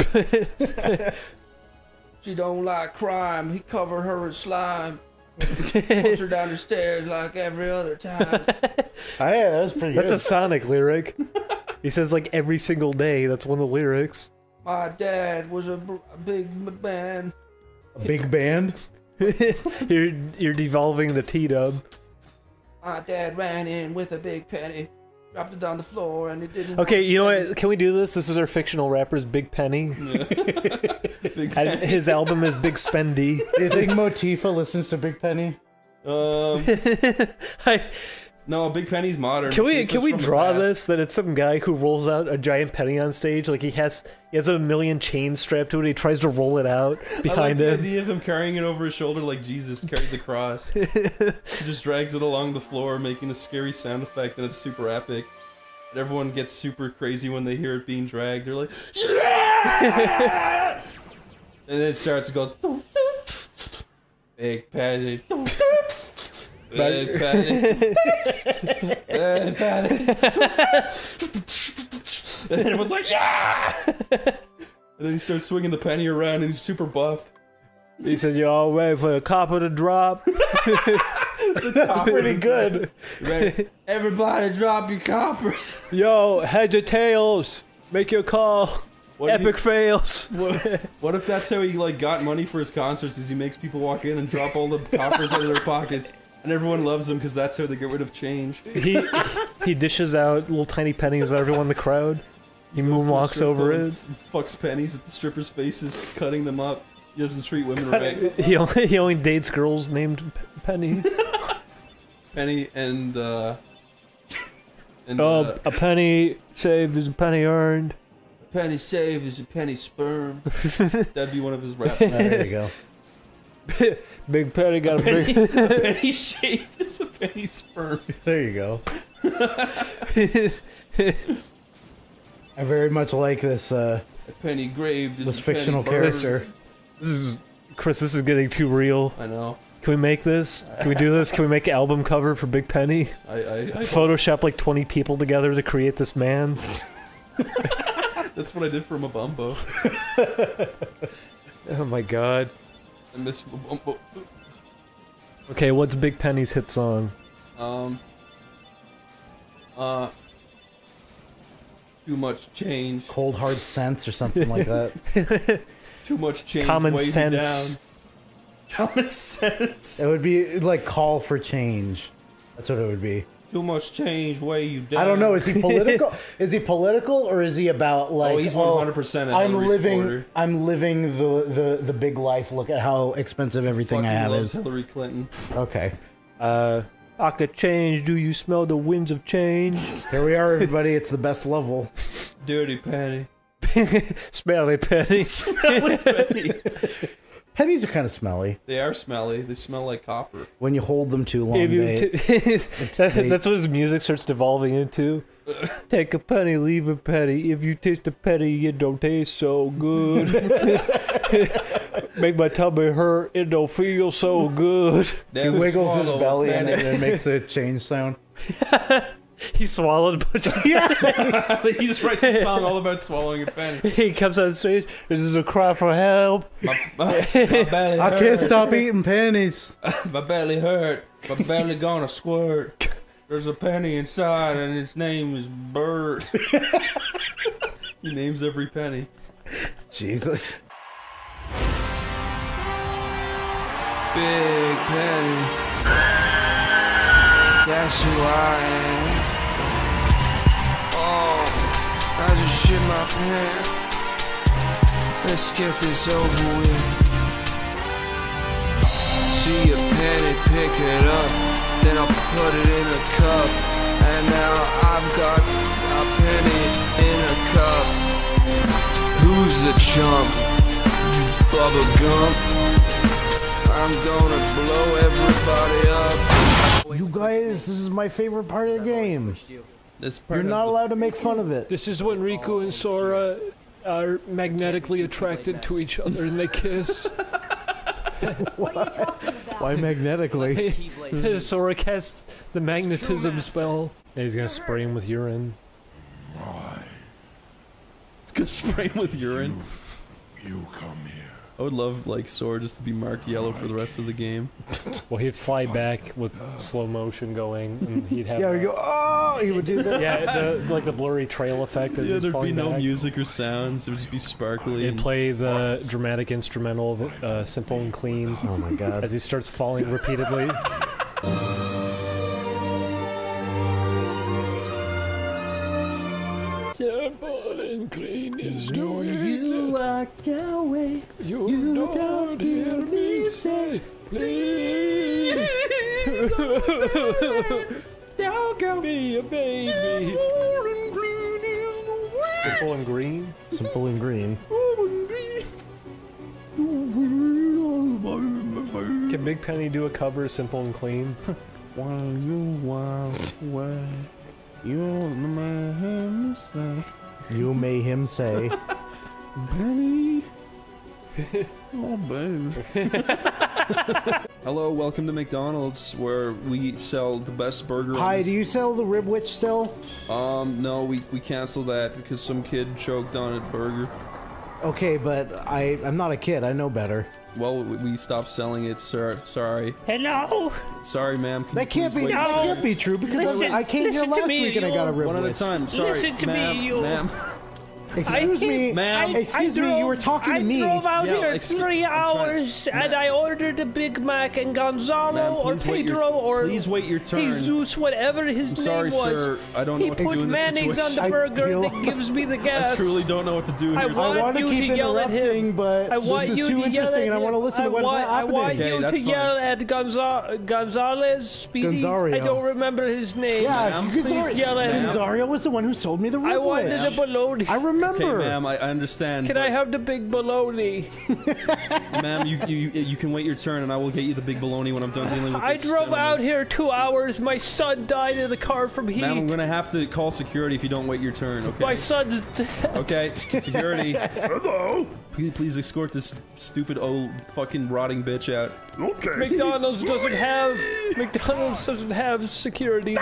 Speaker 18: She don't like crime. He covered her in slime. Push her down the stairs like every other time.
Speaker 4: Oh, yeah, that was pretty
Speaker 1: That's
Speaker 4: good.
Speaker 1: a Sonic lyric. He says like every single day. That's one of the lyrics.
Speaker 18: My dad was a, br- a big man.
Speaker 4: A big band?
Speaker 1: you're you're devolving the T-dub.
Speaker 18: My dad ran in with a big penny, dropped it on the floor, and it didn't.
Speaker 1: Okay, you know
Speaker 18: understand
Speaker 1: what? Can we do this? This is our fictional rapper's Big Penny.
Speaker 3: Big
Speaker 1: And his album is Big Spendy.
Speaker 4: Do you think Motifa listens to Big Penny?
Speaker 3: Um,
Speaker 1: I,
Speaker 3: no, Big Penny's modern.
Speaker 1: Can we
Speaker 3: Tifa's
Speaker 1: can we
Speaker 3: from the
Speaker 1: draw
Speaker 3: past.
Speaker 1: this that it's some guy who rolls out a giant penny on stage? Like he has he has a million chains strapped to it. He tries to roll it out behind
Speaker 3: I like the
Speaker 1: him.
Speaker 3: idea of him carrying it over his shoulder like Jesus carried the cross. He just drags it along the floor, making a scary sound effect, and it's super epic. And everyone gets super crazy when they hear it being dragged. They're like, yeah! And then it starts to go. Big Penny. Big Penny. Big Penny. And everyone's like, yeah! And then he starts swinging the penny around, and he's super buff.
Speaker 1: He said, "Y'all ready for the copper to drop?"
Speaker 4: That's pretty good.
Speaker 18: Ready? Everybody drop your coppers.
Speaker 1: Yo, heads or tails, make your call.
Speaker 3: What if
Speaker 1: Epic
Speaker 3: he-
Speaker 1: fails.
Speaker 3: What, what if that's how he like got money for his concerts? Is he makes people walk in and drop all the coppers out of their pockets, and everyone loves him because that's how they get rid of change.
Speaker 1: He he dishes out little tiny pennies at everyone in the crowd. He
Speaker 3: Goes to a
Speaker 1: moonwalks
Speaker 3: strip
Speaker 1: over
Speaker 3: club
Speaker 1: it.
Speaker 3: and s- Fucks pennies at the strippers' faces, cutting them up. He doesn't treat women right.
Speaker 1: He only he only dates girls named P- Penny.
Speaker 3: Penny and uh. And,
Speaker 1: Oh,
Speaker 3: uh,
Speaker 1: a penny saved is a penny earned.
Speaker 18: A penny saved is a penny sperm.
Speaker 3: that'd be one of his rap.
Speaker 4: There you go.
Speaker 1: Big penny got a,
Speaker 3: penny,
Speaker 1: big.
Speaker 3: a penny shaved is a penny sperm.
Speaker 4: There you go. I very much like this uh,
Speaker 18: A penny graved is
Speaker 4: this
Speaker 18: a penny
Speaker 4: fictional
Speaker 18: burned.
Speaker 4: character.
Speaker 1: This is Chris. This is getting too real.
Speaker 3: I know.
Speaker 1: Can we make this? Can we do this? Can we make an album cover for Big Penny?
Speaker 3: I, I, I
Speaker 1: Photoshop like twenty people together to create this man.
Speaker 3: That's what I did for Mabumbo.
Speaker 1: Oh my god.
Speaker 3: I miss Mabumbo.
Speaker 1: Okay, what's Big Penny's hit song?
Speaker 3: Um. Uh. Too much change.
Speaker 4: Cold hard sense or something like that.
Speaker 3: Too much change.
Speaker 1: Common
Speaker 3: weighs you
Speaker 1: sense.
Speaker 3: down. Common sense.
Speaker 4: It would be like call for change. That's what it would be.
Speaker 3: Too much change weigh you down.
Speaker 4: I don't know. Is he political? Is he political, or is he about like?
Speaker 3: Oh, he's one hundred percent a
Speaker 4: I'm
Speaker 3: Hillary
Speaker 4: living.
Speaker 3: supporter.
Speaker 4: I'm living the, the the big life. Look at how expensive everything
Speaker 3: Fucking
Speaker 4: I have
Speaker 3: loves
Speaker 4: is.
Speaker 3: Hillary Clinton.
Speaker 4: Okay.
Speaker 1: Uh, pocket change. Do you smell the winds of change?
Speaker 4: Here we are, everybody. It's the best level.
Speaker 3: Dirty penny.
Speaker 1: Smelly penny.
Speaker 3: Smelly penny.
Speaker 4: Pennies are kind of smelly.
Speaker 3: They are smelly. They smell like copper.
Speaker 4: When you hold them too long,
Speaker 1: If you
Speaker 4: they,
Speaker 1: t- that-
Speaker 4: they-
Speaker 1: that's what his music starts devolving into. Take a penny, leave a penny. If you taste a penny, it don't taste so good. Make my tummy hurt, it don't feel so good.
Speaker 4: he wiggles his
Speaker 3: swallow a
Speaker 4: belly and
Speaker 3: penny.
Speaker 4: it, it makes a change sound.
Speaker 1: He swallowed a bunch of
Speaker 3: He just writes a song all about swallowing a penny.
Speaker 1: He comes on stage. This is a cry for help.
Speaker 3: My, my, my belly
Speaker 4: I
Speaker 3: hurt.
Speaker 4: can't stop eating pennies.
Speaker 3: My belly hurt. My belly gonna squirt. There's a penny inside, and its name is Bert. He names every penny.
Speaker 4: Jesus.
Speaker 18: Big penny. That's who I am. Oh, I just shit my pants. Let's get this over with. See a penny, pick it up, then I'll put it in a cup. And now I've got a penny in a cup. a chump. Bubba Gump. I'm gonna blow everybody up.
Speaker 4: You guys, this is my favorite part of the game.
Speaker 3: This part
Speaker 4: You're not allowed to make fun of it.
Speaker 13: This is when Riku and Sora are magnetically attracted to each other and they kiss.
Speaker 4: Why magnetically?
Speaker 13: Sora casts the magnetism spell. And he's gonna spray him with urine.
Speaker 3: It's gonna spray him with urine.
Speaker 11: You come here.
Speaker 3: I would love like Sora just to be marked yellow for the rest of the game.
Speaker 13: Well, he'd fly back with slow motion going, and he'd have.
Speaker 4: Yeah,
Speaker 13: uh,
Speaker 4: you go, oh, he would do that.
Speaker 13: Yeah, the, like the blurry trail effect as
Speaker 3: Yeah,
Speaker 13: he's
Speaker 3: there'd be
Speaker 13: falling
Speaker 3: no
Speaker 13: back.
Speaker 3: music or sounds. It would just be sparkly.
Speaker 13: It'd
Speaker 3: and
Speaker 13: play the dramatic instrumental of it, uh, Simple and Clean.
Speaker 4: Oh my god.
Speaker 13: As he starts falling repeatedly. Simple and Clean is doing
Speaker 14: You walk away.
Speaker 13: You,
Speaker 14: You
Speaker 13: don't,
Speaker 14: don't
Speaker 13: hear me say, please. Don't go be a baby. Simple and Green?
Speaker 4: Simple and Green.
Speaker 13: Can Big Penny do a cover of Simple and Clean?
Speaker 3: While you walk away, you may him say,
Speaker 4: You may him say.
Speaker 3: Penny. Oh, babe. Hello, welcome to McDonald's, where we sell the best burger.
Speaker 4: Hi,
Speaker 3: on this-
Speaker 4: do you sell the Ribwitch still?
Speaker 3: Um, no, we we canceled that because some kid choked on a burger.
Speaker 4: Okay, but I I'm not a kid. I know better.
Speaker 3: Well, we, we stopped selling it, sir. Sorry.
Speaker 13: Hello?
Speaker 3: Sorry, ma'am. Can
Speaker 4: That
Speaker 3: you
Speaker 4: can't
Speaker 3: please
Speaker 4: be
Speaker 3: wait?
Speaker 4: that can't be true because
Speaker 13: Listen-
Speaker 4: I, I came here
Speaker 13: listen to
Speaker 4: last
Speaker 13: me,
Speaker 4: week and I got a
Speaker 13: you-
Speaker 4: Ribwitch.
Speaker 3: One at a time. Sorry,
Speaker 13: Listen to me,
Speaker 3: ma'am,
Speaker 13: you-
Speaker 3: ma'am.
Speaker 4: Excuse
Speaker 13: I-
Speaker 4: me,
Speaker 3: ma'am.
Speaker 4: Excuse
Speaker 13: I
Speaker 4: me, you
Speaker 13: drove-
Speaker 4: were talking to
Speaker 13: I
Speaker 4: me.
Speaker 13: drove out
Speaker 3: Yeah,
Speaker 13: here
Speaker 3: excuse-
Speaker 13: three
Speaker 3: I'm trying-
Speaker 13: hours and
Speaker 3: Ma'am.
Speaker 13: I ordered a Big Mac and Gonzalo
Speaker 3: Ma'am,
Speaker 13: or
Speaker 3: please wait your-
Speaker 13: Pedro or
Speaker 3: please wait your turn.
Speaker 13: Jesus, whatever his
Speaker 3: I'm sorry,
Speaker 13: name was.
Speaker 3: sir. I don't know
Speaker 13: he
Speaker 3: what to
Speaker 13: puts
Speaker 3: do in this
Speaker 13: mayonnaise on the
Speaker 3: situation.
Speaker 13: burger
Speaker 4: I feel-
Speaker 13: that gives me the gas.
Speaker 3: I truly don't know what to do.
Speaker 13: I
Speaker 3: Here's-
Speaker 13: want
Speaker 4: I want to
Speaker 13: you
Speaker 4: keep
Speaker 13: to yell at him.
Speaker 4: interrupting, but
Speaker 13: I
Speaker 4: this
Speaker 13: want
Speaker 4: is
Speaker 13: you
Speaker 4: too
Speaker 13: to yell
Speaker 4: interesting,
Speaker 13: at
Speaker 4: and I
Speaker 13: him.
Speaker 4: want to listen
Speaker 13: I
Speaker 4: to what
Speaker 13: want, I
Speaker 4: happened.
Speaker 13: want
Speaker 3: Okay,
Speaker 13: you
Speaker 3: that's
Speaker 13: to
Speaker 3: fine.
Speaker 13: yell at Gonza Gonzalez Speedy.
Speaker 4: Gonzario.
Speaker 13: I don't remember his name.
Speaker 4: Yeah,
Speaker 13: Please
Speaker 4: Gonzario,
Speaker 13: yell at him.
Speaker 4: Gonzario was the one who sold me the Ribwitch.
Speaker 13: I wanted a bologna.
Speaker 4: I remember.
Speaker 3: Okay, ma'am, I, I understand.
Speaker 13: Can I have the big bologna?
Speaker 3: Ma'am, you, you you can wait your turn, and I will get you the big bologna when I'm done dealing with
Speaker 13: I
Speaker 3: this
Speaker 13: drove
Speaker 3: gentleman.
Speaker 13: out here two hours. My son died in the car from heat.
Speaker 3: Ma'am, I'm gonna have to call security if you don't wait your turn. Okay.
Speaker 13: My son's dead.
Speaker 3: Okay, security. Hello. Please, please escort this stupid old fucking rotting bitch out.
Speaker 11: Okay.
Speaker 13: McDonald's doesn't have McDonald's doesn't have security.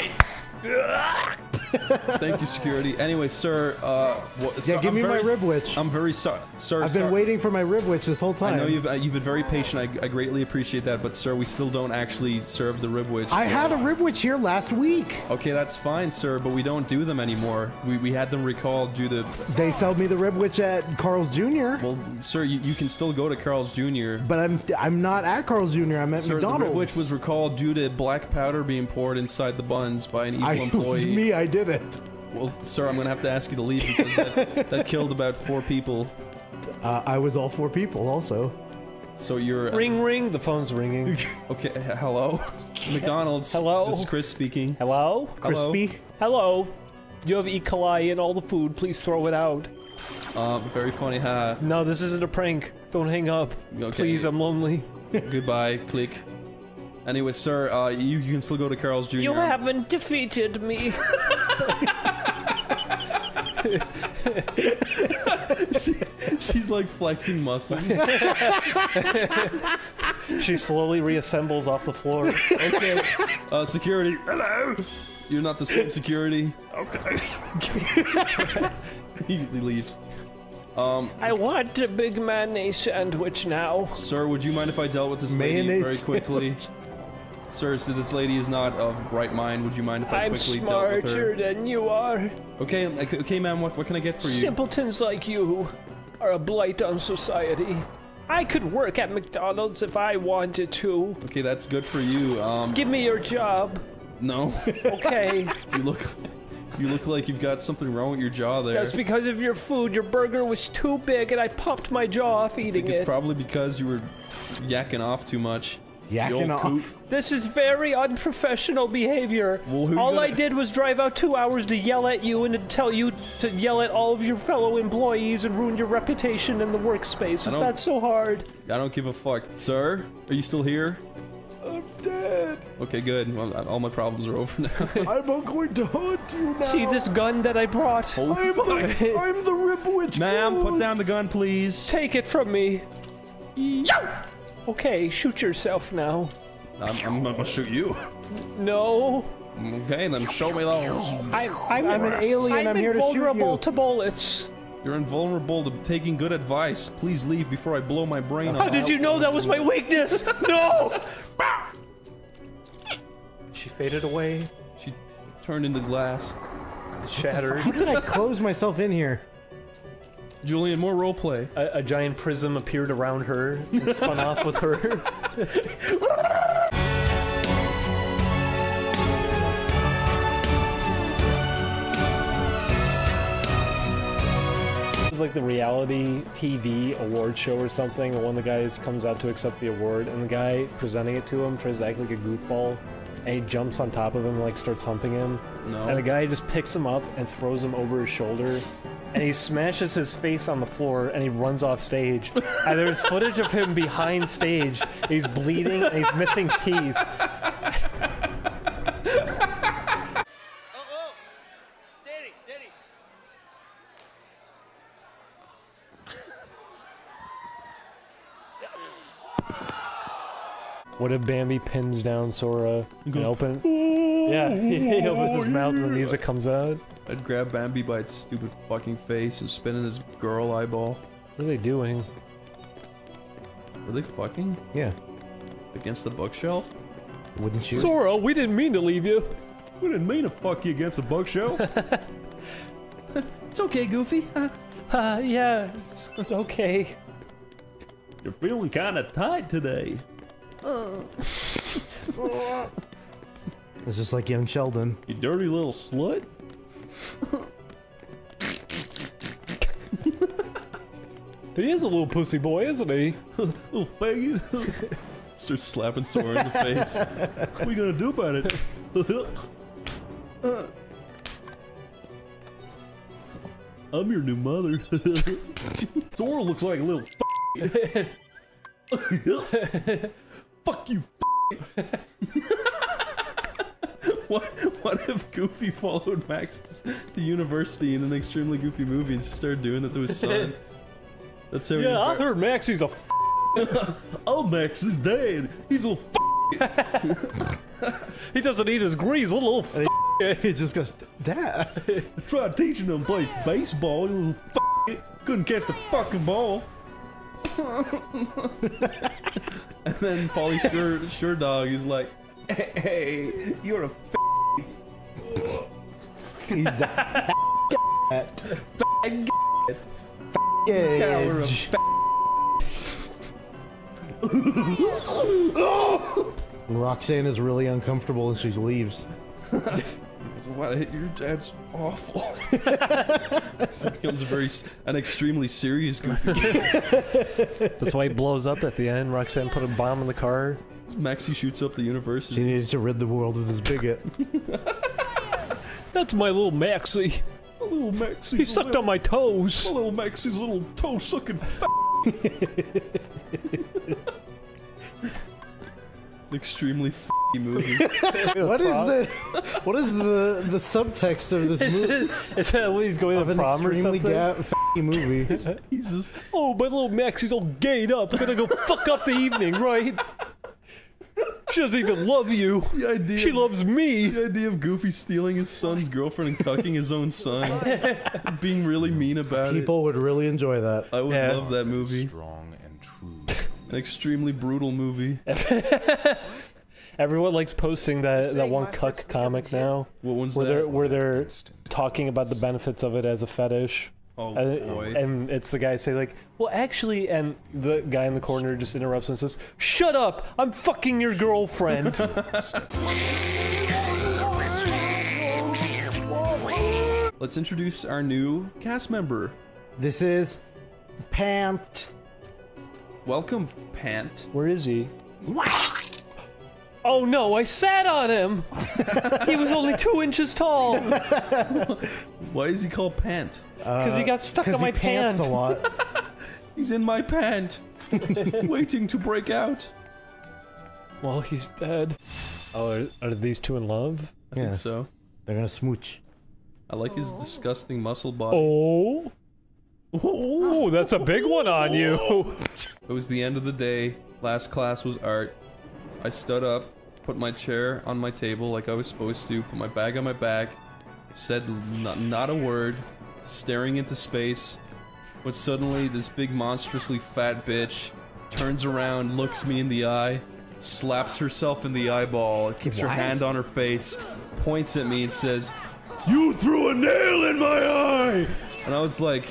Speaker 3: Thank you, security. Anyway, sir, uh, what, so
Speaker 4: Yeah, give
Speaker 3: I'm
Speaker 4: me
Speaker 3: very,
Speaker 4: my Ribwitch.
Speaker 3: I'm very sorry, sir.
Speaker 4: I've been
Speaker 3: sorry.
Speaker 4: waiting for my Ribwitch this whole time.
Speaker 3: I know you've uh, you've been very patient. I, I greatly appreciate that, but sir, we still don't actually serve the Ribwitch.
Speaker 4: I had a Ribwitch here last week.
Speaker 3: Okay, that's fine, sir, but we don't do them anymore. We we had them recalled due to.
Speaker 4: They sold me the Ribwitch at Carl's Junior
Speaker 3: Well, sir, you, you can still go to Carl's Junior
Speaker 4: But I'm I'm not at Carl's Junior I'm at
Speaker 3: Sir,
Speaker 4: McDonald's.
Speaker 3: the Ribwitch was recalled due to black powder being poured inside the buns by an evil
Speaker 4: I,
Speaker 3: employee.
Speaker 4: it was me. I did it.
Speaker 3: Well, sir, I'm gonna have to ask you to leave because that, that killed about four people.
Speaker 4: Uh, I was all four people also.
Speaker 3: So you're
Speaker 13: Ring ring. The phone's ringing.
Speaker 3: okay. h- Hello, McDonald's.
Speaker 13: Hello?
Speaker 3: This is Chris speaking.
Speaker 13: Hello?
Speaker 3: Hello?
Speaker 4: Crispy.
Speaker 13: Hello. You have E. coli in all the food. Please throw it out.
Speaker 3: Um, very funny, huh?
Speaker 13: No, this isn't a prank. Don't hang up.
Speaker 3: Okay.
Speaker 13: Please, I'm lonely.
Speaker 3: Goodbye. Click. Anyway, sir, uh, you, you can still go to Carl's Junior
Speaker 13: You haven't defeated me.
Speaker 3: she, she's like flexing muscle.
Speaker 13: She slowly reassembles off the floor.
Speaker 3: Okay. Uh, security. Hello. You're not the same security.
Speaker 11: Okay.
Speaker 3: he, he leaves. Um,
Speaker 13: I want a big mayonnaise sandwich now.
Speaker 3: Sir, would you mind if I dealt with this lady
Speaker 4: Mayonnaise
Speaker 3: very quickly? Sir, so this lady is not of right mind. Would you mind if I
Speaker 13: I'm
Speaker 3: quickly dealt with her?
Speaker 13: smarter than you are.
Speaker 3: Okay, okay, okay, ma'am. What, what can I get for you?
Speaker 13: Simpletons like you are a blight on society. I could work at McDonald's if I wanted to.
Speaker 3: Okay, that's good for you. Um,
Speaker 13: Give me your job.
Speaker 3: no.
Speaker 13: Okay.
Speaker 3: you look, you look like you've got something wrong with your jaw there.
Speaker 13: That's because of your food. Your burger was too big and I popped my jaw off
Speaker 3: I
Speaker 13: eating
Speaker 3: think it's
Speaker 13: it.
Speaker 3: probably because you were yakking off too much.
Speaker 4: Yakking off.
Speaker 1: This is very unprofessional behavior.
Speaker 10: Well, who
Speaker 1: all
Speaker 10: gonna-
Speaker 1: I did was drive out two hours to yell at you and to tell you to yell at all of your fellow employees and ruin your reputation in the workspace. Is
Speaker 10: don't-
Speaker 1: that so hard?
Speaker 10: I don't give a fuck. Sir, are you still here?
Speaker 4: I'm dead.
Speaker 10: Okay, good. Well, all my problems are over now.
Speaker 4: I'm not going to haunt you now.
Speaker 1: See this gun that I brought?
Speaker 10: Oh,
Speaker 4: I'm
Speaker 10: fuck.
Speaker 4: the, I'm the Ripwitch.
Speaker 10: Ma'am, put
Speaker 4: Ghost.
Speaker 10: down the gun, please.
Speaker 1: Take it from me. Yow! Okay, shoot yourself now.
Speaker 10: I'm, I'm gonna shoot you.
Speaker 1: No.
Speaker 10: Okay, then show me those.
Speaker 1: I, I'm,
Speaker 4: I'm an alien.
Speaker 1: I'm,
Speaker 4: I'm here to shoot
Speaker 1: invulnerable
Speaker 4: you.
Speaker 1: to bullets.
Speaker 10: You're invulnerable to taking good advice. Please leave before I blow my brain
Speaker 1: How
Speaker 10: out.
Speaker 1: did you know that was my weakness? No! She faded away.
Speaker 10: She turned into glass.
Speaker 1: It shattered.
Speaker 4: How did I close myself in here?
Speaker 10: Julian, more roleplay.
Speaker 1: A, a giant prism appeared around her and spun off with her. It was like the reality T V award show or something, and one of the guys comes out to accept the award, and the guy presenting it to him tries to act like a goofball, and he jumps on top of him and like starts humping him.
Speaker 10: No.
Speaker 1: And the guy just picks him up and throws him over his shoulder, and he smashes his face on the floor, and he runs off stage. And there's footage of him behind stage. He's bleeding, and he's missing teeth. What if Bambi pins down Sora and open? Yeah, he, he opens his mouth and the music comes out.
Speaker 10: I'd grab Bambi by its stupid fucking face and spin in his girl eyeball.
Speaker 1: What are they doing?
Speaker 10: Were they fucking?
Speaker 4: Yeah.
Speaker 10: Against the bookshelf?
Speaker 4: Wouldn't you?
Speaker 1: Sora, we didn't mean to leave you.
Speaker 10: We didn't mean to fuck you against the bookshelf. It's okay, Goofy.
Speaker 1: Uh, yeah, it's okay.
Speaker 10: You're feeling kind of tight today.
Speaker 4: It's just like young Sheldon.
Speaker 10: You dirty little slut.
Speaker 1: He is a little pussy boy, isn't he?
Speaker 10: Little faggot. Starts slapping Sora in the face. What are you gonna do about it? I'm your new mother. Sora looks like a little fuck you. What, what if Goofy followed Max to, to university in an extremely goofy movie and just started doing it to his son? That's how.
Speaker 1: Yeah, I heard Maxie's a f.
Speaker 10: Oh, Max is dead. He's a little f.
Speaker 1: He doesn't eat his grease. What a little f.
Speaker 4: He just goes, Dad.
Speaker 10: I tried teaching him to play baseball. You little f. Couldn't catch the fucking ball. And then Pauly Sure, Sure Dog is like, hey, hey, you're a f.
Speaker 4: He's a f.
Speaker 10: Fag.
Speaker 4: Yeah. Roxanne is really uncomfortable and she leaves.
Speaker 10: What? Your dad's awful. It becomes a very, an extremely serious Goofy.
Speaker 1: That's why he blows up at the end. Roxanne put a bomb in the car.
Speaker 10: Maxie shoots up the university.
Speaker 4: She needed to rid the world of this bigot.
Speaker 1: That's my little Maxie.
Speaker 10: A little Maxie.
Speaker 1: He sucked on my toes.
Speaker 10: A little Maxie's little toe sucking. Extremely f***y movie.
Speaker 4: What is the what is the the subtext of this movie?
Speaker 1: Is that when he's going to
Speaker 4: Of an
Speaker 1: prom or
Speaker 4: extremely
Speaker 1: something?
Speaker 4: ga- f***y movie.
Speaker 10: He's just,
Speaker 1: Oh, my little Maxie's all gayed up. Gonna go fuck up the evening, right? She doesn't even love you.
Speaker 10: the idea.
Speaker 1: She loves me.
Speaker 10: The idea of Goofy stealing his son's girlfriend and cucking his own son, being really mean about it.
Speaker 4: People would really enjoy that.
Speaker 10: I would
Speaker 1: Yeah.
Speaker 10: love that movie.
Speaker 16: Strong and true.
Speaker 10: An extremely brutal movie.
Speaker 1: Everyone likes posting that, that one cuck comic now.
Speaker 10: What one's
Speaker 1: where
Speaker 10: that?
Speaker 1: They're, where they're talking about the benefits of it as a fetish.
Speaker 10: Oh,
Speaker 1: and,
Speaker 10: boy.
Speaker 1: and it's the guy saying like, well, actually, and the guy in the corner just interrupts and says, shut up, I'm fucking your girlfriend.
Speaker 10: Let's introduce our new cast member.
Speaker 4: This is Pant.
Speaker 10: Welcome, Pant.
Speaker 1: Where is he? Oh no, I sat on him! He was only two inches tall!
Speaker 3: Why is he called Pant?
Speaker 1: Because he got stuck on my
Speaker 4: he pants
Speaker 1: pant.
Speaker 4: a lot.
Speaker 3: He's in my pant, waiting to break out.
Speaker 1: Well, he's dead. Oh, are, are these two in love?
Speaker 3: I
Speaker 4: Yeah.
Speaker 3: think so.
Speaker 4: They're gonna smooch.
Speaker 3: I like his disgusting muscle body.
Speaker 1: Oh. Oh, that's a big one on you.
Speaker 3: It was the end of the day. Last class was art. I stood up, put my chair on my table like I was supposed to, put my bag on my back, said n not a word, staring into space, but suddenly this big monstrously fat bitch turns around, looks me in the eye, slaps herself in the eyeball, keeps her
Speaker 4: What?
Speaker 3: hand on her face, points at me and says, "You threw a nail in my eye!" And I was like,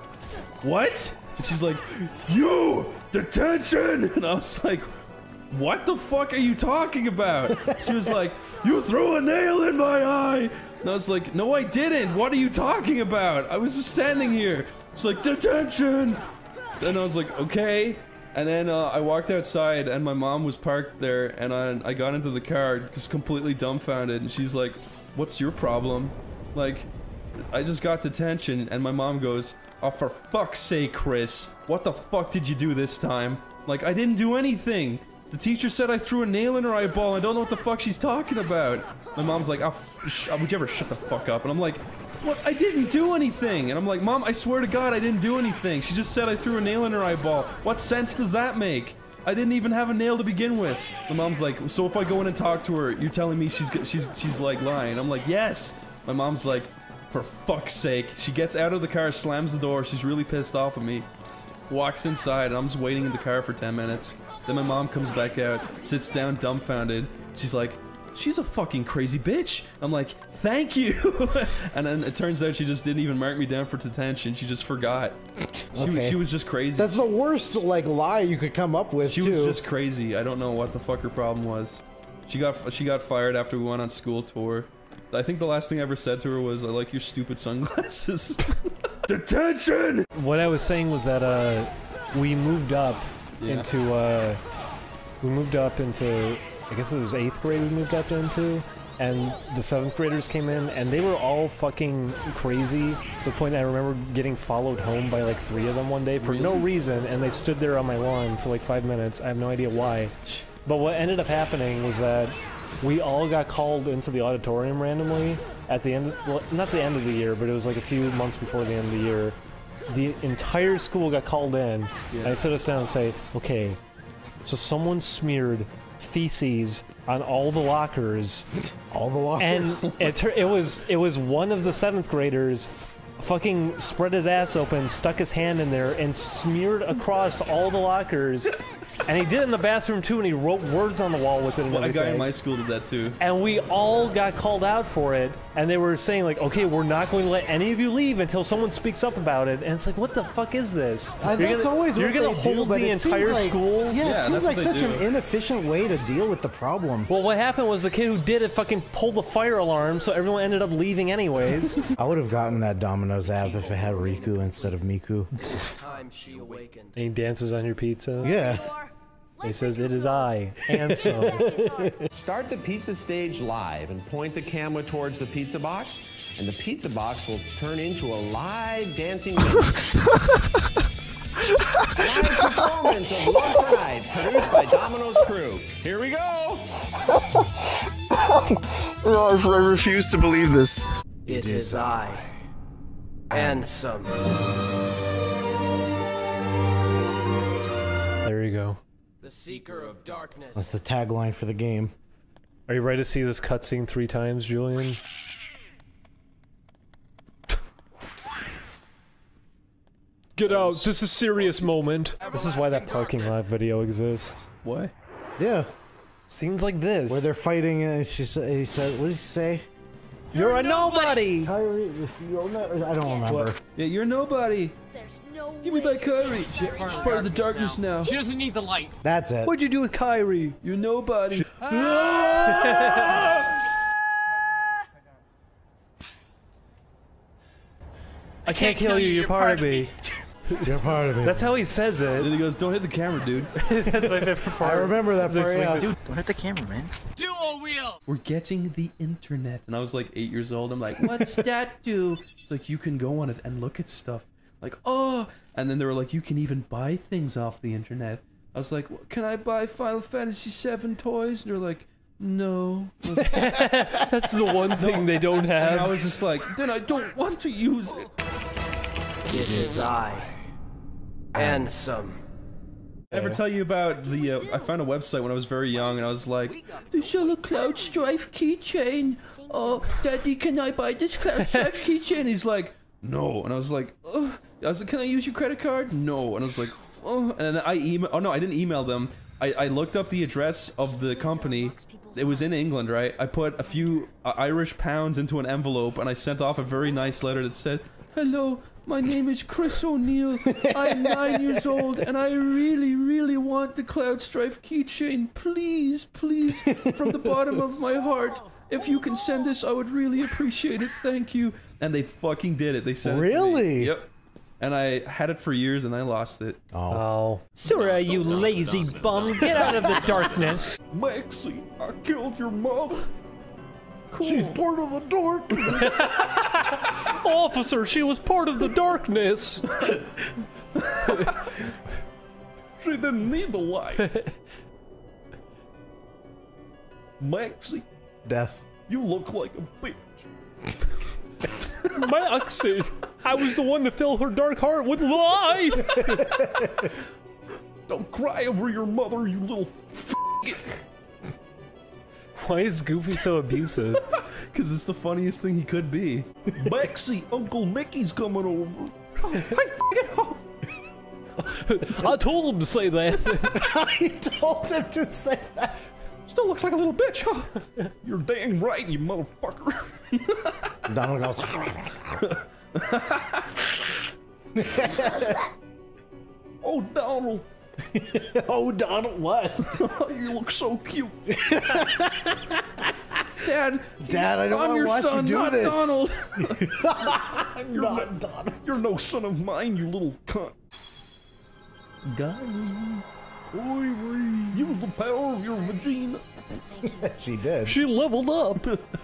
Speaker 3: "What?" And she's like, "You! Detention!" And I was like, "What the fuck are you talking about?" She was like, "You threw a nail in my eye!" And I was like, "No, I didn't! What are you talking about? I was just standing here." She's like, "Detention!" Then I was like, "Okay." And then uh, I walked outside and my mom was parked there and I, I got into the car just completely dumbfounded and she's like, "What's your problem?" Like, I just got detention and my mom goes, "Oh, for fuck's sake, Chris, what the fuck did you do this time?" Like, I didn't do anything. The teacher said I threw a nail in her eyeball. I don't know what the fuck she's talking about. My mom's like, "Oh, sh would you ever shut the fuck up?" And I'm like, "What? I didn't do anything." And I'm like, "Mom, I swear to God, I didn't do anything. She just said I threw a nail in her eyeball. What sense does that make? I didn't even have a nail to begin with." My mom's like, "So if I go in and talk to her, you're telling me she's she's she's like lying?" I'm like, "Yes." My mom's like, "For fuck's sake." She gets out of the car, slams the door. She's really pissed off at me. Walks inside, and I'm just waiting in the car for ten minutes. Then my mom comes back out, sits down dumbfounded. She's like, "She's a fucking crazy bitch." I'm like, "Thank you." And then it turns out she just didn't even mark me down for detention. She just forgot. She,
Speaker 4: Okay.
Speaker 3: was, she was just crazy.
Speaker 4: That's the worst, like, lie you could come up with,
Speaker 3: She
Speaker 4: too.
Speaker 3: was just crazy. I don't know what the fuck her problem was. She got she got fired after we went on school tour. I think the last thing I ever said to her was, "I like your stupid sunglasses." Detention!
Speaker 1: What I was saying was that uh, we moved up
Speaker 3: Yeah.
Speaker 1: into uh, we moved up into I guess it was eighth grade. We moved up into, and the seventh graders came in, and they were all fucking crazy. To the point that I remember getting followed home by like three of them one day for no reason, and they stood there on my lawn for like five minutes. I have no idea why. But what ended up happening was that we all got called into the auditorium randomly at the end, well, not the end of the year, but it was like a few months before the end of the year. The entire school got called in, and they sit us down and say, "Okay, so someone smeared feces on all the lockers."
Speaker 4: All the lockers?
Speaker 1: And it, tur- it was it was one of the seventh graders fucking spread his ass open, stuck his hand in there, and smeared across all the lockers. And he did it in the bathroom too, and he wrote words on the wall with it and
Speaker 3: Well, a
Speaker 1: everything.
Speaker 3: guy in my school did that too.
Speaker 1: And we all got called out for it, and they were saying like, "Okay, we're not going to let any of you leave until someone speaks up about it." And it's like, what the fuck is this?
Speaker 4: Uh,
Speaker 1: You're
Speaker 4: that's
Speaker 1: gonna,
Speaker 4: always
Speaker 1: you're
Speaker 4: what
Speaker 1: gonna
Speaker 4: they do,
Speaker 1: hold
Speaker 4: but
Speaker 1: the
Speaker 4: it seems
Speaker 1: entire
Speaker 4: like-
Speaker 1: school.
Speaker 4: Yeah,
Speaker 3: Yeah,
Speaker 4: it seems
Speaker 3: that's
Speaker 4: like
Speaker 3: what they
Speaker 4: such
Speaker 3: do.
Speaker 4: an inefficient way to deal with the problem.
Speaker 1: Well, what happened was the kid who did it fucking pulled the fire alarm, so everyone ended up leaving anyways.
Speaker 4: I would have gotten that Domino's app if it had Riku instead of Miku.
Speaker 14: Time she awakened.
Speaker 1: And he dances on your pizza.
Speaker 4: Yeah.
Speaker 1: He says, "It is I, Ansem."
Speaker 19: Start the pizza stage live and point the camera towards the pizza box, and the pizza box will turn into a live dancing live performance of Love Ride, produced by Domino's crew. Here we go!
Speaker 16: Oh, I refuse to believe this.
Speaker 14: It is I, Ansem.
Speaker 1: There you go.
Speaker 14: The Seeker of Darkness.
Speaker 4: That's the tagline for the game.
Speaker 1: Are you ready to see this cutscene three times, Julian? Get out! This is a serious moment. This is why that parking lot video exists.
Speaker 3: Why?
Speaker 4: Yeah.
Speaker 1: Scenes like this.
Speaker 4: Where they're fighting and she said, he said, what did he say?
Speaker 1: You're a nobody!
Speaker 4: Kyrie, you're not, I don't remember.
Speaker 3: Yeah, you're nobody.
Speaker 6: There's no
Speaker 3: Give me back Kyrie. She's part of the darkness now.
Speaker 13: She doesn't need the light.
Speaker 4: That's it.
Speaker 1: What'd you do with Kyrie?
Speaker 3: You're nobody.
Speaker 1: I can't kill you, you're part of me.
Speaker 4: You're part of me.
Speaker 1: That's how he says it.
Speaker 3: And he goes, "Don't hit the camera, dude."
Speaker 1: That's my favorite part.
Speaker 4: I remember that
Speaker 1: So he
Speaker 4: part.
Speaker 1: swings
Speaker 4: Yeah.
Speaker 1: it.
Speaker 2: Dude, don't hit the camera, man.
Speaker 14: Dual wheel.
Speaker 3: We're getting the internet. And I was like eight years old. I'm like, what's that do? It's like, you can go on it and look at stuff. Like, oh. And then they were like, you can even buy things off the internet. I was like, well, can I buy Final Fantasy seven toys? And they're like, no.
Speaker 1: That's the one thing they don't have.
Speaker 3: And I was just like, then I don't want to use it.
Speaker 14: It is I. Ansem.
Speaker 3: I ever tell you about the, uh, I found a website when I was very young and I was like, they sell a Cloud Strife keychain. Oh, Daddy, can I buy this Cloud Strife keychain? He's like, no. And I was like, oh. I was like, can I use your credit card? No. And I was like, oh. And then I email, oh no, I didn't email them. I, I looked up the address of the company. It was in England, right? I put a few uh, Irish pounds into an envelope and I sent off a very nice letter that said, hello, my name is Chris O'Neill. I'm nine years old and I really, really want the Cloud Strife keychain. Please, please, from the bottom of my heart, if you can send this, I would really appreciate it. Thank you. And they fucking did it. They sent it to me.
Speaker 4: Really?
Speaker 3: Yep. And I had it for years and I lost it.
Speaker 1: Oh. Sora, you lazy bum, get out of the darkness.
Speaker 3: Maxie, I killed your mother.
Speaker 4: Cool. She's part of the dark.
Speaker 1: Officer, she was part of the darkness.
Speaker 3: She didn't need the light. Maxie.
Speaker 4: Death.
Speaker 3: You look like a bitch.
Speaker 1: Maxie, I was the one to fill her dark heart with light.
Speaker 3: Don't cry over your mother, you little f***.
Speaker 1: Why is Goofy so abusive?
Speaker 3: Because it's the funniest thing he could be. Maxie, Uncle Mickey's coming over. I f***ing
Speaker 1: I told him to say that.
Speaker 4: I told him to say that.
Speaker 3: Still looks like a little bitch, huh? You're dang right, you motherfucker.
Speaker 4: Donald goes.
Speaker 3: Oh, Donald.
Speaker 4: Oh, Donald, what?
Speaker 3: You look so cute. Dad.
Speaker 4: Dad, I don't
Speaker 3: I'm
Speaker 4: want
Speaker 3: your
Speaker 4: to watch
Speaker 3: son,
Speaker 4: you do
Speaker 3: not
Speaker 4: this.
Speaker 3: Donald.
Speaker 4: I'm
Speaker 3: you're
Speaker 4: not
Speaker 3: no,
Speaker 4: Donald.
Speaker 3: You're no son of mine, you little cunt.
Speaker 4: Gun.
Speaker 3: Use the power of your vagina.
Speaker 4: She did.
Speaker 1: She leveled up.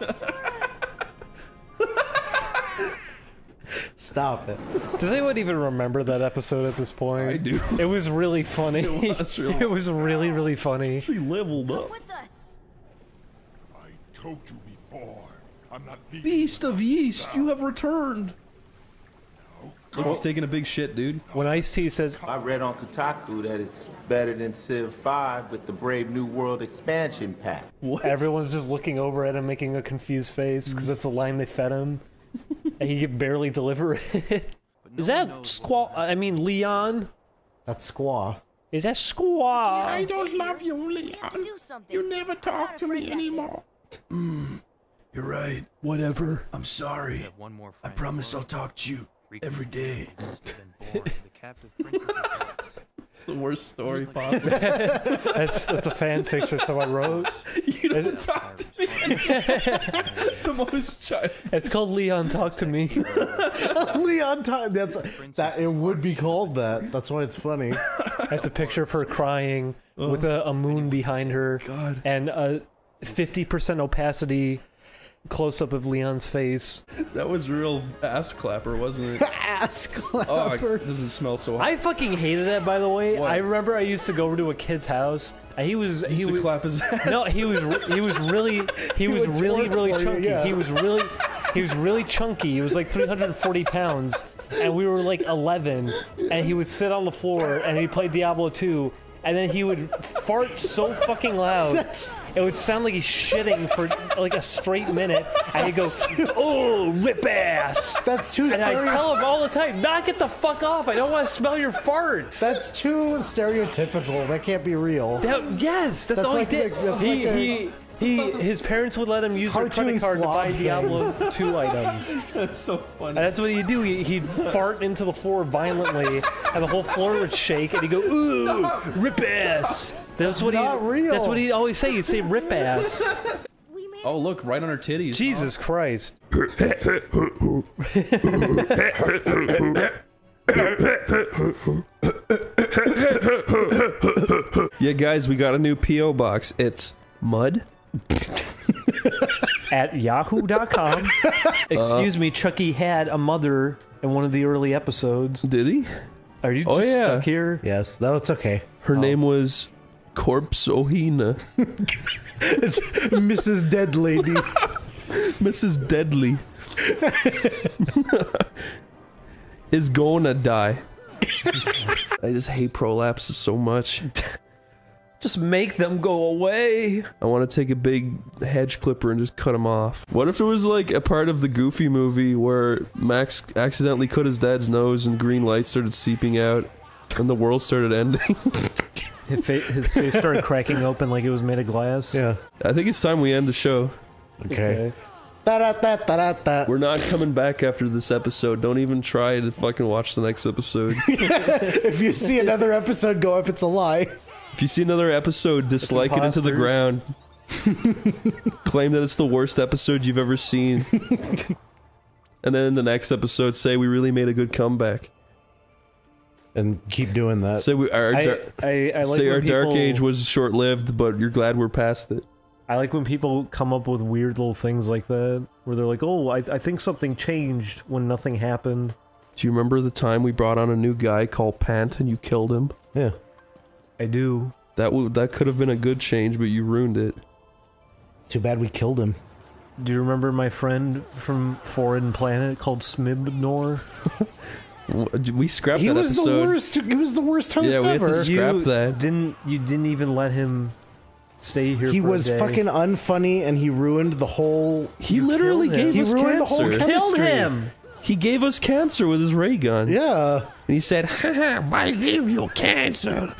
Speaker 4: Stop it.
Speaker 1: Does anyone even remember that episode at this point?
Speaker 3: I do.
Speaker 1: It was really funny.
Speaker 3: It was really,
Speaker 1: it was really, really funny.
Speaker 3: She leveled up.
Speaker 6: With us.
Speaker 11: I told you before. I'm not leaving.
Speaker 3: Beast of Yeast, you have returned. Look, he's taking a big shit, dude.
Speaker 1: When Ice-T says,
Speaker 20: I read on Kotaku that it's better than Civ five with the Brave New World expansion pack.
Speaker 3: What?
Speaker 1: Everyone's just looking over at him, making a confused face, because that's the line they fed him. And he could barely deliver it. Is that Squaw? I mean, Leon?
Speaker 4: That's Squaw.
Speaker 1: Is that Squaw?
Speaker 13: I don't love you, Leon. You never talk to me anymore.
Speaker 9: Mm, you're right.
Speaker 1: Whatever.
Speaker 9: I'm sorry. I promise I'll talk to you every day.
Speaker 3: It's the worst story possible.
Speaker 1: that's that's a fan fiction, so I wrote.
Speaker 3: You don't talk to me. The most child.
Speaker 1: It's called Leon Talk to Me.
Speaker 4: Leon Talk. That's that. It would be called that. That's why it's funny.
Speaker 1: That's a picture of her crying
Speaker 3: oh,
Speaker 1: with a, a moon behind her
Speaker 3: God.
Speaker 1: and a fifty percent opacity close up of Leon's face.
Speaker 3: That was real ass clapper, wasn't it?
Speaker 4: Ass clapper.
Speaker 3: Oh, it doesn't smell so hot.
Speaker 1: I fucking hated that, by the way.
Speaker 3: What?
Speaker 1: I remember I used to go over to a kid's house. And he was
Speaker 3: He
Speaker 1: he
Speaker 3: used
Speaker 1: was
Speaker 3: to clap his ass.
Speaker 1: no he was he was really he,
Speaker 4: He
Speaker 1: was
Speaker 4: would
Speaker 1: really
Speaker 4: twerk
Speaker 1: really
Speaker 4: for you,
Speaker 1: chunky.
Speaker 4: yeah.
Speaker 1: He was really he was really chunky. He was like three hundred forty pounds, and we were like eleven. And he would sit on the floor and he played Diablo two. And then he would fart so fucking loud,
Speaker 4: That's-
Speaker 1: it would sound like he's shitting for like a straight minute. And he'd go, "Oh, rip ass."
Speaker 4: That's too.
Speaker 1: And I
Speaker 4: stereo-
Speaker 1: tell him all the time, "Knock it the fuck off! I don't want to smell your farts."
Speaker 4: That's too stereotypical. That can't be real.
Speaker 1: That, yes, that's,
Speaker 4: That's
Speaker 1: all
Speaker 4: like
Speaker 1: he did.
Speaker 4: the- that's
Speaker 1: he,
Speaker 4: like a-
Speaker 1: he, he, his parents would let him use their
Speaker 4: Cartoon
Speaker 1: credit card to buy
Speaker 4: slob
Speaker 1: Diablo two items.
Speaker 3: That's so funny.
Speaker 1: And that's what he'd do. He, he'd fart into the floor violently, and the whole floor would shake, and he'd go, "Ooh, rip ass." That's what he.
Speaker 4: Not real.
Speaker 1: That's what he'd always say. He'd say, "Rip ass."
Speaker 3: Oh, look, right on her titties.
Speaker 1: Jesus Christ.
Speaker 10: Yeah, guys, we got a new P O box. It's mud.
Speaker 1: At yahoo dot com. Excuse uh, me, Chucky had a mother in one of the early episodes.
Speaker 10: Did he?
Speaker 1: Are you
Speaker 10: oh,
Speaker 1: just
Speaker 10: yeah.
Speaker 1: stuck here?
Speaker 4: Yes, no, it's okay.
Speaker 10: Her
Speaker 1: oh.
Speaker 10: name was Corpse Ohina.
Speaker 4: It's Missus Dead Lady.
Speaker 10: Missus Deadly. Is gonna die. I just hate prolapses so much.
Speaker 1: Just make them go away.
Speaker 10: I want to take a big hedge clipper and just cut them off. What if it was like a part of the Goofy movie where Max accidentally cut his dad's nose and green light started seeping out and the world started ending?
Speaker 1: His, fa his face started cracking open like it was made of glass.
Speaker 10: Yeah. I think it's time we end the show.
Speaker 4: Okay. Da, da, da, da, da.
Speaker 10: We're not coming back after this episode. Don't even try to fucking watch the next episode.
Speaker 4: If you see another episode go up, it's a lie.
Speaker 10: If you see another episode, dislike it into the ground. Claim that it's the worst episode you've ever seen. And then in the next episode, say we really made a good comeback.
Speaker 4: And keep doing that.
Speaker 10: Say we our,
Speaker 1: I,
Speaker 10: dar
Speaker 1: I, I like
Speaker 10: say our
Speaker 1: people,
Speaker 10: dark age was short-lived, but you're glad we're past it.
Speaker 1: I like when people come up with weird little things like that, where they're like, oh, I, I think something changed when nothing happened.
Speaker 10: Do you remember the time we brought on a new guy called Pant and you killed him?
Speaker 4: Yeah.
Speaker 1: I do.
Speaker 10: That w that could have been a good change, but you ruined it.
Speaker 4: Too bad we killed him.
Speaker 1: Do you remember my friend from Foreign Planet called Smibnor?
Speaker 10: We scrapped
Speaker 4: he
Speaker 10: that
Speaker 4: was
Speaker 10: episode.
Speaker 4: The worst, he was the worst host
Speaker 10: yeah, we
Speaker 4: ever.
Speaker 10: Had to scrap
Speaker 1: you
Speaker 10: that.
Speaker 1: Didn't you didn't even let him stay here?
Speaker 4: He
Speaker 1: for
Speaker 4: was
Speaker 1: a day.
Speaker 4: fucking unfunny, and he ruined the whole.
Speaker 10: He literally gave
Speaker 4: he
Speaker 10: us
Speaker 4: ruined
Speaker 10: cancer.
Speaker 4: the whole chemistry.
Speaker 1: Killed him.
Speaker 10: He gave us cancer with his ray gun.
Speaker 4: Yeah.
Speaker 10: And he said, haha, I gave you cancer.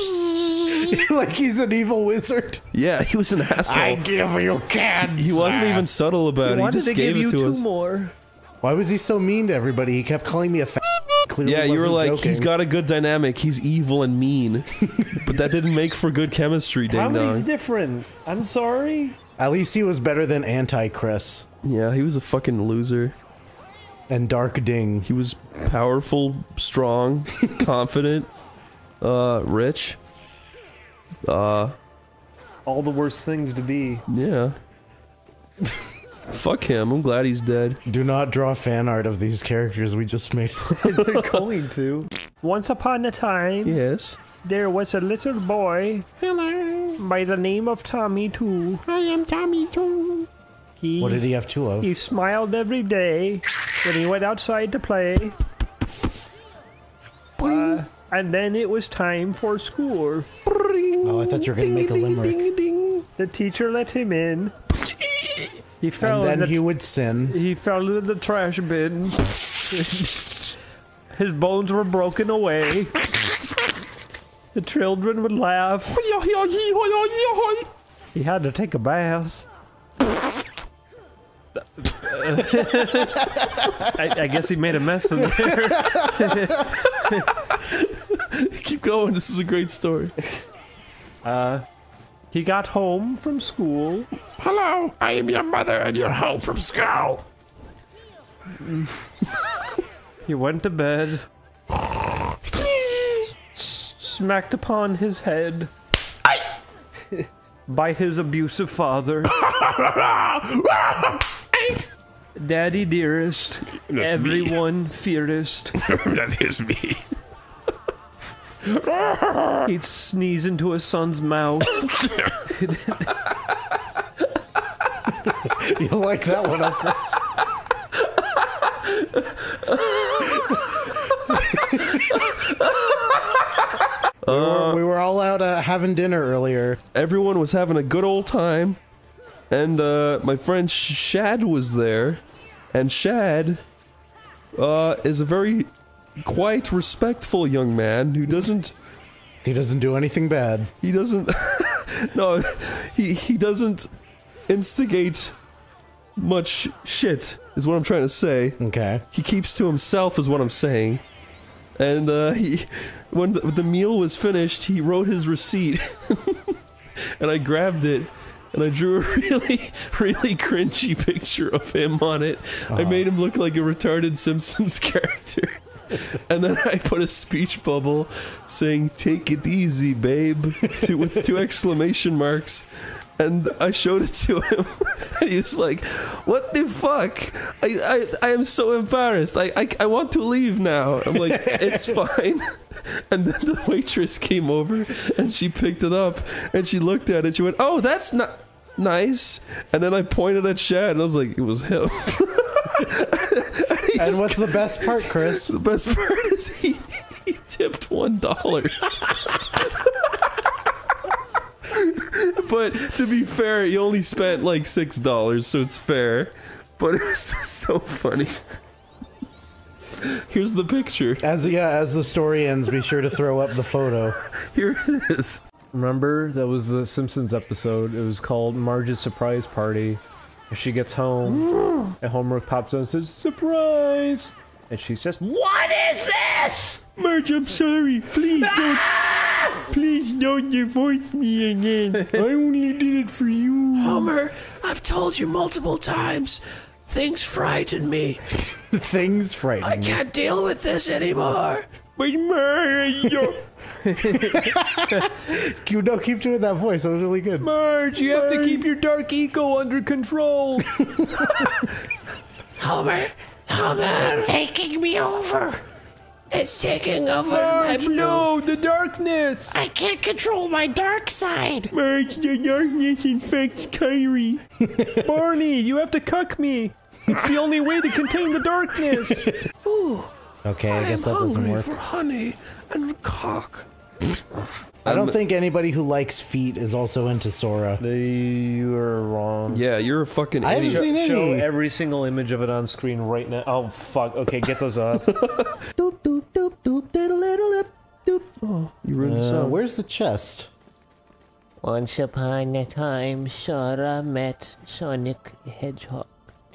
Speaker 4: Like he's an evil wizard.
Speaker 10: Yeah, he was an asshole.
Speaker 4: I give you cancer.
Speaker 10: He wasn't even subtle about
Speaker 1: he
Speaker 10: it. He
Speaker 1: wanted
Speaker 10: just
Speaker 1: to
Speaker 10: gave
Speaker 1: give
Speaker 10: it
Speaker 1: you
Speaker 10: to
Speaker 1: two
Speaker 10: us.
Speaker 1: more.
Speaker 4: Why was he so mean to everybody? He kept calling me a fat. Clearly
Speaker 10: Yeah, you were
Speaker 4: wasn't
Speaker 10: like,
Speaker 4: joking.
Speaker 10: he's got a good dynamic. He's evil and mean. But that didn't make for good chemistry, ding
Speaker 1: Comedy's
Speaker 10: dong.
Speaker 1: different. I'm sorry.
Speaker 4: At least he was better than Anti-Chris.
Speaker 10: Yeah, he was a fucking loser.
Speaker 4: And Dark Ding.
Speaker 10: He was powerful, strong, confident, uh, rich. Uh,
Speaker 1: All the worst things to be.
Speaker 10: yeah. Fuck him. I'm glad he's dead.
Speaker 4: Do not draw fan art of these characters we just made.
Speaker 1: They're going to. Once upon a time,
Speaker 10: Yes.
Speaker 1: there was a little boy
Speaker 13: Hello.
Speaker 1: by the name of Tommy Two.
Speaker 13: I am Tommy Two.
Speaker 1: He,
Speaker 4: What did he have two of?
Speaker 1: He smiled every day when he went outside to play. Uh, and then it was time for school.
Speaker 4: Oh, I thought you were going to make a limerick.
Speaker 1: The teacher let him in. He fell
Speaker 4: And then
Speaker 1: in the
Speaker 4: he would sin.
Speaker 1: He fell into the trash bin. His bones were broken away. The children would laugh. He had to take a bath. I, I guess he made a mess in there.
Speaker 10: Keep going. This is a great story.
Speaker 1: Uh, he got home from school.
Speaker 11: Hello, I am your mother and you're home from school.
Speaker 1: He went to bed. Smacked upon his head by his abusive father. Daddy dearest,
Speaker 11: That's
Speaker 1: everyone me. Fearest.
Speaker 11: That is me.
Speaker 1: He'd sneeze into his son's mouth.
Speaker 4: You like that one, huh, Chris? we, were, we were all out uh, having dinner earlier.
Speaker 10: Everyone was having a good old time. And uh, my friend Shad was there. And Shad uh, is a very quite respectful young man who doesn't...
Speaker 4: He doesn't do anything bad.
Speaker 10: He doesn't... no, he, he doesn't instigate much shit, is what I'm trying to say.
Speaker 4: Okay.
Speaker 10: He keeps to himself, is what I'm saying. And uh, he, when the, the meal was finished, he wrote his receipt. And I grabbed it. And I drew a really, really cringy picture of him on it. Uh-huh. I made him look like a retarded Simpsons character. And then I put a speech bubble saying, "Take it easy, babe," to, with two exclamation marks. And I showed it to him, and he was like, "What the fuck? I, I, I am so embarrassed. I, I, I want to leave now." I'm like, "It's fine." And then the waitress came over, and she picked it up, and she looked at it, she went, "Oh, that's not nice." And then I pointed at Shad, and I was like, it was him.
Speaker 4: And, and what's the best part, Chris?
Speaker 10: The best part is he, he tipped one dollar. But to be fair, he only spent like six dollars, so it's fair. But it was so funny. Here's the picture.
Speaker 4: As yeah, as the story ends, be sure to throw up the photo.
Speaker 10: Here it is.
Speaker 1: Remember, that was the Simpsons episode. It was called Marge's Surprise Party. And she gets home, and Homer pops up and says, "Surprise!" And she says, "What is this?"
Speaker 11: Marge, I'm sorry. Please don't. Please don't divorce me again. I only did it for you.
Speaker 18: Homer, I've told you multiple times. Things frighten me.
Speaker 4: Things frighten
Speaker 18: I
Speaker 4: me.
Speaker 18: can't deal with this anymore.
Speaker 11: But Marge,
Speaker 4: you don't keep doing that voice. That was really good.
Speaker 1: Marge, you have to keep your dark ego under control.
Speaker 18: Homer, Homer, it's taking me over. It's taking over
Speaker 1: Marge,
Speaker 18: my blue.
Speaker 1: no, the darkness.
Speaker 13: I can't control my dark side.
Speaker 11: Marge, the darkness infects Kyrie.
Speaker 1: Barney, you have to cuck me. It's the only way to contain the darkness.
Speaker 18: Ooh,
Speaker 4: Okay, I,
Speaker 18: I
Speaker 4: guess
Speaker 18: am
Speaker 4: that doesn't
Speaker 18: hungry
Speaker 4: work.
Speaker 18: for honey and cock.
Speaker 4: I don't think anybody who likes feet is also into Sora.
Speaker 1: You're wrong.
Speaker 10: Yeah, you're a fucking
Speaker 4: I haven't
Speaker 10: idiot.
Speaker 4: seen any.
Speaker 1: Show every single image of it on screen right now. Oh, fuck. Okay, get those up.
Speaker 4: Doop, doop, doop, doop, diddle, diddle, dip, doop.
Speaker 10: Oh, you ruined the
Speaker 4: Uh,
Speaker 10: song.
Speaker 4: where's the chest?
Speaker 13: Once upon a time, Sora met Sonic the Hedgehog.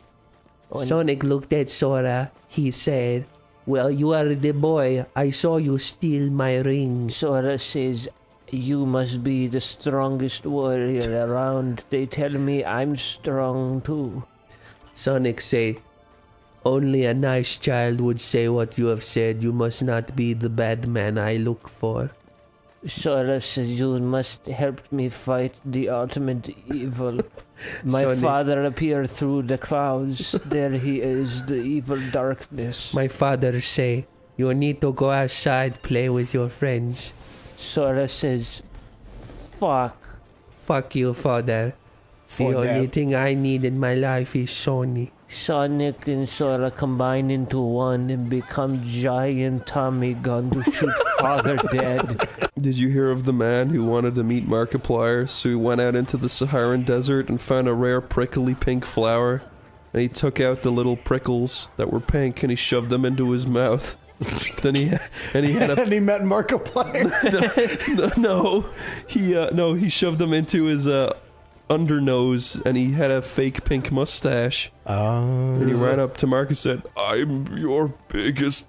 Speaker 18: Sonic looked at Sora. He said, "Well, you are the boy. I saw you steal my ring."
Speaker 13: Sora says, "You must be the strongest warrior around. They tell me I'm strong too."
Speaker 18: Sonic said, "Only a nice child would say what you have said. You must not be the bad man I look for."
Speaker 13: Sora says, "You must help me fight the ultimate evil." My
Speaker 18: Sonic-
Speaker 13: father appeared through the clouds. There he is, the evil darkness.
Speaker 18: My father say, "You need to go outside, play with your friends."
Speaker 13: Sora says, "Fuck."
Speaker 18: Fuck you, father. The
Speaker 4: For
Speaker 18: only
Speaker 4: that.
Speaker 18: thing I need in my life is Sony.
Speaker 13: Sonic and Sora combine into one and become giant Tommy gun to shoot father dead.
Speaker 10: Did you hear of the man who wanted to meet Markiplier, so he went out into the Saharan desert and found a rare prickly pink flower, and he took out the little prickles that were pink and he shoved them into his mouth. Then he and he had a
Speaker 4: and he met Markiplier.
Speaker 10: no, no, he uh, no he shoved them into his uh, undernose, and he had a fake pink mustache.
Speaker 4: Oh.
Speaker 10: And he ran up to Mark and said, "I'm your biggest,"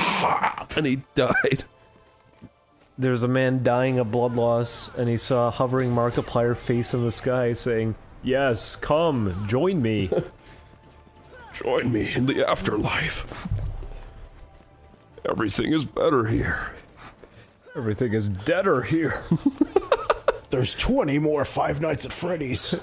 Speaker 10: and he died.
Speaker 1: There's a man dying of blood loss, and he saw a hovering Markiplier face in the sky saying, "Yes, come, join me."
Speaker 11: Join me in the afterlife. Everything is better here.
Speaker 1: Everything is deader here.
Speaker 4: There's twenty more Five Nights at Freddy's.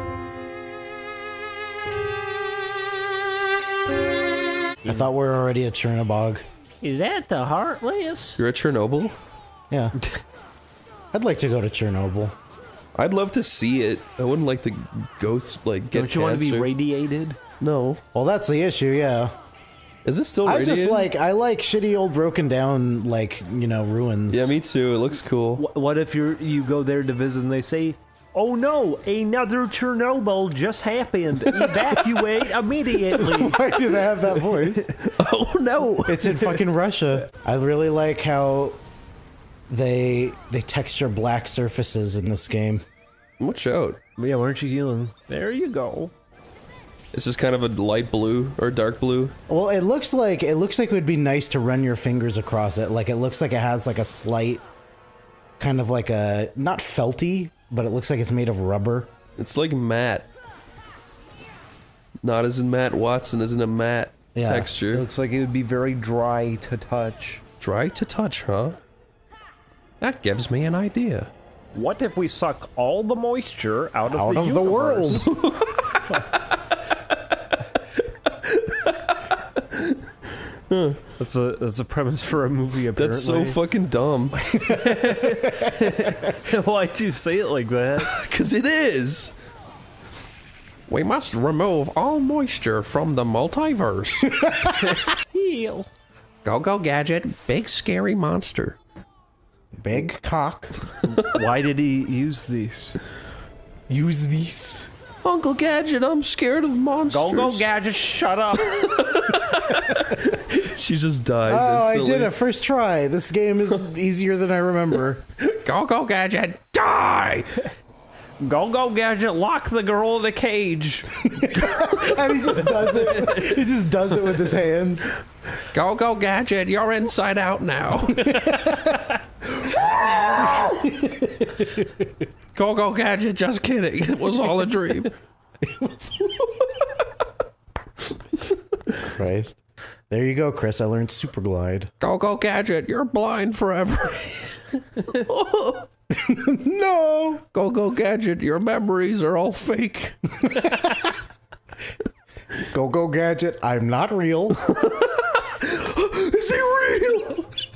Speaker 4: I thought we were already at Chernobog.
Speaker 13: Is that the Heartless?
Speaker 10: You're at Chernobyl?
Speaker 4: Yeah. I'd like to go to Chernobyl.
Speaker 10: I'd love to see it. I wouldn't like to go, like, get
Speaker 1: Don't you want to be
Speaker 10: cancer.
Speaker 1: radiated?
Speaker 10: No.
Speaker 4: Well, that's the issue, yeah.
Speaker 10: Is it still
Speaker 4: I
Speaker 10: radiated?
Speaker 4: just like, I like shitty old broken down, like, you know, ruins.
Speaker 10: Yeah, me too. It looks cool.
Speaker 1: Wh- What if you you go there to visit and they say, "Oh no, another Chernobyl just happened. Evacuate immediately."
Speaker 4: Why do they have that voice?
Speaker 10: Oh no!
Speaker 4: It's in fucking Russia. I really like how they they texture black surfaces in this game.
Speaker 10: Watch out.
Speaker 1: Yeah, weren't you healing? There you go.
Speaker 10: It's just kind of a light blue or dark blue.
Speaker 4: Well, it looks like it looks like it would be nice to run your fingers across it. Like it looks like it has like a slight kind of like a not felty, but it looks like it's made of rubber.
Speaker 10: It's like matte. Not as in Matt Watson, as in a matte.
Speaker 4: Yeah.
Speaker 10: texture.
Speaker 1: It looks like it would be very dry to touch.
Speaker 10: Dry to touch, huh? That gives me an idea.
Speaker 1: What if we suck all the moisture out of
Speaker 4: Out
Speaker 1: the
Speaker 4: of the
Speaker 1: universe?
Speaker 4: world.
Speaker 10: Huh.
Speaker 1: That's a that's a premise for a movie. Apparently.
Speaker 10: That's so fucking dumb.
Speaker 1: Why'd you say it like that?
Speaker 10: Because it is. We must remove all moisture from the multiverse.
Speaker 1: Heal.
Speaker 10: Go Go Gadget, big scary monster.
Speaker 4: Big cock.
Speaker 1: Why did he use these?
Speaker 4: Use these.
Speaker 10: Uncle Gadget, I'm scared of monsters.
Speaker 1: Go Go Gadget, shut up.
Speaker 10: She just dies.
Speaker 4: Oh,
Speaker 10: instantly.
Speaker 4: I did it first try. This game is easier than I remember.
Speaker 10: Go Go Gadget, die!
Speaker 1: Go Go Gadget, lock the girl in the cage.
Speaker 4: And he just does it. He just does it with his hands.
Speaker 10: Go Go Gadget, you're inside out now. Go Go Gadget, just kidding. It was all a dream.
Speaker 4: Christ. There you go, Chris. I learned Super Glide.
Speaker 10: Go Go Gadget, you're blind forever.
Speaker 4: No!
Speaker 10: Go Go Gadget, your memories are all fake.
Speaker 4: Go Go Gadget, I'm not real.
Speaker 10: Is he real?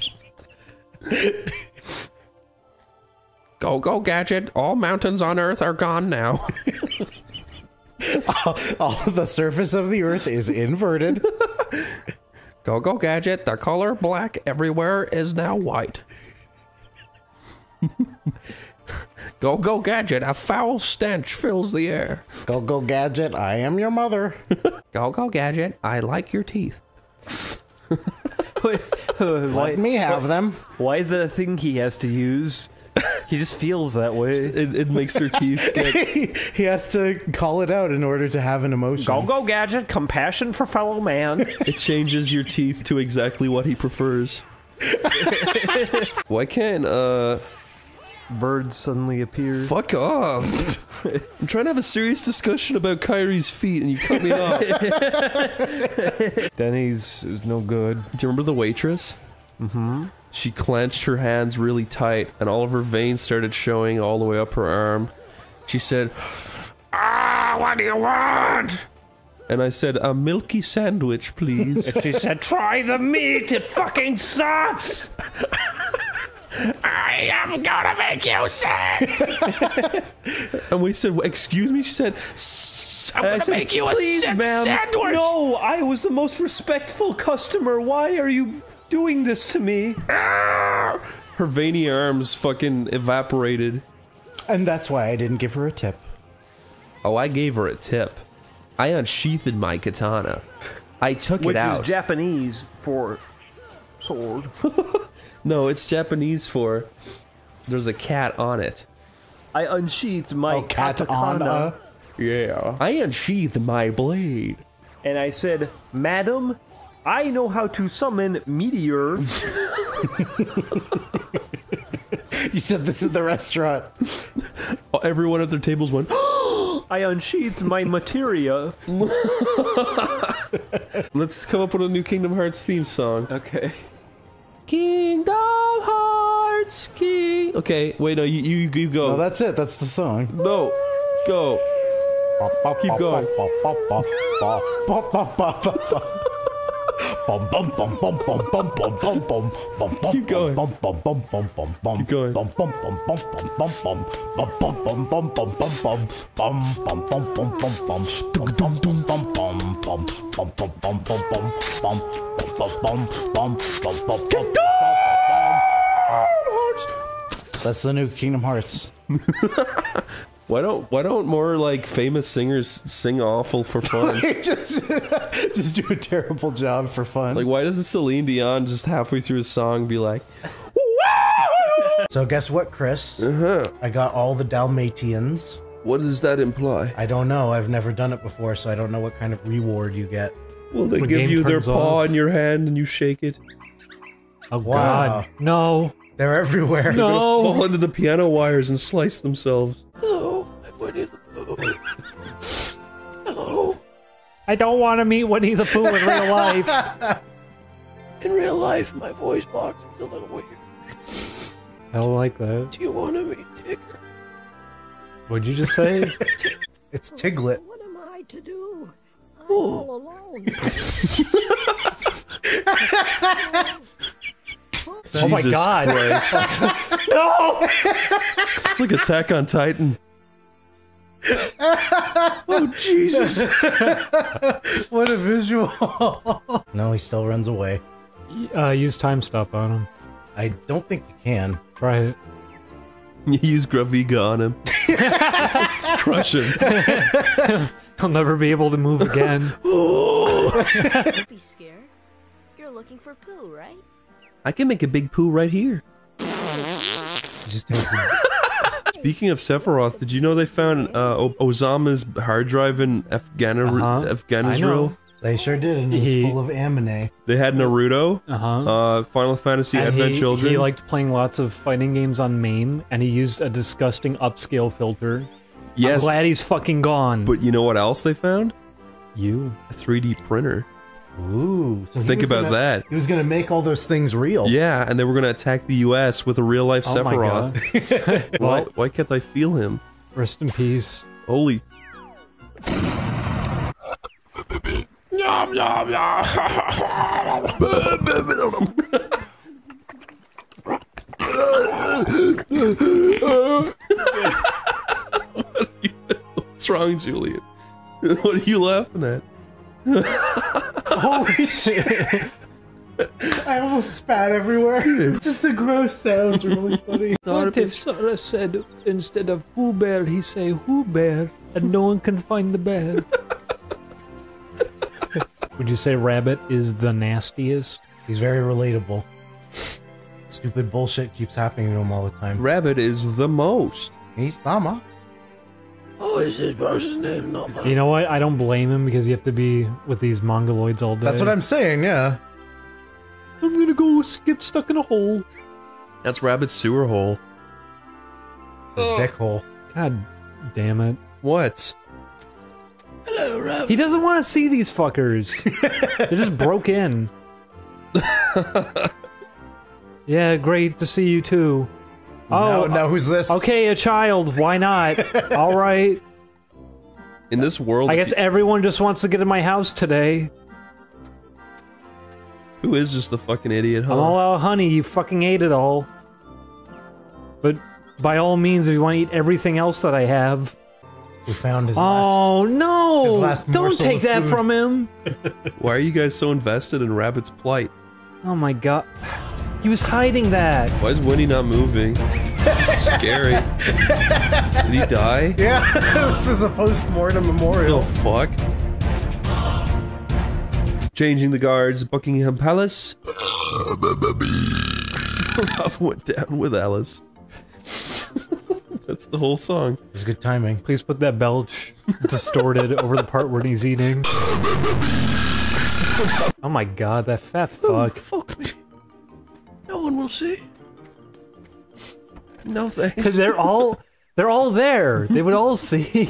Speaker 10: Go Go Gadget, all mountains on Earth are gone now.
Speaker 4: all, all the surface of the Earth is inverted.
Speaker 10: Go Go Gadget, the color black everywhere is now white. Go Go Gadget, a foul stench fills the air.
Speaker 4: Go Go Gadget, I am your mother.
Speaker 10: Go Go Gadget, I like your teeth.
Speaker 1: Wait,
Speaker 4: Let
Speaker 1: why,
Speaker 4: me have them.
Speaker 1: Why is that a thing he has to use? He just feels that way.
Speaker 10: It, it makes her teeth get...
Speaker 4: He has to call it out in order to have an emotion.
Speaker 1: Go Go Gadget, compassion for fellow man.
Speaker 10: It changes your teeth to exactly what he prefers. Why can't, uh...
Speaker 1: birds suddenly appear?
Speaker 10: Fuck off! I'm trying to have a serious discussion about Kyrie's feet and you cut me off.
Speaker 1: Denny's is no good.
Speaker 10: Do you remember the waitress?
Speaker 1: Mm-hmm.
Speaker 10: She clenched her hands really tight and all of her veins started showing all the way up her arm. She said, "Ah, what do you want?" And I said, "A milky sandwich, please."
Speaker 1: And she said, "Try the meat, it fucking sucks!"
Speaker 13: I am gonna make you sick!
Speaker 10: And we said, "Excuse me?" She said, "S
Speaker 13: I'm gonna
Speaker 1: said,
Speaker 13: make you a
Speaker 1: "Please,
Speaker 13: sick
Speaker 1: ma'am,
Speaker 13: sandwich!"
Speaker 1: No, I was the most respectful customer. Why are you doing this to me?
Speaker 10: Her veiny arms fucking evaporated.
Speaker 4: And that's why I didn't give her a tip.
Speaker 10: Oh, I gave her a tip. I unsheathed my katana. I took
Speaker 1: Which
Speaker 10: it out.
Speaker 1: is Japanese for sword.
Speaker 10: No, it's Japanese for there's a cat on it.
Speaker 1: I unsheathed my
Speaker 4: Oh, katana.
Speaker 10: Yeah. I unsheathed my blade.
Speaker 1: And I said, "Madam, I know how to summon meteor."
Speaker 4: You said this is the restaurant.
Speaker 10: Everyone at their tables went,
Speaker 1: I unsheathed my materia.
Speaker 10: let's come up with a new Kingdom Hearts theme song.
Speaker 1: Okay.
Speaker 10: Kingdom Hearts, King. Okay, wait, no, you, you, you go.
Speaker 4: No, that's it. That's the song.
Speaker 10: No, go. Keep going. Keep going. Keep going.
Speaker 4: That's the new Kingdom Hearts.
Speaker 10: Why don't Why don't more like famous singers sing awful for fun?
Speaker 4: just, just do a terrible job for fun.
Speaker 10: Like, why doesn't Celine Dion just halfway through a song be like,
Speaker 4: So guess what, Chris?
Speaker 10: uh-huh.
Speaker 4: I got all the Dalmatians.
Speaker 10: What does that imply?
Speaker 4: I don't know. I've never done it before, so I don't know what kind of reward you get.
Speaker 10: Well, they
Speaker 5: The
Speaker 10: give
Speaker 5: game
Speaker 10: you their
Speaker 5: turns
Speaker 10: paw
Speaker 5: off.
Speaker 10: in your hand and you shake it.
Speaker 5: Oh
Speaker 4: Wow.
Speaker 5: God, no,
Speaker 4: They're everywhere.
Speaker 10: They're gonna
Speaker 5: no.
Speaker 10: fall into the piano wires and slice themselves. Hello, I went in. Hello.
Speaker 5: I don't want to meet Winnie the Pooh in real life.
Speaker 10: In real life, my voice box is a little weird.
Speaker 5: I don't like that.
Speaker 10: Do you want to meet Tigger?
Speaker 5: What'd you just say?
Speaker 4: It's Tiglet.
Speaker 13: What am I to do? I'm all alone.
Speaker 5: Oh my
Speaker 10: Jesus
Speaker 5: God.
Speaker 10: Christ.
Speaker 5: No!
Speaker 10: It's like Attack on Titan. Oh, Jesus.
Speaker 4: What a visual. No, he still runs away.
Speaker 5: Uh, use time stop on him.
Speaker 4: I don't think you can.
Speaker 5: Try it.
Speaker 10: You use Graviga on him. Just crush him.
Speaker 5: He'll never be able to move again.
Speaker 7: Don't be scared. You're looking for Pooh, right?
Speaker 10: I can make a big poo right here.
Speaker 4: Just takes a
Speaker 10: Speaking of Sephiroth, did you know they found uh, o Osama's hard drive in Afghani
Speaker 5: Uh-huh.
Speaker 10: Afghanisrael?
Speaker 4: They sure did, and it was
Speaker 5: He-
Speaker 4: full of Amine.
Speaker 10: They had Naruto,
Speaker 5: Uh-huh.
Speaker 10: uh, Final Fantasy
Speaker 5: And
Speaker 10: Advent
Speaker 5: he,
Speaker 10: Children.
Speaker 5: he liked playing lots of fighting games on MAME, and he used a disgusting upscale filter.
Speaker 10: Yes.
Speaker 5: I'm glad he's fucking gone.
Speaker 10: But you know what else they found?
Speaker 5: You.
Speaker 10: A three D printer.
Speaker 4: Ooh. So he
Speaker 10: Think
Speaker 4: was
Speaker 10: about
Speaker 4: gonna-
Speaker 10: that.
Speaker 4: He was going to make all those things real.
Speaker 10: Yeah, and they were gonna attack the U S with a real life
Speaker 5: Oh my
Speaker 10: Sephiroth. why,
Speaker 5: Well-
Speaker 10: why can't I feel him?
Speaker 5: Rest in peace.
Speaker 10: Holy.
Speaker 11: Yum, yum, yum.
Speaker 10: What's wrong, Julian? What are you laughing at?
Speaker 4: Holy shit. I almost spat everywhere. Just the gross sounds are really funny.
Speaker 5: What if Sora said, instead of Pooh Bear, he say Who Bear, and no one can find the bear? Would you say Rabbit is the nastiest?
Speaker 4: He's very relatable. Stupid bullshit keeps happening to him all the time.
Speaker 10: Rabbit is the most.
Speaker 4: He's Nama.
Speaker 10: Oh, is this person's name? No,
Speaker 5: You know what? I don't blame him because you have to be with these mongoloids all day.
Speaker 4: That's what I'm saying, yeah.
Speaker 5: I'm gonna go s- get stuck in a hole.
Speaker 10: That's Rabbit's sewer hole.
Speaker 4: It's a dick hole.
Speaker 5: God damn it.
Speaker 10: What?
Speaker 5: Hello, Rabbit. He doesn't want to see these fuckers. They just broke in. Yeah, great to see you too.
Speaker 4: Now-
Speaker 5: Oh,
Speaker 4: now who's this?
Speaker 5: Okay, a child. Why not? All right.
Speaker 10: In this world,
Speaker 5: I guess everyone just wants to get in my house today.
Speaker 10: who is just the fucking idiot, huh?
Speaker 5: I'm all out, honey. You fucking ate it all. But by all means, if you want to eat everything else that I have.
Speaker 4: We found his
Speaker 5: Oh
Speaker 4: last.
Speaker 5: no!
Speaker 4: his last
Speaker 5: Don't
Speaker 4: morsel
Speaker 5: take
Speaker 4: of
Speaker 5: that
Speaker 4: food.
Speaker 5: from him.
Speaker 10: Why are you guys so invested in Rabbit's plight?
Speaker 5: Oh my god. He was hiding that.
Speaker 10: Why is Winnie not moving? This is scary. Did he die?
Speaker 4: Yeah, this is a post-mortem memorial.
Speaker 10: The fuck? Changing the guards at Buckingham Palace. Rob went down with Alice. That's the whole song.
Speaker 4: It's good timing.
Speaker 5: Please put that belch distorted over the part where he's eating. Oh my god, that fat fuck.
Speaker 10: Fuck me. No one will see. No thanks.
Speaker 5: Because they're all they're all there. They would all see.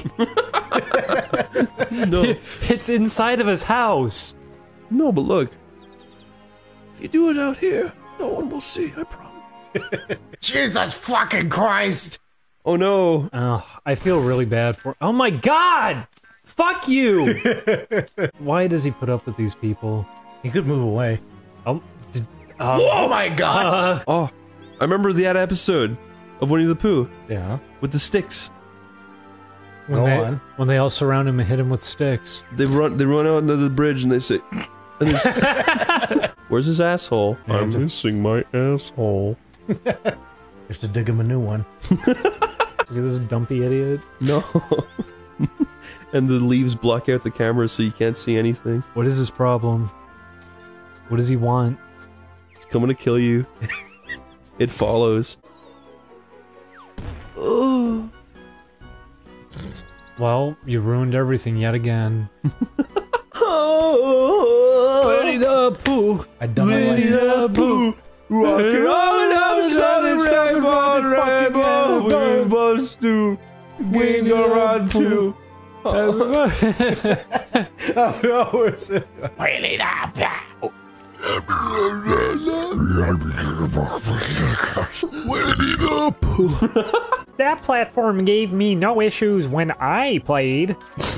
Speaker 10: No.
Speaker 5: It's inside of his house.
Speaker 10: No, but look. If you do it out here, no one will see, I promise.
Speaker 4: Jesus fucking Christ!
Speaker 10: Oh no.
Speaker 5: Oh, I feel really bad for. Oh my god! Fuck you! Why does he put up with these people?
Speaker 4: He could move away.
Speaker 5: Oh, did, um,
Speaker 4: Oh my gosh!
Speaker 5: uh,
Speaker 10: Oh, I remember that episode of Winnie the Pooh
Speaker 4: Yeah.
Speaker 10: with the sticks.
Speaker 5: when
Speaker 4: Go
Speaker 5: they,
Speaker 4: on.
Speaker 5: When they all surround him and hit him with sticks.
Speaker 10: They run. They run out into the bridge and they say, and they say, "Where's his asshole?"
Speaker 5: Yeah,
Speaker 10: I'm
Speaker 5: to-
Speaker 10: missing my asshole.
Speaker 4: You have to dig him a new one.
Speaker 5: Look at this dumpy idiot.
Speaker 10: No. And the leaves block out the camera so you can't see anything.
Speaker 5: What is his problem? What does he want?
Speaker 10: He's coming to kill you. It follows. Oh.
Speaker 5: Well, you ruined everything yet again.
Speaker 10: Oh.
Speaker 5: Winnie the Pooh.
Speaker 4: I done my
Speaker 10: Winnie
Speaker 4: life.
Speaker 10: the Pooh. Rockin' on up, shining rainbow, rainbow, rainbow stew. We go run too.
Speaker 4: Oh no, it's it?
Speaker 13: Winnie the Pooh.
Speaker 16: Winnie the Pooh.
Speaker 5: That platform gave me no issues when I played.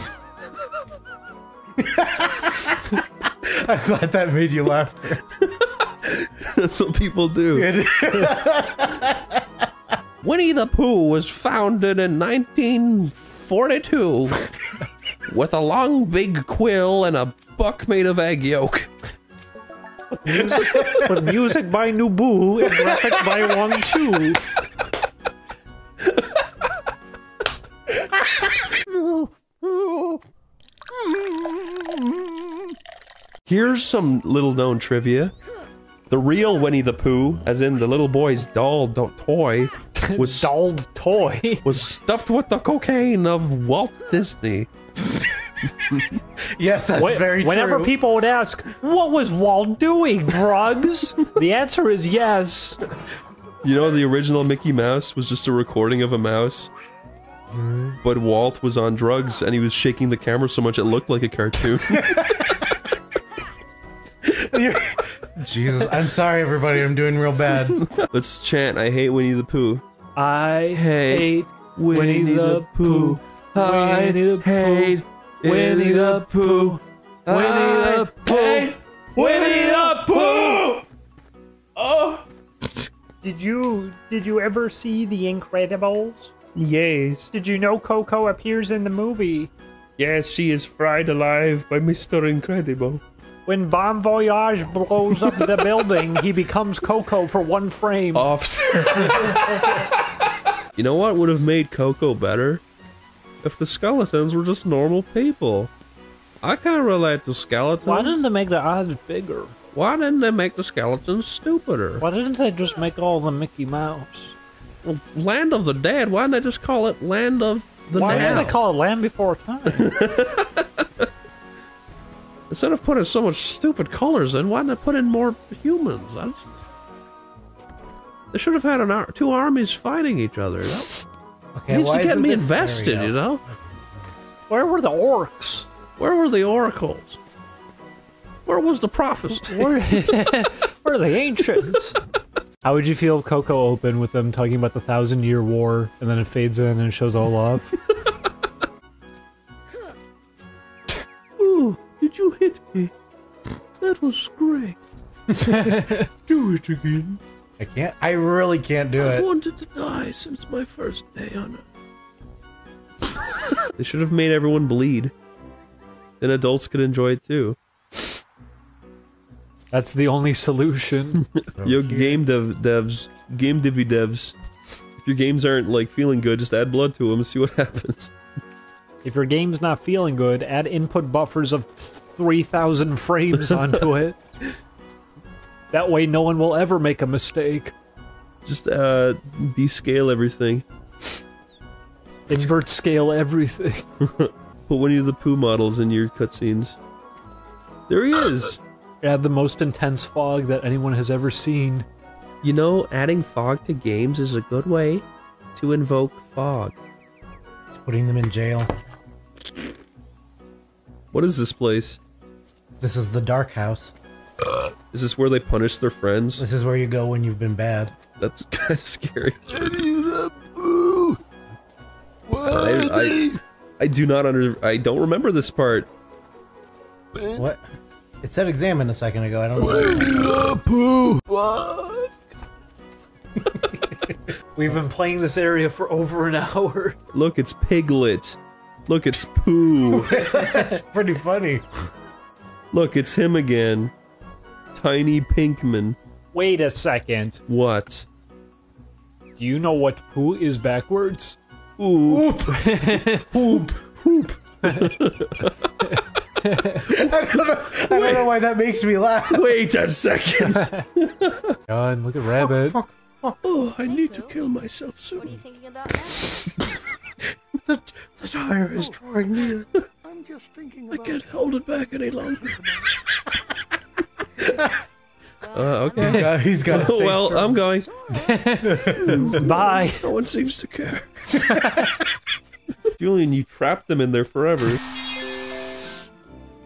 Speaker 4: I'm glad that made you laugh.
Speaker 10: That's what people do. Winnie the Pooh was founded in nineteen forty-two with a long big quill and a buck made of egg yolk.
Speaker 5: Music, with music by Nubu and graphics by Wang Chu.
Speaker 10: Here's some little known trivia. The real Winnie the Pooh, as in the little boy's doll do toy, was
Speaker 5: dolled toy
Speaker 10: was stuffed with the cocaine of Walt Disney.
Speaker 4: Yes, that's
Speaker 5: Wh-
Speaker 4: very
Speaker 5: Whenever
Speaker 4: true.
Speaker 5: people would ask, what was Walt doing, drugs? The answer is yes.
Speaker 10: You know, the original Mickey Mouse was just a recording of a mouse. But Walt was on drugs and he was shaking the camera so much it looked like a cartoon.
Speaker 4: Jesus, I'm sorry, everybody. I'm doing real bad.
Speaker 10: Let's chant, I hate Winnie the Pooh.
Speaker 5: I hate
Speaker 10: Winnie,
Speaker 5: Winnie
Speaker 10: the
Speaker 5: the
Speaker 10: Pooh. I
Speaker 5: Winnie the
Speaker 10: hate
Speaker 5: Winnie the Pooh. Winnie the Pooh. Winnie the Pooh. Oh. Did you did you ever see The Incredibles?
Speaker 10: Yes.
Speaker 5: Did you know Coco appears in the movie?
Speaker 10: Yes, she is fried alive by Mister Incredible.
Speaker 5: When Bon Voyage blows up the building, he becomes Coco for one frame.
Speaker 10: Officer. You know what would have made Coco better? If the skeletons were just normal people. I can't relate to skeletons.
Speaker 5: Why didn't they make the eyes bigger?
Speaker 10: Why didn't they make the skeletons stupider?
Speaker 5: Why didn't they just make all the Mickey Mouse?
Speaker 10: Well, Land of the Dead, why didn't they just call it Land of the
Speaker 5: Why
Speaker 10: Now?
Speaker 5: did they call it Land Before Time?
Speaker 10: Instead of putting so much stupid colors in, why didn't they put in more humans? I just... They should have had an ar two armies fighting each other. That
Speaker 4: Okay,
Speaker 10: needs
Speaker 4: why
Speaker 10: to get
Speaker 4: isn't
Speaker 10: me
Speaker 4: this-
Speaker 10: invested,
Speaker 4: there we
Speaker 10: you
Speaker 4: go.
Speaker 10: know?
Speaker 5: Where were the orcs?
Speaker 10: Where were the oracles? Where was the prophecy?
Speaker 5: Where, where are the ancients? How would you feel if Coco opened with them talking about the Thousand Year War, and then it fades in and shows Olaf?
Speaker 10: Ooh, did you hit me? That was great.
Speaker 5: Do it again.
Speaker 4: I can't. I really can't do
Speaker 10: I've
Speaker 4: it.
Speaker 10: wanted to die since my first day on Earth. They should have made everyone bleed. Then adults could enjoy it too.
Speaker 5: That's the only solution.
Speaker 10: Yo, game dev devs, game divvy devs. If your games aren't like feeling good, just add blood to them and see what happens.
Speaker 5: If your game's not feeling good, add input buffers of three thousand frames onto it. That way no one will ever make a mistake.
Speaker 10: Just uh, descale everything.
Speaker 5: Invert scale everything.
Speaker 10: Put Winnie the Pooh models in your cutscenes. There he is!
Speaker 5: Add the most intense fog that anyone has ever seen.
Speaker 10: You know, adding fog to games is a good way to invoke fog.
Speaker 4: It's putting them in jail.
Speaker 10: What is this place?
Speaker 4: This is the Dark House.
Speaker 10: Is this where they punish their friends?
Speaker 4: This is where you go when you've been bad.
Speaker 10: That's kind of scary. I, I, I do not under. I don't remember this part.
Speaker 4: What? It said examine a second ago. I don't know.
Speaker 16: Pooh.
Speaker 5: We've been playing this area for over an hour.
Speaker 10: Look, it's Piglet. Look, it's Pooh.
Speaker 4: That's pretty funny.
Speaker 10: Look, it's him again. Tiny Pinkman.
Speaker 5: Wait a second.
Speaker 10: What?
Speaker 5: Do you know what poo is backwards?
Speaker 10: Oop.
Speaker 4: Hoop. Hoop. I don't know. I don't know why that makes me laugh.
Speaker 10: Wait a second.
Speaker 5: God, look at Rabbit.
Speaker 10: Fuck, fuck. Oh, I need to kill myself soon.
Speaker 6: What are you thinking about now?
Speaker 10: the, the tire is drawing near.
Speaker 15: I'm just thinking
Speaker 10: I
Speaker 15: about
Speaker 10: can't hold it back any longer. Uh, okay.
Speaker 4: He's got, he's got a
Speaker 10: well,
Speaker 4: strong.
Speaker 10: I'm going.
Speaker 5: Bye.
Speaker 10: No one seems to care. Julian, you trapped them in there forever.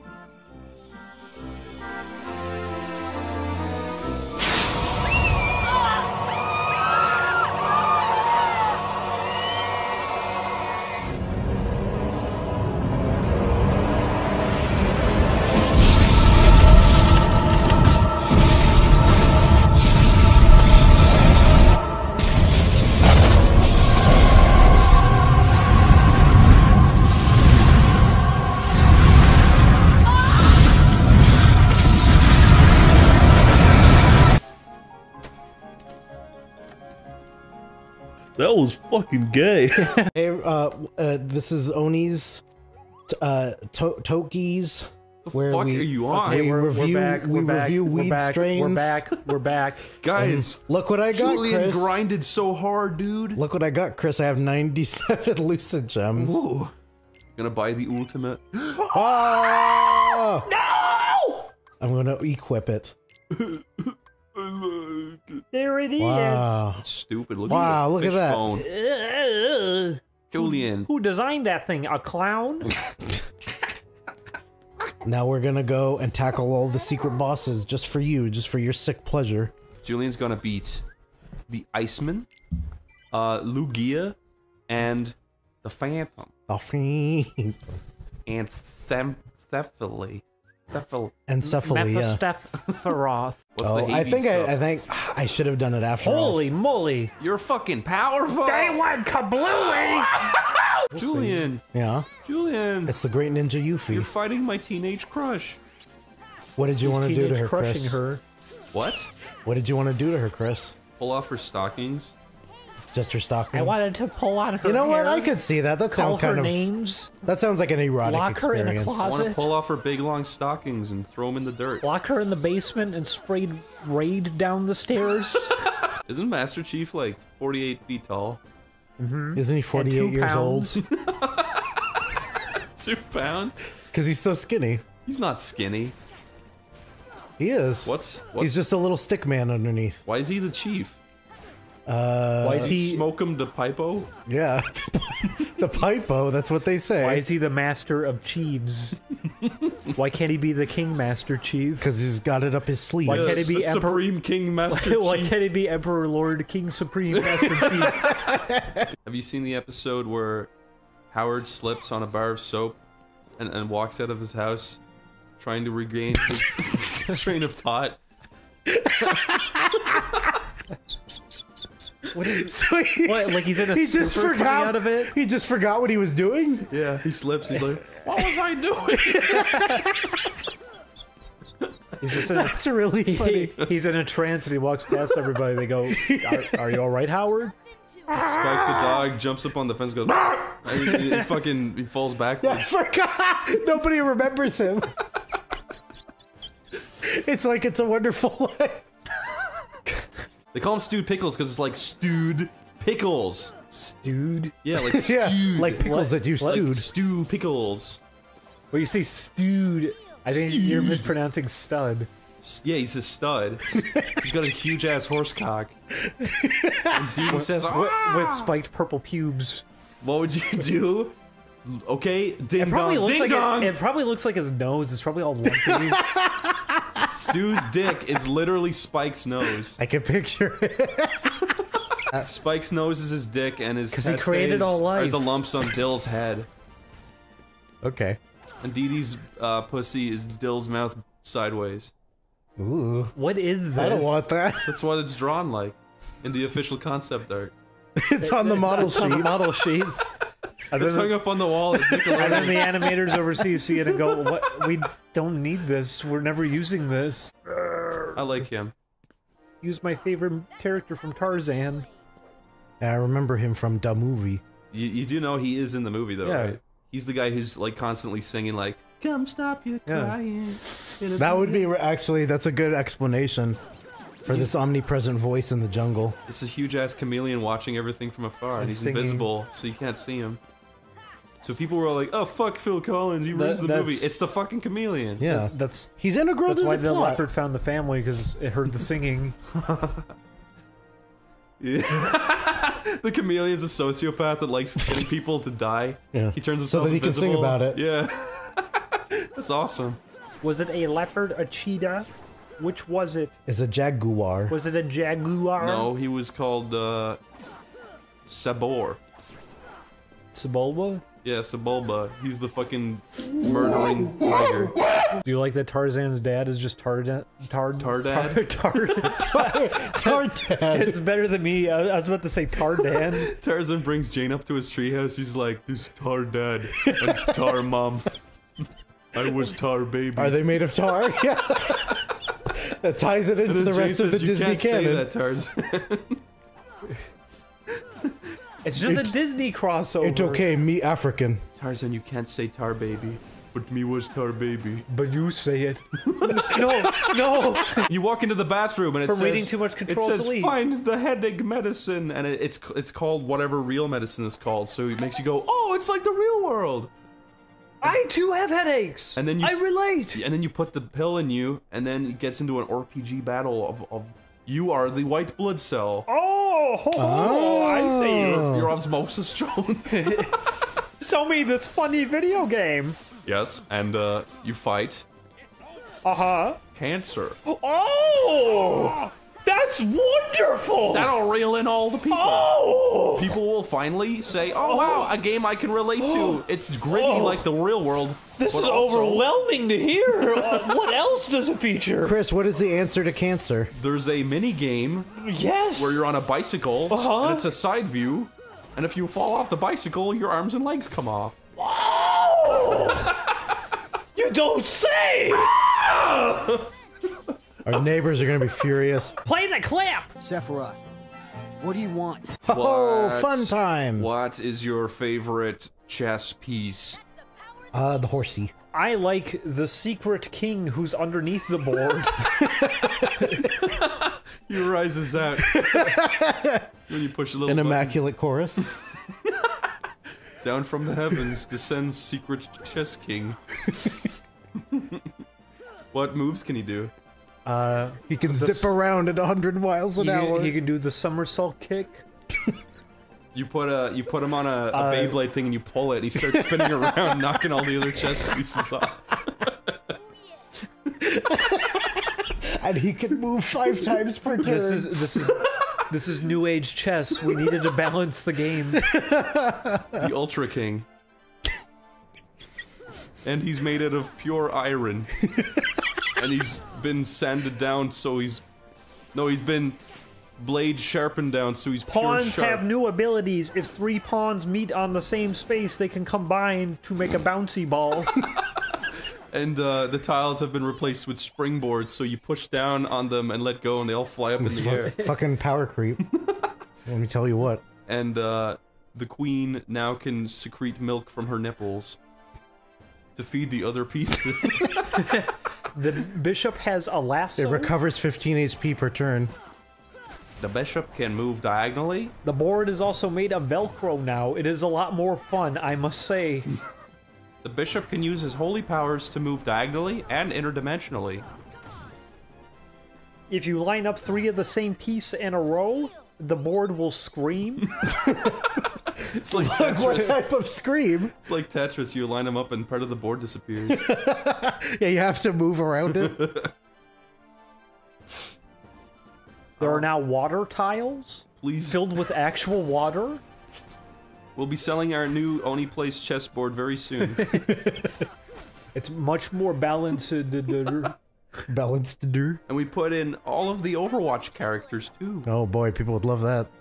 Speaker 3: That was fucking gay.
Speaker 4: Hey, uh, uh, this is Oni's, t- uh, to- Toki's.
Speaker 3: The
Speaker 4: where
Speaker 3: fuck
Speaker 4: we,
Speaker 3: are you on?
Speaker 1: Okay,
Speaker 4: we
Speaker 1: we're,
Speaker 4: review,
Speaker 1: we're back.
Speaker 4: we
Speaker 1: We're back.
Speaker 4: review
Speaker 1: we're
Speaker 4: weed
Speaker 1: back,
Speaker 4: strains.
Speaker 1: We're back. We're back.
Speaker 3: Guys,
Speaker 4: And look what I got,
Speaker 3: Julian
Speaker 4: Chris.
Speaker 3: grinded so hard, dude.
Speaker 4: Look what I got, Chris. I have ninety-seven lucid gems.
Speaker 3: Ooh. Gonna buy the ultimate.
Speaker 4: Oh!
Speaker 1: No!
Speaker 4: I'm gonna equip it.
Speaker 1: There it is.
Speaker 4: Wow.
Speaker 3: That's stupid. Look
Speaker 4: Wow,
Speaker 3: at
Speaker 4: look at that.
Speaker 1: Uh,
Speaker 3: Julian.
Speaker 1: Who designed that thing? A clown?
Speaker 4: Now we're gonna go and tackle all the secret bosses just for you, just for your sick pleasure.
Speaker 3: Julian's gonna beat the Iceman, uh, Lugia, and the Phantom.
Speaker 4: The Phantom.
Speaker 3: And Them Thephaly. Thephal.
Speaker 4: Encephaly, yeah.
Speaker 1: Mephistopheroth.
Speaker 3: What's
Speaker 4: Oh,
Speaker 3: the
Speaker 4: I
Speaker 3: Hades
Speaker 4: think
Speaker 3: stuff?
Speaker 4: I, I think I should have done it after all.
Speaker 1: Holy moly.
Speaker 3: You're fucking powerful.
Speaker 1: They went kablooey!
Speaker 3: Julian.
Speaker 4: Yeah.
Speaker 3: Julian.
Speaker 4: It's the great ninja Yuffie.
Speaker 3: You're fighting my teenage crush.
Speaker 4: What did you
Speaker 1: He's
Speaker 4: want to do to
Speaker 1: teenage
Speaker 4: her,
Speaker 1: crushing
Speaker 4: Chris?
Speaker 1: her.
Speaker 3: What?
Speaker 4: What did you want to do to her, Chris?
Speaker 3: Pull off her stockings.
Speaker 4: Just her stockings?
Speaker 1: I wanted to pull on her
Speaker 4: You know what?
Speaker 1: hair,
Speaker 4: I could see that. That
Speaker 1: call
Speaker 4: sounds kind
Speaker 1: her
Speaker 4: of.
Speaker 1: names,
Speaker 4: That sounds like an erotic
Speaker 1: lock her in a
Speaker 4: experience.
Speaker 3: I want to
Speaker 1: closet,
Speaker 3: pull off her big long stockings and throw them in the dirt.
Speaker 1: lock her in the basement and sprayed Raid down the stairs.
Speaker 3: Isn't Master Chief like forty-eight feet tall?
Speaker 1: Mm-hmm.
Speaker 4: Isn't he forty-eight years
Speaker 1: pounds.
Speaker 4: old?
Speaker 3: Two pounds?
Speaker 4: Because he's so skinny.
Speaker 3: He's not skinny.
Speaker 4: He is.
Speaker 3: What's, what's
Speaker 4: He's just a little stick man underneath.
Speaker 3: Why is he the chief?
Speaker 4: Uh,
Speaker 3: Why is he
Speaker 1: he-
Speaker 3: smoke him to pipo?
Speaker 4: Yeah, the pipo. That's what they say.
Speaker 1: Why is he the master of Chiefs? Why can't he be the King Master Chief?
Speaker 4: Because he's got it up his sleeve.
Speaker 1: Why can't he be
Speaker 3: the
Speaker 1: Emperor?
Speaker 3: Supreme King Master
Speaker 1: Why
Speaker 3: Chief?
Speaker 1: can't he be Emperor Lord King Supreme Master Chief?
Speaker 3: Have you seen the episode where Howard slips on a bar of soap and, and walks out of his house trying to regain his train of thought?
Speaker 1: What is
Speaker 4: So he,
Speaker 1: what? Like he's in a
Speaker 4: he just
Speaker 1: super coming
Speaker 4: forgot
Speaker 1: out of it?
Speaker 4: He just forgot what he was doing.
Speaker 3: Yeah, he slips. He's like, "What was I doing?"
Speaker 1: He's just in
Speaker 4: That's really funny.
Speaker 1: a, he's in a trance and he walks past everybody. They go, "Are, are you all right, Howard?"
Speaker 3: Spike the dog jumps up on the fence, goes, and he, he fucking he falls
Speaker 4: I
Speaker 3: backwards.
Speaker 4: forgot. Nobody remembers him. It's like It's a Wonderful Life.
Speaker 3: They call him Stewed Pickles because it's like stewed pickles.
Speaker 1: Stewed?
Speaker 3: Yeah, like
Speaker 4: Yeah,
Speaker 3: stewed.
Speaker 4: like pickles that you
Speaker 3: Like
Speaker 4: stewed.
Speaker 3: stew pickles.
Speaker 1: When you say stewed, I think
Speaker 3: Stewed.
Speaker 1: you're mispronouncing stud.
Speaker 3: S- Yeah, he's a stud. He's got a huge ass horse cock. And Dean says,
Speaker 1: With,
Speaker 3: "Ah!"
Speaker 1: with spiked purple pubes.
Speaker 3: What would you do? Okay, ding
Speaker 1: It probably
Speaker 3: dong,
Speaker 1: looks
Speaker 3: ding
Speaker 1: like
Speaker 3: dong.
Speaker 1: it, it probably looks like his nose. It's probably all lumpy.
Speaker 3: Stu's dick is literally Spike's nose.
Speaker 4: I can picture it.
Speaker 3: Spike's nose is his dick, and his
Speaker 1: 'Cause he
Speaker 3: testes
Speaker 1: created all
Speaker 3: are
Speaker 1: life.
Speaker 3: the lumps on Dill's head.
Speaker 4: Okay.
Speaker 3: And Dee Dee's uh, pussy is Dill's mouth sideways.
Speaker 4: Ooh.
Speaker 1: What is this?
Speaker 4: I don't want that.
Speaker 3: That's what it's drawn like in the official concept art.
Speaker 4: It's on the model
Speaker 1: It's on the
Speaker 4: sheet.
Speaker 1: model sheets. And
Speaker 3: It's
Speaker 1: then,
Speaker 3: hung up on the wall at
Speaker 1: and then the
Speaker 3: Nickelodeon.
Speaker 1: animators overseas see it and go, "What? We don't need this. We're never using this."
Speaker 3: I like him.
Speaker 1: Use my favorite character from Tarzan.
Speaker 4: I remember him from the movie.
Speaker 3: You, you do know he is in the movie though,
Speaker 1: Yeah.
Speaker 3: right? He's the guy who's like constantly singing like, "Come stop your
Speaker 1: Yeah.
Speaker 3: crying." in a
Speaker 4: That would be actually. That's a good explanation for this omnipresent voice in the jungle.
Speaker 3: It's a huge ass chameleon watching everything from afar, and,
Speaker 1: And
Speaker 3: he's
Speaker 1: singing.
Speaker 3: invisible, so you can't see him. So people were all like, "Oh fuck, Phil Collins, he
Speaker 1: That-
Speaker 3: ruins the
Speaker 1: that's-
Speaker 3: movie." It's the fucking chameleon.
Speaker 4: Yeah,
Speaker 1: That's
Speaker 4: he's integral
Speaker 1: that's
Speaker 4: to
Speaker 1: why
Speaker 4: the
Speaker 1: the
Speaker 4: plot.
Speaker 1: leopard found the family, because it heard the singing.
Speaker 3: Yeah. The chameleon's a sociopath that likes getting people to die.
Speaker 4: Yeah.
Speaker 3: He turns
Speaker 4: So
Speaker 3: himself
Speaker 4: that he can sing
Speaker 3: invisible.
Speaker 4: about it.
Speaker 3: Yeah. That's awesome.
Speaker 1: Was it a leopard, a cheetah? Which was it?
Speaker 4: Is a jaguar.
Speaker 1: Was it a jaguar?
Speaker 3: No, he was called uh, Sabor.
Speaker 1: Sebulba?
Speaker 3: Yeah, Sebulba. He's the fucking murdering tiger.
Speaker 1: Do you like that Tarzan's dad is just Tardan? Tard?
Speaker 3: Tardad?
Speaker 1: Tard?
Speaker 4: Tardad.
Speaker 1: It's better than me. I I was about to say Tardan.
Speaker 3: Tarzan brings Jane up to his treehouse. He's like, "This is Tar Dad and Tar Mom. I was Tar Baby."
Speaker 4: Are they made of tar? Yeah. That ties it into
Speaker 3: And then
Speaker 4: the
Speaker 3: Jane
Speaker 4: rest of the
Speaker 3: says, "You
Speaker 4: Disney
Speaker 3: can't say
Speaker 4: canon.
Speaker 3: that, Tarzan."
Speaker 1: It's just
Speaker 4: It's-
Speaker 1: a Disney crossover.
Speaker 4: It's okay, me African.
Speaker 10: Tarzan, you can't say tar baby, but me was tar baby.
Speaker 1: But you say it. No, no.
Speaker 10: You walk into the bathroom and it
Speaker 1: For
Speaker 10: says
Speaker 1: reading too much Control
Speaker 10: it says
Speaker 1: Delete.
Speaker 10: find the headache medicine, and it, it's it's called whatever real medicine is called. So it makes you go, oh, it's like the real world.
Speaker 1: I too have headaches.
Speaker 10: And then you
Speaker 1: I relate.
Speaker 10: And then you put the pill in you, and then it gets into an R P G battle of, of you are the white blood cell.
Speaker 1: Oh, ho, ho, I see you.
Speaker 10: Your, your osmosis drone.
Speaker 1: Show me this funny video game.
Speaker 10: Yes, and uh, you fight
Speaker 1: Uh huh.
Speaker 10: cancer.
Speaker 1: Oh, that's wonderful.
Speaker 10: That'll reel in all the people.
Speaker 1: Oh.
Speaker 10: People will finally say, "Oh wow, a game I can relate to. It's gritty
Speaker 1: Oh.
Speaker 10: like the real world."
Speaker 1: This
Speaker 10: but
Speaker 1: is
Speaker 10: also-
Speaker 1: overwhelming to hear. Uh, what else does it feature?
Speaker 4: Chris, what is the answer to cancer?
Speaker 10: There's a mini game
Speaker 1: Yes.
Speaker 10: where you're on a bicycle,
Speaker 1: Uh-huh.
Speaker 10: and it's a side view, and if you fall off the bicycle, your arms and legs come off.
Speaker 1: You don't say.
Speaker 4: Our neighbors are gonna be furious.
Speaker 1: Play the clip.
Speaker 2: Sephiroth, what do you want?
Speaker 4: Oh,
Speaker 10: What-
Speaker 4: fun times.
Speaker 10: What is your favorite chess piece?
Speaker 4: Uh, the horsey.
Speaker 1: I like the secret king who's underneath the board.
Speaker 10: He rises out when you push a little
Speaker 4: An
Speaker 10: button.
Speaker 4: immaculate chorus.
Speaker 10: Down from the heavens descends secret chess king. What moves can he do?
Speaker 1: Uh,
Speaker 4: He can
Speaker 1: the
Speaker 4: zip around at one hundred miles an
Speaker 1: he,
Speaker 4: hour.
Speaker 1: Can, he can do the somersault kick.
Speaker 10: You put a you put him on a, a
Speaker 1: Uh,
Speaker 10: Beyblade thing and you pull it. And he starts spinning around, knocking all the other chess pieces off.
Speaker 4: And he can move five times per turn.
Speaker 1: This is this is this is new age chess. We needed to balance the game.
Speaker 10: The Ultra King. And he's made out of pure iron. And he's been sanded down, so he's no, he's been blade sharpened down, so he's pure
Speaker 1: Pawns
Speaker 10: sharp.
Speaker 1: have new abilities. If three pawns meet on the same space, they can combine to make a bouncy ball.
Speaker 10: And uh, the tiles have been replaced with springboards, so you push down on them and let go, and they all fly up in
Speaker 4: It's
Speaker 10: the
Speaker 4: fu-
Speaker 10: air.
Speaker 4: fucking power creep. Let me tell you what.
Speaker 10: And uh, the queen now can secrete milk from her nipples to feed the other pieces.
Speaker 1: The bishop has a lasso.
Speaker 4: It recovers fifteen H P per turn.
Speaker 10: The bishop can move diagonally.
Speaker 1: The board is also made of Velcro now. It is a lot more fun, I must say.
Speaker 10: The bishop can use his holy powers to move diagonally and interdimensionally.
Speaker 1: If you line up three of the same piece in a row, the board will scream.
Speaker 10: It's like
Speaker 4: Like what
Speaker 10: Tetris.
Speaker 4: type of scream?
Speaker 10: It's like Tetris. You line them up and part of the board disappears.
Speaker 4: Yeah, you have to move around it.
Speaker 1: There are now water tiles.
Speaker 10: Please.
Speaker 1: Filled with actual water.
Speaker 10: We'll be selling our new Oni Place chessboard very soon.
Speaker 1: It's much more balanced.
Speaker 4: Balanced to do.
Speaker 10: And we put in all of the Overwatch characters too.
Speaker 4: Oh boy, people would love that.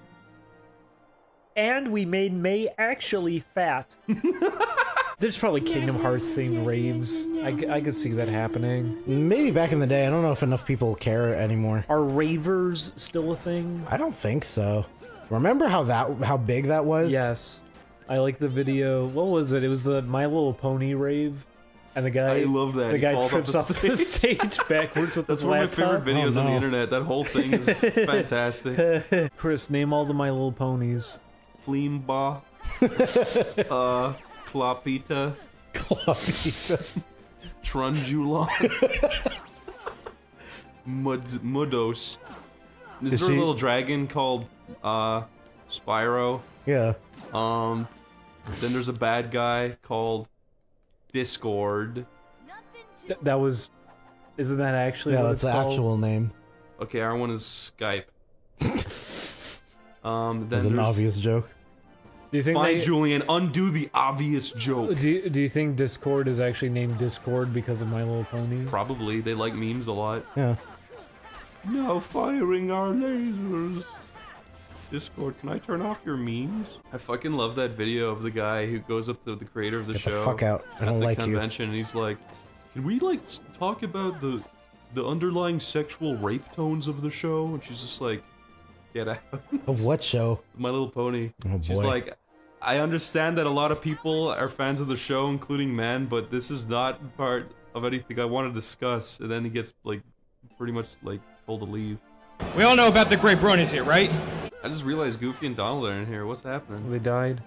Speaker 1: And we made May actually fat. There's probably Kingdom Hearts themed raves. I, c- I could see that happening.
Speaker 4: Maybe back in the day. I don't know if enough people care anymore.
Speaker 1: Are ravers still a thing?
Speaker 4: I don't think so. Remember how that how big that was?
Speaker 1: Yes. I like the video. What was it? It was the My Little Pony rave. And the guy,
Speaker 10: I love that.
Speaker 1: The
Speaker 10: He
Speaker 1: guy
Speaker 10: falls
Speaker 1: trips
Speaker 10: off
Speaker 1: off
Speaker 10: the
Speaker 1: the
Speaker 10: stage.
Speaker 1: stage backwards with
Speaker 10: That's
Speaker 1: his
Speaker 10: one of my
Speaker 1: laptop.
Speaker 10: favorite videos
Speaker 4: Oh,
Speaker 10: on the
Speaker 4: no.
Speaker 10: internet. That whole thing is fantastic.
Speaker 1: Chris, name all the My Little Ponies.
Speaker 10: Fleemba, uh, Klapita,
Speaker 4: Klapita.
Speaker 10: Trunjulon, Mud Mudos. Is
Speaker 4: Is
Speaker 10: there a
Speaker 4: he-
Speaker 10: little dragon called uh, Spyro?
Speaker 4: Yeah.
Speaker 10: Um, then there's a bad guy called Discord.
Speaker 1: Th- that was... Isn't that actually
Speaker 4: Yeah,
Speaker 1: what
Speaker 4: that's
Speaker 1: it's
Speaker 4: the
Speaker 1: called?
Speaker 4: actual name.
Speaker 10: Okay, our one is Skype. um, then
Speaker 4: That's an
Speaker 10: there's
Speaker 4: obvious joke.
Speaker 1: Do you think
Speaker 10: Fine,
Speaker 1: they,
Speaker 10: Julian, undo the obvious joke.
Speaker 1: do, you- do you think Discord is actually named Discord because of My Little Pony?
Speaker 10: Probably. They like memes a lot.
Speaker 4: Yeah.
Speaker 10: Now firing our lasers. Discord, can I turn off your memes? I fucking love that video of the guy who goes up to the creator of the
Speaker 4: Get the
Speaker 10: show.
Speaker 4: fuck out. I
Speaker 10: at
Speaker 4: don't
Speaker 10: the
Speaker 4: like you.
Speaker 10: convention, and he's like, "Can we like s- talk about the the underlying sexual rape tones of the show?" And she's just like, Get Out.
Speaker 4: Of what show?
Speaker 10: My Little Pony.
Speaker 4: Oh,
Speaker 10: She's
Speaker 4: boy.
Speaker 10: like, I understand that a lot of people are fans of the show, including men, but this is not part of anything I want to discuss. And then he gets like pretty much like told to leave.
Speaker 21: We all know about the great bronies here, right?
Speaker 10: I just realized Goofy and Donald are in here. What's happening?
Speaker 1: They died.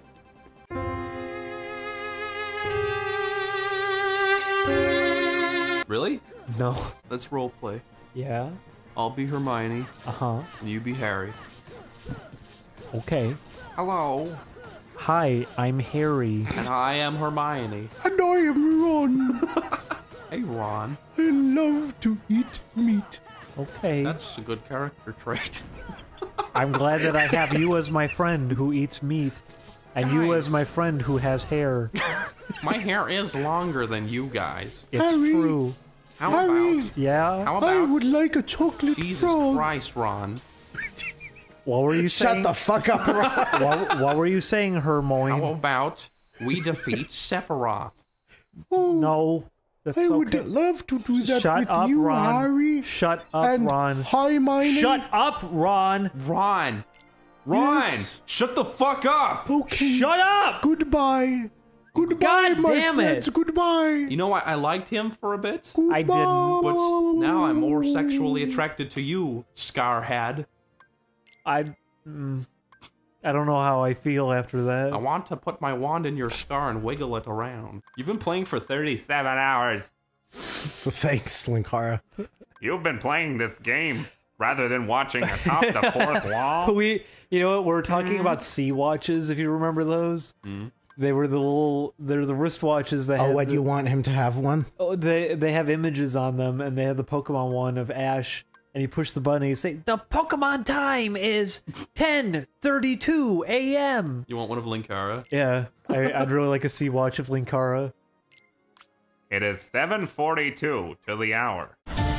Speaker 10: Really?
Speaker 1: No.
Speaker 10: Let's role play.
Speaker 1: Yeah.
Speaker 10: I'll be Hermione.
Speaker 1: Uh huh.
Speaker 10: And you be Harry.
Speaker 1: Okay.
Speaker 10: Hello.
Speaker 1: Hi, I'm Harry.
Speaker 10: And I am Hermione.
Speaker 11: And I am Ron.
Speaker 10: Hey, Ron.
Speaker 11: I love to eat meat.
Speaker 1: Okay.
Speaker 10: That's a good character trait.
Speaker 1: I'm glad that I have you as my friend who eats meat, and you
Speaker 10: Nice.
Speaker 1: as my friend who has hair.
Speaker 10: My hair is longer than you guys.
Speaker 1: It's
Speaker 11: Harry.
Speaker 1: true.
Speaker 10: How
Speaker 11: Harry.
Speaker 10: about?
Speaker 1: Yeah.
Speaker 10: How
Speaker 11: I
Speaker 10: about?
Speaker 11: would like a chocolate
Speaker 10: Jesus
Speaker 11: frog.
Speaker 10: Christ, Ron.
Speaker 1: What were you saying?
Speaker 4: Shut the fuck up, Ron.
Speaker 1: what, what were you saying, Hermione?
Speaker 10: How about we defeat Sephiroth?
Speaker 11: Oh,
Speaker 1: No. That's
Speaker 11: I would
Speaker 1: okay.
Speaker 11: love to do that
Speaker 1: Shut
Speaker 11: with
Speaker 1: up,
Speaker 11: you,
Speaker 1: Ron.
Speaker 11: Harry.
Speaker 1: Shut up,
Speaker 11: and
Speaker 1: Ron.
Speaker 11: Hermione.
Speaker 1: Shut up, Ron.
Speaker 10: Ron. Ron.
Speaker 11: Yes.
Speaker 10: Shut the fuck up.
Speaker 11: Okay.
Speaker 1: Shut up.
Speaker 11: Goodbye. Goodbye,
Speaker 1: God
Speaker 11: my
Speaker 1: damn
Speaker 11: friends.
Speaker 1: it.
Speaker 11: Goodbye.
Speaker 10: You know what? I liked him for a bit,
Speaker 1: I didn't.
Speaker 10: but now I'm more sexually attracted to you, Scarhead.
Speaker 1: I. Mm, I don't know how I feel after that.
Speaker 10: I want to put my wand in your scar and wiggle it around. You've been playing for thirty-seven hours.
Speaker 4: So thanks, Linkara.
Speaker 22: You've been playing this game rather than watching atop the fourth wall.
Speaker 1: We, you know what? We're talking about Sea Watches. If you remember those,
Speaker 10: Mm.
Speaker 1: they were the little. They're the wristwatches that.
Speaker 4: Oh,
Speaker 1: had
Speaker 4: what,
Speaker 1: the,
Speaker 4: you want him to have one?
Speaker 1: Oh, they they have images on them, and they had the Pokemon one of Ash. And you push the button and you say, the Pokemon time is ten thirty-two a m
Speaker 10: You want one of Linkara?
Speaker 1: Yeah, I, I'd really like a Sea Watch of Linkara.
Speaker 22: It is seven forty-two to the hour.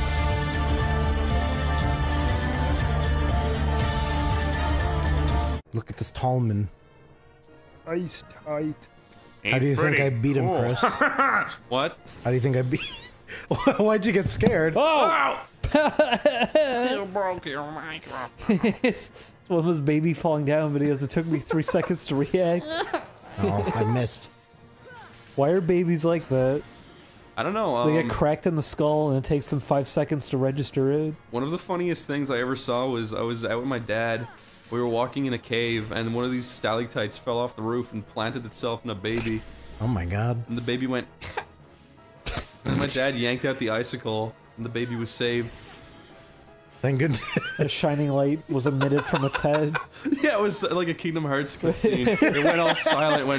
Speaker 4: Look at this Tallman.
Speaker 1: Ice tight.
Speaker 4: How do you think I beat him, Chris?
Speaker 10: What?
Speaker 4: How do you think I beat? Why'd you get scared?
Speaker 1: Oh!
Speaker 18: You broke your microphone.
Speaker 1: It's one of those baby falling down videos. It took me three seconds to react.
Speaker 4: Oh, I missed.
Speaker 1: Why are babies like that?
Speaker 10: I don't know. Um,
Speaker 1: They get cracked in the skull and it takes them five seconds to register it.
Speaker 10: One of the funniest things I ever saw was I was out with my dad. We were walking in a cave, and one of these stalactites fell off the roof and planted itself in a baby.
Speaker 4: Oh my god.
Speaker 10: And the baby went. And my dad yanked out the icicle, and the baby was saved.
Speaker 4: Thank goodness.
Speaker 1: A shining light was emitted from its head.
Speaker 10: Yeah, it was like a Kingdom Hearts cutscene. It went all silent, it went.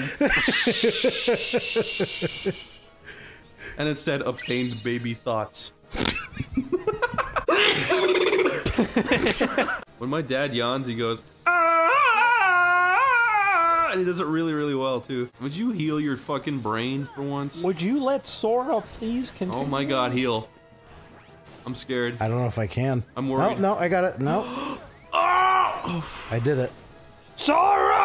Speaker 10: And it said, obtained baby thoughts. When my dad yawns, he goes, "Ah!" And he does it really, really well, too. Would you heal your fucking brain for once?
Speaker 1: Would you let Sora please continue?
Speaker 10: Oh my god, heal. I'm scared.
Speaker 4: I don't know if I can.
Speaker 10: I'm worried.
Speaker 4: No, no, I got it. No. I did it.
Speaker 10: Sora!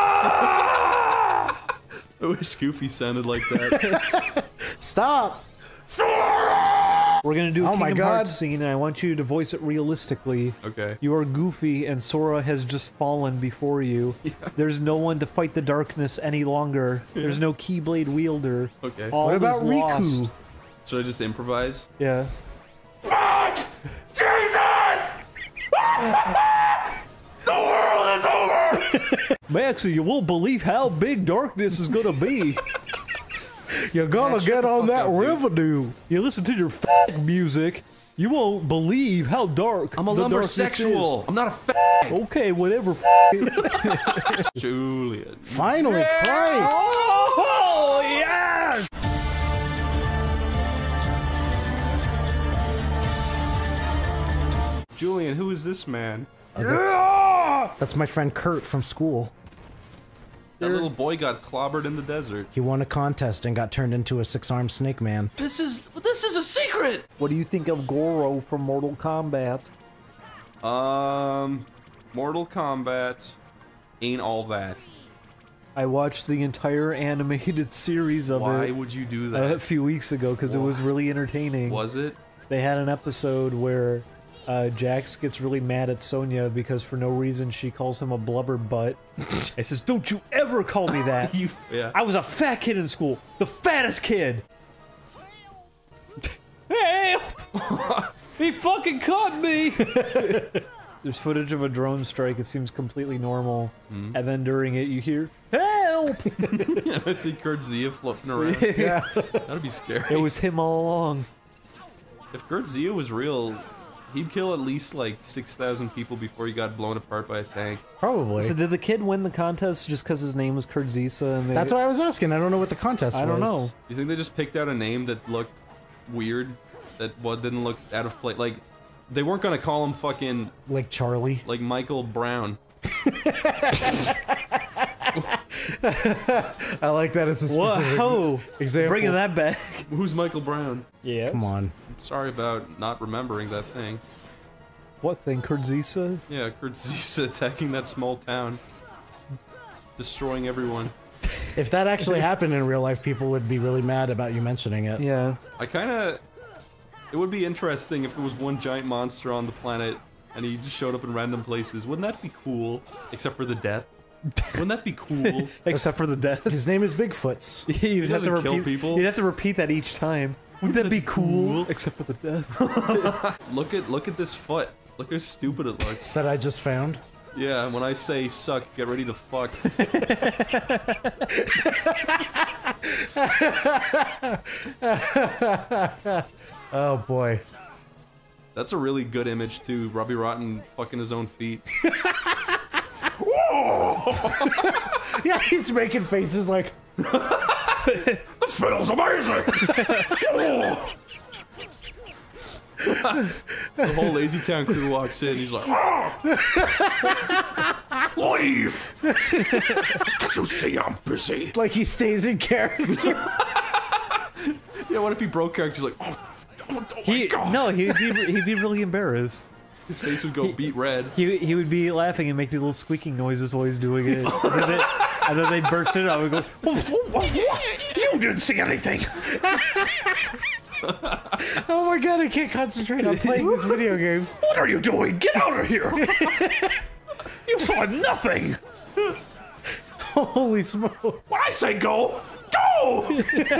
Speaker 10: I wish Goofy sounded like that.
Speaker 4: Stop!
Speaker 1: We're gonna do a
Speaker 4: Oh
Speaker 1: Kingdom
Speaker 4: my God.
Speaker 1: Hearts scene, and I want you to voice it realistically.
Speaker 10: Okay.
Speaker 1: You are Goofy, and Sora has just fallen before you.
Speaker 10: Yeah.
Speaker 1: There's no one to fight the darkness any longer. There's no Keyblade wielder.
Speaker 10: Okay.
Speaker 1: All
Speaker 4: What about
Speaker 1: is lost.
Speaker 4: Riku?
Speaker 10: Should I just improvise?
Speaker 1: Yeah.
Speaker 22: Fuck! Jesus! The world is over!
Speaker 1: Maxie, you won't believe how big darkness is gonna be.
Speaker 4: You're gonna
Speaker 10: Max,
Speaker 4: get
Speaker 10: shut the
Speaker 4: on
Speaker 10: fuck
Speaker 4: that
Speaker 10: up, dude.
Speaker 4: revenue.
Speaker 1: You listen to your f music, you won't believe how dark
Speaker 10: I'm a
Speaker 1: the darkness
Speaker 10: lumbersexual.
Speaker 1: is.
Speaker 10: I'm not a fag.
Speaker 1: Okay, whatever. F
Speaker 10: Julian.
Speaker 4: Finally, Christ!
Speaker 1: oh, yes!
Speaker 10: Julian, who is this man?
Speaker 4: Oh, that's, that's my friend Kurt from school.
Speaker 10: That little boy got clobbered in the desert.
Speaker 4: He won a contest and got turned into a six-armed snake man.
Speaker 10: This is this is a secret.
Speaker 1: What do you think of Goro from Mortal Kombat?
Speaker 10: Um, Mortal Kombat ain't all that.
Speaker 1: I watched the entire animated series of
Speaker 10: Why
Speaker 1: it
Speaker 10: would you do
Speaker 1: uh,
Speaker 10: that?
Speaker 1: a few weeks ago because it was really entertaining.
Speaker 10: Was it?
Speaker 1: They had an episode where uh, Jax gets really mad at Sonya because for no reason she calls him a blubber butt. He says, "Don't you ever call me that.
Speaker 3: You, yeah.
Speaker 1: I was a fat kid in school. The fattest kid." Help! He fucking caught me! There's footage of a drone strike. It seems completely normal.
Speaker 3: Mm.
Speaker 1: And then during it, you hear, "Help!"
Speaker 3: Yeah, I see Kurt Zia floating around.
Speaker 1: Yeah.
Speaker 3: That'd be scary.
Speaker 1: It was him all along.
Speaker 3: If Kurt Zia was real, he'd kill at least like six thousand people before he got blown apart by a tank.
Speaker 4: Probably.
Speaker 1: So did the kid win the contest just because his name was Kurt Zisa? And they
Speaker 4: That's what I was asking. I don't know what the contest
Speaker 1: I
Speaker 4: was.
Speaker 1: don't know.
Speaker 3: You think they just picked out a name that looked weird? That what didn't look out of place? Like, they weren't gonna call him fucking...
Speaker 4: Like Charlie?
Speaker 3: Like Michael Brown.
Speaker 4: I like that as a specific
Speaker 1: Whoa,
Speaker 4: example.
Speaker 1: bringing that back.
Speaker 3: Who's Michael Brown?
Speaker 1: Yeah.
Speaker 4: Come on.
Speaker 3: I'm sorry about not remembering that thing.
Speaker 1: What thing, Kurt Zisa?
Speaker 3: Yeah, Kurt Zisa attacking that small town. Destroying everyone.
Speaker 4: If that actually happened in real life, people would be really mad about you mentioning it.
Speaker 1: Yeah.
Speaker 3: I kinda... It would be interesting if there was one giant monster on the planet and he just showed up in random places. Wouldn't that be cool? Except for the death. Wouldn't that be cool?
Speaker 1: Except for the death.
Speaker 4: His name is Bigfoots.
Speaker 1: You'd have to
Speaker 3: doesn't kill
Speaker 1: repeat,
Speaker 3: people.
Speaker 1: You'd have to repeat that each time. Wouldn't that be cool? Except for the death.
Speaker 3: Look at look at this foot. Look how stupid it looks.
Speaker 4: That I just found.
Speaker 3: Yeah, when I say suck, get ready to fuck.
Speaker 4: Oh boy.
Speaker 3: That's a really good image too. Robbie Rotten fucking his own feet.
Speaker 4: Yeah, he's making faces like...
Speaker 11: This fiddle's amazing!
Speaker 3: The whole Lazy Town crew walks in, he's like,
Speaker 11: Leave! Can't you see I'm busy?
Speaker 4: Like he stays in character.
Speaker 3: Yeah, what if he broke character? He's like, oh, oh, oh
Speaker 1: He
Speaker 3: my god.
Speaker 1: no, he'd be he'd be really embarrassed.
Speaker 3: His face would go beat red.
Speaker 1: He he would be laughing and make the little squeaking noises while he's doing it, and then they, and then they'd burst it out and go,
Speaker 11: You didn't see anything!
Speaker 4: Oh my god, I can't concentrate on playing this video game.
Speaker 11: What are you doing? Get out of here! You saw nothing!
Speaker 4: Holy smokes.
Speaker 11: When I say go, go!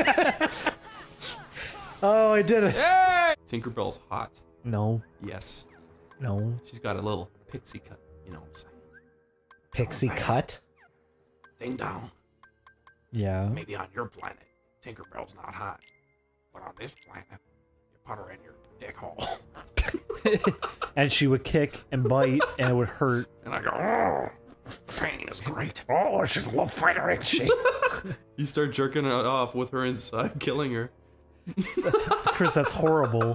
Speaker 4: Oh, I did it.
Speaker 3: Hey! Tinkerbell's hot.
Speaker 1: No.
Speaker 3: Yes.
Speaker 1: No.
Speaker 3: She's got a little pixie cut, you know what I'm saying?
Speaker 4: Pixie cut?
Speaker 22: Ding dong.
Speaker 1: Yeah.
Speaker 22: Maybe on your planet, Tinkerbell's not hot. But on this planet, you put her in your dick hole.
Speaker 1: And she would kick and bite, and it would hurt.
Speaker 22: And I go, oh, pain is great.
Speaker 11: Oh, she's a little fighter, ain't she?
Speaker 3: You start jerking it off with her inside, killing her.
Speaker 1: That's, Chris, that's horrible.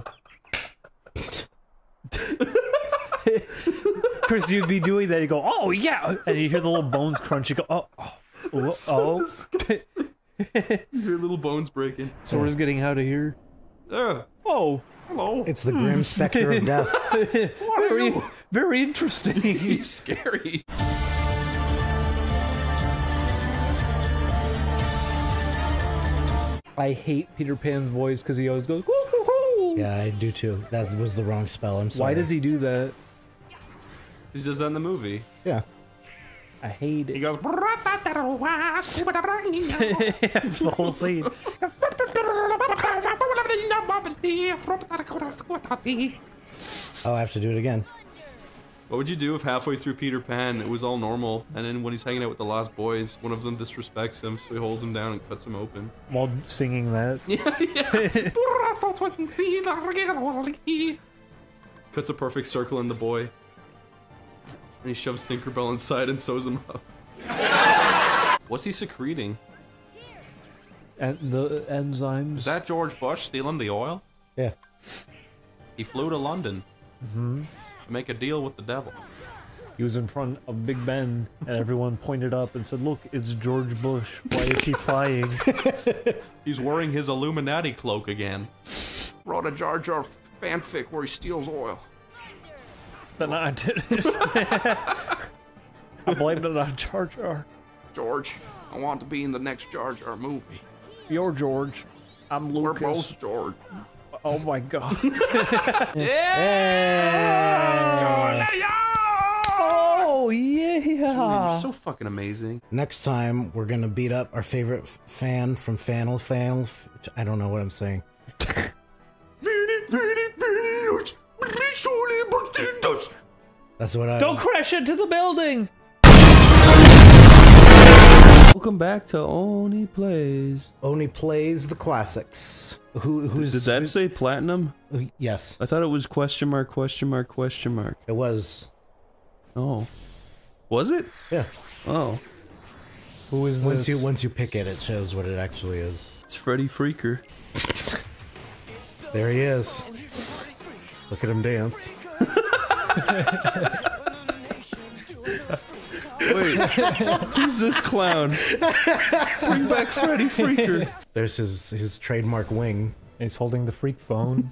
Speaker 1: Chris, you'd be doing that. You go, oh yeah, and you hear the little bones crunch. You go, oh, oh, oh.
Speaker 3: So disgusting. You hear little bones breaking.
Speaker 1: So we're just getting out of here.
Speaker 3: Yeah.
Speaker 1: Oh,
Speaker 3: hello.
Speaker 4: It's the grim specter of death.
Speaker 1: Very, very interesting.
Speaker 3: He's scary.
Speaker 1: I hate Peter Pan's voice because he always goes, woo, woo, woo.
Speaker 4: Yeah, I do too. That was the wrong spell. I'm sorry.
Speaker 1: Why does he do that?
Speaker 3: He does that in the movie.
Speaker 4: Yeah.
Speaker 1: I hate it.
Speaker 22: He goes,
Speaker 1: It's the whole scene.
Speaker 4: Oh, I have to do it again.
Speaker 3: What would you do if halfway through Peter Pan it was all normal, and then when he's hanging out with the Lost Boys, one of them disrespects him, so he holds him down and cuts him open?
Speaker 1: While singing that.
Speaker 3: Yeah, Cuts a perfect circle in the boy. And he shoves Tinkerbell inside and sews him up. What's he secreting?
Speaker 1: And the enzymes.
Speaker 3: Is that George Bush stealing the oil?
Speaker 4: Yeah.
Speaker 3: He flew to London
Speaker 1: Mm-hmm.
Speaker 3: to make a deal with the devil.
Speaker 1: He was in front of Big Ben, and everyone pointed up and said, look, it's George Bush. Why is he flying?
Speaker 3: He's wearing his Illuminati cloak again.
Speaker 22: wrote a Jar Jar fanfic where he steals oil.
Speaker 1: Then I did it. I blamed it on Jar Jar.
Speaker 22: George, I want to be in the next Jar Jar movie.
Speaker 1: You're George. I'm Lucas.
Speaker 22: We're both George.
Speaker 1: Oh my god.
Speaker 3: Yeah! fucking amazing.
Speaker 4: Next time, we're gonna beat up our favorite f- fan from Fanel Fanel. F- I don't know what I'm saying. That's what I.
Speaker 1: Don't
Speaker 4: was-
Speaker 1: crash into the building!
Speaker 3: Welcome back to Oni Plays.
Speaker 4: Oni Plays the classics. Who? Who's?
Speaker 3: Did that say platinum?
Speaker 4: Yes.
Speaker 3: I thought it was question mark, question mark, question mark.
Speaker 4: It was.
Speaker 3: Oh. Was it?
Speaker 4: Yeah.
Speaker 3: Oh.
Speaker 1: Who is
Speaker 4: Once
Speaker 1: this?
Speaker 4: you once you pick it, it shows what it actually is.
Speaker 3: It's Freddy Freaker.
Speaker 4: There he is. Look at him dance.
Speaker 3: Wait, who's this clown? Bring back Freddy Freaker.
Speaker 4: There's his his trademark wing.
Speaker 1: He's holding the freak phone.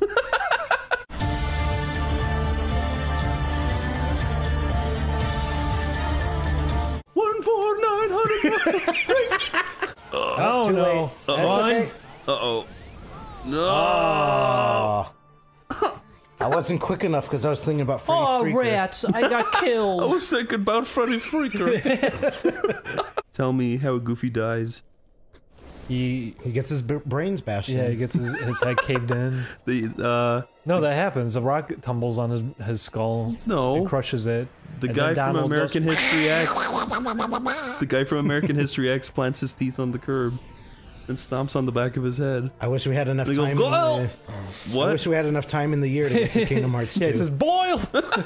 Speaker 3: One four nine hundred.
Speaker 1: Oh
Speaker 4: Too
Speaker 1: no!
Speaker 4: late. That's
Speaker 1: One.
Speaker 4: okay.
Speaker 3: Uh oh. No.
Speaker 4: Oh. I wasn't quick enough because I was thinking about Freddy
Speaker 1: Oh,
Speaker 4: Freaker.
Speaker 1: rats! I got
Speaker 3: I
Speaker 1: killed.
Speaker 3: was thinking about Freddy Freaker. Tell me how Goofy dies.
Speaker 1: He
Speaker 4: He gets his b- brains bashed
Speaker 1: yeah,
Speaker 4: in.
Speaker 1: he gets his, his head caved in.
Speaker 3: The uh
Speaker 1: No, that happens. The rock tumbles on his his skull.
Speaker 3: No.
Speaker 1: and crushes it.
Speaker 3: the
Speaker 1: And
Speaker 3: guy
Speaker 1: then
Speaker 3: from
Speaker 1: Donald
Speaker 3: American
Speaker 1: goes,
Speaker 3: History X. The guy from American History X plants his teeth on the curb and stomps on the back of his head.
Speaker 4: I wish we had enough
Speaker 3: They go,
Speaker 4: time.
Speaker 3: "Go!"
Speaker 4: In the, I
Speaker 3: What?
Speaker 4: wish we had enough time in the year to get to Kingdom Hearts
Speaker 1: Yeah,
Speaker 4: two.
Speaker 1: it says boil.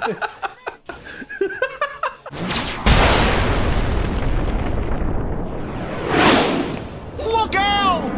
Speaker 15: Look out!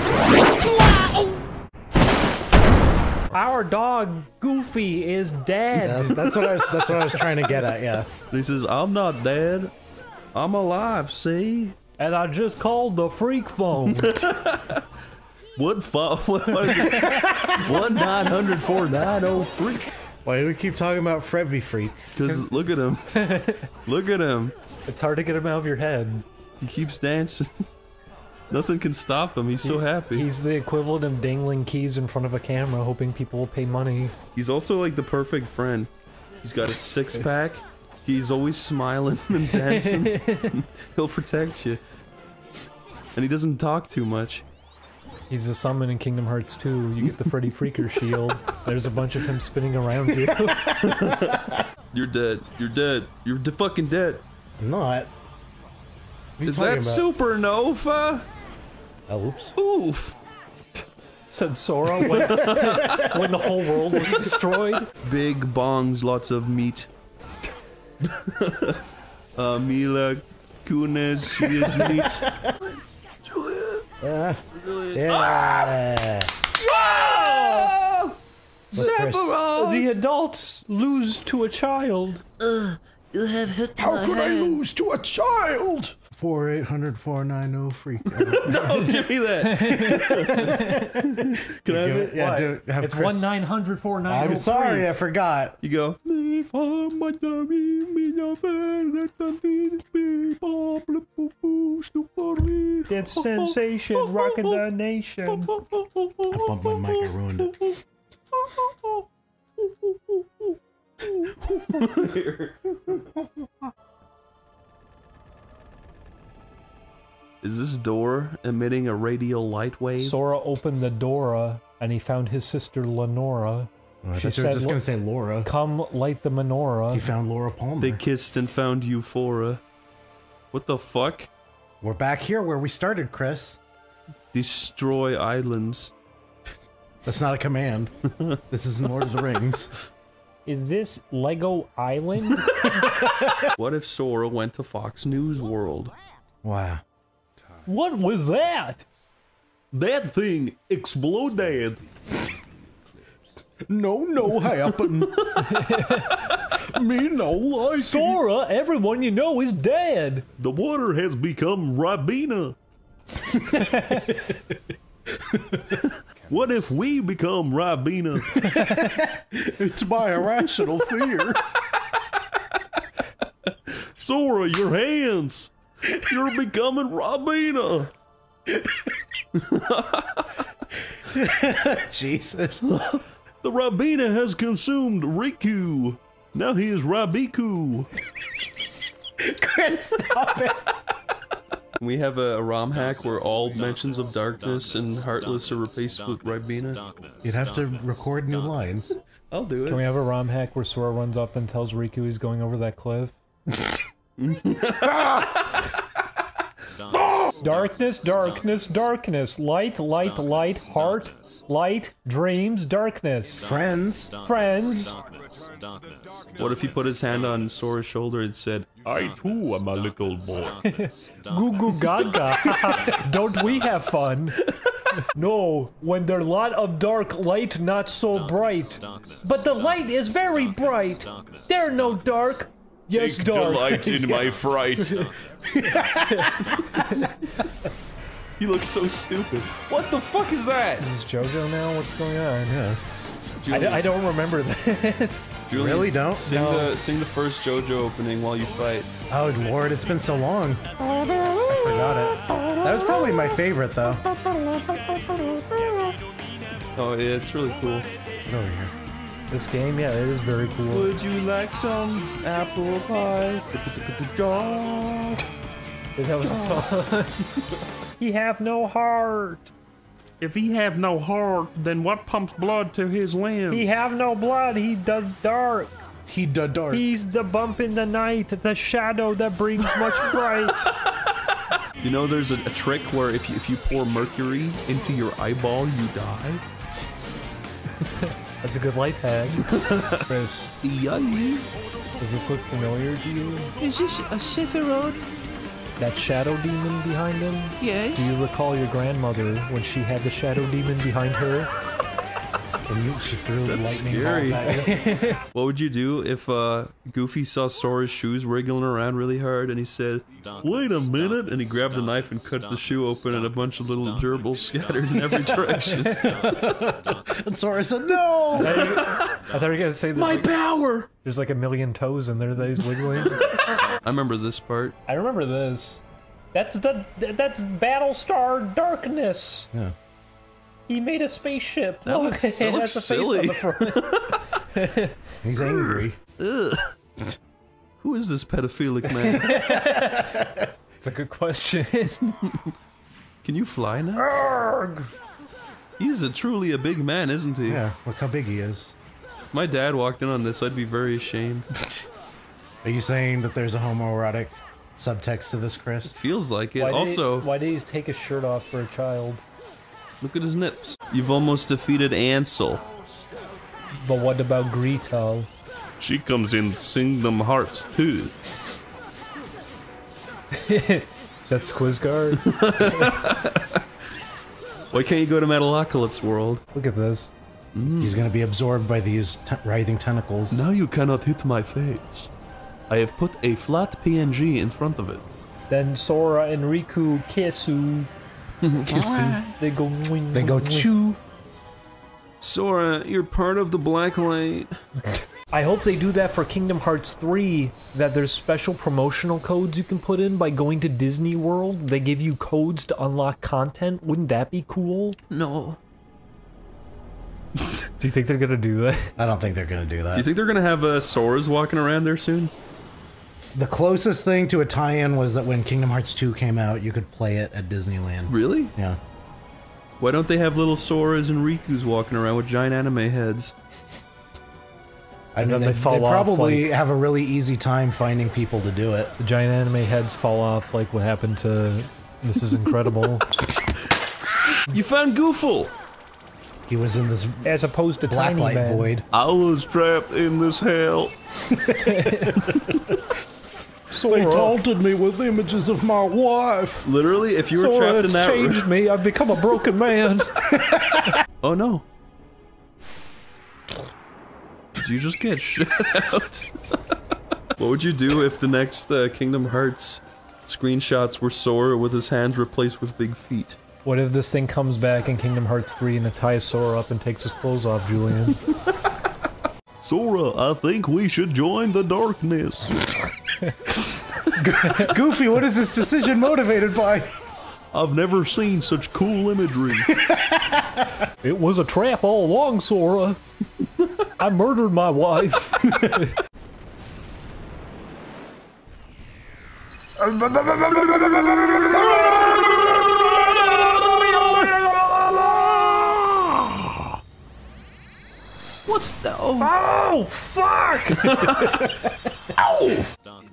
Speaker 1: Our dog Goofy is dead.
Speaker 4: That- that's what I was. That's what I was trying to get at. Yeah.
Speaker 3: And he says, I'm not dead. I'm alive, see?
Speaker 1: And I just called the freak phone.
Speaker 3: What fu- what is it? one nine hundred four nine oh freak.
Speaker 4: Why do we keep talking about Freddy Freak?
Speaker 3: Because look at him. Look at him.
Speaker 1: It's hard to get him out of your head.
Speaker 3: He keeps dancing. Nothing can stop him. He's so happy.
Speaker 1: He's the equivalent of dangling keys in front of a camera, hoping people will pay money.
Speaker 3: He's also like the perfect friend. He's got a six pack. He's always smiling and dancing. He'll protect you. And he doesn't talk too much.
Speaker 1: He's a summon in Kingdom Hearts two. You get the Freddy Freaker shield. There's a bunch of him spinning around you.
Speaker 3: You're dead. You're dead. You're de fucking dead.
Speaker 4: I'm not. What are you
Speaker 3: Is
Speaker 4: talking
Speaker 3: that
Speaker 4: about?
Speaker 3: supernova?
Speaker 4: Oh, oops.
Speaker 3: Oof.
Speaker 1: Said Sora when, when the whole world was destroyed.
Speaker 3: Big bongs, lots of meat. uh, Mila Kunis, she is meat.
Speaker 4: Yeah. Yeah.
Speaker 3: Oh!
Speaker 1: Sephiroth! The adults lose to a child.
Speaker 14: Uh, you have hit
Speaker 4: How
Speaker 14: my
Speaker 4: could I
Speaker 14: hand.
Speaker 4: lose to a child? Four eight hundred four nine zero freak.
Speaker 3: No, give me that. Can I have it?
Speaker 4: Yeah,
Speaker 1: What?
Speaker 4: do have
Speaker 1: It's
Speaker 4: Chris-
Speaker 1: one nine hundred four nine oh
Speaker 4: I'm sorry, I forgot.
Speaker 3: You go.
Speaker 1: That's sensation, rocking the nation.
Speaker 4: I bumped my mic, I ruined it.
Speaker 3: Is this door emitting a radial light wave?
Speaker 1: Sora opened the Dora, and he found his sister Lenora.
Speaker 4: Oh, I
Speaker 1: She
Speaker 4: thought you were
Speaker 1: said,
Speaker 4: just
Speaker 1: "Look,
Speaker 4: gonna say Laura.
Speaker 1: Come light the menorah.
Speaker 4: He found Laura Palmer.
Speaker 3: They kissed and found Euphora. What the fuck?
Speaker 4: We're back here where we started, Chris.
Speaker 3: Destroy islands.
Speaker 4: That's not a command. This is Lord of the Rings.
Speaker 1: Is this Lego Island?
Speaker 3: What if Sora went to Fox News World?
Speaker 4: Wow.
Speaker 1: What was that?
Speaker 3: That thing exploded.
Speaker 4: No, no happen. Me no like
Speaker 1: Sora, everyone you know is dead.
Speaker 3: The water has become Rabina. What if we become Rabina?
Speaker 4: It's my irrational fear.
Speaker 3: Sora, your hands. You're becoming Rabina.
Speaker 4: Jesus.
Speaker 3: The Rabina has consumed Riku. Now he is Rabiku.
Speaker 4: Chris, stop it.
Speaker 10: We have a, a ROM hack where all mentions of darkness and Heartless are replaced with Ribena.
Speaker 4: You'd have to record new lines.
Speaker 10: I'll do it.
Speaker 5: Can we have a ROM hack where Sora runs up and tells Riku he's going over that cliff? Darkness, darkness, darkness. Light, light, light, heart, light, dreams, darkness.
Speaker 4: Friends.
Speaker 5: Friends.
Speaker 10: What if he put his hand on Sora's shoulder and said, I too am a little boy.
Speaker 5: Goo goo gaga. Don't we have fun? No, when there's a lot of dark light, not so bright. But the light is very bright. There no dark. Yes,
Speaker 10: Take
Speaker 5: dark.
Speaker 10: delight in my fright. He looks so stupid. What the fuck is that?
Speaker 5: Is this JoJo now? What's going on?
Speaker 4: Yeah.
Speaker 5: I, d I don't remember this.
Speaker 10: Julian,
Speaker 4: Really don't?
Speaker 10: Sing,
Speaker 4: No.
Speaker 10: the, sing the first JoJo opening while you fight.
Speaker 4: Oh lord, it's been so long. I forgot it. That was probably my favorite though.
Speaker 10: Oh yeah, it's really cool.
Speaker 4: Get over here.
Speaker 5: This game, yeah, it is very cool.
Speaker 10: Would you like some apple pie?
Speaker 5: That was so. He have no heart.
Speaker 22: If he have no heart, then what pumps blood to his limbs?
Speaker 5: He have no blood. He does dark.
Speaker 4: He does dark.
Speaker 5: He's the bump in the night, the shadow that brings much fright.
Speaker 10: You know, there's a, a trick where if you, if you pour mercury into your eyeball, you die.
Speaker 5: That's a good life hack. Chris,
Speaker 10: Yay.
Speaker 5: does this look familiar to you?
Speaker 14: Is this a Sephiroth?
Speaker 5: That shadow demon behind him?
Speaker 14: Yes.
Speaker 5: Do you recall your grandmother when she had the shadow demon behind her?
Speaker 4: And you, she threw
Speaker 10: That's
Speaker 4: lightning
Speaker 10: scary.
Speaker 4: balls at you.
Speaker 10: What would you do if uh, Goofy saw Sora's shoes wriggling around really hard and he said, wait a minute, and he grabbed a knife and cut the shoe open and a bunch of little gerbils scattered in every direction.
Speaker 4: And Sora said, no!
Speaker 5: I thought you were going to say this.
Speaker 10: My power!
Speaker 5: There's like a million toes in there that he's wiggling.
Speaker 10: I remember this part.
Speaker 5: I remember this. That's the that's Battlestar Darkness.
Speaker 4: Yeah.
Speaker 5: He made a spaceship.
Speaker 10: That
Speaker 5: Look,
Speaker 10: looks
Speaker 5: it
Speaker 10: so
Speaker 5: has a
Speaker 10: silly.
Speaker 5: face on the front.
Speaker 4: He's angry.
Speaker 10: Ugh. Who is this pedophilic man?
Speaker 5: It's a good question.
Speaker 10: Can you fly now?
Speaker 5: Arrgh!
Speaker 10: He's a truly a big man, isn't he?
Speaker 4: Yeah, look how big he is.
Speaker 10: If my dad walked in on this, I'd be very ashamed.
Speaker 4: Are you saying that there's a homoerotic subtext to this, Chris?
Speaker 10: Feels like it.
Speaker 5: Why did
Speaker 10: Also,
Speaker 5: he, why did he take his shirt off for a child?
Speaker 10: look at his nips. You've almost defeated Ansel.
Speaker 5: But what about Gretel?
Speaker 10: She comes in Kingdom Hearts too.
Speaker 5: Is that Squizguard?
Speaker 10: Why can't you go to Metalocalypse World?
Speaker 5: Look at this.
Speaker 4: Mm. He's gonna be absorbed by these t writhing tentacles.
Speaker 10: Now you cannot hit my face. I have put a flat P N G in front of it.
Speaker 5: Then Sora and Riku kissu.
Speaker 4: Kissy.
Speaker 5: They go. Wing,
Speaker 4: They go
Speaker 5: wing,
Speaker 4: chew.
Speaker 10: Sora, you're part of the Black Light.
Speaker 5: I hope they do that for Kingdom Hearts three, that there's special promotional codes you can put in by going to Disney World. They give you codes to unlock content. Wouldn't that be cool?
Speaker 10: No.
Speaker 5: Do you think they're gonna do that?
Speaker 4: I don't think they're gonna do that.
Speaker 10: Do you think they're gonna have uh, Soras walking around there soon?
Speaker 4: The closest thing to a tie-in was that when Kingdom Hearts two came out, you could play it at Disneyland.
Speaker 10: Really?
Speaker 4: Yeah.
Speaker 10: Why don't they have little Soras and Rikus walking around with giant anime heads?
Speaker 4: I
Speaker 5: And
Speaker 4: mean,
Speaker 5: then
Speaker 4: they,
Speaker 5: they fall
Speaker 4: they
Speaker 5: off,
Speaker 4: probably
Speaker 5: like-
Speaker 4: have a really easy time finding people to do it.
Speaker 5: The giant anime heads fall off like what happened to Missus Incredible.
Speaker 10: You found Goofle!
Speaker 4: He was in this
Speaker 5: As opposed to Tiny
Speaker 4: blacklight
Speaker 5: Man.
Speaker 4: void.
Speaker 10: I was trapped in this hell.
Speaker 4: They taunted me with images of my wife.
Speaker 10: Literally, if you were
Speaker 5: Sora,
Speaker 10: trapped in
Speaker 5: it's
Speaker 10: that
Speaker 5: changed me. I've become a broken man.
Speaker 10: Oh no. Did you just get shit out? What would you do if the next uh, Kingdom Hearts screenshots were Sora with his hands replaced with big feet?
Speaker 5: What if this thing comes back in Kingdom Hearts three and it ties Sora up and takes his clothes off, Julian?
Speaker 10: Sora, I think we should join the darkness.
Speaker 4: Goofy, what is this decision motivated by?
Speaker 10: I've never seen such cool imagery.
Speaker 5: It was a trap all along, Sora. I murdered my wife.
Speaker 3: What's the?
Speaker 1: Oh, fuck!
Speaker 3: Ow!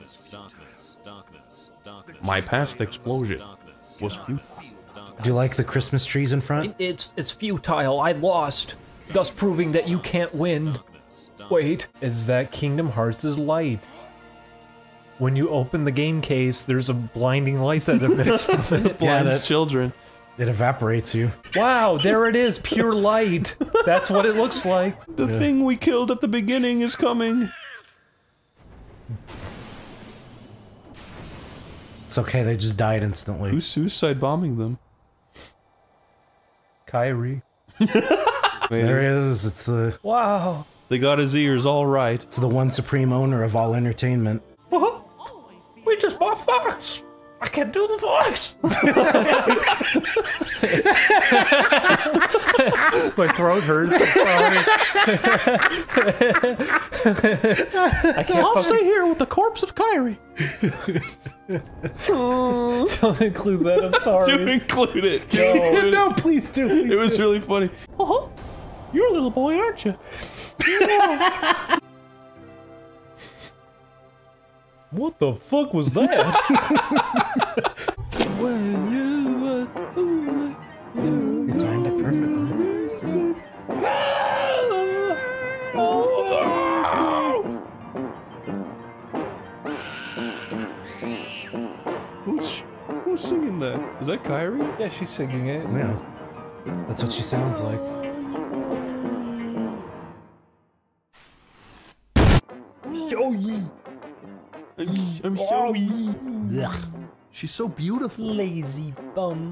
Speaker 10: My past explosion was futile.
Speaker 4: Do you like the Christmas trees in front?
Speaker 1: It's it's futile. I lost, thus proving that you can't win. Wait, is that Kingdom Hearts' light? When you open the game case, there's a blinding light that emits from it.
Speaker 10: Blinds children.
Speaker 4: It evaporates you.
Speaker 1: Wow, there it is, pure light. That's what it looks like.
Speaker 10: The yeah. thing we killed at the beginning is coming.
Speaker 4: It's okay, they just died instantly.
Speaker 10: Who's suicide bombing them?
Speaker 1: Kyrie.
Speaker 4: There he is, it's the...
Speaker 1: Wow.
Speaker 10: They got his ears all right.
Speaker 4: It's the one supreme owner of all entertainment.
Speaker 1: We just bought Fox. I can't do the voice. My throat hurts. I'm sorry. I can't.
Speaker 10: I'll stay here with the corpse of Kyrie.
Speaker 1: Don't include that. I'm sorry.
Speaker 10: Do include it.
Speaker 1: No,
Speaker 4: no, please do. Please
Speaker 10: it was
Speaker 4: do.
Speaker 10: really funny. Uh-huh. You're a little boy, aren't you?
Speaker 1: What the fuck was that?
Speaker 4: You timed it perfectly.
Speaker 10: Who's, who's singing that? Is that Kyrie?
Speaker 1: Yeah, she's singing it.
Speaker 4: Yeah. That's what she sounds like.
Speaker 1: Show ye.
Speaker 10: I'm showy.
Speaker 3: She's so beautiful.
Speaker 1: Lazy bum.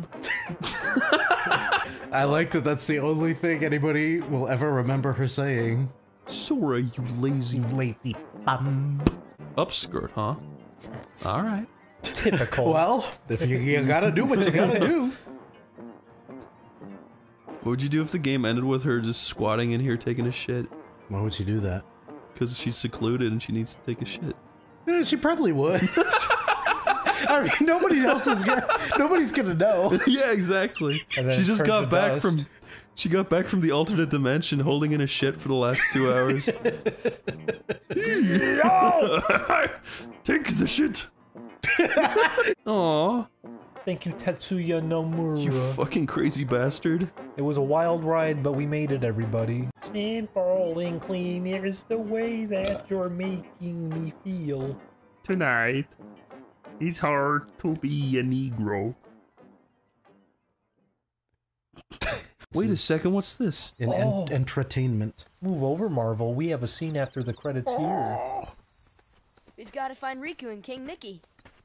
Speaker 4: I like that that's the only thing anybody will ever remember her saying.
Speaker 10: Sora, you lazy,
Speaker 4: lazy bum.
Speaker 10: Upskirt, huh? Alright.
Speaker 1: Typical.
Speaker 4: Well, if you, you gotta do what you gotta do.
Speaker 10: What would you do if the game ended with her just squatting in here taking a shit?
Speaker 4: Why would she do that?
Speaker 10: Because she's secluded and she needs to take a shit.
Speaker 4: Yeah, she probably would. I mean, nobody else is gonna. Nobody's gonna know.
Speaker 10: Yeah, exactly. She just got back dust. from. She got back from the alternate dimension, holding in a shit for the last two hours. Take the shit. Aww.
Speaker 1: Thank you, Tetsuya Nomura.
Speaker 10: You fucking crazy bastard.
Speaker 1: It was a wild ride, but we made it, everybody. Simple and clean is the way that you're making me feel.
Speaker 10: Tonight, it's hard to be a Negro. Wait a second, what's this?
Speaker 4: In
Speaker 1: oh.
Speaker 4: en entertainment.
Speaker 1: Move over, Marvel. We have a scene after the credits here.
Speaker 7: We've got to find Riku and King Mickey.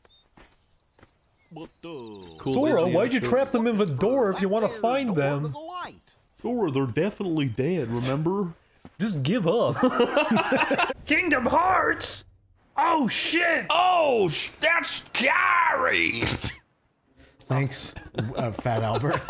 Speaker 10: Cool.
Speaker 1: Sora, why'd you trap them in the door if you want to find them?
Speaker 10: Sora, they're definitely dead, remember?
Speaker 1: Just give up. Kingdom Hearts? Oh, shit!
Speaker 22: Oh, sh that's scary!
Speaker 4: Thanks, uh, Fat Albert.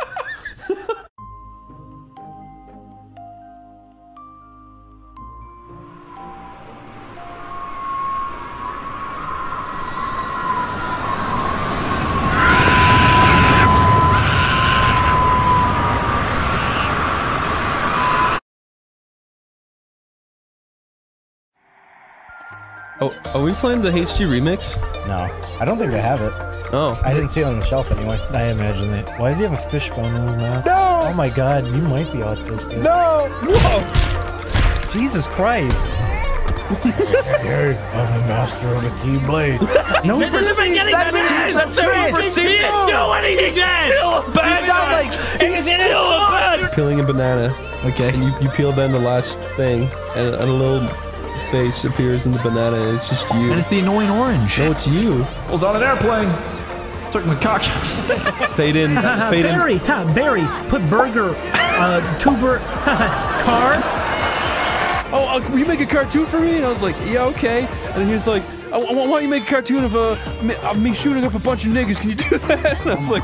Speaker 10: Oh, are we playing the H D remix?
Speaker 4: No, I don't think they have it.
Speaker 10: Oh.
Speaker 4: I didn't see it on the shelf anyway.
Speaker 5: I imagine it. Why does he have a fishbone in his mouth?
Speaker 4: No!
Speaker 5: Oh my god, you might be autistic.
Speaker 4: No! Whoa!
Speaker 5: Jesus Christ.
Speaker 4: Here, I'm the master of the Keyblade.
Speaker 22: No, that's it! That's it! He didn't do anything then! Still a bad You sound like he's still a bad
Speaker 10: Peeling a banana. Okay. And you, you peel down the last thing, and, and a little face appears in the banana, and it's just you.
Speaker 3: And it's the annoying orange.
Speaker 10: No, it's you.
Speaker 3: I was on an airplane. Took my cock.
Speaker 10: Fade in. Fade in.
Speaker 5: Barry, ha, Barry, put burger, uh, tuber, car.
Speaker 10: Oh, uh, will you make a cartoon for me? And I was like, yeah, okay. And then he was like, I, I, why don't you make a cartoon of uh, me, of me shooting up a bunch of niggas? Can you do that? And I was like,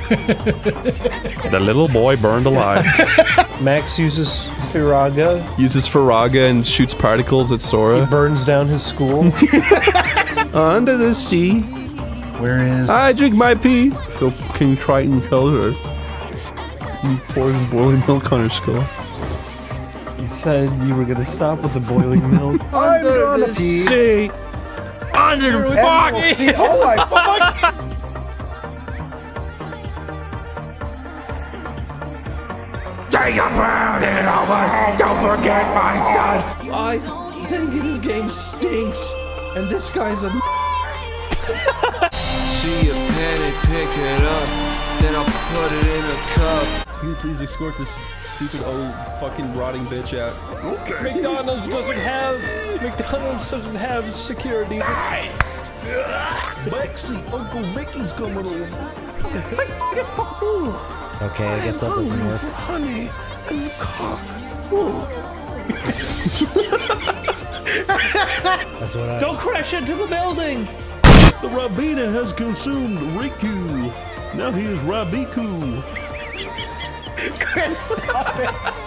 Speaker 10: The little boy burned alive.
Speaker 1: Max uses Firaga.
Speaker 10: Uses Firaga and shoots particles at Sora.
Speaker 1: He burns down his school.
Speaker 10: Under the sea.
Speaker 4: Where is...
Speaker 10: I drink my pee. So King Triton kills her. He pours boiling milk on her skull.
Speaker 1: You said you were gonna stop with the boiling milk.
Speaker 4: I'm gonna pee.
Speaker 10: Sea. Under the fucking...
Speaker 4: Oh my fuck!
Speaker 15: Take a pound it over. Don't forget my son.
Speaker 3: I think this game stinks, and this guy's a.
Speaker 9: See a penny, pick it up, then I'll put it in a cup.
Speaker 10: Can you please escort this stupid old fucking rotting bitch out?
Speaker 9: Okay.
Speaker 1: McDonald's doesn't have McDonald's doesn't have security.
Speaker 15: Die.
Speaker 16: Lexi, Uncle Mickey's coming over.
Speaker 4: Okay, I guess that doesn't work.
Speaker 16: Honey and cock.
Speaker 4: That's what I...
Speaker 1: Don't crash into the building!
Speaker 16: The Rabina has consumed Riku. Now he is Rabiku.
Speaker 4: Chris, stop it!